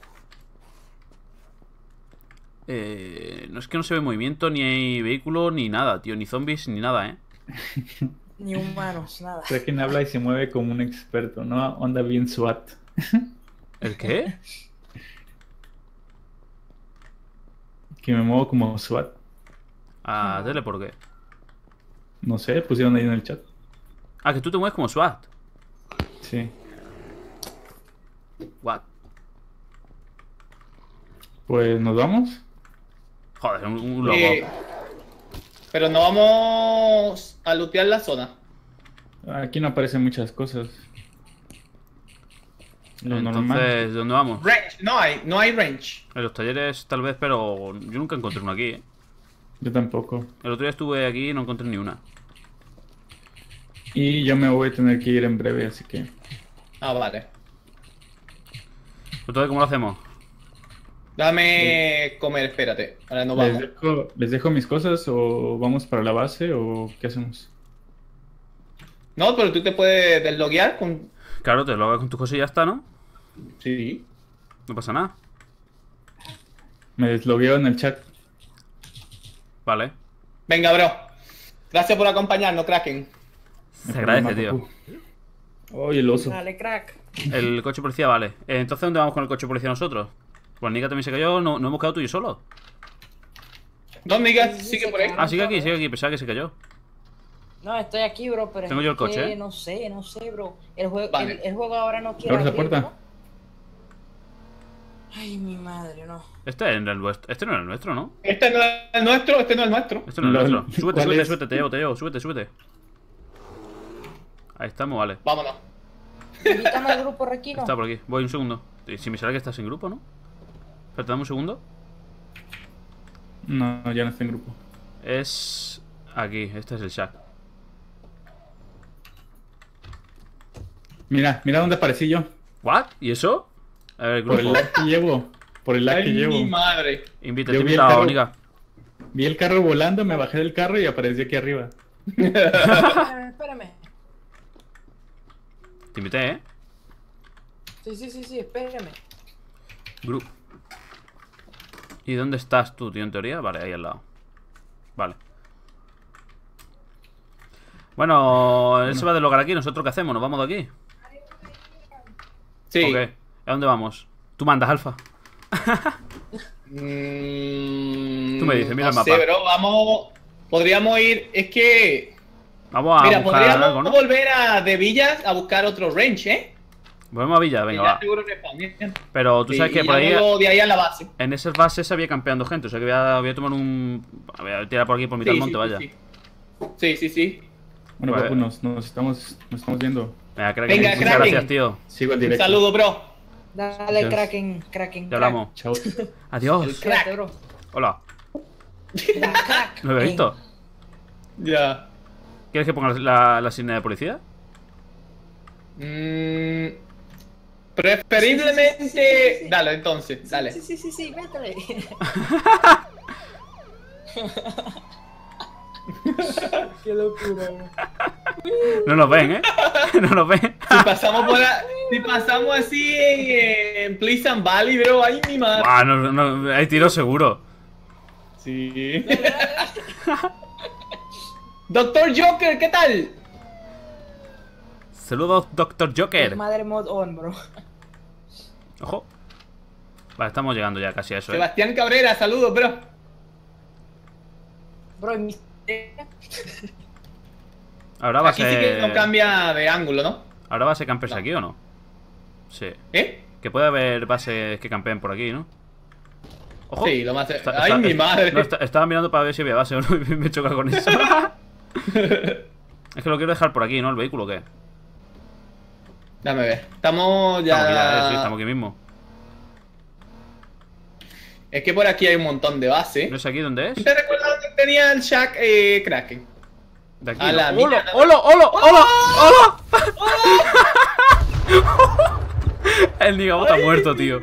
No es que no se ve movimiento, ni hay vehículo, ni nada, tío. Ni zombies, ni nada, ¿eh?
Ni humanos, nada.
Kraken habla y se mueve como un experto, ¿no? Onda bien SWAT.
¿El qué?
Que me muevo como SWAT.
Ah, dele, ¿por qué?
No sé, pusieron ahí en el chat.
Ah, que tú te mueves como SWAT.
Sí.
What?
Pues nos vamos.
Joder, un lobo.
Pero no vamos a lootear la zona.
Aquí no aparecen muchas cosas. Lo normal.
Entonces, ¿dónde vamos?
Range, no hay range.
En los talleres tal vez, pero yo nunca encontré uno aquí, ¿eh?
Yo tampoco.
El otro día estuve aquí y no encontré ni una.
Y yo me voy a tener que ir en breve, así que...
Ah, vale.
Entonces, ¿cómo lo hacemos?
Dame comer, espérate. Ahora no vamos.
¿Les dejo mis cosas o vamos para la base o qué hacemos?
No, pero tú te puedes desloguear con...
Claro, te lo hagas con tus cosas y ya está, ¿no?
Sí.
No pasa nada.
Me deslogueo en el chat.
Vale.
Venga, bro. Gracias por acompañarnos, Kraken.
Se agradece, tío.
Oye, el oso.
Dale, crack.
El coche policía, vale. Entonces, ¿dónde vamos con el coche policía nosotros? Pues Nika también se cayó, no hemos quedado tú y yo solo.
¿Dónde digas?
Sí,
Sigue
se
por ahí.
quedaron.
Ah, sigue aquí, pensaba que se cayó.
No, estoy aquí, bro, pero
Tengo
es
yo el coche,
que
¿eh?
no sé, bro. El juego,
Vale.
el juego ahora no quiere
¿Abres la
abrir,
puerta?
¿no? Ay, mi madre, no.
Este no era el nuestro, ¿no?
Este no es el nuestro, este no es el nuestro.
Este no es el
Lol.
nuestro. Súbete,
¿Cuál
súbete,
es?
súbete, te llevo, súbete. Ahí estamos, vale.
Vámonos.
Invítame al grupo Requino.
Está por aquí. Voy un segundo. Si me sale que estás en grupo, ¿no? Espera, dame un segundo.
No, ya no estoy en grupo.
Es... aquí, este es el Shack.
Mira dónde aparecí yo.
¿What? ¿Y eso? A ver, el
Por el
grupo.
lag que llevo. Por el lag que
Ay,
llevo.
mi madre.
Invítate,
Yo vi el
invitado,
carro.
Niga.
Vi el carro volando, me bajé del carro y aparecí aquí arriba.
Espérame.
Te invité, ¿eh?
Sí, espérame.
Grupo. ¿Y dónde estás tú, tío, en teoría? Vale, ahí al lado. Vale. Bueno, él se va a deslogar aquí. ¿Nosotros qué hacemos? ¿Nos vamos de aquí?
Sí.
Ok. ¿A dónde vamos? Tú mandas, Alfa.
Tú
me dices, mira el
no sé,
mapa.
bro, vamos. Podríamos ir. Es que.
Vamos a
Mira,
buscar
podríamos
algo, ¿no?
volver a de Villas a buscar otro range, ¿eh?
Volvemos a Villa,
Que
venga,
ya
va.
seguro que spawnean.
Pero tú
Sí,
sabes que
y
por
ya
ahí,
luego de ahí a la base.
en esas bases se había campeando gente. O sea que voy a tomar un... Voy a tirar por aquí por mitad del monte, vaya.
Sí.
Bueno,
Vale.
papu, nos estamos viendo.
Venga, Kraken,
Venga,
muchas
Kraken.
gracias, tío.
Sigo el
Un
directo.
saludo, bro.
Dale,
Dios.
Kraken.
Ya hablamos.
Chao.
Adiós.
Espérate, bro.
Hola.
Da, crack.
¿No lo he visto?
Ya.
¿Quieres que ponga la sirena de policía?
Preferiblemente. Dale, entonces, dale.
Sí, métele. Qué locura, bro.
No nos ven, ¿eh? No nos ven.
Si pasamos así en Pleasant Valley, bro, ahí mi madre.
Buah, no, hay tiro seguro.
Sí. Doctor Joker, ¿qué tal?
Saludos, Dr. Joker.
Madre mod on, bro.
Ojo. Vale, estamos llegando ya casi a eso, ¿eh?
Sebastián Cabrera, saludos, bro.
Bro, en mi...
Ahora va a
Aquí sí que no
ser...
cambia de ángulo, ¿no?
¿Ahora va a ser campers
No.
aquí o no? Sí.
¿Eh?
Que puede haber bases que campeen por aquí, ¿no? Ojo.
Sí, lo más.
Está-
¡Ay,
está-
mi madre!
No, estaba mirando para ver si había base o no y me choca con eso. Es que lo quiero dejar por aquí, ¿no? El vehículo, ¿o qué?
Dame ver. Estamos ya.
Estamos aquí, sí, estamos aquí mismo.
Es que por aquí hay un montón de bases.
¿No es aquí donde es?
¿Te recuerdas dónde tenía el Shack Kraken?
De aquí.
A la
¿no? ¡Hola!
mierda.
¡Hola! ¡Hola! ¡Hola! ¡Hola! El Nigabot ha muerto, tío.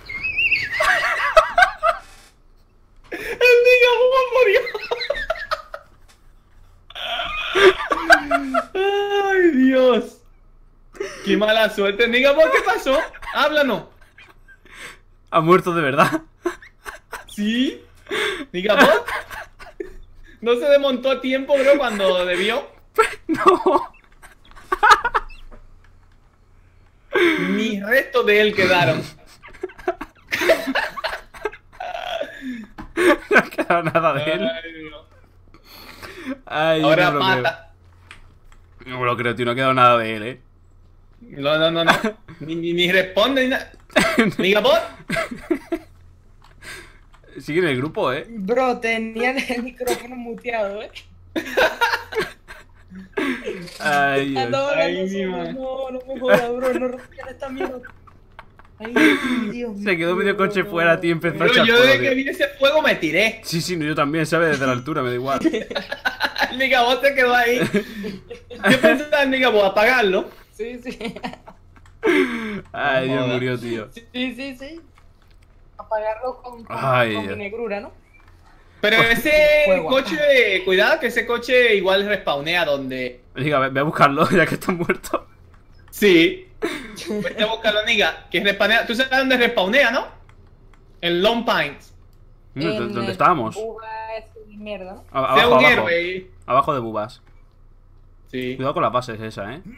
El Nigabot murió. Ay, Dios. Qué mala suerte. Nigabot, ¿qué pasó? Háblanos.
Ha muerto de verdad.
¿Sí? Nigabot. No se desmontó a tiempo, bro, cuando debió.
No.
Ni restos de él quedaron.
No ha quedado nada de él.
Ay, Dios.
Ay,
Ahora
no me lo creo.
mata.
No me lo creo, tío. No ha quedado nada de él, ¿eh?
No. Ni responde ni nada. Nigabot.
Sigue en el grupo, ¿eh?
Bro, tenían el micrófono muteado, ¿eh?
Ay, Dios.
Ando hablando
mi
solo.
madre.
No me jodas, bro. No rompan esta mierda. Ay, Dios mío.
Se quedó medio coche fuera, tío. Empezó a
Bro,
echar
yo
fuego,
desde que
tío.
vi ese fuego me tiré.
Sí, sí, yo también, ¿sabes? Desde la altura, me da igual.
El Nigabot se quedó ahí. Yo pensaba en Nigabot apagarlo.
Sí.
Ay, Dios,
Joder.
murió, tío.
Sí. Apagarlo con
Ay,
con
Dios.
negrura, ¿no?
Pero ese
Fuego.
coche, cuidado que ese coche igual respawnea donde.
Diga, ve a buscarlo, ya que está muerto.
Sí. Vete a buscarlo, Niga. Que respawnea. ¿Tú sabes dónde respawnea, no? En Long Pines.
¿Dónde estábamos?
Buba es mierda, ¿no?
Sea
Abajo,
un
abajo.
héroe.
Abajo de bubas.
Sí.
Cuidado con las bases esa, ¿eh?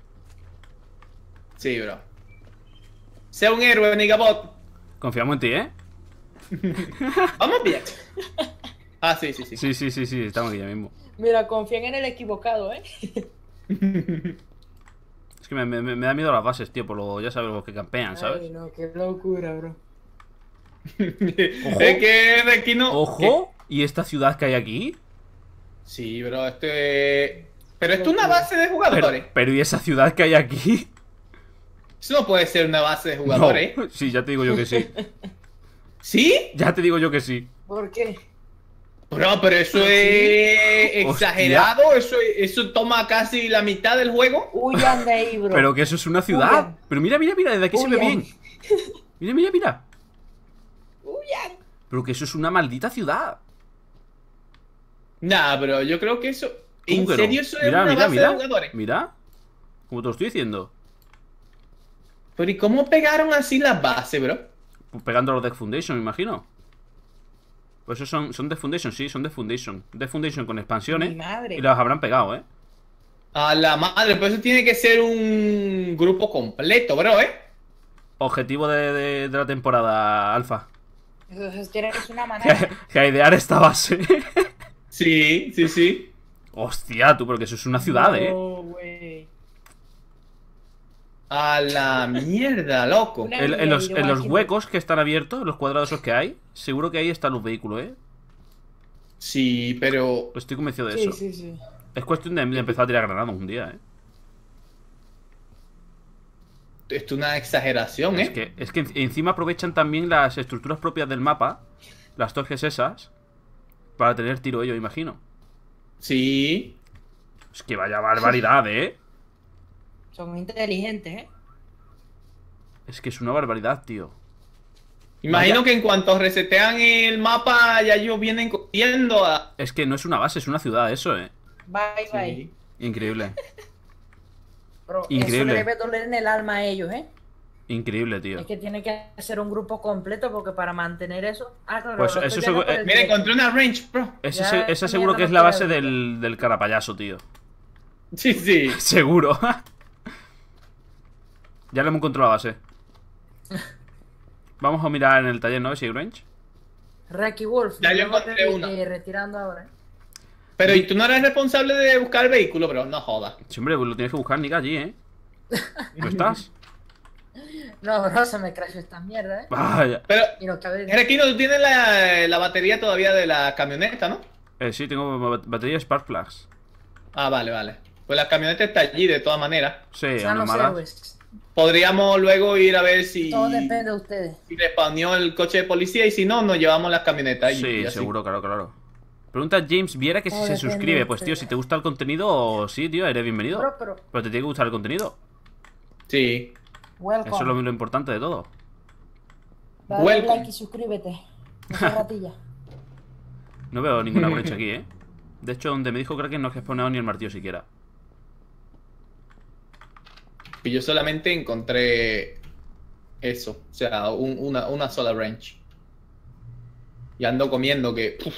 Sí, bro. Sea un héroe, Nigabot.
Confiamos en ti, ¿eh?
Vamos bien. Ah, sí.
Sí, estamos aquí ya mismo.
Mira, confían en el equivocado, ¿eh?
Es que me da miedo las bases, tío, por lo, ya sabes, los que campean,
Ay,
¿sabes?
no, qué locura, bro.
Es que de aquí no.
¡Ojo! ¿Y esta ciudad que hay aquí?
Sí, bro, Pero esto es una base de jugadores.
Pero ¿y esa ciudad que hay aquí?
Eso no puede ser una base de jugadores.
No. Sí, ya te digo yo que sí.
¿Sí?
Ya te digo yo que sí.
¿Por qué?
Bro, pero eso es exagerado. Eso toma casi la mitad del juego.
Huyan de ahí, bro.
Pero que eso es una ciudad.
Huyan.
Pero mira, desde aquí se ve
Huyan.
bien. Mira.
Huyan.
Pero que eso es una maldita ciudad.
Nah, bro, yo creo que eso. ¿En
¿Cómo que
serio
no?
eso es una base de jugadores?
Mira. Como te lo estoy diciendo.
Pero ¿y cómo pegaron así las bases, bro?
Pues pegando a los Death Foundation, me imagino. Pues esos son Death Foundation, sí, son Death Foundation. Death Foundation con expansiones.
Mi madre.
Y las habrán pegado, ¿eh?
A la madre, pero eso tiene que ser un grupo completo, bro, ¿eh?
Objetivo de la temporada alfa.
Entonces tienes una manera.
Que idear esta base.
Sí.
Hostia, tú, pero que eso es una ciudad, ¿eh?
No, güey.
A la mierda, loco.
Una-
En los huecos que están abiertos, los cuadrados esos que hay, seguro que ahí están los vehículos, ¿eh?
Sí, pero.
Estoy convencido de
Sí,
eso.
sí.
Es cuestión de empezar a tirar granadas un día, ¿eh?
Esto es una exageración, ¿eh?
Es que encima aprovechan también las estructuras propias del mapa, las torres esas, para tener tiro ellos, imagino.
Sí.
Es que vaya barbaridad, ¿eh?
Son inteligentes, ¿eh?
Es que es una barbaridad, tío.
Imagino que en cuanto resetean el mapa, ya ellos vienen corriendo a.
Es que no es una base, es una ciudad, eso, ¿eh?
Bye, bye.
Sí.
Increíble.
Bro,
Increíble.
eso le debe doler en el alma a ellos, ¿eh?
Increíble, tío.
Es que tiene que ser un grupo completo porque para mantener eso. Ah, claro,
Pues
lo
eso
estoy
es
viendo
algo-
por el
Mira,
directo.
encontré una range, bro.
Ya
Esa seguro
también
que es
no
la
me
base
quiero
del carapayaso, tío.
Sí.
Seguro. Ya le hemos encontrado la base. Vamos a mirar en el taller, ¿no? Si hay range.
Rocky Wolf.
Ya yo
me voy
encontré una.
retirando ahora.
Pero ¿y tú no eres responsable de buscar el vehículo, bro? No jodas.
Sí, hombre, pues lo tienes que buscar, Nick, allí, ¿eh? ¿No estás?
No, bro, se me crashó esta mierda, ¿eh?
Vaya.
Pero,
Y no cabe.
Gerequino, tú tienes la batería todavía de la camioneta, ¿no?
Sí, tengo batería Spark Plugs.
Ah, vale. Pues la camioneta está allí de todas maneras.
Sí,
Sean
no
los
malas.
héroes.
Podríamos luego ir a ver si,
Todo depende de ustedes.
si respawneó el coche de policía y si no, nos llevamos las camionetas.
Sí,
y así.
seguro, claro. Pregunta James Viera que si
Todo
se
depende
suscribe.
de
Pues tío,
ustedes.
si te gusta el contenido, sí, tío, eres bienvenido.
Bro, pero.
Pero te tiene que gustar el contenido.
Sí.
Welcome.
Eso es lo importante de todo.
Dale
Welcome.
like y suscríbete. No seas ratilla.
No veo ninguna brecha aquí, ¿eh? De hecho, donde me dijo Kraken no es que spawnado ni el martillo siquiera.
Y yo solamente encontré eso. O sea, una sola range. Y ando comiendo que. Uf.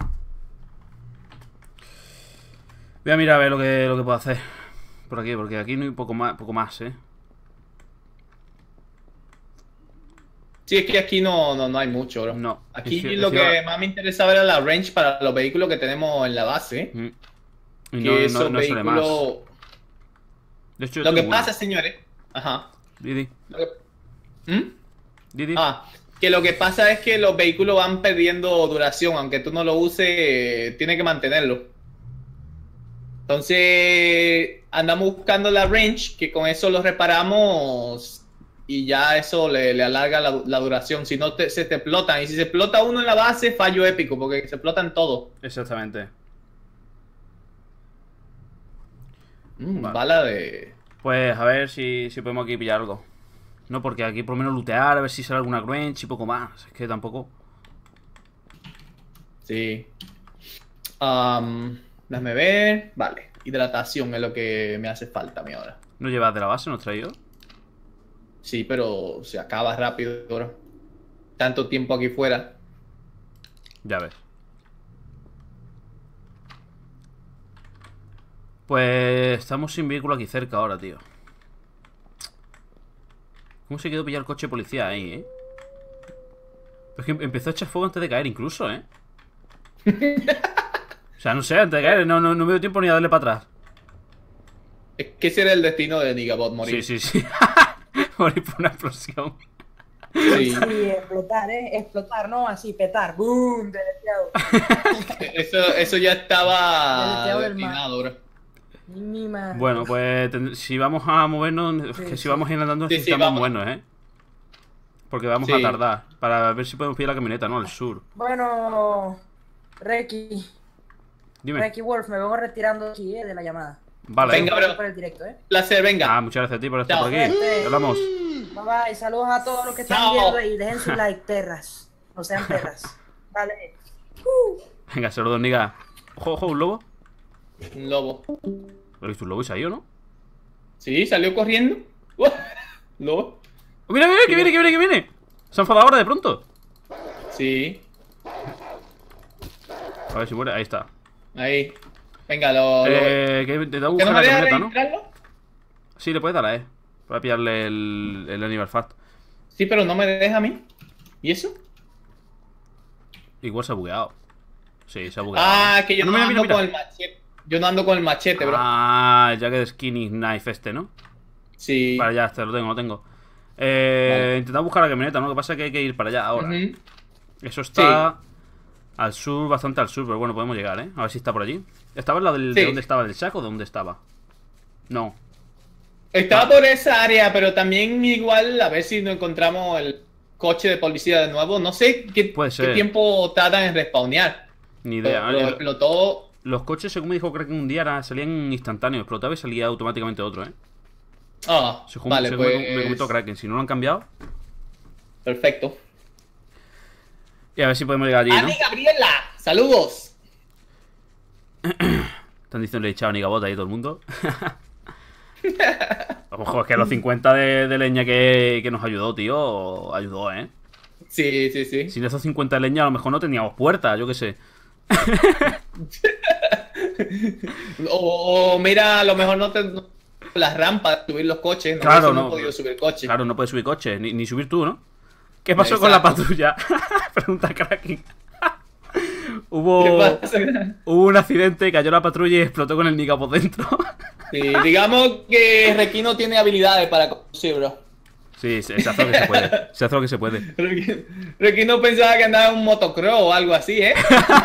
Voy a mirar a ver lo que puedo hacer. Por aquí, porque aquí no hay poco más, ¿eh?
Sí, es que aquí no hay mucho, bro.
No.
Aquí
Es
lo
que-
que más me interesaba era la range para los vehículos que tenemos en la base.
Mm. Y
Que
no
esos
suele más.
vehículos.
De hecho, yo
Lo que
tengo uno.
pasa, señores. Ajá.
Didi.
Lo que- ¿Mm?
Didi.
Que lo que pasa es que los vehículos van perdiendo duración, aunque tú no lo uses, tienes que mantenerlo. Entonces, andamos buscando la range, que con eso lo reparamos y ya eso le alarga la duración. Si no, se te explotan. Y si se explota uno en la base, fallo épico, porque se explotan todos.
Exactamente. Vale.
Bala de...
Pues a ver si podemos aquí pillar algo. No, porque aquí por lo menos lootear, a ver si sale alguna Grange y poco más. Es que tampoco.
Sí. Déjame ver. Vale. Hidratación es lo que me hace falta a mí ahora.
¿No llevas de la base? ¿No has traído?
Sí, pero se acaba rápido, bro. Tanto tiempo aquí fuera.
Ya ves. Pues estamos sin vehículo aquí cerca ahora, tío. ¿Cómo se quedó pillar el coche de policía ahí, eh? Es que empezó a echar fuego antes de caer incluso, ¿eh? O sea, no sé, antes de caer, no me dio tiempo ni a darle para atrás.
Es que ese era el destino de Nigabot, morir.
Sí. Morir por una explosión.
Sí.
Sí, explotar, ¿eh? Explotar, ¿no? Así, petar. ¡Boom! Deleteado.
Eso ya estaba
Deleteado del
destinado, bro.
Mi madre.
Bueno, pues si vamos a movernos,
Sí,
que si
sí.
vamos a ir andando
Sí, sí,
necesitamos
vamos.
buenos, ¿eh? Porque vamos
Sí.
a tardar. Para ver si podemos pillar la camioneta, ¿no? Al sur.
Bueno, Reiki.
Dime.
Reiki Wolf, me vengo retirando aquí, de la llamada.
Vale.
Venga,
Gracias
bro.
por el directo,
Placer, venga.
Ah, muchas gracias a ti por estar
Chao.
por aquí. Hablamos.
Bye bye, saludos a todos los que están
Chao.
viendo y dejen su like, perras. No sean perras. Vale.
Venga, saludos, Niga. Ojo, ojo, un lobo.
Un lobo.
¿Lo viste un lobo y salió, no?
Sí, salió corriendo. Lobo.
¡Oh, mira, mira, que viene, que viene, que viene! Se ha enfadado ahora de pronto.
Sí.
A ver si muere, ahí está.
Ahí. Venga, lo.
Que te da
¿Que
buscar
no
la
me deja
camioneta, ¿no?
registrarlo?
Sí, le puedes dar a para pillarle el Animal Fast.
Sí, pero no me deja a mí. ¿Y eso?
Igual se ha bugueado. Sí, se ha bugueado.
Ah, que yo
no,
no,
mira,
ando
mira,
con
mira.
el machete. Yo no ando con el machete, bro.
Ah, ya que de Skinny Knife este, ¿no?
Sí.
Vale, ya está, lo tengo.
Vale.
Intentad buscar la camioneta, ¿no? Lo que pasa es que hay que ir para allá ahora.
Ujú.
Eso está al sur, bastante al sur, pero bueno, podemos llegar, ¿eh? A ver si está por allí. ¿Estaba en la del,
Sí.
de dónde estaba? ¿Del Shack o de dónde estaba? No.
Estaba por esa área, pero también igual a ver si nos encontramos el coche de policía de nuevo. No sé qué,
Puede
qué
ser.
tiempo tardan en respawnear.
Ni idea.
Lo explotó.
Los coches, según me dijo, creo que un día salían instantáneos. Explotaba y salía automáticamente otro, ¿eh?
Ah,
Según,
vale,
según
pues.
me comentó Kraken. Si no lo han cambiado.
Perfecto.
Y a ver si podemos llegar allí, ¿no?
¡Ani Gabriela! ¡Saludos!
Están diciendo echado ni gabota ahí todo el mundo. Ojo, es que los 50 de leña que nos ayudó, tío, ayudó, ¿eh?
Sí, sí, sí.
Sin esos 50 de leña a lo mejor no teníamos puertas, yo qué sé.
O mira, a lo mejor no te. Las rampas, subir los coches. No,
Claro,
eso no
no.
he podido subir coche.
Claro, no puedes subir coches, ni subir tú, ¿no? ¿Qué pasó
Exacto.
con la patrulla? Pregunta Kraken.
¿Qué
hubo
pasa?
un accidente, cayó la patrulla y explotó con el Nika por dentro.
Sí, digamos que Requino tiene habilidades para conducir, bro.
Sí, se hace lo que se puede. Se hace lo que se puede.
Requino pensaba que andaba en un motocross o algo así, ¿eh?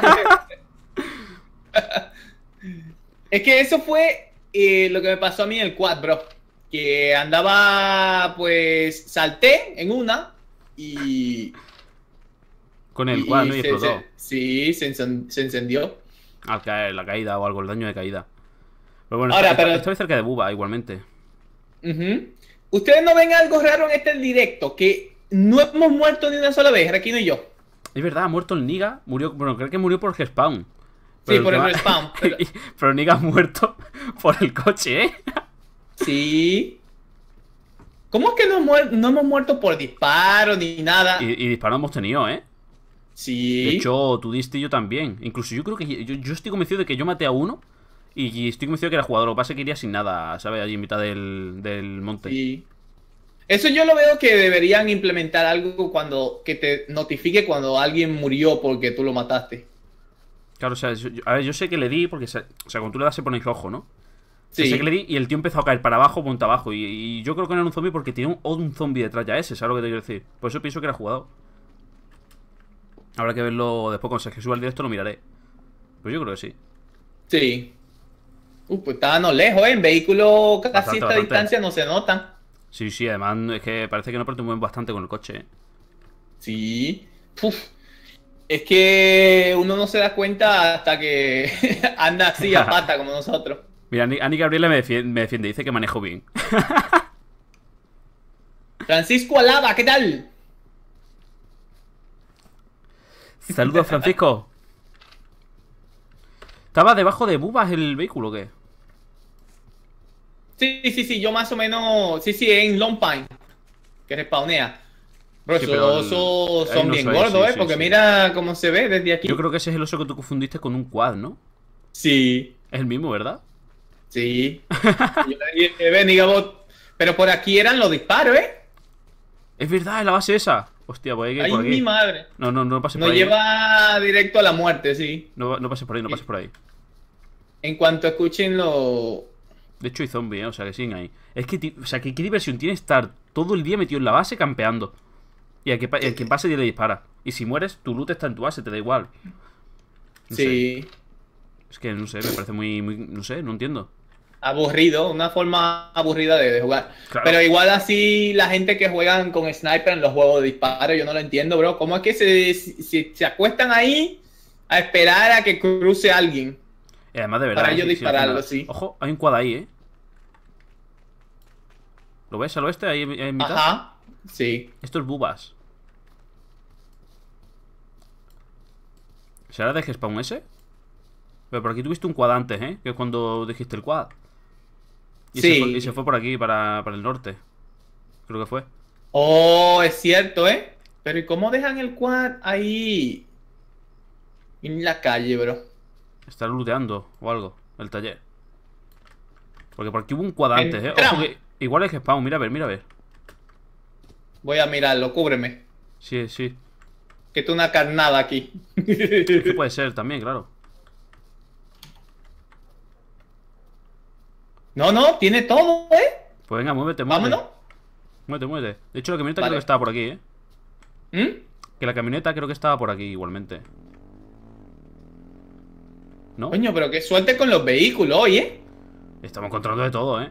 Es que eso fue lo que me pasó a mí en el quad, bro. Que andaba, pues, salté en una y...
Con el cual, ¿no? Y explotó.
sí, se encendió.
Al caer, la caída o algo, el daño de caída. Pero bueno,
Ahora,
está,
pero-
estoy cerca de Buba, igualmente.
Ujú. Ustedes no ven algo raro en este directo, que no hemos muerto ni una sola vez, Requino y yo.
Es verdad, ha muerto el Niga. Murió, bueno, creo que murió por respawn.
Sí, por el
tema-
respawn.
Pero Niga ha muerto por el coche, ¿eh?
Sí. ¿Cómo es que no hemos muerto por disparo ni nada?
Y disparos hemos tenido, ¿eh?
Sí.
De hecho, tú diste y yo también. Incluso yo creo que yo estoy convencido de que yo maté a uno. Y estoy convencido de que era jugador. Lo que pasa es que iría sin nada, ¿sabes? Allí en mitad del monte.
Sí. Eso yo lo veo que deberían implementar algo que te notifique cuando alguien murió porque tú lo mataste.
Claro, o sea, a ver, yo sé que le di porque, o sea, cuando tú le das se pone rojo, ¿no?
Sí.
Sé que le di y el tío empezó a caer para abajo, punta abajo. Y yo creo que no era un zombie porque tiene un zombie detrás ya ese, ¿sabes lo que te quiero decir? Por eso pienso que era jugador. Habrá que verlo después cuando se suba el directo, lo miraré. Pues yo creo que sí.
Sí. Pues estábamos lejos, ¿eh? En vehículo casi
Bastante,
esta
bastante.
distancia no se notan.
Sí, sí, además es que parece que no pretendemos bastante con el coche, ¿eh?
Sí. Uf. Es que uno no se da cuenta hasta que anda así a pata como nosotros.
Mira, Ani Gabriela me defiende, dice que manejo bien.
Francisco Alaba, ¿qué tal?
Saludos, Francisco. ¿Estaba debajo de Bubas el vehículo o qué?
Sí, yo más o menos. Sí, en Long Pine. Que respawnea. Bro,
Sí, pero
esos
ahí
son
no
bien
soy,
gordos,
sí, sí,
porque
sí.
mira cómo se ve desde aquí.
Yo creo que ese es el oso que tú confundiste con un quad, ¿no?
Sí,
Es el mismo, ¿verdad?
sí. Yo le dije, ven, Igabot. Pero por aquí eran los disparos, ¿eh?
Es verdad, es la base esa. Hostia, pues hay que ir
Ay,
por aquí.
mi madre.
No pases
Nos
por ahí.
lleva directo a la muerte, sí.
No pases por ahí, no pases por ahí.
En cuanto escuchen lo.
De hecho hay zombies, ¿eh? O sea que siguen ahí. Es que, o sea, que qué diversión tiene estar todo el día metido en la base campeando. Y el que pase y le dispara. Y si mueres, tu loot está en tu base, te da igual. No sé.
Sí.
Es que, no sé, me parece muy, no sé, no entiendo.
aburrido, una forma aburrida de jugar.
Claro.
Pero igual así la gente que juegan con sniper en los juegos de disparo, yo no lo entiendo, bro. ¿Cómo es que se acuestan ahí a esperar a que cruce alguien?
Y además de verdad.
Para ellos
al
dispararlo,
final-
sí.
Ojo, hay un quad ahí, ¿Lo ves al oeste? Ahí en mitad.
Ajá, sí.
Esto es Bubas. ¿Será de spawn ese? Pero por aquí tuviste un quad antes, Que es cuando dijiste el quad. Y
Sí.
se fue por aquí, para el norte. Creo que fue.
Oh, es cierto, ¿eh? Pero ¿y cómo dejan el quad ahí en la calle, bro?
Está looteando o algo, el taller. Porque por aquí hubo un quad antes,
Entramos.
Ojo que igual es spawn, mira a ver, mira a ver.
Voy a mirarlo, cúbreme.
Sí, sí.
Que tú una carnada aquí.
Eso puede ser también, claro.
No, no, tiene todo, ¿eh?
Pues venga, muévete, muévete.
Vámonos.
Muévete, muévete. De hecho, la camioneta
Vale.
creo que estaba por aquí,
¿Mm?
Que la camioneta creo que estaba por aquí igualmente. ¿No?
Coño, pero qué suerte con los vehículos hoy, ¿eh?
Estamos encontrando de todo,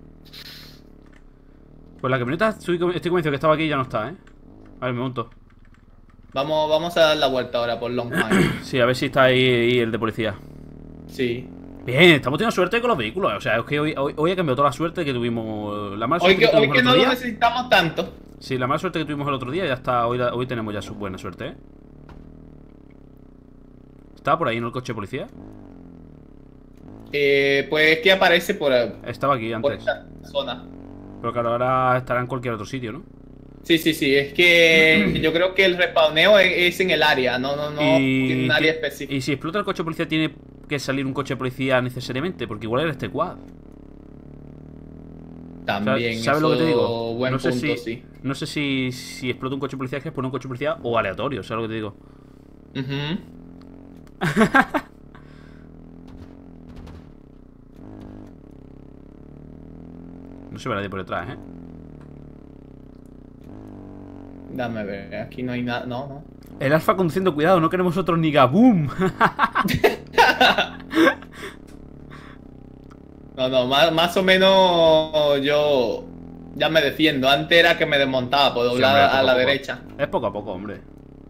Pues la camioneta estoy convencido que estaba aquí y ya no está, A ver, me monto.
Vamos a dar la vuelta ahora por Long Pine.
Sí, a ver si está ahí el de policía.
Sí.
Bien, estamos teniendo suerte con los vehículos. O sea, es que hoy ha cambiado toda la suerte que tuvimos. La mala
Hoy
suerte
que,
tuvimos
hoy que
el
no
otro
lo
día.
necesitamos tanto.
Sí, la mala suerte que tuvimos el otro día ya está. Hoy tenemos ya su buena suerte, ¿Estaba por ahí en el coche de policía?
Pues que aparece por
Estaba aquí antes.
esta zona.
Pero claro, ahora estará en cualquier otro sitio, ¿no?
Sí, es que yo creo que el respawneo es en el área, no tiene un área específica.
Y si explota el coche de policía, tiene que salir un coche de policía necesariamente, porque igual era este quad.
También,
¿Sabes lo que te
eso,
digo?
buen
no sé
punto,
si,
sí.
No sé si explota un coche de policía, es que expone un coche de policía o aleatorio, ¿sabes lo que te digo?
Ujú.
No se ve nadie por detrás,
Dame ver, aquí no hay nada, no.
El alfa conduciendo, cuidado, no queremos otro Nigaboom.
No, más o menos yo ya me defiendo. Antes era que me desmontaba por doblar
hombre, poco
a la
poco.
derecha.
Es poco a poco, hombre.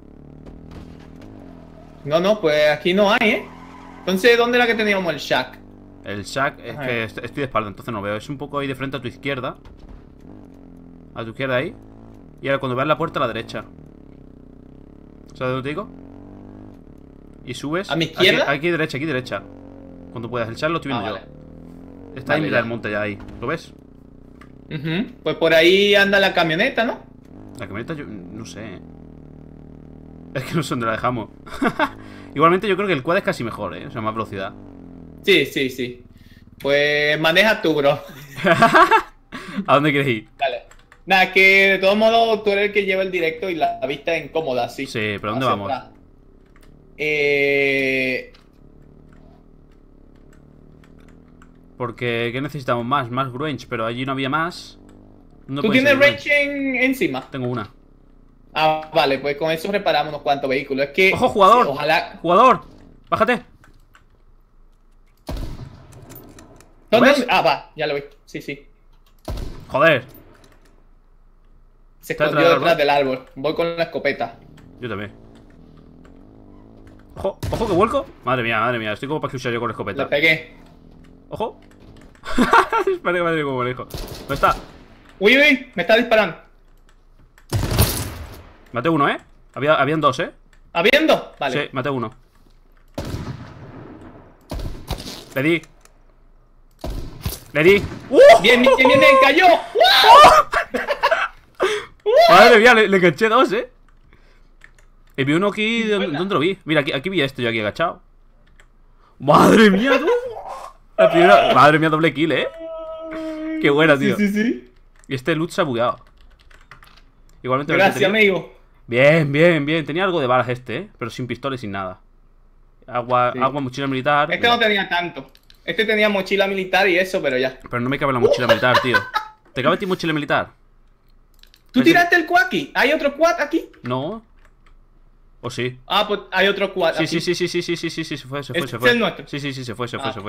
No, pues aquí no hay, Entonces, ¿dónde era que teníamos el shack?
El Shack es
Ajá.
que estoy de espalda, entonces no veo. Es un poco ahí de frente a tu izquierda. A tu izquierda ahí. Y ahora cuando veas la puerta a la derecha. ¿Sabes dónde te digo? Y subes.
¿A mi izquierda?
Aquí derecha. Cuando puedas. El Shack lo estoy viendo
Vale.
yo. Está ahí
Vale,
en mitad
ya.
del monte ya ahí. ¿Lo ves?
Ujú. Pues por ahí anda la camioneta, ¿no?
La camioneta yo no sé. Es que no sé dónde la dejamos. Igualmente yo creo que el quad es casi mejor, O sea, más velocidad.
Sí. Pues maneja tú, bro.
¿A dónde quieres ir?
Dale. Nada, que de todos modos tú eres el que lleva el directo y la vista es incómoda, sí.
Sí, pero ¿dónde
Hacia
vamos?
atrás.
Porque ¿qué necesitamos más? Más grunge, pero allí no había más. ¿Dónde
¿Tú
puede
tienes
ser
range encima?
Tengo una.
Ah, vale, pues con eso reparamos unos cuantos vehículos. Es que.
¡Ojo, jugador!
sí, ojalá.
¡Jugador! ¡Bájate!
¿Dónde?
ves?
Ah, va, ya lo vi. Sí.
¡Joder!
Se
¿Está
escondió
detrás del
detrás del árbol. Voy con la escopeta.
Yo también. ¡Ojo! ¡Ojo que vuelco! Madre mía. Estoy como para escuchar yo con la
Le
escopeta.
pegué.
¡Ojo! Espera, madre como lejos. ¿Dónde está?
Uy, me está disparando.
Maté uno, Habían dos,
¿Habiendo? Vale.
Sí, maté uno. Le di.
Bien, cayó.
Madre mía, le enganché dos, Y vi uno aquí. ¿Dónde lo vi? Mira, aquí vi esto yo aquí agachado. Madre mía, tú. La primera. Madre mía, doble kill, Qué buena, tío.
Sí.
Y este loot se ha bugueado. Igualmente.
Gracias, amigo.
Bien. Tenía algo de balas pero sin pistola y sin nada. Agua,
Sí.
mochila militar.
Este no tenía tanto. Este tenía mochila militar y eso, pero ya.
Pero no me cabe la mochila militar, tío. ¿Te cabe a ti mochila militar?
¿Tú
Ese-
tiraste el quad aquí? ¿Hay otro quad aquí?
No. ¿O sí?
Ah, pues hay otro quad aquí.
Sí, se fue.
¿Este es el nuestro?
Sí, se fue.
Ah.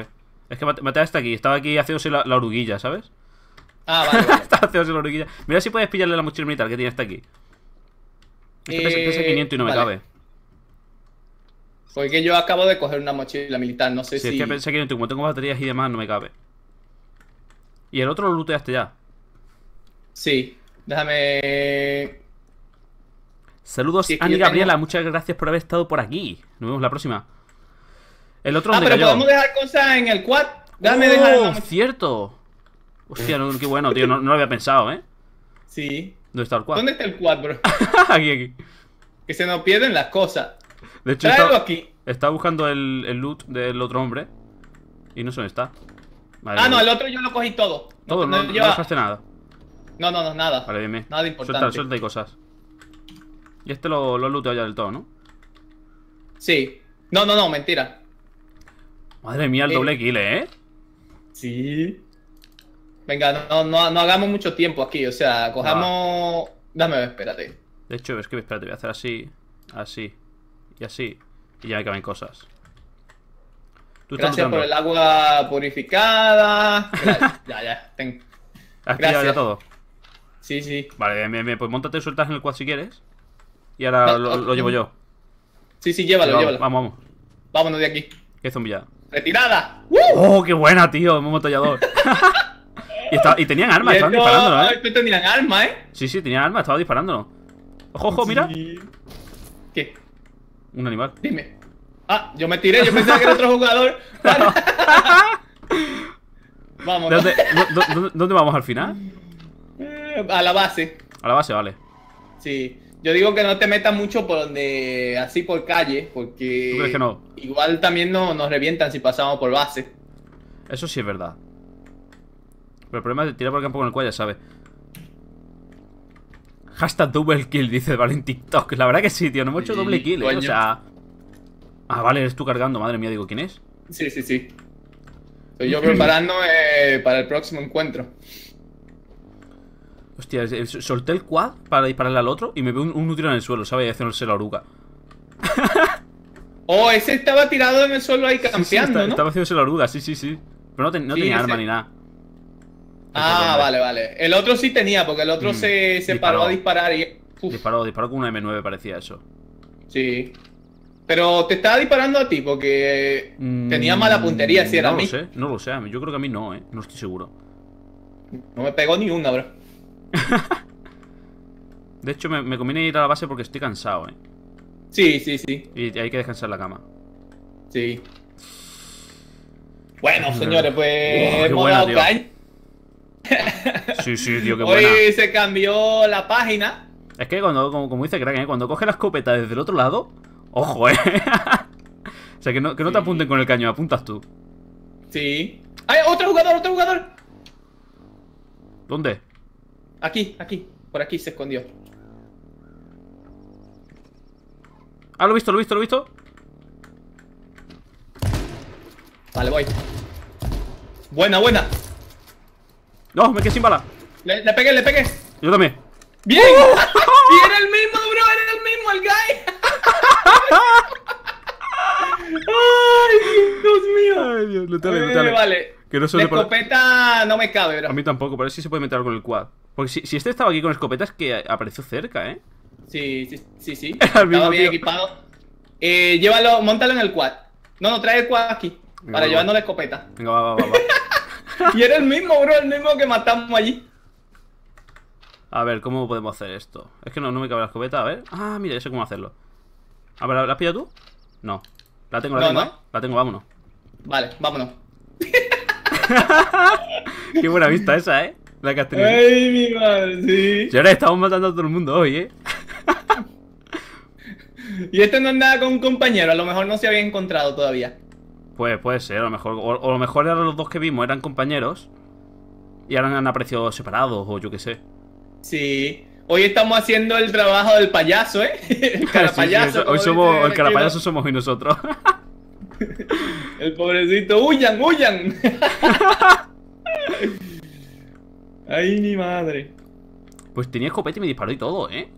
Es que maté a este aquí. Estaba aquí haciéndose la oruguilla, ¿sabes?
Ah, vale, vale.
Estaba haciéndose la oruguilla. Mira si puedes pillarle la mochila militar que tiene este aquí. Este pesa 500 y no me
vale.
cabe.
Porque yo acabo de coger una mochila militar, no sé
Sí,
si...
es que pesa 500 y como tengo baterías y demás, no me cabe. Y el otro lo looteaste ya.
Sí, déjame...
Saludos,
Sí, es que
Ani
yo tengo-
Gabriela. Muchas gracias por haber estado por aquí. Nos vemos la próxima. El otro
Ah,
donde
pero
cayó.
podemos dejar cosas en el quad. Déjame
¡Oh,
dejar una mochila.
cierto! Hostia, qué bueno, tío. No lo había pensado, ¿eh?
Sí.
¿Dónde está el cuadro?
¿Dónde está el quad, bro?
Aquí.
Que se nos pierden las cosas.
De hecho,
Tráelo aquí.
estaba buscando el loot del otro hombre. Y no sé dónde está. Madre
Ah,
mía.
no, el otro yo lo cogí todo.
Todo, no
lleva-
dejaste nada.
No, nada.
Vale, bien.
Nada importante.
Suelta y cosas. Y este lo he looteado ya del todo, ¿no?
Sí. No, mentira.
Madre mía, el doble kill, ¿eh?
Sí. Venga, no hagamos mucho tiempo aquí, o sea, cojamos... Dame ver, espérate.
De hecho, es que espérate, voy a hacer así, así y así. Y ya me caben cosas. Tú estás
Gracias por
looteando.
el agua purificada. Ya, ten.
¿Has pillado ya
gracias.
todo?
Sí.
Vale, bien. Pues montate y sueltas en el quad si quieres. Y ahora
No,
lo llevo yo.
Sí, llévalo.
Vamos.
Vámonos de aquí.
Qué zombie ya.
¡Retirada!
¡Oh, qué buena, tío! Un montollador. y tenían armas, estaban
Esto-
disparándonos, ¿eh?
Esto tenían arma, ¿eh?
Sí, tenían armas, estaban disparándonos. Ojo, mira.
Sí. ¿Qué?
Un animal.
Dime. Ah, yo me tiré, yo pensaba que era otro jugador. Vale. Vámonos.
¿Dónde vamos al final?
A la base.
A la base, vale.
Sí. Yo digo que no te metas mucho por donde... Así por calle, porque...
¿Tú crees que no?
Igual también nos revientan si pasamos por base.
Eso sí es verdad. Pero el problema es tirar por el campo con el cual, ya sabes. Hashtag double kill, dice Vale en TikTok. La verdad que sí, tío, no hemos hecho
Sí,
doble kill, ¿eh?
coño.
O sea... Ah, vale, eres tú cargando, madre mía, digo, ¿quién es?
Sí. Estoy yo preparando para el próximo encuentro.
Hostia, solté el quad para dispararle al otro y me veo un tiro en el suelo, ¿sabes? Y haciéndose la oruga.
Oh, ese estaba tirado en el suelo ahí
Sí,
campeando, ¿no?
estaba haciéndose la oruga, sí. Pero no
Sí,
tenía
ese-
arma ni nada.
Ah, vale. El otro sí tenía, porque el otro se
disparó.
paró a disparar y... Uf,
Disparó con una M9, parecía eso.
sí. Pero te estaba disparando a ti, porque tenía mala puntería si era a mí.
No lo sé, yo creo que a mí no, no estoy seguro.
No me pegó ni una, bro.
De hecho, me conviene ir a la base porque estoy cansado,
Sí.
Y hay que descansar en la cama.
Sí. Bueno, señores, pues
qué
hemos
buena,
dado
tío.
caña.
Sí, tío, qué
Hoy
buena.
se cambió la página.
Es que como dice Kraken, cuando coge la escopeta desde el otro lado, ojo, O sea, que no te apunten con el cañón, apuntas tú.
Sí. ¡Ay, otro jugador!
¿Dónde?
Aquí. Por aquí se escondió.
Ah, lo he visto.
Vale, voy. Buena.
No, me quedé sin bala.
Le pegué.
Yo también.
¡Bien! ¡Y era el mismo, bro! ¡Era el mismo, el guy! ¡Ay, Dios mío!
Ay, Dios, lútale.
Vale.
Que no se
La
le pone-
escopeta no me cabe, bro.
A mí tampoco, pero sí se puede meter algo en el quad. Porque si este estaba aquí con escopeta es que apareció cerca, ¿eh?
Sí.
Era el mismo,
Estaba bien
tío.
equipado. Llévalo, móntalo en el quad. No, trae el quad aquí.
Venga,
Para
va.
llevarnos la escopeta.
Venga, va.
Y era el mismo, bro, el mismo que matamos allí.
A ver, ¿cómo podemos hacer esto? Es que no me cabe la escopeta, a ver. Ah, mira, ya sé cómo hacerlo. A ver, ¿la has pillado tú? No. La tengo,
No.
¿eh? La tengo, vámonos.
Vale, vámonos.
Qué buena vista esa, ¿eh? La que has tenido.
Ay, mi madre, sí.
Y ahora estamos matando a todo el mundo hoy, ¿eh?
Y este no andaba con un compañero, a lo mejor no se había encontrado todavía.
Pues puede ser, a lo mejor. O a lo mejor eran los dos que vimos, eran compañeros. Y ahora han aparecido separados, o yo qué sé.
Sí. Hoy estamos haciendo el trabajo del payaso, ¿eh? El carapayaso.
Hoy somos. El carapayaso somos hoy nosotros.
El pobrecito. ¡Huyan! Ay, mi madre.
Pues tenía escopeta y me disparó y todo, ¿eh?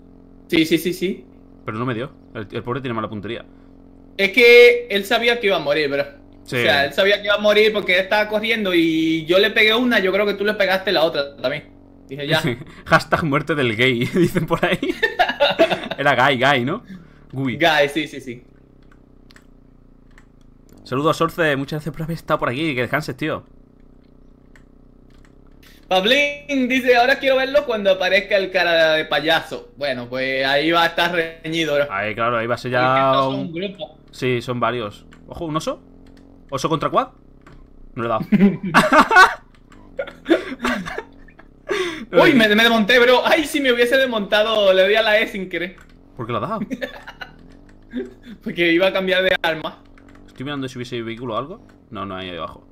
Sí.
Pero no me dio. El pobre tiene mala puntería.
Es que él sabía que iba a morir, bro.
Sí.
O sea, él sabía que iba a morir porque él estaba corriendo y yo le pegué una, yo creo que tú le pegaste la otra también. Dije, ya.
Hashtag muerte del gay, dicen por ahí. Era gay, ¿no? Gui.
Guy, sí.
Saludos, Sorce. Muchas gracias por haber estado por aquí. Que descanses, tío.
Pablín dice, ahora quiero verlo cuando aparezca el cara de payaso. Bueno, pues ahí va a estar reñido, bro.
Ahí, claro, ahí va a ser
Porque
ya
estos son
un...
un grupo.
Sí, son varios. Ojo, ¿un oso? ¿Oso contra quad? No le he dado.
Uy, me desmonté, bro. Ay, si me hubiese desmontado, le di a la E sin querer.
¿Por qué lo has dado?
Porque iba a cambiar de arma.
Estoy mirando si hubiese vehículo o algo. No, no hay ahí abajo.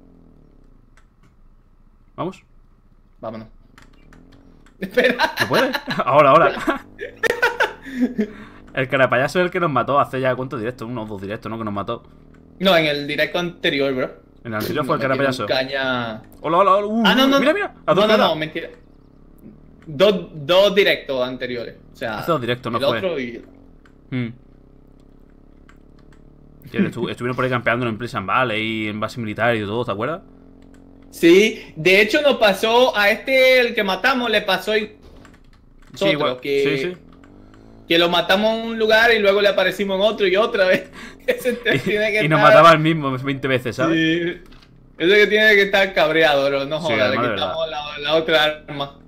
¿Vamos?
Vámonos. Espera.
¿No puede? Ahora. El cara payaso es el que nos mató hace ya ¿cuántos directos? Unos 2 directos, ¿no? Que nos mató.
No, en el directo anterior, bro.
En el anterior fue el
Me
cara
metieron
payaso.
Caña...
Hola.
no.
Mira. ¿A dónde
No,
era?
mentira. Dos directos anteriores. O sea,
Hace 2 directos, no
el
fue.
otro y...
Tío, estuvieron por ahí campeando en Pleasant Valley y en base militar y todo, ¿te acuerdas?
Sí, de hecho nos pasó a el que matamos, le pasó
Sí,
nosotros,
igual.
que,
Sí.
que lo matamos en un lugar y luego le aparecimos en otro y otra vez. Ese tiene que
Y nos
estar-
mataba el mismo 20 veces, ¿sabes?
Sí. Ese que tiene que estar cabreado, bro. No
Sí,
jodas, le
además de
quitamos la otra arma.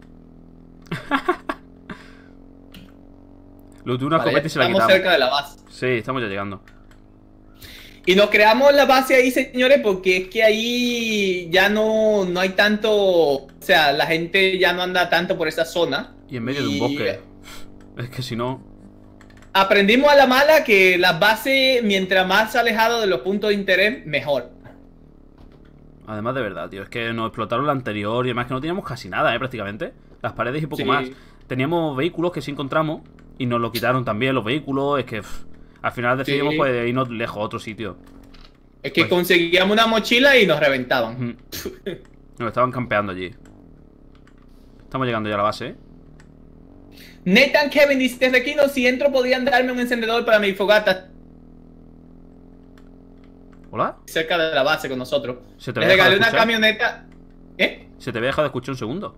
Lo tuve una
Vale,
escopeta y se la
estamos
quitamos.
cerca de la base.
Sí, estamos ya llegando.
Y nos creamos la base ahí, señores, porque es que ahí ya no hay tanto... O sea, la gente ya no anda tanto por esa zona.
Y en medio de un bosque. Es que si no...
Aprendimos a la mala que las bases, mientras más alejado de los puntos de interés, mejor.
Además de verdad, tío, es que nos explotaron la anterior y además que no teníamos casi nada, prácticamente. Las paredes y poco
Sí.
más. Teníamos vehículos que sí encontramos y nos lo quitaron también los vehículos. Es que al final decidimos
Sí.
pues irnos lejos a otro sitio.
Es que
Pues-
conseguíamos una mochila y nos reventaban.
Nos estaban campeando allí. Estamos llegando ya a la base, ¿eh?
Nathan Kevin dice, desde aquí no, si entro podrían darme un encendedor para mi fogata
¿Hola?
cerca de la base con nosotros.
Se te
Les
había dejado
regalé
de
una
escuchar.
camioneta. ¿Eh?
Se te había dejado de escuchar un segundo.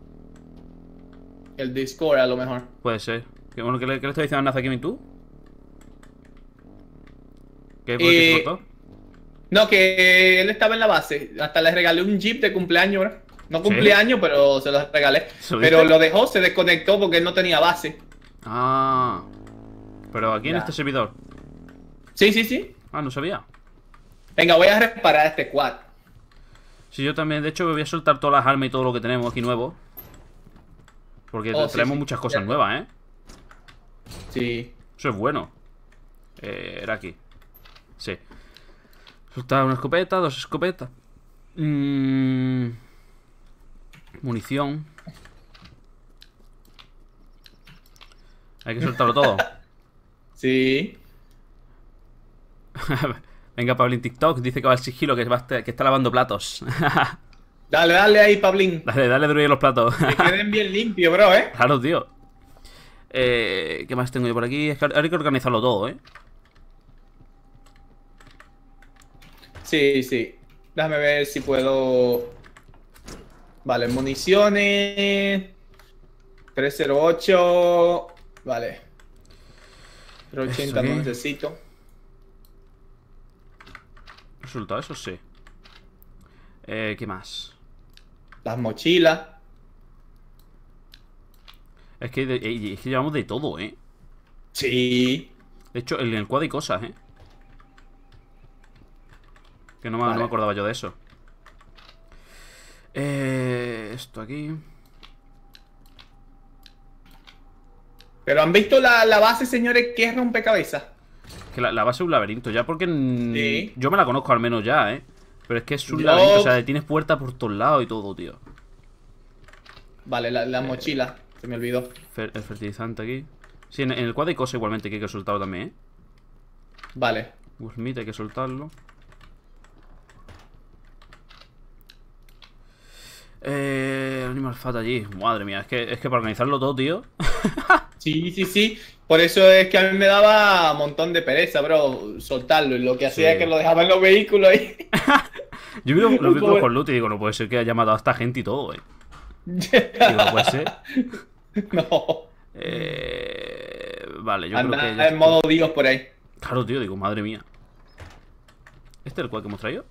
El Discord a lo mejor.
Puede ser. Bueno, ¿qué le estás diciendo a Naza Kevin tú? ¿Qué fue que se cortó?
No, que él estaba en la base. Hasta le regalé un jeep de cumpleaños, bro. No cumpleaños, pero se lo regalé.
¿Se lo
Pero
diste?
lo dejó, se desconectó porque él no tenía base.
Ah. Pero aquí en
Ya.
este servidor.
Sí.
Ah, no sabía.
Venga, voy a reparar este quad.
Sí, yo también. De hecho, me voy a soltar todas las armas y todo lo que tenemos aquí nuevo. Porque
Oh, sí,
traemos
sí,
muchas cosas
cierto.
nuevas, ¿eh?
Sí.
Eso es bueno. Era aquí. Sí. Soltar una escopeta, 2 escopetas. Munición. Hay que soltarlo todo.
Sí.
Venga, Pablo en TikTok. Dice que va al sigilo, que está lavando platos.
Dale ahí, Pablín.
Dale duro ahí los platos.
Que queden bien limpios, bro, ¿eh?
Claro, tío. ¿Qué más tengo yo por aquí? Es que ahora hay que organizarlo todo, ¿eh?
Sí. Déjame ver si puedo... Vale, municiones... 308... Vale. 380
Eso,
no
¿qué?
necesito.
Resultado, eso sí. ¿Qué más?
Las mochilas.
Es que llevamos de todo, ¿eh?
Sí.
De hecho, en el quad hay cosas, ¿eh? Que no me acordaba yo de eso. Esto aquí.
Pero ¿han visto la base, señores, que es rompecabezas?
Que la base es un laberinto, ya porque
Sí.
yo me la conozco al menos ya, ¿eh? Pero es que es un
Yo-
laberinto, o sea, tienes puertas por todos lados y todo, tío.
Vale, la mochila. Se me olvidó.
El fertilizante aquí. Sí, en el quad hay cosas igualmente que hay que soltarlo también, ¿eh?
Vale.
Wolfmeat hay que soltarlo. Animal Fat allí. Madre mía, es que para organizarlo todo, tío.
Sí. Por eso es que a mí me daba un montón de pereza, bro, soltarlo. Y lo que hacía
Sí.
es que lo dejaba en los vehículos ahí.
Yo vi los vehículos con loot y digo, no puede ser que haya matado a esta gente y todo, Digo, no puede ser.
No.
Vale, yo
Anda
creo que ya
en modo Dios por ahí.
Claro, tío, digo, madre mía. ¿Este es el cual que hemos traído?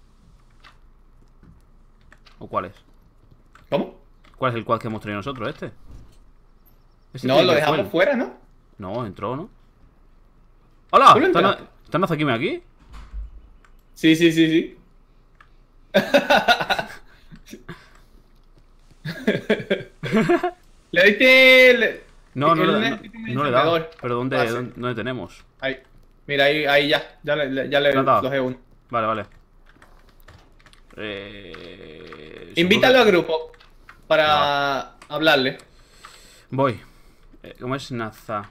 ¿O cuál es?
¿Cómo?
¿Cuál es el cual que hemos traído nosotros? ¿Este? Ese
No,
tiene
lo
que
dejamos
fue
fuera, ¿no?
No, entró, ¿no? ¡Hola!
¿Tú lo entraste?
¿Están Azakime aquí?
Sí, sí, sí, sí. ¿Le diste
No, no,
el
le, no le he dado.
encendedor?
Pero
Ah, sí.
¿dónde tenemos?
Ahí. Mira, ahí ya. Ya le
¿Le has dado?
flojé uno.
Vale, vale.
Invítalo al grupo para hablarle.
Voy. ¿Cómo es Naza?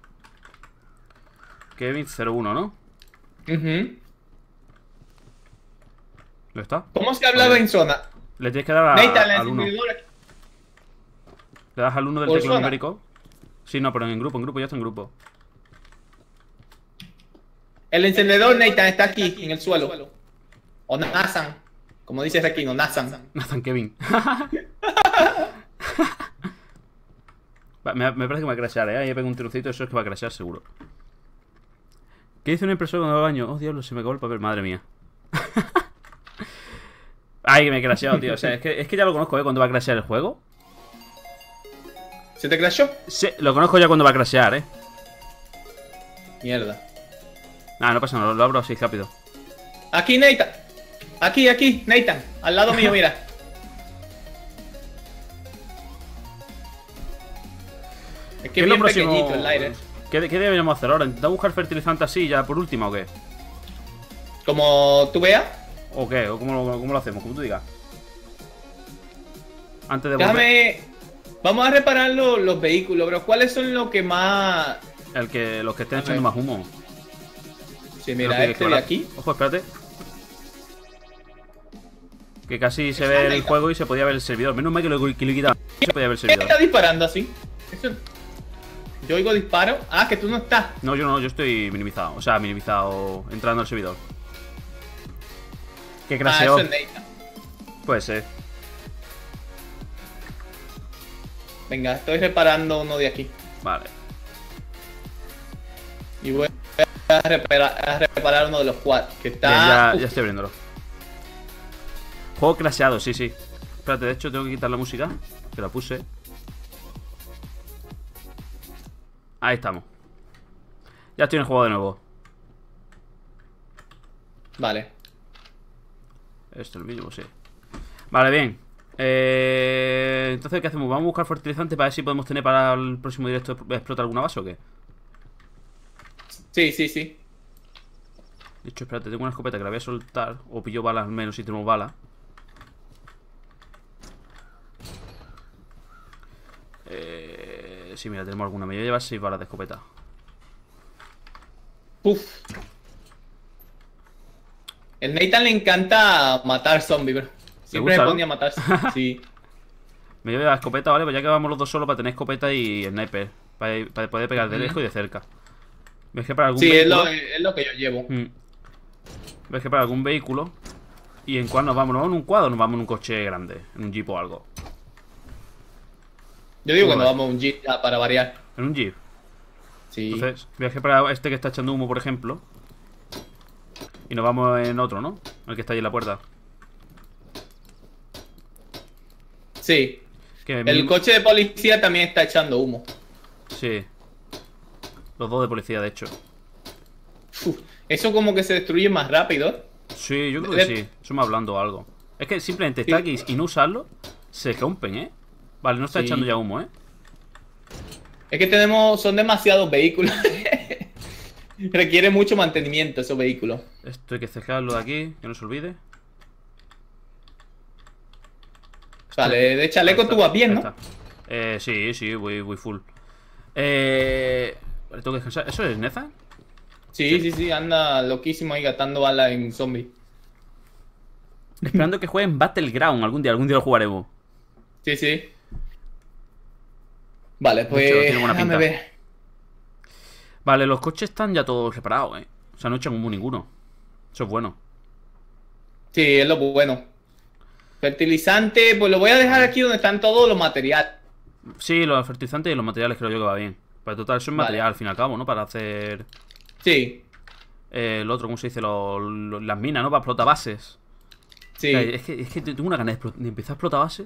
Kevin01, ¿no?
Ujú.
¿Dónde está?
¿Cómo se hablaba
Vale.
en zona?
Le tienes que dar
Nathan, el
al 1.
encendedor aquí.
¿Le das al 1 del
¿Por
teclado
zona?
numérico? Sí, no, pero en grupo, ya está en grupo.
El encendedor, Nathan, está aquí, en el suelo. O Nathan, como dices aquí, no Nathan.
Nathan Kevin. Me parece que va a crashear, Ahí he pegado un tirucito, eso es que va a crashear seguro. ¿Qué dice una impresora cuando va al baño? Oh, diablo, se me acabó el papel, madre mía. Ay, que me he crasheado, tío. O sea, es que ya lo conozco, cuando va a crashear el juego.
¿Se te crashó?
Sí, lo conozco ya cuando va a crashear,
Mierda.
Nah, no pasa nada, lo abro así rápido.
Aquí, Nathan. Aquí, Nathan. Al lado mío, mira. Es que
¿Qué
es
es lo
bien
próximo?
pequeñito el aire.
¿Qué deberíamos hacer ahora? ¿Intentar buscar fertilizante así ya por última o qué?
Como tú veas.
¿O qué? ¿O cómo lo hacemos? Como tú digas. Antes de volver.
Déjame. Vamos a reparar los vehículos, bro. ¿Cuáles son los que más...?
Los que estén
A
echando
ver.
más humo.
Sí,
Creo
mira,
que
este de aquí.
Ojo, espérate. Que casi se
Está
ve el
Nathan.
juego y se podía ver el servidor. Menos mal que lo he quitado. No se podía ver el
¿Qué
servidor.
está disparando así? Eso- Yo oigo disparo. Ah, que tú no estás.
No, yo no, yo estoy minimizado. O sea, minimizado entrando al servidor. Que
Ah,
crasheó.
eso es Nathan.
Puede ser.
Venga, estoy reparando uno de aquí.
Vale.
Y voy a reparar uno de los quads. Que está...
Bien, ya estoy abriéndolo. Juego crasheado, sí. Espérate, de hecho tengo que quitar la música. Que la puse. Ahí estamos. Ya estoy en el juego de nuevo.
Vale.
Esto es el vídeo, sí. Vale, bien. Entonces, ¿qué hacemos? ¿Vamos a buscar fertilizante para ver si podemos tener para el próximo directo explotar alguna base o qué?
Sí, sí, sí.
De hecho, espérate, tengo una escopeta que la voy a soltar. O pillo balas al menos si tenemos balas. Sí, mira, tenemos alguna. Me voy a llevar 6 balas de escopeta.
Uf. El Nathan le encanta matar zombies, bro. Siempre
gusta,
me
¿no?
ponía a matar. Sí.
Me llevo la escopeta, ¿vale? Pues ya que vamos los dos solos para tener escopeta y sniper. Para poder pegar de lejos y de cerca. ¿Ves que para algún
Sí, es
vehículo?
lo que yo llevo.
¿Ves que para algún vehículo? ¿Y en cuál nos vamos? ¿Nos vamos en un quad o nos vamos en un coche grande? En un jeep o algo.
Yo digo que
Vale.
nos vamos a un jeep ya para variar.
En un jeep.
Sí.
Entonces, ves que para este que está echando humo, por ejemplo. Y nos vamos en otro, ¿no? El que está ahí en la puerta.
Sí.
Que
El
mínimo-
coche de policía también está echando humo.
Sí. Los dos de policía, de hecho.
Uf, eso como que se destruye más rápido.
Sí, yo creo que sí. Eso me hablando algo. Es que simplemente está aquí y no usarlo, se rompen, ¿eh? Vale, no está
Sí.
echando ya humo, ¿eh?
Es que son demasiados vehículos. Requiere mucho mantenimiento esos vehículos.
Esto hay que cerrarlo de aquí, que no se olvide.
Vale, de chaleco tú vas bien,
Ahí
¿no?
está. Sí, voy full. Vale, tengo que descansar. ¿Eso es Nathan?
Sí, anda loquísimo ahí gastando balas en zombies.
Esperando que jueguen Battleground algún día lo jugaremos.
Sí, sí. Vale,
De hecho,
pues
tiene buena
déjame
pinta.
ver.
Vale, los coches están ya todos reparados, ¿eh? O sea, no echan humo ninguno. Eso es bueno.
Sí, es lo bueno. Fertilizante, pues lo voy a dejar aquí donde están todos los materiales.
Sí, los fertilizantes y los materiales creo yo que va bien. Pero total, eso es
Vale.
material al fin y al cabo, ¿no? Para hacer
Sí,
el otro, ¿cómo se dice? Las minas, ¿no? Para explotar bases.
sí.
Es que tengo una ganas de empezar a explotar bases.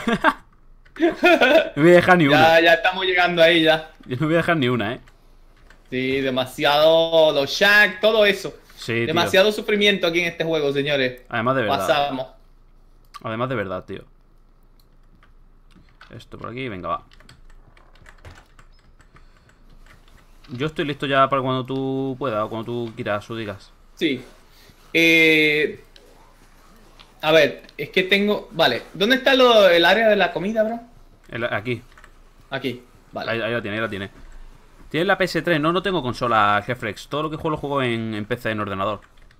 No voy a dejar ni una.
Ya estamos llegando ahí ya.
Yo no voy a dejar ni una, ¿eh?
Sí, demasiado. Los shacks, todo eso.
Sí, tío.
Demasiado sufrimiento aquí en este juego, señores.
Además de verdad.
Pasamos.
Además de verdad, tío. Esto por aquí, venga, va. Yo estoy listo ya para cuando tú puedas o cuando tú quieras o digas.
Sí. A ver, es que tengo. Vale, ¿dónde está el área de la comida, bro?
Aquí.
Aquí, vale.
Ahí la tiene, ahí la tiene. Tienes la PS3, no tengo consola GeForce. Todo lo que juego lo juego en PC, en ordenador.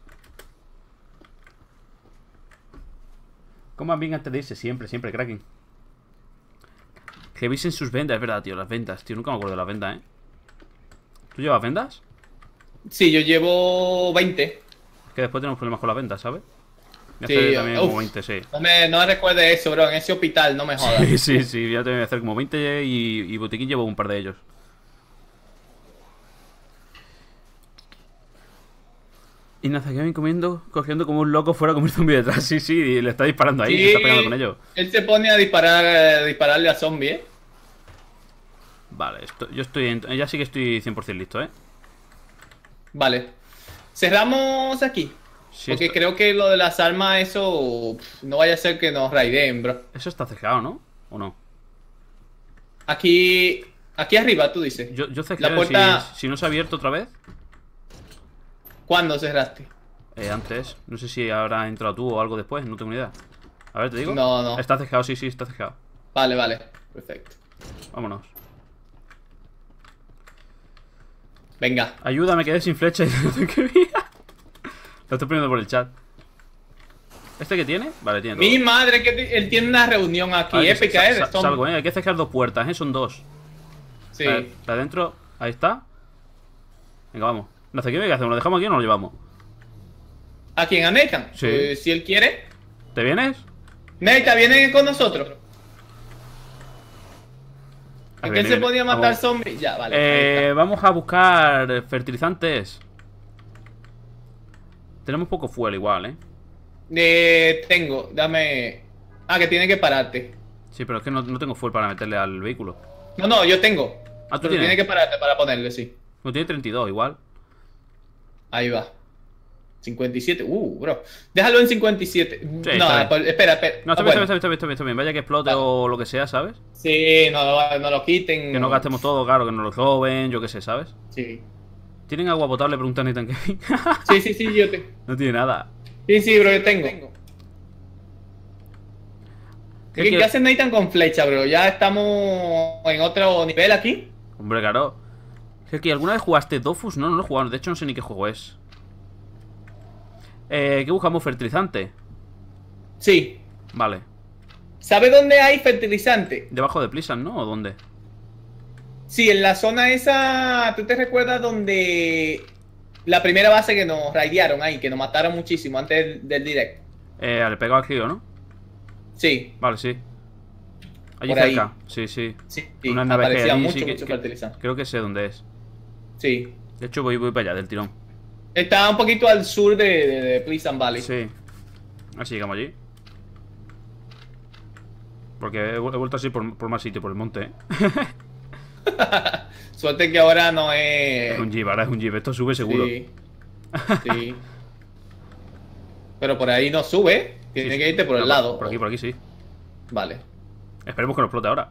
Coman bien antes de irse, siempre, siempre, Kraken. Revisen sus ventas, es verdad, tío, las ventas, tío, nunca me acuerdo de las ventas, ¿eh? ¿Tú llevas ventas?
Sí, yo llevo 20.
Es que después tenemos problemas con las ventas, ¿sabes? Voy a
Sí,
hacer también como
uf.
20, sí.
No me recuerdes eso, bro. En ese hospital, no me jodas.
Sí, ya te voy a hacer como 20 y botiquín llevo un par de ellos. Y Nazakiami cogiendo como un loco fuera como un zombie detrás. Sí, y le está disparando ahí, se está pegando con ellos.
Él se pone a dispararle a zombie, ¿eh?
Vale, yo estoy ya sí que estoy 100% listo, ¿eh?
Vale. Cerramos aquí.
Sí,
Porque creo que lo de las armas, eso no vaya a ser que nos raideen, bro.
Eso está cerrado, ¿no? ¿O no?
Aquí arriba, tú dices.
Yo cerré,
La puerta.
si no se ha abierto otra vez.
¿Cuándo cerraste?
Antes, no sé si habrá entrado tú o algo después, no tengo ni idea. A ver, te digo.
No.
Está cerrado, sí, está cerrado.
Vale. Perfecto.
Vámonos.
Venga.
Ayuda, me quedé sin flecha y no sé qué vida. Lo estoy poniendo por el chat. ¿Este qué tiene? Vale, tiene todo.
Mi madre, que él tiene una reunión aquí
Vale,
épica, ¿eh?
salgo, hay que cerrar 2 puertas, son 2.
Sí.
La de adentro, ahí está. Venga, vamos. No sé qué hay que hacer, ¿lo dejamos aquí o nos lo llevamos?
¿A quién? ¿A Nathan?
Sí.
Si él quiere.
¿Te vienes?
Nathan, viene con nosotros.
Ah,
¿En
viene,
qué se
viene.
podía matar
Vamos.
zombies? Ya, vale. ahí está.
Vamos a buscar fertilizantes. Tenemos poco fuel igual,
Tengo, dame. Ah, que tiene que pararte.
Sí, pero es que no tengo fuel para meterle al vehículo.
No, yo tengo.
Ah, ¿tú
Pero
tienes?
tiene que pararte para ponerle, sí.
No tiene 32 igual.
Ahí va. 57. Bro. Déjalo en 57.
Sí,
No,
está bien.
espera.
No, está
bueno.
bien, está bien. Vaya que explote
Vale.
o lo que sea, ¿sabes?
Sí, no lo quiten.
Que no gastemos todo, claro, que nos lo roben, yo qué sé, ¿sabes?
Sí.
¿Tienen agua potable? Pregunta Nathan Kevin.
Sí, yo tengo.
No tiene nada.
Sí, bro, yo tengo. ¿Qué hace Nathan con flecha, bro? Ya estamos en otro nivel aquí.
Hombre, claro. Es que ¿alguna vez jugaste Dofus? No lo he jugado. De hecho, no sé ni qué juego es. ¿Qué buscamos? ¿Fertilizante?
Sí.
Vale.
¿Sabe dónde hay fertilizante?
Debajo de Plisan, ¿no? ¿O dónde?
Sí, en la zona esa. ¿Tú te recuerdas donde la primera base que nos raidearon ahí, que nos mataron muchísimo antes del direct?
Le pegado al río, ¿no?
Sí.
Vale, sí. Allí
Por ahí.
cerca. Sí.
Sí,
Una nave que hay
aparecía
allí,
mucho,
sí,
mucho fertilizante.
creo que sé dónde es.
Sí.
De hecho, voy para allá, del tirón.
Está un poquito al sur de Pleasant Valley.
Sí. Así llegamos allí. Porque he vuelto así por más sitio, por el monte, ¿eh?
Suerte que ahora no es.
Es un jeep, ahora es un jeep. Esto sube seguro.
Sí. Pero por ahí no sube. Tiene
Sí,
que irte por el
No,
lado.
Por aquí, sí.
Vale.
Esperemos que no explote ahora.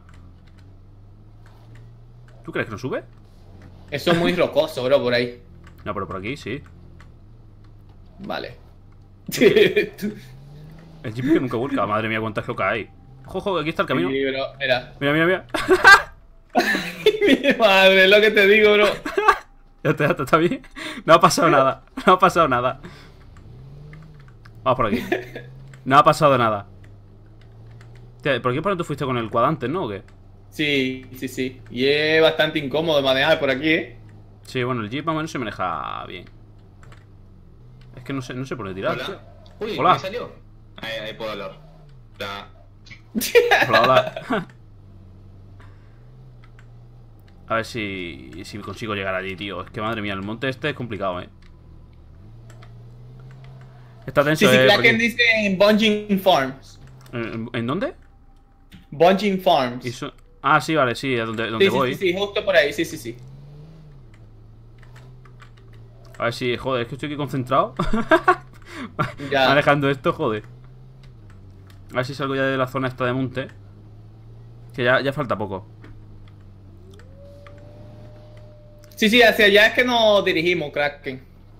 ¿Tú crees que no sube?
Eso es muy rocoso, bro, por ahí.
No, pero por aquí sí.
Vale.
El jeep que nunca vuelca. Madre mía, cuántas locas hay. Ojo, aquí está el camino.
Sí, bro, mira.
Mira.
Mi madre, es lo que te digo, bro.
Ya está bien. No ha pasado nada. Vamos por aquí. No ha pasado nada. Tía, ¿por qué por tú fuiste con el cuadrante, no? ¿O qué?
Sí. Y es bastante incómodo manejar por aquí, ¿eh?
Sí, bueno, el jeep más o menos se maneja bien. Es que no sé por dónde tirar,
Hola.
tío.
Uy,
Hola.
¿me salió? Ahí puedo hablar. Ya.
Hola, hola. A ver si consigo llegar allí, tío. Es que madre mía, el monte este es complicado, Está tenso,
Sí, sí,
por
Kraken
aquí.
dice en Bungie Farms.
¿En dónde?
Bungie Farms.
Ah, sí, vale, sí, es donde
Sí,
voy.
sí, justo por ahí, sí.
A ver si, joder, es que estoy aquí concentrado.
Ya.
Manejando esto, joder. A ver si salgo ya de la zona esta de monte. Que ya falta poco.
Sí, hacia allá es que nos dirigimos, Kraken.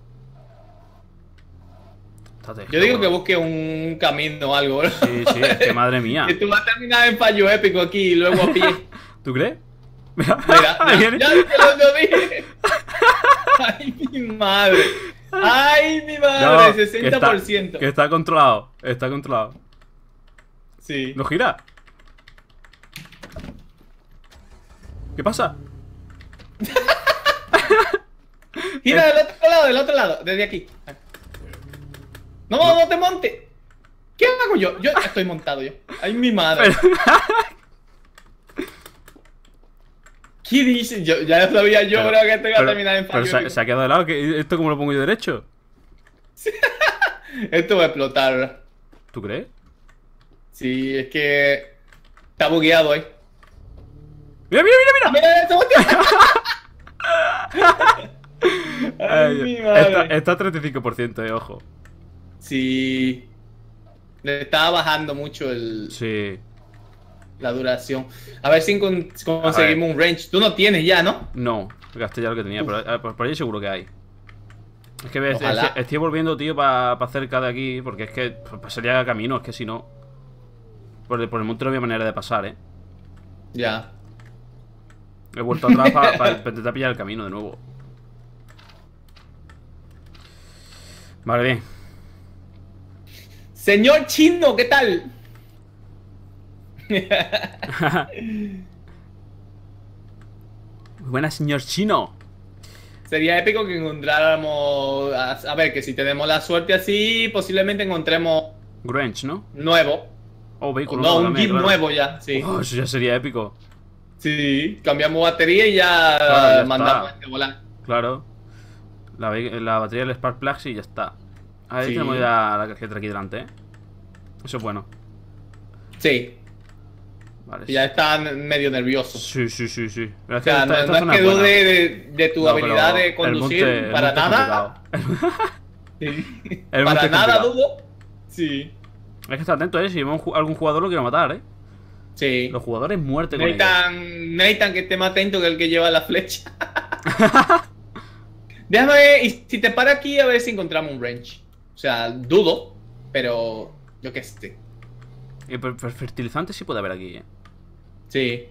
Yo digo que busque un camino o algo, bro.
Sí, es que madre mía.
Que tú vas a terminar en fallo épico aquí y luego a pie.
¿Tú crees? Mira,
Mira,
ahí viene.
ya te lo dije. Ay, mi madre. Ay, mi madre,
No, que
60%.
Que está controlado. Está controlado.
Sí.
¿No gira? ¿Qué pasa?
Gira del otro lado, desde aquí. No te montes. ¿Qué hago yo? Yo estoy montado yo. Ay, mi madre. ¿Qué dices? Ya sabía yo, bro, que esto iba a terminar en fallo.
Pero se ha quedado de lado. ¿Esto cómo lo pongo yo derecho?
Esto va a explotar, bro.
¿Tú crees?
Sí, es que está bugueado ahí.
¡Mira!
¡Mira esto! Ay, mi madre.
Está a 35%, ojo.
Sí. Le estaba bajando mucho
Sí.
la duración. A ver si conseguimos un range. Tú no tienes ya, ¿no?
No, gasté ya lo que tenía, pero por ahí seguro que hay. Es que
Ojalá.
estoy volviendo, tío, para cerca de aquí, porque es que pasaría camino, es que si no... Por el monte no había manera de pasar,
Ya.
He vuelto atrás para intentar pillar el camino de nuevo. Vale, bien.
Señor Chino, ¿qué tal?
Muy buena, señor Chino.
Sería épico que encontráramos... A ver, que si tenemos la suerte así, posiblemente encontremos
Grange, ¿no?
nuevo.
Oh, vehículo
No,
nuevo
un
también,
jeep
claro.
nuevo ya, sí.
Oh, eso ya sería épico.
Sí, cambiamos batería y ya,
Claro, ya
mandamos
está.
este volar.
Claro. La batería del Spark Plug y ya está. Ahí
Sí.
tenemos ya la tarjeta aquí delante, Eso es bueno.
Sí,
Vale.
ya están medio nerviosos.
Sí. Pero
O sea, no es
zona
que
buena.
dude de tu
No,
habilidad
pero
de conducir,
el
para
monte es
nada.
complicado.
Sí.
El
Para
monte es
nada
complicado.
dudo. Sí.
Hay que estar atento, Si vemos algún jugador lo quiero matar,
Sí.
Los jugadores muerte con ellos.
Nathan que esté más atento que el que lleva la flecha. Déjame ver, y si te para aquí a ver si encontramos un range. O sea, dudo, pero yo qué sé.
Pero fertilizante sí puede haber aquí,
Sí.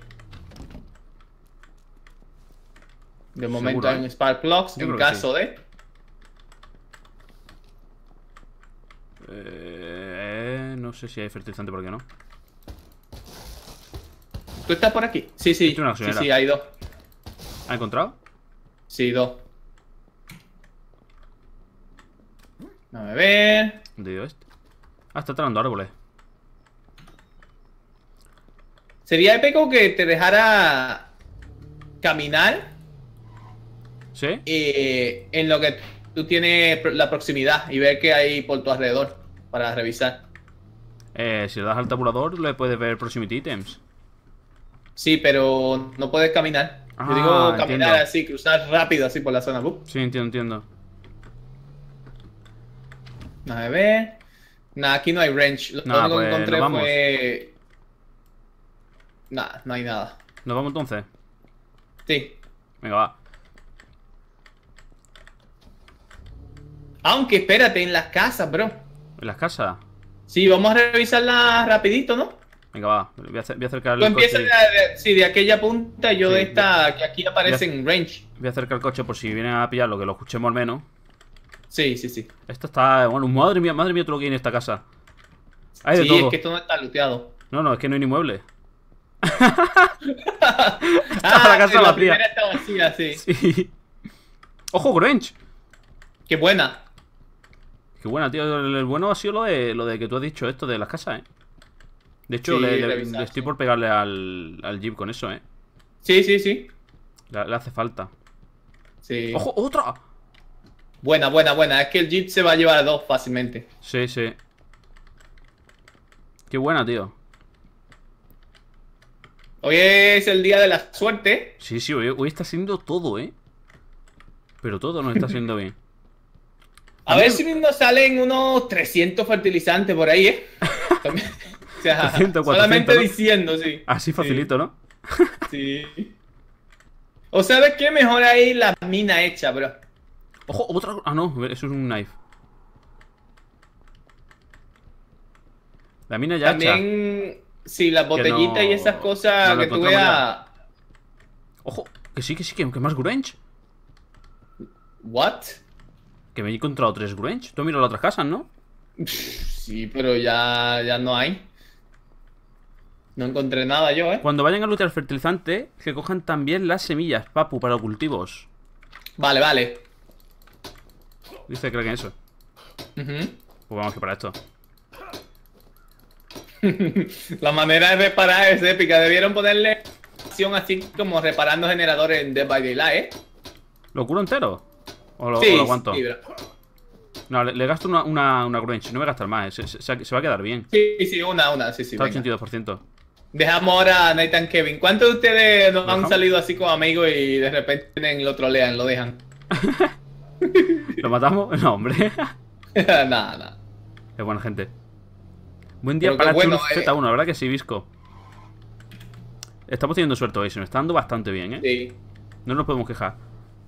De momento
Seguro,
hay un Spark Plugs
Yo
en
creo que
caso de...
No sé si hay fertilizante por aquí o no.
¿Tú estás por aquí? Sí, sí.
Esto es una
Sí,
gasolinera.
sí, hay dos.
¿Ha encontrado?
Sí, dos. Déjame ver.
¿Dónde dio este? Ah, está talando árboles.
Sería épico que te dejara caminar
¿Sí?
en lo que tú tienes la proximidad y ver qué hay por tu alrededor para revisar.
Si le das al tabulador, le puedes ver proximity items.
Sí, pero no puedes caminar.
Ah,
Yo digo caminar
entiendo.
así, cruzar rápido así por la zona.
Sí, entiendo.
A ver. Nada, aquí no hay range. Lo
Nah,
único
pues,
que encontré
nos vamos.
fue... Nada, no hay nada.
¿Nos vamos entonces?
Sí.
Venga, va.
Aunque espérate, en las casas, bro.
¿En las casas?
Sí, vamos a revisarlas rapidito, ¿no?
Venga, va. Voy a acercar
Tú
el
empiezas
coche.
de aquella punta y yo
Sí,
de esta, que aquí aparece en range.
Voy a acercar el coche por si vienen a pillarlo, que lo escuchemos al menos.
Sí, sí, sí.
Esto está... Bueno, madre mía todo lo que hay en esta casa. Hay de
Sí,
todo.
es que esto no está looteado.
No, es que no hay ni muebles.
Ah,
la casa
la
vacía.
primera está vacía, sí.
Sí. ¡Ojo, Grange!
Qué buena.
Qué buena, tío. El bueno ha sido lo de que tú has dicho esto de las casas, De hecho,
Sí,
le
revisar,
estoy
sí.
por pegarle al Jeep con eso,
Sí, sí, sí.
Le hace falta.
Sí.
¡Ojo! ¡Otra!
Buena, buena, buena. Es que el Jeep se va a llevar a 2 fácilmente.
Sí, sí. Qué buena, tío.
Hoy es el día de la suerte.
Sí, sí, hoy está siendo todo, Pero todo nos está siendo bien.
A ver si nos salen unos 300 fertilizantes por ahí, También- o sea,
300, 400,
solamente
¿no?
diciendo, sí.
Así facilito, ¿no?
Sí. ¿O sabes qué? Mejor ahí la mina hecha, bro.
¡Ojo! Otra. Ah, no, eso es un knife. La mina ya hecha.
También, sí, las botellitas y esas cosas
no la
que tú
encontramos
veas.
Ojo, que sí, que más Grunge.
¿What?
Que me he encontrado 3 Grunge. Tú miro las otras casas, ¿no?
Sí, pero ya no hay. No encontré nada yo,
Cuando vayan a lootear fertilizante, que cojan también las semillas, papu, para cultivos.
Vale, vale.
Dice que creen eso.
Ujú.
Pues vamos que para esto.
La manera de reparar es épica. Debieron ponerle acción así como reparando generadores en Dead by Daylight,
¿Lo curo entero? ¿O lo,
Sí,
o lo aguanto?
sí, bro.
No, le gasto una Grunge. No voy a gastar más. Se va a quedar bien.
Sí, una, sí,
Está al
venga.
82%.
Dejamos ahora a Nathan Kevin. ¿Cuántos de ustedes nos han
¿Dejamos?
salido así como amigos y de repente lo trolean, lo dejan?
¿Lo matamos? No, hombre.
Nada.
Es buena gente. Buen día
Pero qué
para
bueno,
Chuluz Z1, la verdad que sí, Visco. Estamos teniendo suerte hoy, se nos está dando bastante bien,
Sí.
No nos podemos quejar.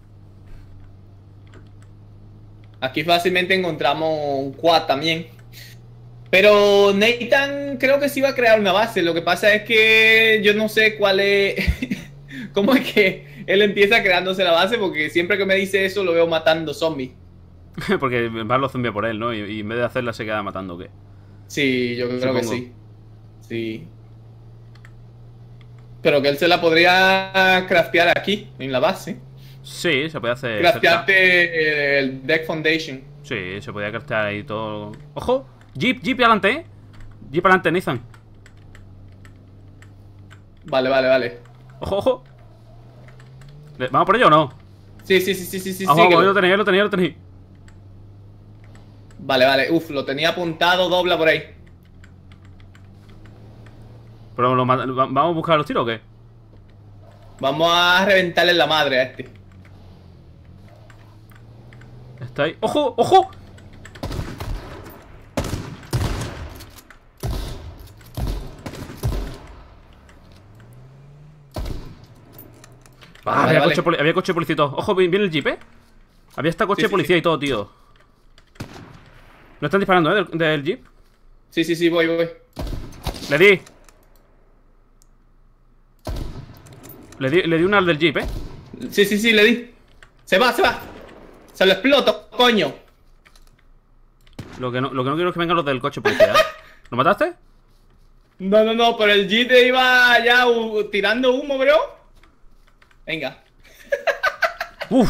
Aquí fácilmente encontramos un quad también. Pero Nathan creo que sí va a crear una base. Lo que pasa es que yo no sé cuál es... ¿Cómo es que él empieza creándose la base? Porque siempre que me dice eso lo veo matando zombies.
Porque van los zombies por él, ¿no? Y en vez de hacerla se queda matando, ¿o qué?
Sí, yo creo que
Supongo.
sí. Sí. Pero que él se la podría craftear aquí, en la base.
Sí, se puede hacer cerca.
Craftearte el Deck Foundation.
Sí, se podía craftear ahí todo. ¡Ojo! Jeep adelante, Jeep adelante, Nathan.
Vale.
¡Ojo! ¿Vamos por ello o no?
Sí.
Vamos,
síguelo.
lo tenéis.
Vale. Uf, lo tenía apuntado, dobla por ahí.
¿Pero vamos a buscar los tiros o qué?
Vamos a reventarle la madre a este.
Está ahí. ¡Ojo!
Vale,
había,
vale.
había coche de policía y todo. Ojo, viene el jeep, Había hasta coche
Sí,
de policía y todo, tío. ¿No están disparando, del jeep?
Sí, voy.
Le di. Le di una al del jeep,
Sí, le di. Se va. Se lo exploto, coño.
Lo que no quiero es que vengan los del coche de policía, ¿Lo mataste?
No, pero el G te iba ya tirando humo, bro. Venga.
Uf.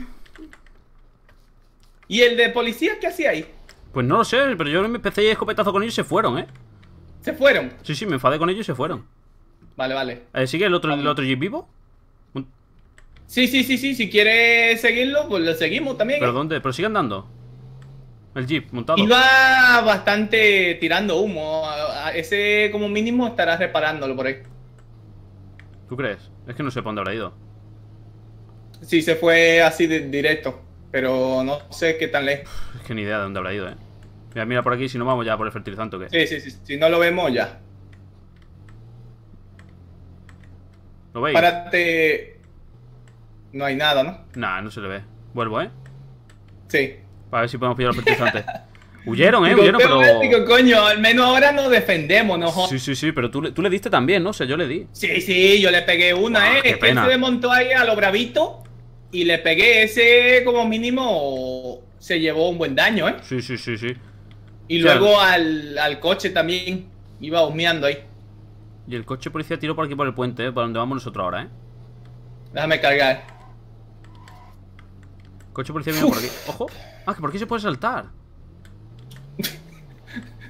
¿Y el de policía qué hacía ahí?
Pues no lo sé, pero yo me empecé a escopetazo con ellos y se fueron,
Se fueron.
Sí, me enfadé con ellos y se fueron.
Vale.
¿Sigue el otro jeep vivo?
Sí. Si quieres seguirlo, pues lo seguimos también.
¿Pero dónde? ¿Pero sigue andando? El jeep, montado.
Iba bastante tirando humo. Ese como mínimo estará reparándolo por ahí.
¿Tú crees? Es que no sé para dónde habrá ido.
Sí, se fue así de directo. Pero no sé qué tan lejos.
Es que ni idea de dónde habrá ido, Mira por aquí, si no vamos ya por el fertilizante o qué.
Sí. Si no lo vemos ya.
¿Lo veis?
Párate. No hay nada, ¿no?
Nah, no se le ve. Vuelvo,
Sí.
Para ver si podemos pillar el fertilizante. Huyeron,
Digo,
huyeron, pero...
digo, coño, al menos ahora nos defendemos, ¿no?
Sí, pero tú le diste también, ¿no? O sea, yo le di.
Sí, yo le pegué una,
Buah, qué
Es que él
pena.
se desmontó ahí a lo bravito y le pegué ese como mínimo se llevó un buen daño,
Sí.
Y
O sea,
luego al coche también iba humeando ahí.
Y el coche policía tiró por aquí por el puente, Por donde vamos nosotros ahora,
Déjame cargar.
Coche policía viene por aquí. ¡Ojo! Ah, que por aquí se puede saltar.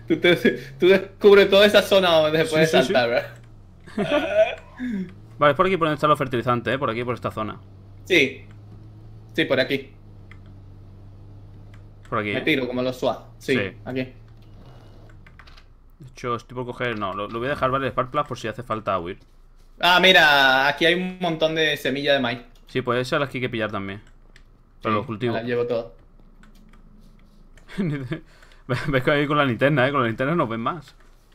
Tú descubres toda esa zona donde se puede
Sí, sí,
saltar, ¿verdad?
Vale, es por aquí por donde están los fertilizantes, por aquí, por esta zona.
Sí. Sí, por aquí.
Por aquí.
Me tiro como los SWAT. Sí,
Sí.
aquí.
De hecho, estoy por coger. No, lo voy a dejar, vale, el Spark Plug por si hace falta huir.
Ah, mira, aquí hay un montón de semillas de maíz.
Sí, pues esas las que hay que pillar también. Para los cultivos.
Las llevo todas.
Ves que ahí con la linterna, con la linterna nos ven más.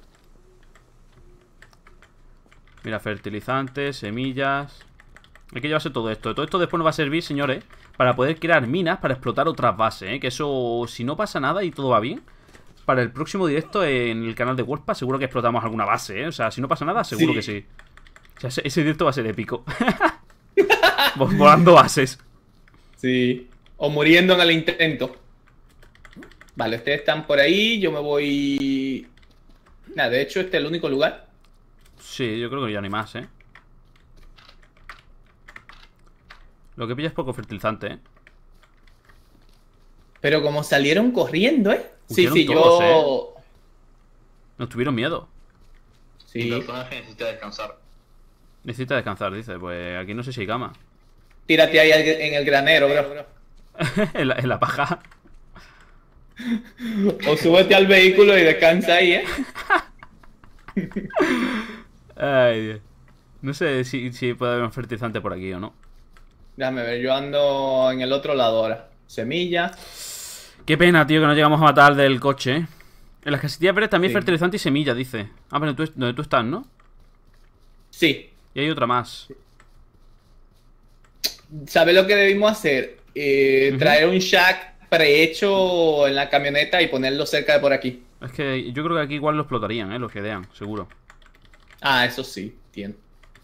Mira, fertilizantes, semillas. Hay que llevarse todo esto. Todo esto después nos va a servir, señores, para poder crear minas para explotar otras bases, Que eso, si no pasa nada y todo va bien, para el próximo directo en el canal de Wolfpack seguro que explotamos alguna base, O sea, si no pasa nada, seguro que sí. O sea, ese directo va a ser épico. Volando bases.
Sí. O muriendo en el intento. Vale, ustedes están por ahí. Yo me voy... Nada, de hecho este es el único lugar.
Sí, yo creo que ya no hay más, Lo que pilla es poco fertilizante,
Pero como salieron corriendo, Sí,
Huyeron
sí,
todos,
yo...
Nos tuvieron miedo.
Sí.
Mi personaje necesita descansar.
Necesita descansar, dice. Pues aquí no sé si hay cama.
Tírate ahí en el granero, bro.
en la paja.
O súbete al vehículo y descansa ahí,
Ay, Dios. No sé si puede haber un fertilizante por aquí o no.
Déjame ver, yo ando en el otro lado ahora. Semilla.
Qué pena, tío, que no llegamos a matar del coche, En las casetillas verdes también
Sí.
fertilizante y semilla, dice. Ah, pero donde tú estás, ¿no?
Sí.
Y hay otra más.
¿Sabes lo que debimos hacer? Traer un shack prehecho en la camioneta y ponerlo cerca de por aquí.
Es que yo creo que aquí igual lo explotarían, Los que dean, seguro.
Ah, eso sí, tiene.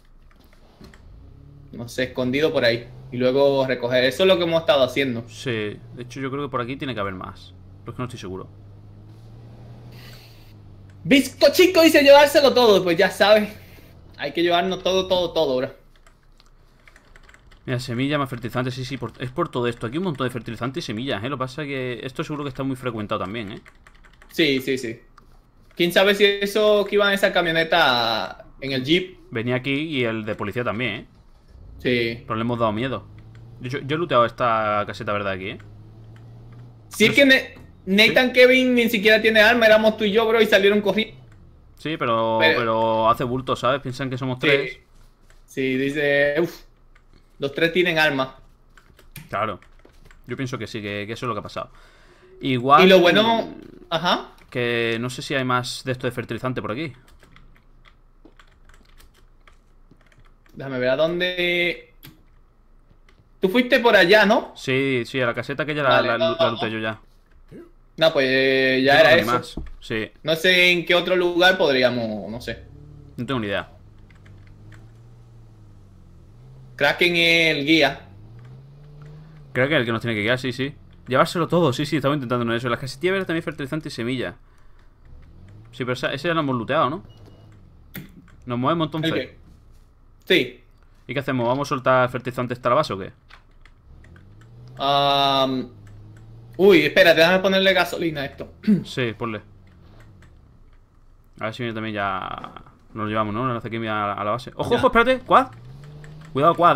No sé, escondido por ahí. Y luego recoger. Eso es lo que hemos estado haciendo.
Sí, de hecho yo creo que por aquí tiene que haber más. Pero es que no estoy seguro.
Bizcochico dice llevárselo todo. Pues ya sabes. Hay que llevarnos todo, bro.
Mira, semilla más fertilizante, sí, es por todo esto. Aquí hay un montón de fertilizantes y semillas, Lo que pasa es que esto seguro que está muy frecuentado también,
Sí. ¿Quién sabe si eso que iba en esa camioneta en el jeep?
Venía aquí y el de policía también,
Sí.
Pero le hemos dado miedo. Yo he looteado esta caseta verde aquí,
Si es que Nathan Kevin ni siquiera tiene arma, éramos tú y yo, bro, y salieron corriendo.
Sí, pero hace bulto, ¿sabes? Piensan que somos tres.
Sí, dice, los tres tienen arma.
Claro. Yo pienso que sí, que eso es lo que ha pasado. Igual...
Y lo bueno... Ajá.
Que no sé si hay más de esto de fertilizante por aquí.
Déjame ver a dónde... Tú fuiste por allá, ¿no?
Sí, a la caseta que ya
Vale,
la
no.
looteé yo ya.
No, pues
Yo
ya
creo
era
que hay
eso.
más. Sí,
No sé en qué otro lugar podríamos, no sé.
no tengo ni idea.
Kraken es el guía.
Creo que es el que nos tiene que guiar, sí. Llevárselo todo, sí, estamos intentando eso. Las casetillas verdes también fertilizante y semilla. Sí, pero ese ya lo hemos looteado, ¿no? Nos movemos
¿El
entonces.
qué? Sí.
¿Y qué hacemos? ¿Vamos a soltar fertilizante hasta la base o qué?
Uy, espérate, déjame ponerle gasolina a esto.
Sí, ponle. A ver si viene también ya. Nos lo llevamos, ¿no? Nos hace aquí a la base. ¡Ojo,
Ya.
ojo! Espérate, Quad. Cuidado, Quad,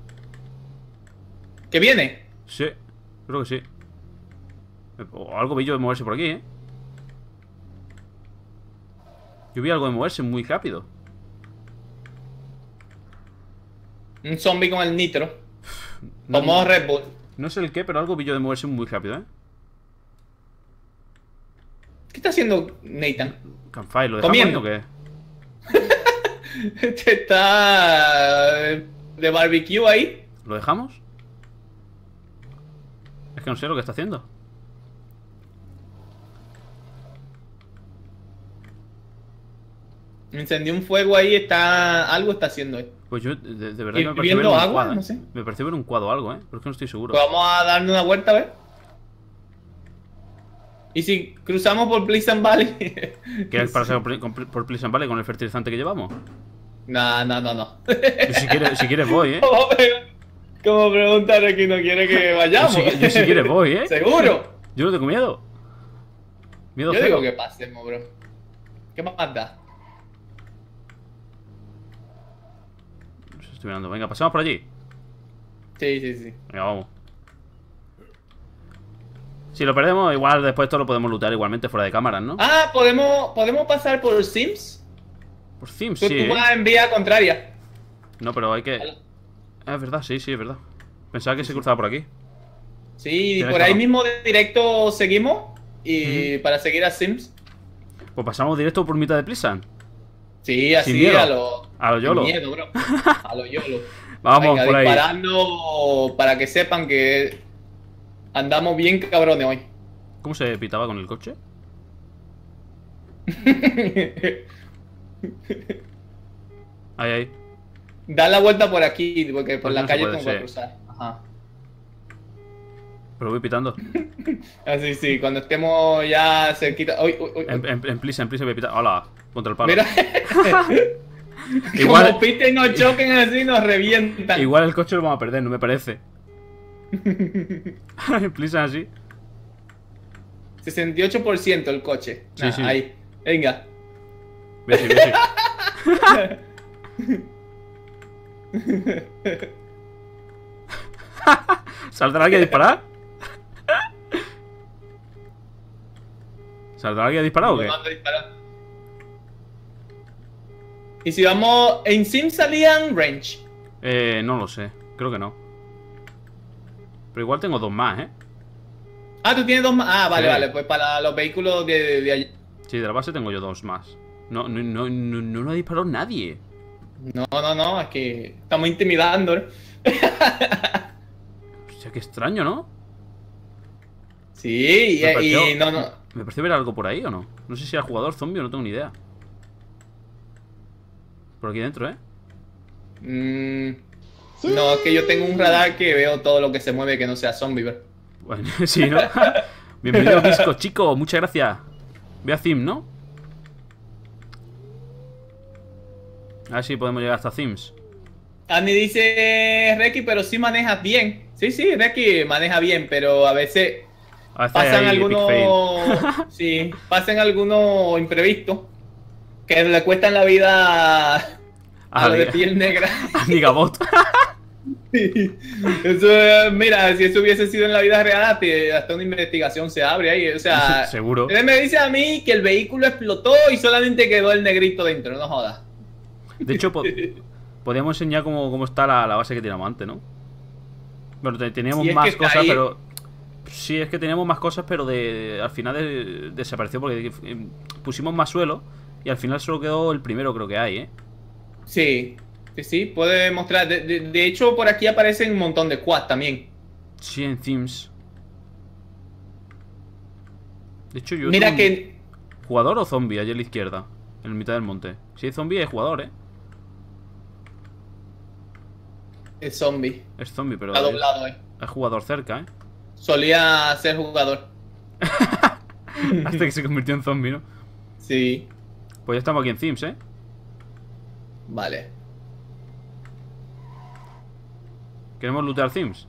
¿Qué viene?
Sí, creo que sí. O algo vi yo de moverse por aquí, Yo vi algo de moverse muy rápido.
Un zombie con el nitro.
No,
Como Red Bull.
no sé el qué, pero algo vi yo de moverse muy rápido,
¿Qué está haciendo Nathan?
Campfire, ¿lo dejamos
Comiendo.
o qué?
Este está de barbecue ahí.
¿Lo dejamos? Es que no sé lo que está haciendo.
Encendió un fuego ahí, algo está haciendo ahí.
Pues yo, de verdad
¿Y
que me pareció ver
viendo
un
agua?
quad,
No sé.
Me pareció ver un quad o algo, Pero es que no estoy seguro.
Pues vamos a darle una vuelta a ver. ¿Y si cruzamos por Pleasant Valley?
¿Quieres pasar por Pleasant Valley con el fertilizante que llevamos?
No.
Yo si quieres voy,
Como preguntar a quien no quiere que vayamos.
Yo si quieres voy,
Seguro.
Yo no tengo miedo. Miedo
Yo
cero.
digo que pasemos, bro. ¿Qué más da?
Estoy mirando. Venga, pasamos por allí.
Sí, sí, sí.
Venga, vamos. Si lo perdemos, igual después esto lo podemos lootear igualmente fuera de cámaras, ¿no?
Ah, ¿podemos pasar por Sims?
Por Sims,
Tú,
sí,
tú vas en vía contraria.
No, pero hay que... Es verdad, sí, es verdad. Pensaba que se cruzaba por aquí.
Sí,
Tienes
por ahí
razón.
mismo de directo seguimos. Y para seguir a Sims.
Pues pasamos directo por mitad de Plisan.
Sí, así
Sin miedo.
a lo
A lo YOLO.
sin miedo, bro. A lo YOLO.
Vamos,
Venga,
por ahí.
disparando para que sepan que andamos bien cabrones hoy.
¿Cómo se pitaba con el coche? Ahí, ahí.
Da la vuelta por aquí, porque por
Pues
la
no se
calle
puede,
tengo que
sí.
cruzar. Ajá.
Pero voy pitando.
Así sí, cuando estemos ya cerquita. Uy, uy, uy.
En Plisan voy pitando. Hola, contra el palo.
Mira.
Igual-
Como piten o choquen así, nos revientan.
Igual el coche lo vamos a perder, no me parece. En Plisan así.
68% el coche.
Sí,
Nah,
sí.
Ahí. Venga.
Ve si, ve si. ¿Saldrá alguien a disparar? ¿Saldrá alguien a disparar o
Me
qué?
mando a disparar. Y si vamos. En Sim salían range.
No lo sé, creo que no. Pero igual tengo dos más, ¿eh?
Ah, tú tienes dos más. Ah, vale,
Sí.
vale. Pues para los vehículos de allá.
Sí, de la base tengo yo dos más. No ha disparado nadie.
No, es que estamos intimidando, ¿no?
O sea, qué extraño, ¿no?
Sí,
Me pareció-
y no.
¿Me pareció ver algo por ahí o no? No sé si era jugador zombie o no tengo ni idea. Por aquí dentro, ¿eh?
No, es que yo tengo un radar que veo todo lo que se mueve que no sea zombie, bro.
Bueno, sí, ¿no? Bienvenido, Visco, chico, muchas gracias. Ve a Thim, ¿no? A ver si podemos llegar hasta Thims.
Andy dice, Reiki, pero sí manejas bien. Sí, Reiki maneja bien, pero a veces
A veces
pasan
hay epic fail.
algunos. Sí, pasan algunos imprevistos que le cuestan la vida a los de piel negra.
Nigabot.
Eso, mira, si eso hubiese sido en la vida real, hasta una investigación se abre ahí. O sea,
Seguro.
él me dice a mí que el vehículo explotó y solamente quedó el negrito dentro, no jodas.
De hecho, podríamos enseñar cómo está la base que teníamos antes, ¿no? Bueno, teníamos
Sí, es
más
que está
cosas,
ahí.
pero... Sí, es que teníamos más cosas, pero al final desapareció porque pusimos más suelo y al final solo quedó el primero, creo que hay, ¿eh?
Sí, puede mostrar. De hecho, por aquí aparecen un montón de quads también.
Sí, en Themes. De hecho, yo...
Mira
soy un
que.
¿Jugador o zombie? Allí a la izquierda, en la mitad del monte. Si hay zombie, es jugador, ¿eh?
Es zombie.
Es zombie, pero
Está doblado,
es jugador cerca, ¿eh?
Solía ser jugador.
Hasta que se convirtió en zombie, ¿no?
Sí,
Pues ya estamos aquí en Themes, ¿eh?
vale.
¿Queremos lootear Themes?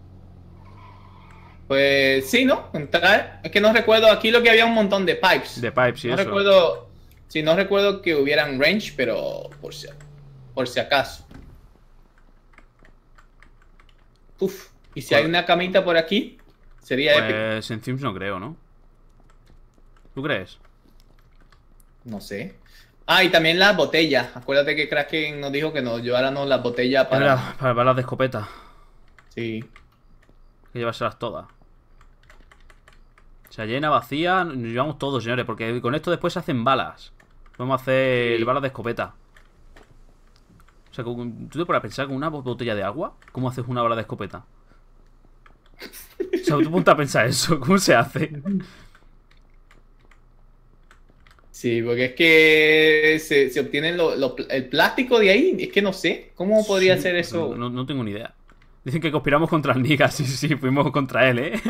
Pues sí, ¿no? Entrar. Es que no recuerdo. Aquí lo que había un montón de pipes.
De pipes y
no
eso.
recuerdo. Sí, no recuerdo que hubieran range, pero por si acaso. Uf. Y si hay una camita por aquí, sería épico.
Pues en Themes no creo, ¿no? ¿Tú crees?
No sé. Ah, y también las botellas. Acuérdate que Kraken nos dijo que nos lleváramos las botellas
Para balas de escopeta.
Sí.
Hay que llevárselas todas. O sea, llena, vacía, nos llevamos todos, señores, porque con esto después se hacen balas. Podemos hacer
Sí.
balas de escopeta. O sea, ¿tú te pones a pensar con una botella de agua? ¿Cómo haces una bala de escopeta? O sea, tú ponte a pensar eso, ¿cómo se hace?
Sí, porque es que se obtienen el plástico de ahí. Es que no sé. ¿Cómo podría
Sí,
ser eso?
No tengo ni idea. Dicen que conspiramos contra el Niga, sí, fuimos contra él, ¿eh?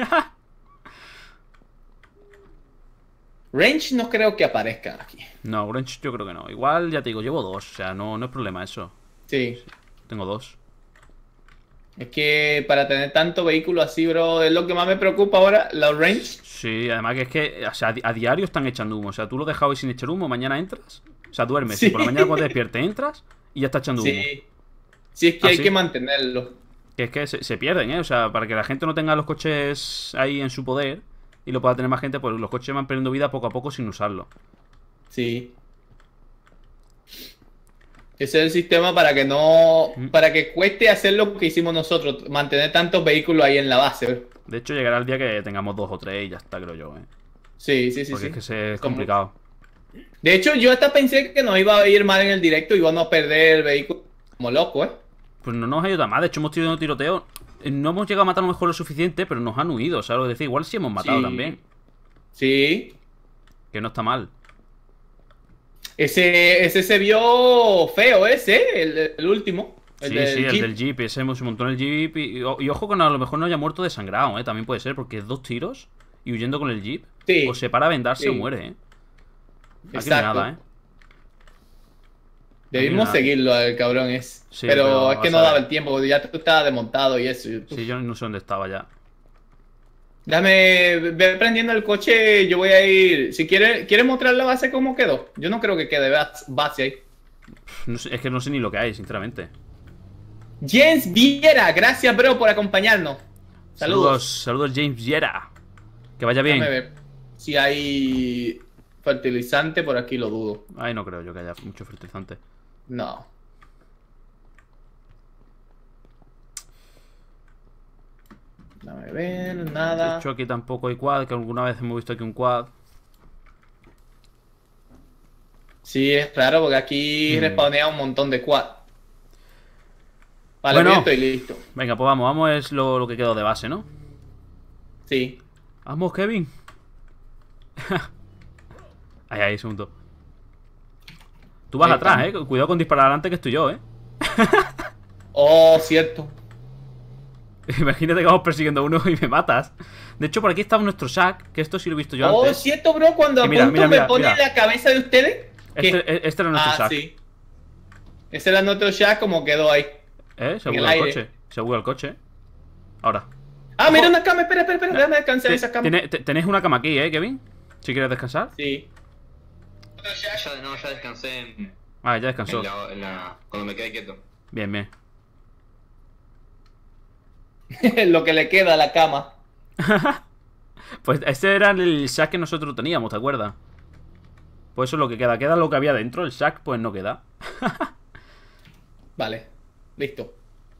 Range no creo que aparezca aquí.
No, Orange yo creo que no. Igual, ya te digo, llevo dos, o sea, no es problema eso.
Sí.
Tengo dos.
Es que para tener tanto vehículo así, bro, es lo que más me preocupa ahora, los range.
Sí, además que es que, o sea, a diario están echando humo. O sea, tú lo dejas hoy sin echar humo, mañana entras. O sea, duermes.
Sí.
Y por la mañana cuando te despiertes entras y ya está echando humo.
Sí. Sí, es que
¿Ah,
hay
sí?
que mantenerlo.
Que es que se pierden, ¿eh? O sea, para que la gente no tenga los coches ahí en su poder y lo pueda tener más gente, pues los coches van perdiendo vida poco a poco sin usarlo.
Sí. Ese es el sistema para que no. Para que cueste hacer lo que hicimos nosotros, mantener tantos vehículos ahí en la base, bro.
De hecho, llegará el día que tengamos 2 o 3 y ya está, creo yo, ¿eh?
Sí, sí, sí,
Porque
sí.
es que es
Como-
complicado.
De hecho, yo hasta pensé que nos iba a ir mal en el directo y íbamos a perder el vehículo como loco, ¿eh?
Pues no nos ha ido tan mal. De hecho, hemos tenido un tiroteo. No hemos llegado a matar a lo mejor lo suficiente, pero nos han huido, ¿sabes lo que decir? Igual sí hemos matado
Sí.
también.
Sí.
Que no está mal.
Ese se vio feo, ese, el último. El
Sí,
del
sí, el
Jeep.
del Jeep. Ese se montó en el Jeep. Y ojo que a lo mejor no haya muerto desangrado, ¿eh? También puede ser, porque 2 tiros y huyendo con el Jeep.
Sí.
O se para a vendarse
Sí.
o muere, ¿eh? Aquí no hay
Exacto.
nada, ¿eh?
Debimos
Aquí
seguirlo al cabrón ese.
Sí,
pero
pero
es que
vas
no
a
daba
ver.
el tiempo, ya tú estabas desmontado y eso.
Sí, yo no sé dónde estaba ya.
Déjame ver prendiendo el coche, yo voy a ir. Si ¿quieres mostrar la base cómo quedó? Yo no creo que quede base ahí.
No sé- es que no sé ni lo que hay, sinceramente.
Jens Viera, gracias bro por acompañarnos. Saludos.
Saludos James Yera. Que vaya bien.
Déjame ver si hay fertilizante, por aquí lo dudo.
Ay, no creo yo que haya mucho fertilizante.
No. Déjame ver,
De
nada.
hecho, aquí tampoco hay quad, que alguna vez hemos visto aquí un quad.
Sí, es raro porque aquí respawnea un montón de quad. Vale,
Bueno.
bien, estoy listo.
Venga, pues vamos es lo que quedó de base, ¿no?
Sí.
Vamos, Kevin. Ahí, segundo. Tú vas
Ahí
atrás,
estamos.
Cuidado con disparar adelante que estoy yo,
Oh, cierto.
Imagínate que vamos persiguiendo a uno y me matas. De hecho, por aquí estaba nuestro Shaq, que esto sí lo he visto yo
Oh,
antes.
cierto, bro, cuando
Y mira,
apunto
mira,
me pone
mira.
la cabeza de ustedes. ¿Qué?
Este era nuestro
Ah,
Shaq.
sí. Ese era nuestro Shaq como quedó ahí.
Se
En el
buguea el
aire.
coche. Se buguea el coche. Ahora.
Ah, mira una cama, espera, déjame descansar esa cama.
Tenéis una cama aquí, Kevin. Si quieres descansar.
Sí.
Ya descansé
Ah, ya descansó.
cuando me quedé quieto.
Bien, bien.
Lo que le queda a la cama.
Pues este era el Shaq que nosotros teníamos, ¿te acuerdas? Pues eso es lo que queda. Queda lo que había dentro. El Shaq, pues no queda.
Vale, listo.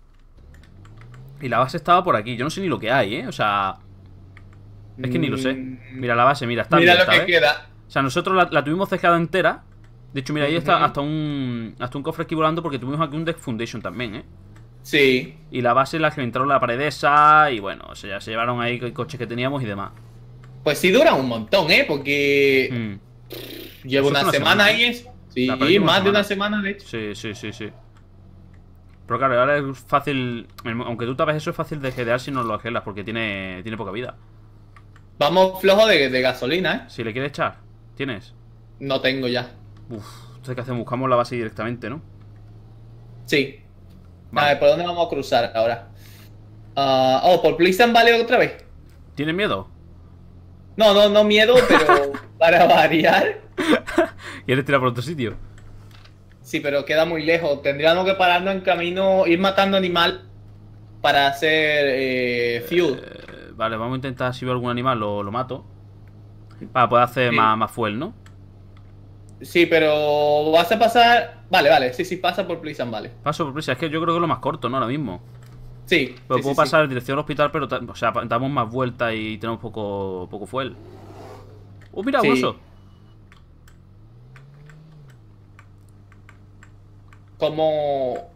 Y la base estaba por aquí. Yo no sé ni lo que hay, O sea... Es que ni lo sé. Mira la base, mira, está
Mira
abierta,
lo que
¿ves?
queda.
O sea, nosotros la tuvimos cerrada entera. De hecho, mira, ahí está hasta un cofre aquí volando porque tuvimos aquí un Deck Foundation también,
Sí.
Y la base la reventaron la pared esa y bueno, o sea, ya se llevaron ahí coches que teníamos y demás.
Pues sí dura un montón, Porque llevo
Eso es
una semana ahí. Sí,
La pared lleva
más
una
de una
semana.
semana, de hecho.
Sí. Pero claro, ahora es fácil. Aunque tú tapes eso, es fácil de headear si no lo agelas porque tiene poca vida.
Vamos flojo de gasolina,
Si le quieres echar, ¿tienes?
No tengo ya.
Uf, entonces ¿qué hacemos? Buscamos la base directamente, ¿no?
Sí.
Vale.
A ver, ¿por dónde vamos a cruzar ahora? ¿Por Pleasant Valley otra vez?
¿Tienes miedo?
No miedo, pero para variar.
¿Quieres tirar por otro sitio?
Sí, pero queda muy lejos. Tendríamos que pararnos en camino, ir matando animal para hacer fuel.
Vale, vamos a intentar si veo algún animal, lo mato. Para poder hacer
Sí.
más fuel, ¿no?
Sí, pero vas a pasar. Vale, sí, pasa por Pleasant Valley.
Paso por prisa, es que yo creo que es lo más corto, ¿no? Ahora mismo.
Sí.
Pero
sí,
puedo
sí,
pasar en dirección al hospital, pero o sea, damos más vueltas y tenemos poco fuel. Mira,
Sí.
un oso.
Como.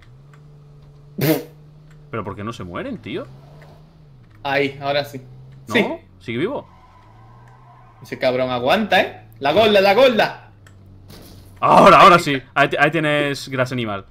Pero ¿por qué no se mueren, tío?
Ahí, ahora sí.
¿No?
Sí.
¿Sigue vivo?
Ese cabrón aguanta, La gorda.
Ahora sí. Ahí tienes grasa animal.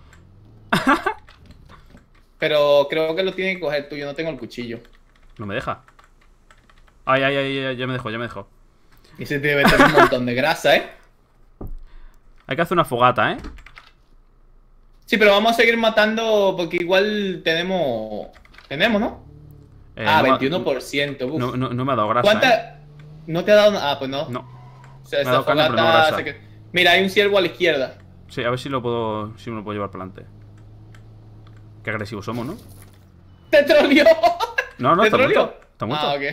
Pero creo que lo tiene que coger tú. Yo no tengo el cuchillo.
No me deja. Ay, ya me dejó.
Y se debe tener un montón de grasa,
Hay que hacer una fogata,
Sí, pero vamos a seguir matando porque igual tenemos Tenemos, ¿no?
No,
21%. Uf.
no me ha dado grasa.
¿Cuánta? ¿No te ha dado? Ah, pues no.
No.
O sea,
Me ha dado carne, pero no grasa.
Mira, hay un ciervo a la izquierda.
Sí, a ver si me lo puedo llevar para adelante. Qué agresivos somos, ¿no?
¡Te troleó!
No,
¿Te
está
troleó?
muerto. Está muerto.
Ah, ok.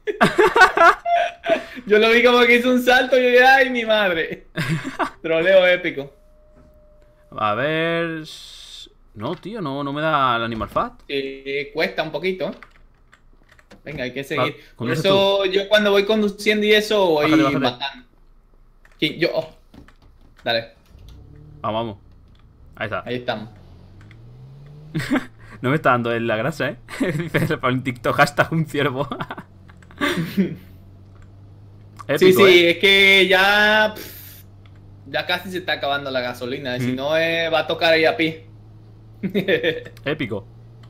Yo lo vi como que hizo un salto y yo dije, ¡ay, mi madre! Troleo épico.
A ver... No, tío, no me da el Animal Fat.
Cuesta un poquito. Venga, hay que seguir. Por
conduce
eso yo cuando voy conduciendo y eso voy
Bájate.
matando. Yo... Dale,
Vamos. Ahí está.
ahí estamos.
No me está dando en la grasa, ¿eh? Dice para un TikTok hashtag un ciervo.
Sí,
Épico, ¿eh?
es que ya... ya casi se está acabando la gasolina. Si no, va a tocar ahí a pie.
Épico.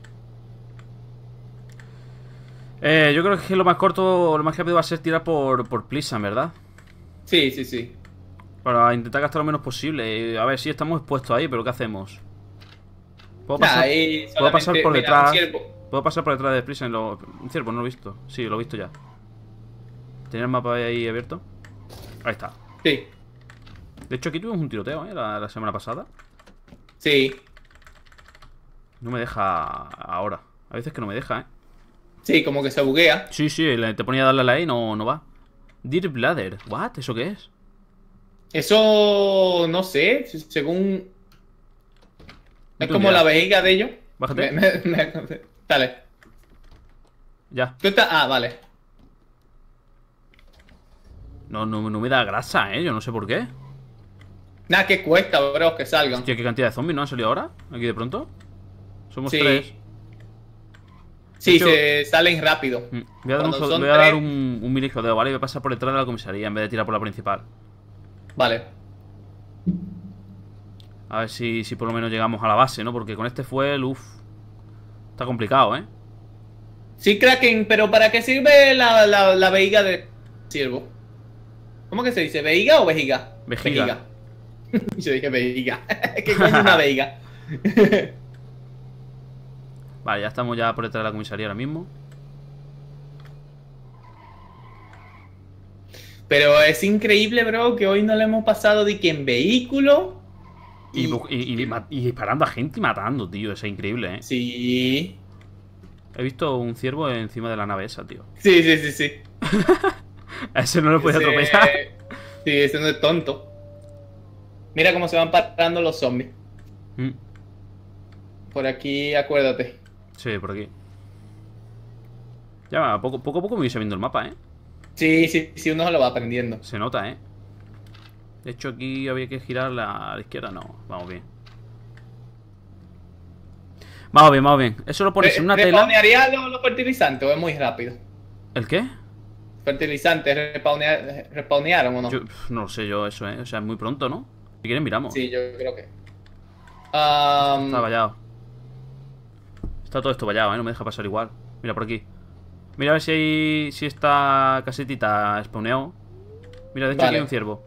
Yo creo que lo más corto, lo más rápido va a ser tirar por Plisan, ¿verdad?
Sí.
Para intentar gastar lo menos posible. A ver, sí estamos expuestos ahí, pero ¿qué hacemos? ¿Puedo pasar, ¿puedo pasar por detrás? ¿Puedo pasar por detrás de Plisan? Un ciervo, no lo he visto. Sí, lo he visto ya. ¿Tenía el mapa ahí abierto? Ahí está.
Sí.
De hecho, aquí tuvimos un tiroteo, ¿eh? La semana pasada.
Sí.
No me deja ahora. A veces que no me deja, ¿eh?
Sí, como que se buguea.
Sí, te ponía a darle a la E y no va. Deer Bladder. ¿What? ¿Eso qué es?
Eso... no sé, según... Es como la vejiga de ellos.
Bájate.
Dale.
Ya.
¿Tú estás? Ah, vale.
No me da grasa, ¿eh? Yo no sé por qué.
Nada, que cuesta, bro, que salgan.
Hostia, ¿qué cantidad de zombies no han salido ahora? Aquí de pronto. Somos
Sí.
3.
Sí,
hecho,
se salen rápido.
Voy a dar,
Cuando son
voy a dar
tres-
un mini jodeo, ¿vale? Y voy a pasar por detrás de la comisaría en vez de tirar por la principal.
Vale.
A ver si por lo menos llegamos a la base, ¿no? Porque con este fuel, uff. Está complicado, ¿eh?
Sí, Kraken, pero ¿para qué sirve la vejiga de ciervo? ¿Cómo que se dice? ¿Vejiga o vejiga?
Vejiga.
Yo dije vejiga. ¿Qué coño es una vejiga?
Vale, ya estamos ya por detrás de la comisaría ahora mismo.
Pero es increíble, bro, que hoy no le hemos pasado de que en vehículo.
Y disparando a gente y matando, tío. Eso es increíble, ¿eh?
Sí.
He visto un ciervo encima de la nave esa, tío.
Sí.
A ese no lo podía
Ese-
atropellar.
Sí, ese no es tonto. Mira cómo se van parando los zombies.
Mm,
Por aquí, acuérdate.
Sí, por aquí. Ya, poco a poco me voy sabiendo el mapa, ¿eh?
Sí, uno se lo va aprendiendo.
Se nota, ¿eh? De hecho, aquí había que girar a la izquierda. No, vamos bien. Vamos bien. Eso lo pones en una tela.
¿Respawnearía los fertilizantes o es muy rápido?
¿El qué?
¿Fertilizantes respawnearon o no?
No lo sé yo eso, ¿eh? O sea, es muy pronto, ¿no? Si quieren miramos.
Sí, yo creo que.
Está vallado. Está todo esto vallado, ¿eh? No me deja pasar igual. Mira por aquí. Mira a ver si esta casetita spawneado. Mira, de hecho
Vale.
aquí hay un ciervo.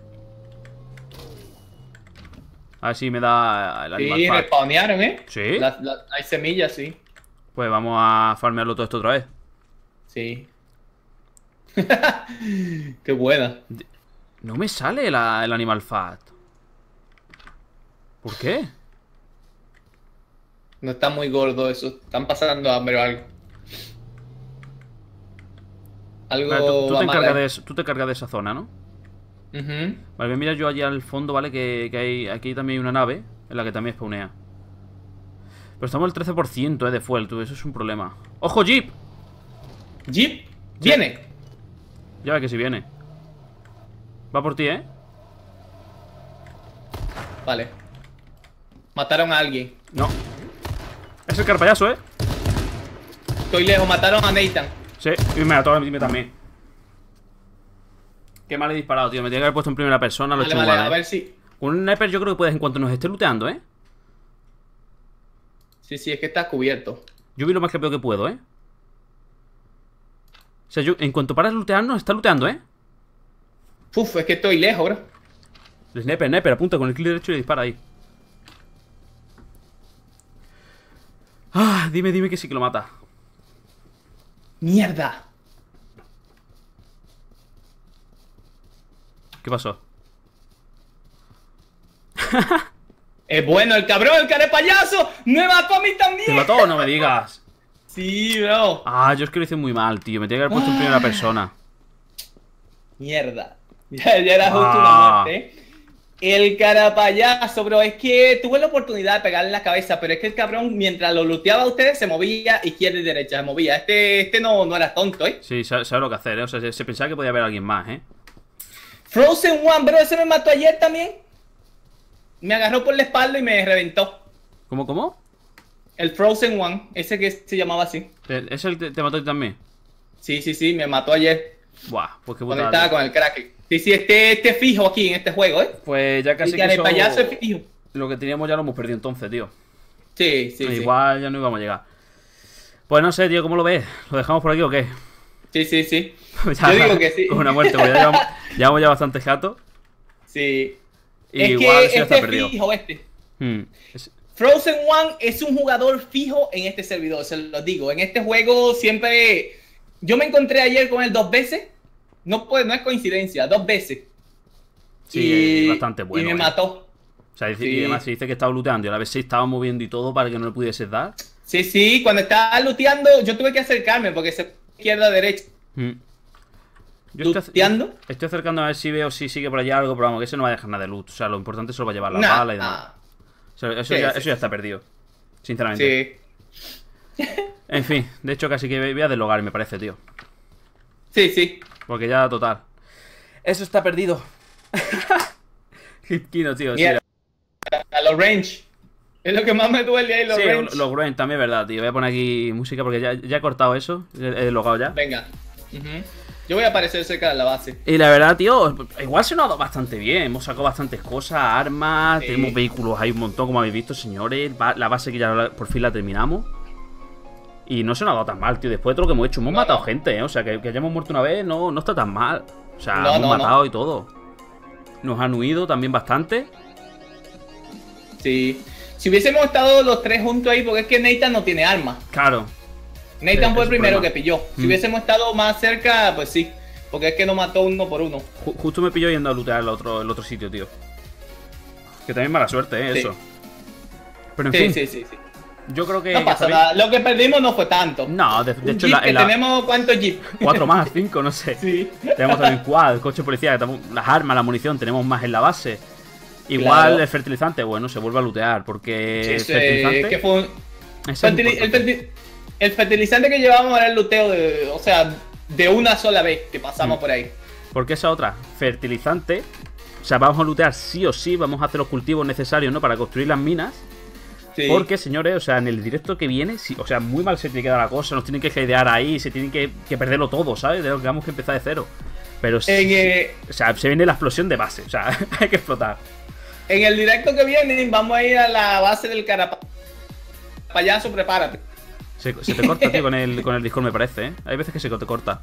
A ver si me da el animal
Sí,
fat.
respawnearon, ¿eh?
¿Sí?
Hay semillas, sí.
Pues vamos a farmearlo todo esto otra vez.
Sí. Qué buena.
No me sale el animal fat. ¿Por qué?
No está muy gordo eso. Están pasando hambre o algo. Algo
Vale, tú
va
te
mal,
encargas
¿eh?
de eso, tú te encargas de esa zona, ¿no?
Ujú.
Vale, mira yo allí al fondo, ¿vale? Que hay, aquí también hay una nave en la que también spawnea. Pero estamos al 13% de fuel, tú, eso es un problema. ¡Ojo, Jeep!
Jeep, viene.
Ya ve que si viene. Va por ti, ¿eh?
Vale. Mataron a alguien.
No. Es el carpayaso, ¿eh?
Estoy lejos, mataron a Nathan.
Sí, y me mató a mí también. Qué mal he disparado, tío. Me tenía que haber puesto en primera persona, lo he
Vale,
hecho
vale,
igual,
a
¿eh?
ver si.
Con un sniper yo creo que puedes en cuanto nos esté looteando, ¿eh?
Sí, es que está cubierto.
Yo vi lo más rápido que puedo, ¿eh? O sea, yo en cuanto paras de lootear, nos está looteando, ¿eh?
Uf, es que estoy lejos, bro.
El sniper, apunta con el clic derecho y le dispara ahí. Ah, dime que sí que lo mata.
¡Mierda!
¿Qué pasó?
Es bueno el cabrón, el cara de payaso. ¡Me mató a mí también!
¿Te mató o no me digas?
Sí, bro.
Ah, yo es que lo hice muy mal, tío. Me tenía que haber puesto en primera persona.
Mierda. Ya era justo
Ah.
una muerte, ¿eh? El cara payaso, bro. Es que tuve la oportunidad de pegarle en la cabeza, pero es que el cabrón, mientras lo looteaba a ustedes, se movía izquierda y derecha. Se movía. Este no era tonto, ¿eh?
Sí, sabe lo que hacer, ¿eh? O sea, se pensaba que podía haber alguien más, ¿eh?
Frozen One, bro. Ese me mató ayer también. Me agarró por la espalda y me reventó.
¿Cómo?
El Frozen One, ese que se llamaba así.
¿Ese te mató a ti también?
Sí, me mató ayer.
Buah, pues qué
Cuando
putada.
estaba con el crack. Sí, este fijo aquí en este juego, ¿eh?
Pues ya casi
El
que
cara de
eso...
payaso es fijo.
Lo que teníamos ya lo hemos perdido entonces, tío.
Sí.
Igual ya no íbamos a llegar. Pues no sé, tío, ¿cómo lo ves? ¿Lo dejamos por aquí o qué?
Sí.
Ya,
Yo digo que sí.
Con una muerte, porque llevamos ya bastante gato.
Sí.
Y
Es
igual
que
eso ya está perdido.
fijo
Hmm.
Frozen One es un jugador fijo en este servidor, se lo digo. En este juego siempre... Yo me encontré ayer con él 2 veces. No es coincidencia, 2 veces.
Sí, es bastante bueno.
Y me mató.
O sea,
Sí.
y además se dice que estaba looteando y a la vez se estaba moviendo y todo para que no le pudieses dar.
Sí, cuando estaba looteando, yo tuve que acercarme porque se izquierda derecha.
Hmm.
¿Looteando?
Estoy acercando a ver si veo si sigue por allá algo, pero vamos, que ese no va a dejar nada de loot. O sea, lo importante solo va a llevar la bala y demás. O sea, eso ya está perdido. Sinceramente.
Sí.
En fin, de hecho casi que voy a deslogar, me parece, tío.
Sí.
Porque ya, total. Eso está perdido. Kino, tío.
Mierda. A los range. Es lo que más me duele ahí, los
Sí,
range.
los Gruen también es verdad, tío. Voy a poner aquí música porque ya he cortado eso. He deslogado ya.
Venga. Yo voy a aparecer cerca de la base.
Y la verdad, tío, igual se nos ha dado bastante bien. Hemos sacado bastantes cosas, armas,
Sí.
tenemos vehículos, hay un montón, como habéis visto, señores. La base que ya por fin la terminamos. Y no se nos ha dado tan mal, tío. Después de todo lo que hemos hecho, hemos matado gente, ¿eh? O sea, que hayamos muerto una vez no está tan mal. O sea, hemos matado y todo. Nos han huido también bastante.
Sí. Si hubiésemos estado los 3 juntos ahí, porque es que Nathan no tiene armas.
Claro.
Nathan fue el
es el
primero
problema.
que pilló. Si
Mm.
hubiésemos estado más cerca, pues sí. Porque es que no mató uno por uno.
Justo me pilló yendo a lootear el otro sitio, tío. Que también mala suerte, ¿eh?
Sí.
Eso. Pero en fin,
Sí.
yo creo que...
No
ya
pasa
sabéis-
nada. Lo que perdimos no fue tanto.
No, de
Un
hecho,
jeep que tenemos, ¿cuántos jeeps?
4 más, 5, no sé.
Sí.
Tenemos también quad, coche policía, que tenemos las armas, la munición, tenemos más en la base. Igual
Claro.
el fertilizante, bueno, se vuelve a lootear, porque
Sí,
el fertilizante...
que fue un-
ese es importante.
el fertilizante que llevábamos era el luteo de, o sea, de una sola vez que pasamos por ahí.
Porque esa otra, fertilizante, o sea, vamos a lootear sí o sí, vamos a hacer los cultivos necesarios, ¿no? Para construir las minas.
Sí.
Porque, señores, o sea, en el directo que viene, sí, o sea, muy mal se tiene que dar la cosa, nos tienen que hidear ahí, se tienen que perderlo todo, ¿sabes? Tenemos que empezar de cero. Pero sí, o sea, se viene la explosión de base, o sea, hay que explotar.
En el directo que viene vamos a ir a la base del payaso, prepárate.
Se te corta, tío, con el Discord, me parece, ¿eh? Hay veces que se te corta.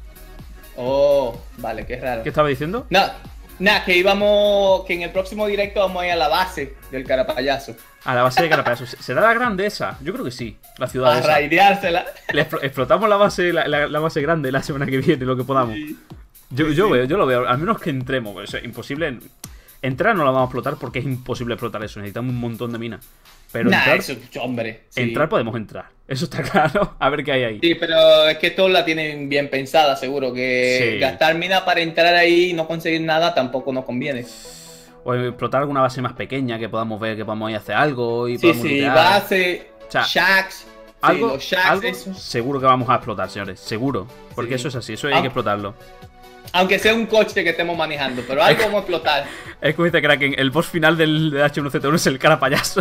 Oh, vale, qué raro.
¿Qué estaba diciendo?
Nada, que en el próximo directo vamos a ir a la base del carapayaso.
A la base de Carapayaso. ¿Será la grande esa? Yo creo que sí, la ciudad
A
esa.
raideársela.
Explotamos la base grande la semana que viene, lo que podamos. Yo lo veo, al menos que entremos. Eso es imposible. Entrar no la vamos a explotar porque es imposible explotar eso. Necesitamos un montón de minas. Pero
Eso, hombre. Sí.
entrar podemos entrar. Eso está claro. A ver qué hay ahí.
Sí, pero es que todos la tienen bien pensada, seguro. Que
Sí.
gastar mina para entrar ahí y no conseguir nada tampoco nos conviene.
O explotar alguna base más pequeña que podamos ver que podamos ir a hacer algo. Y
Sí,
podamos
sí,
lootear.
base,
O sea,
shacks.
Algo,
sí, los shacks,
algo
esos.
seguro que vamos a explotar, señores. Seguro. Porque
Sí.
eso es así. Eso hay que explotarlo.
Aunque sea un coche que estemos manejando, pero algo vamos a explotar.
Es como dice Kraken, el boss final del H1Z1 es el cara payaso.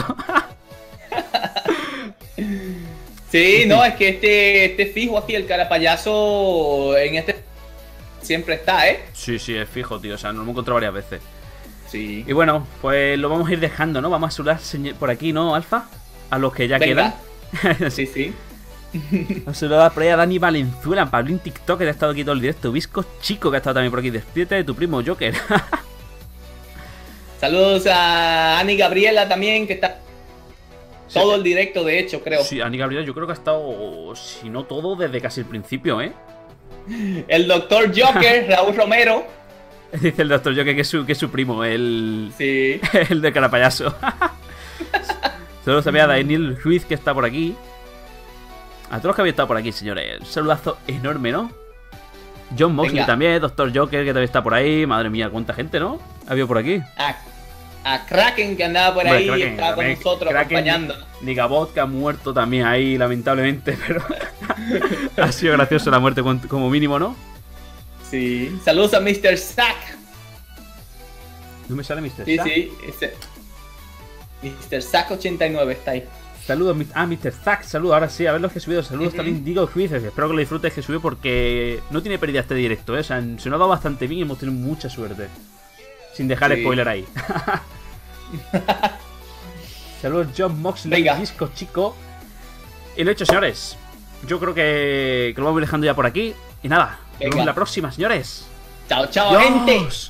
Sí, no, es que este fijo aquí, el cara payaso, en este siempre está, ¿eh?
Sí, es fijo, tío. O sea, nos lo hemos encontrado varias veces.
Sí.
Y bueno, pues lo vamos a ir dejando, ¿no? Vamos a saludar por aquí, ¿no, Alfa? A los que ya
Venga.
quedan.
Sí.
Vamos a saludar por ahí a Dani Valenzuela, Pablín TikTok, que ha estado aquí todo el directo. Visco Chico, que ha estado también por aquí. Despídete de tu primo Joker.
Saludos a Ani Gabriela también, que está Todo el directo, de hecho, creo.
Sí, Ani Gabriel yo creo que ha estado, si no todo, desde casi el principio, ¿eh?
El doctor Joker, Raúl Romero.
Dice el doctor Joker que es su primo,
Sí.
el de Carapayaso. Saludos también a Daniel Ruiz, que está por aquí. A todos los que habéis estado por aquí, señores. Un saludazo enorme, ¿no? John Moxley
Venga.
también, Doctor Joker, que también está por ahí. Madre mía, cuánta gente, ¿no? Ha habido por aquí.
A Kraken, que andaba por
Hombre,
ahí y
Kraken,
estaba con
también.
nosotros
Kraken,
acompañando.
Nigabot, que ha muerto también ahí, lamentablemente, pero ha sido gracioso la muerte como mínimo, ¿no?
Sí. Saludos a Mr. Zack.
No me sale Mr.
Sí,
Zack.
sí. Mr. Zack 89 está ahí.
Saludos a Mr. Zack, saludos, ahora sí, a ver los que he subido. Saludos también, Diego Juices. Espero que lo disfrutes, que subió porque no tiene pérdida este directo, ¿eh? O sea, se nos ha dado bastante bien y hemos tenido mucha suerte. Sin dejar
Sí.
spoiler ahí. Saludos, John Moxley,
Venga.
disco chico. Y lo hecho, señores. Yo creo que lo vamos a ir dejando ya por aquí. Y nada, nos vemos
Venga.
en la próxima, señores.
Chao, chao, gente.
¡Adiós!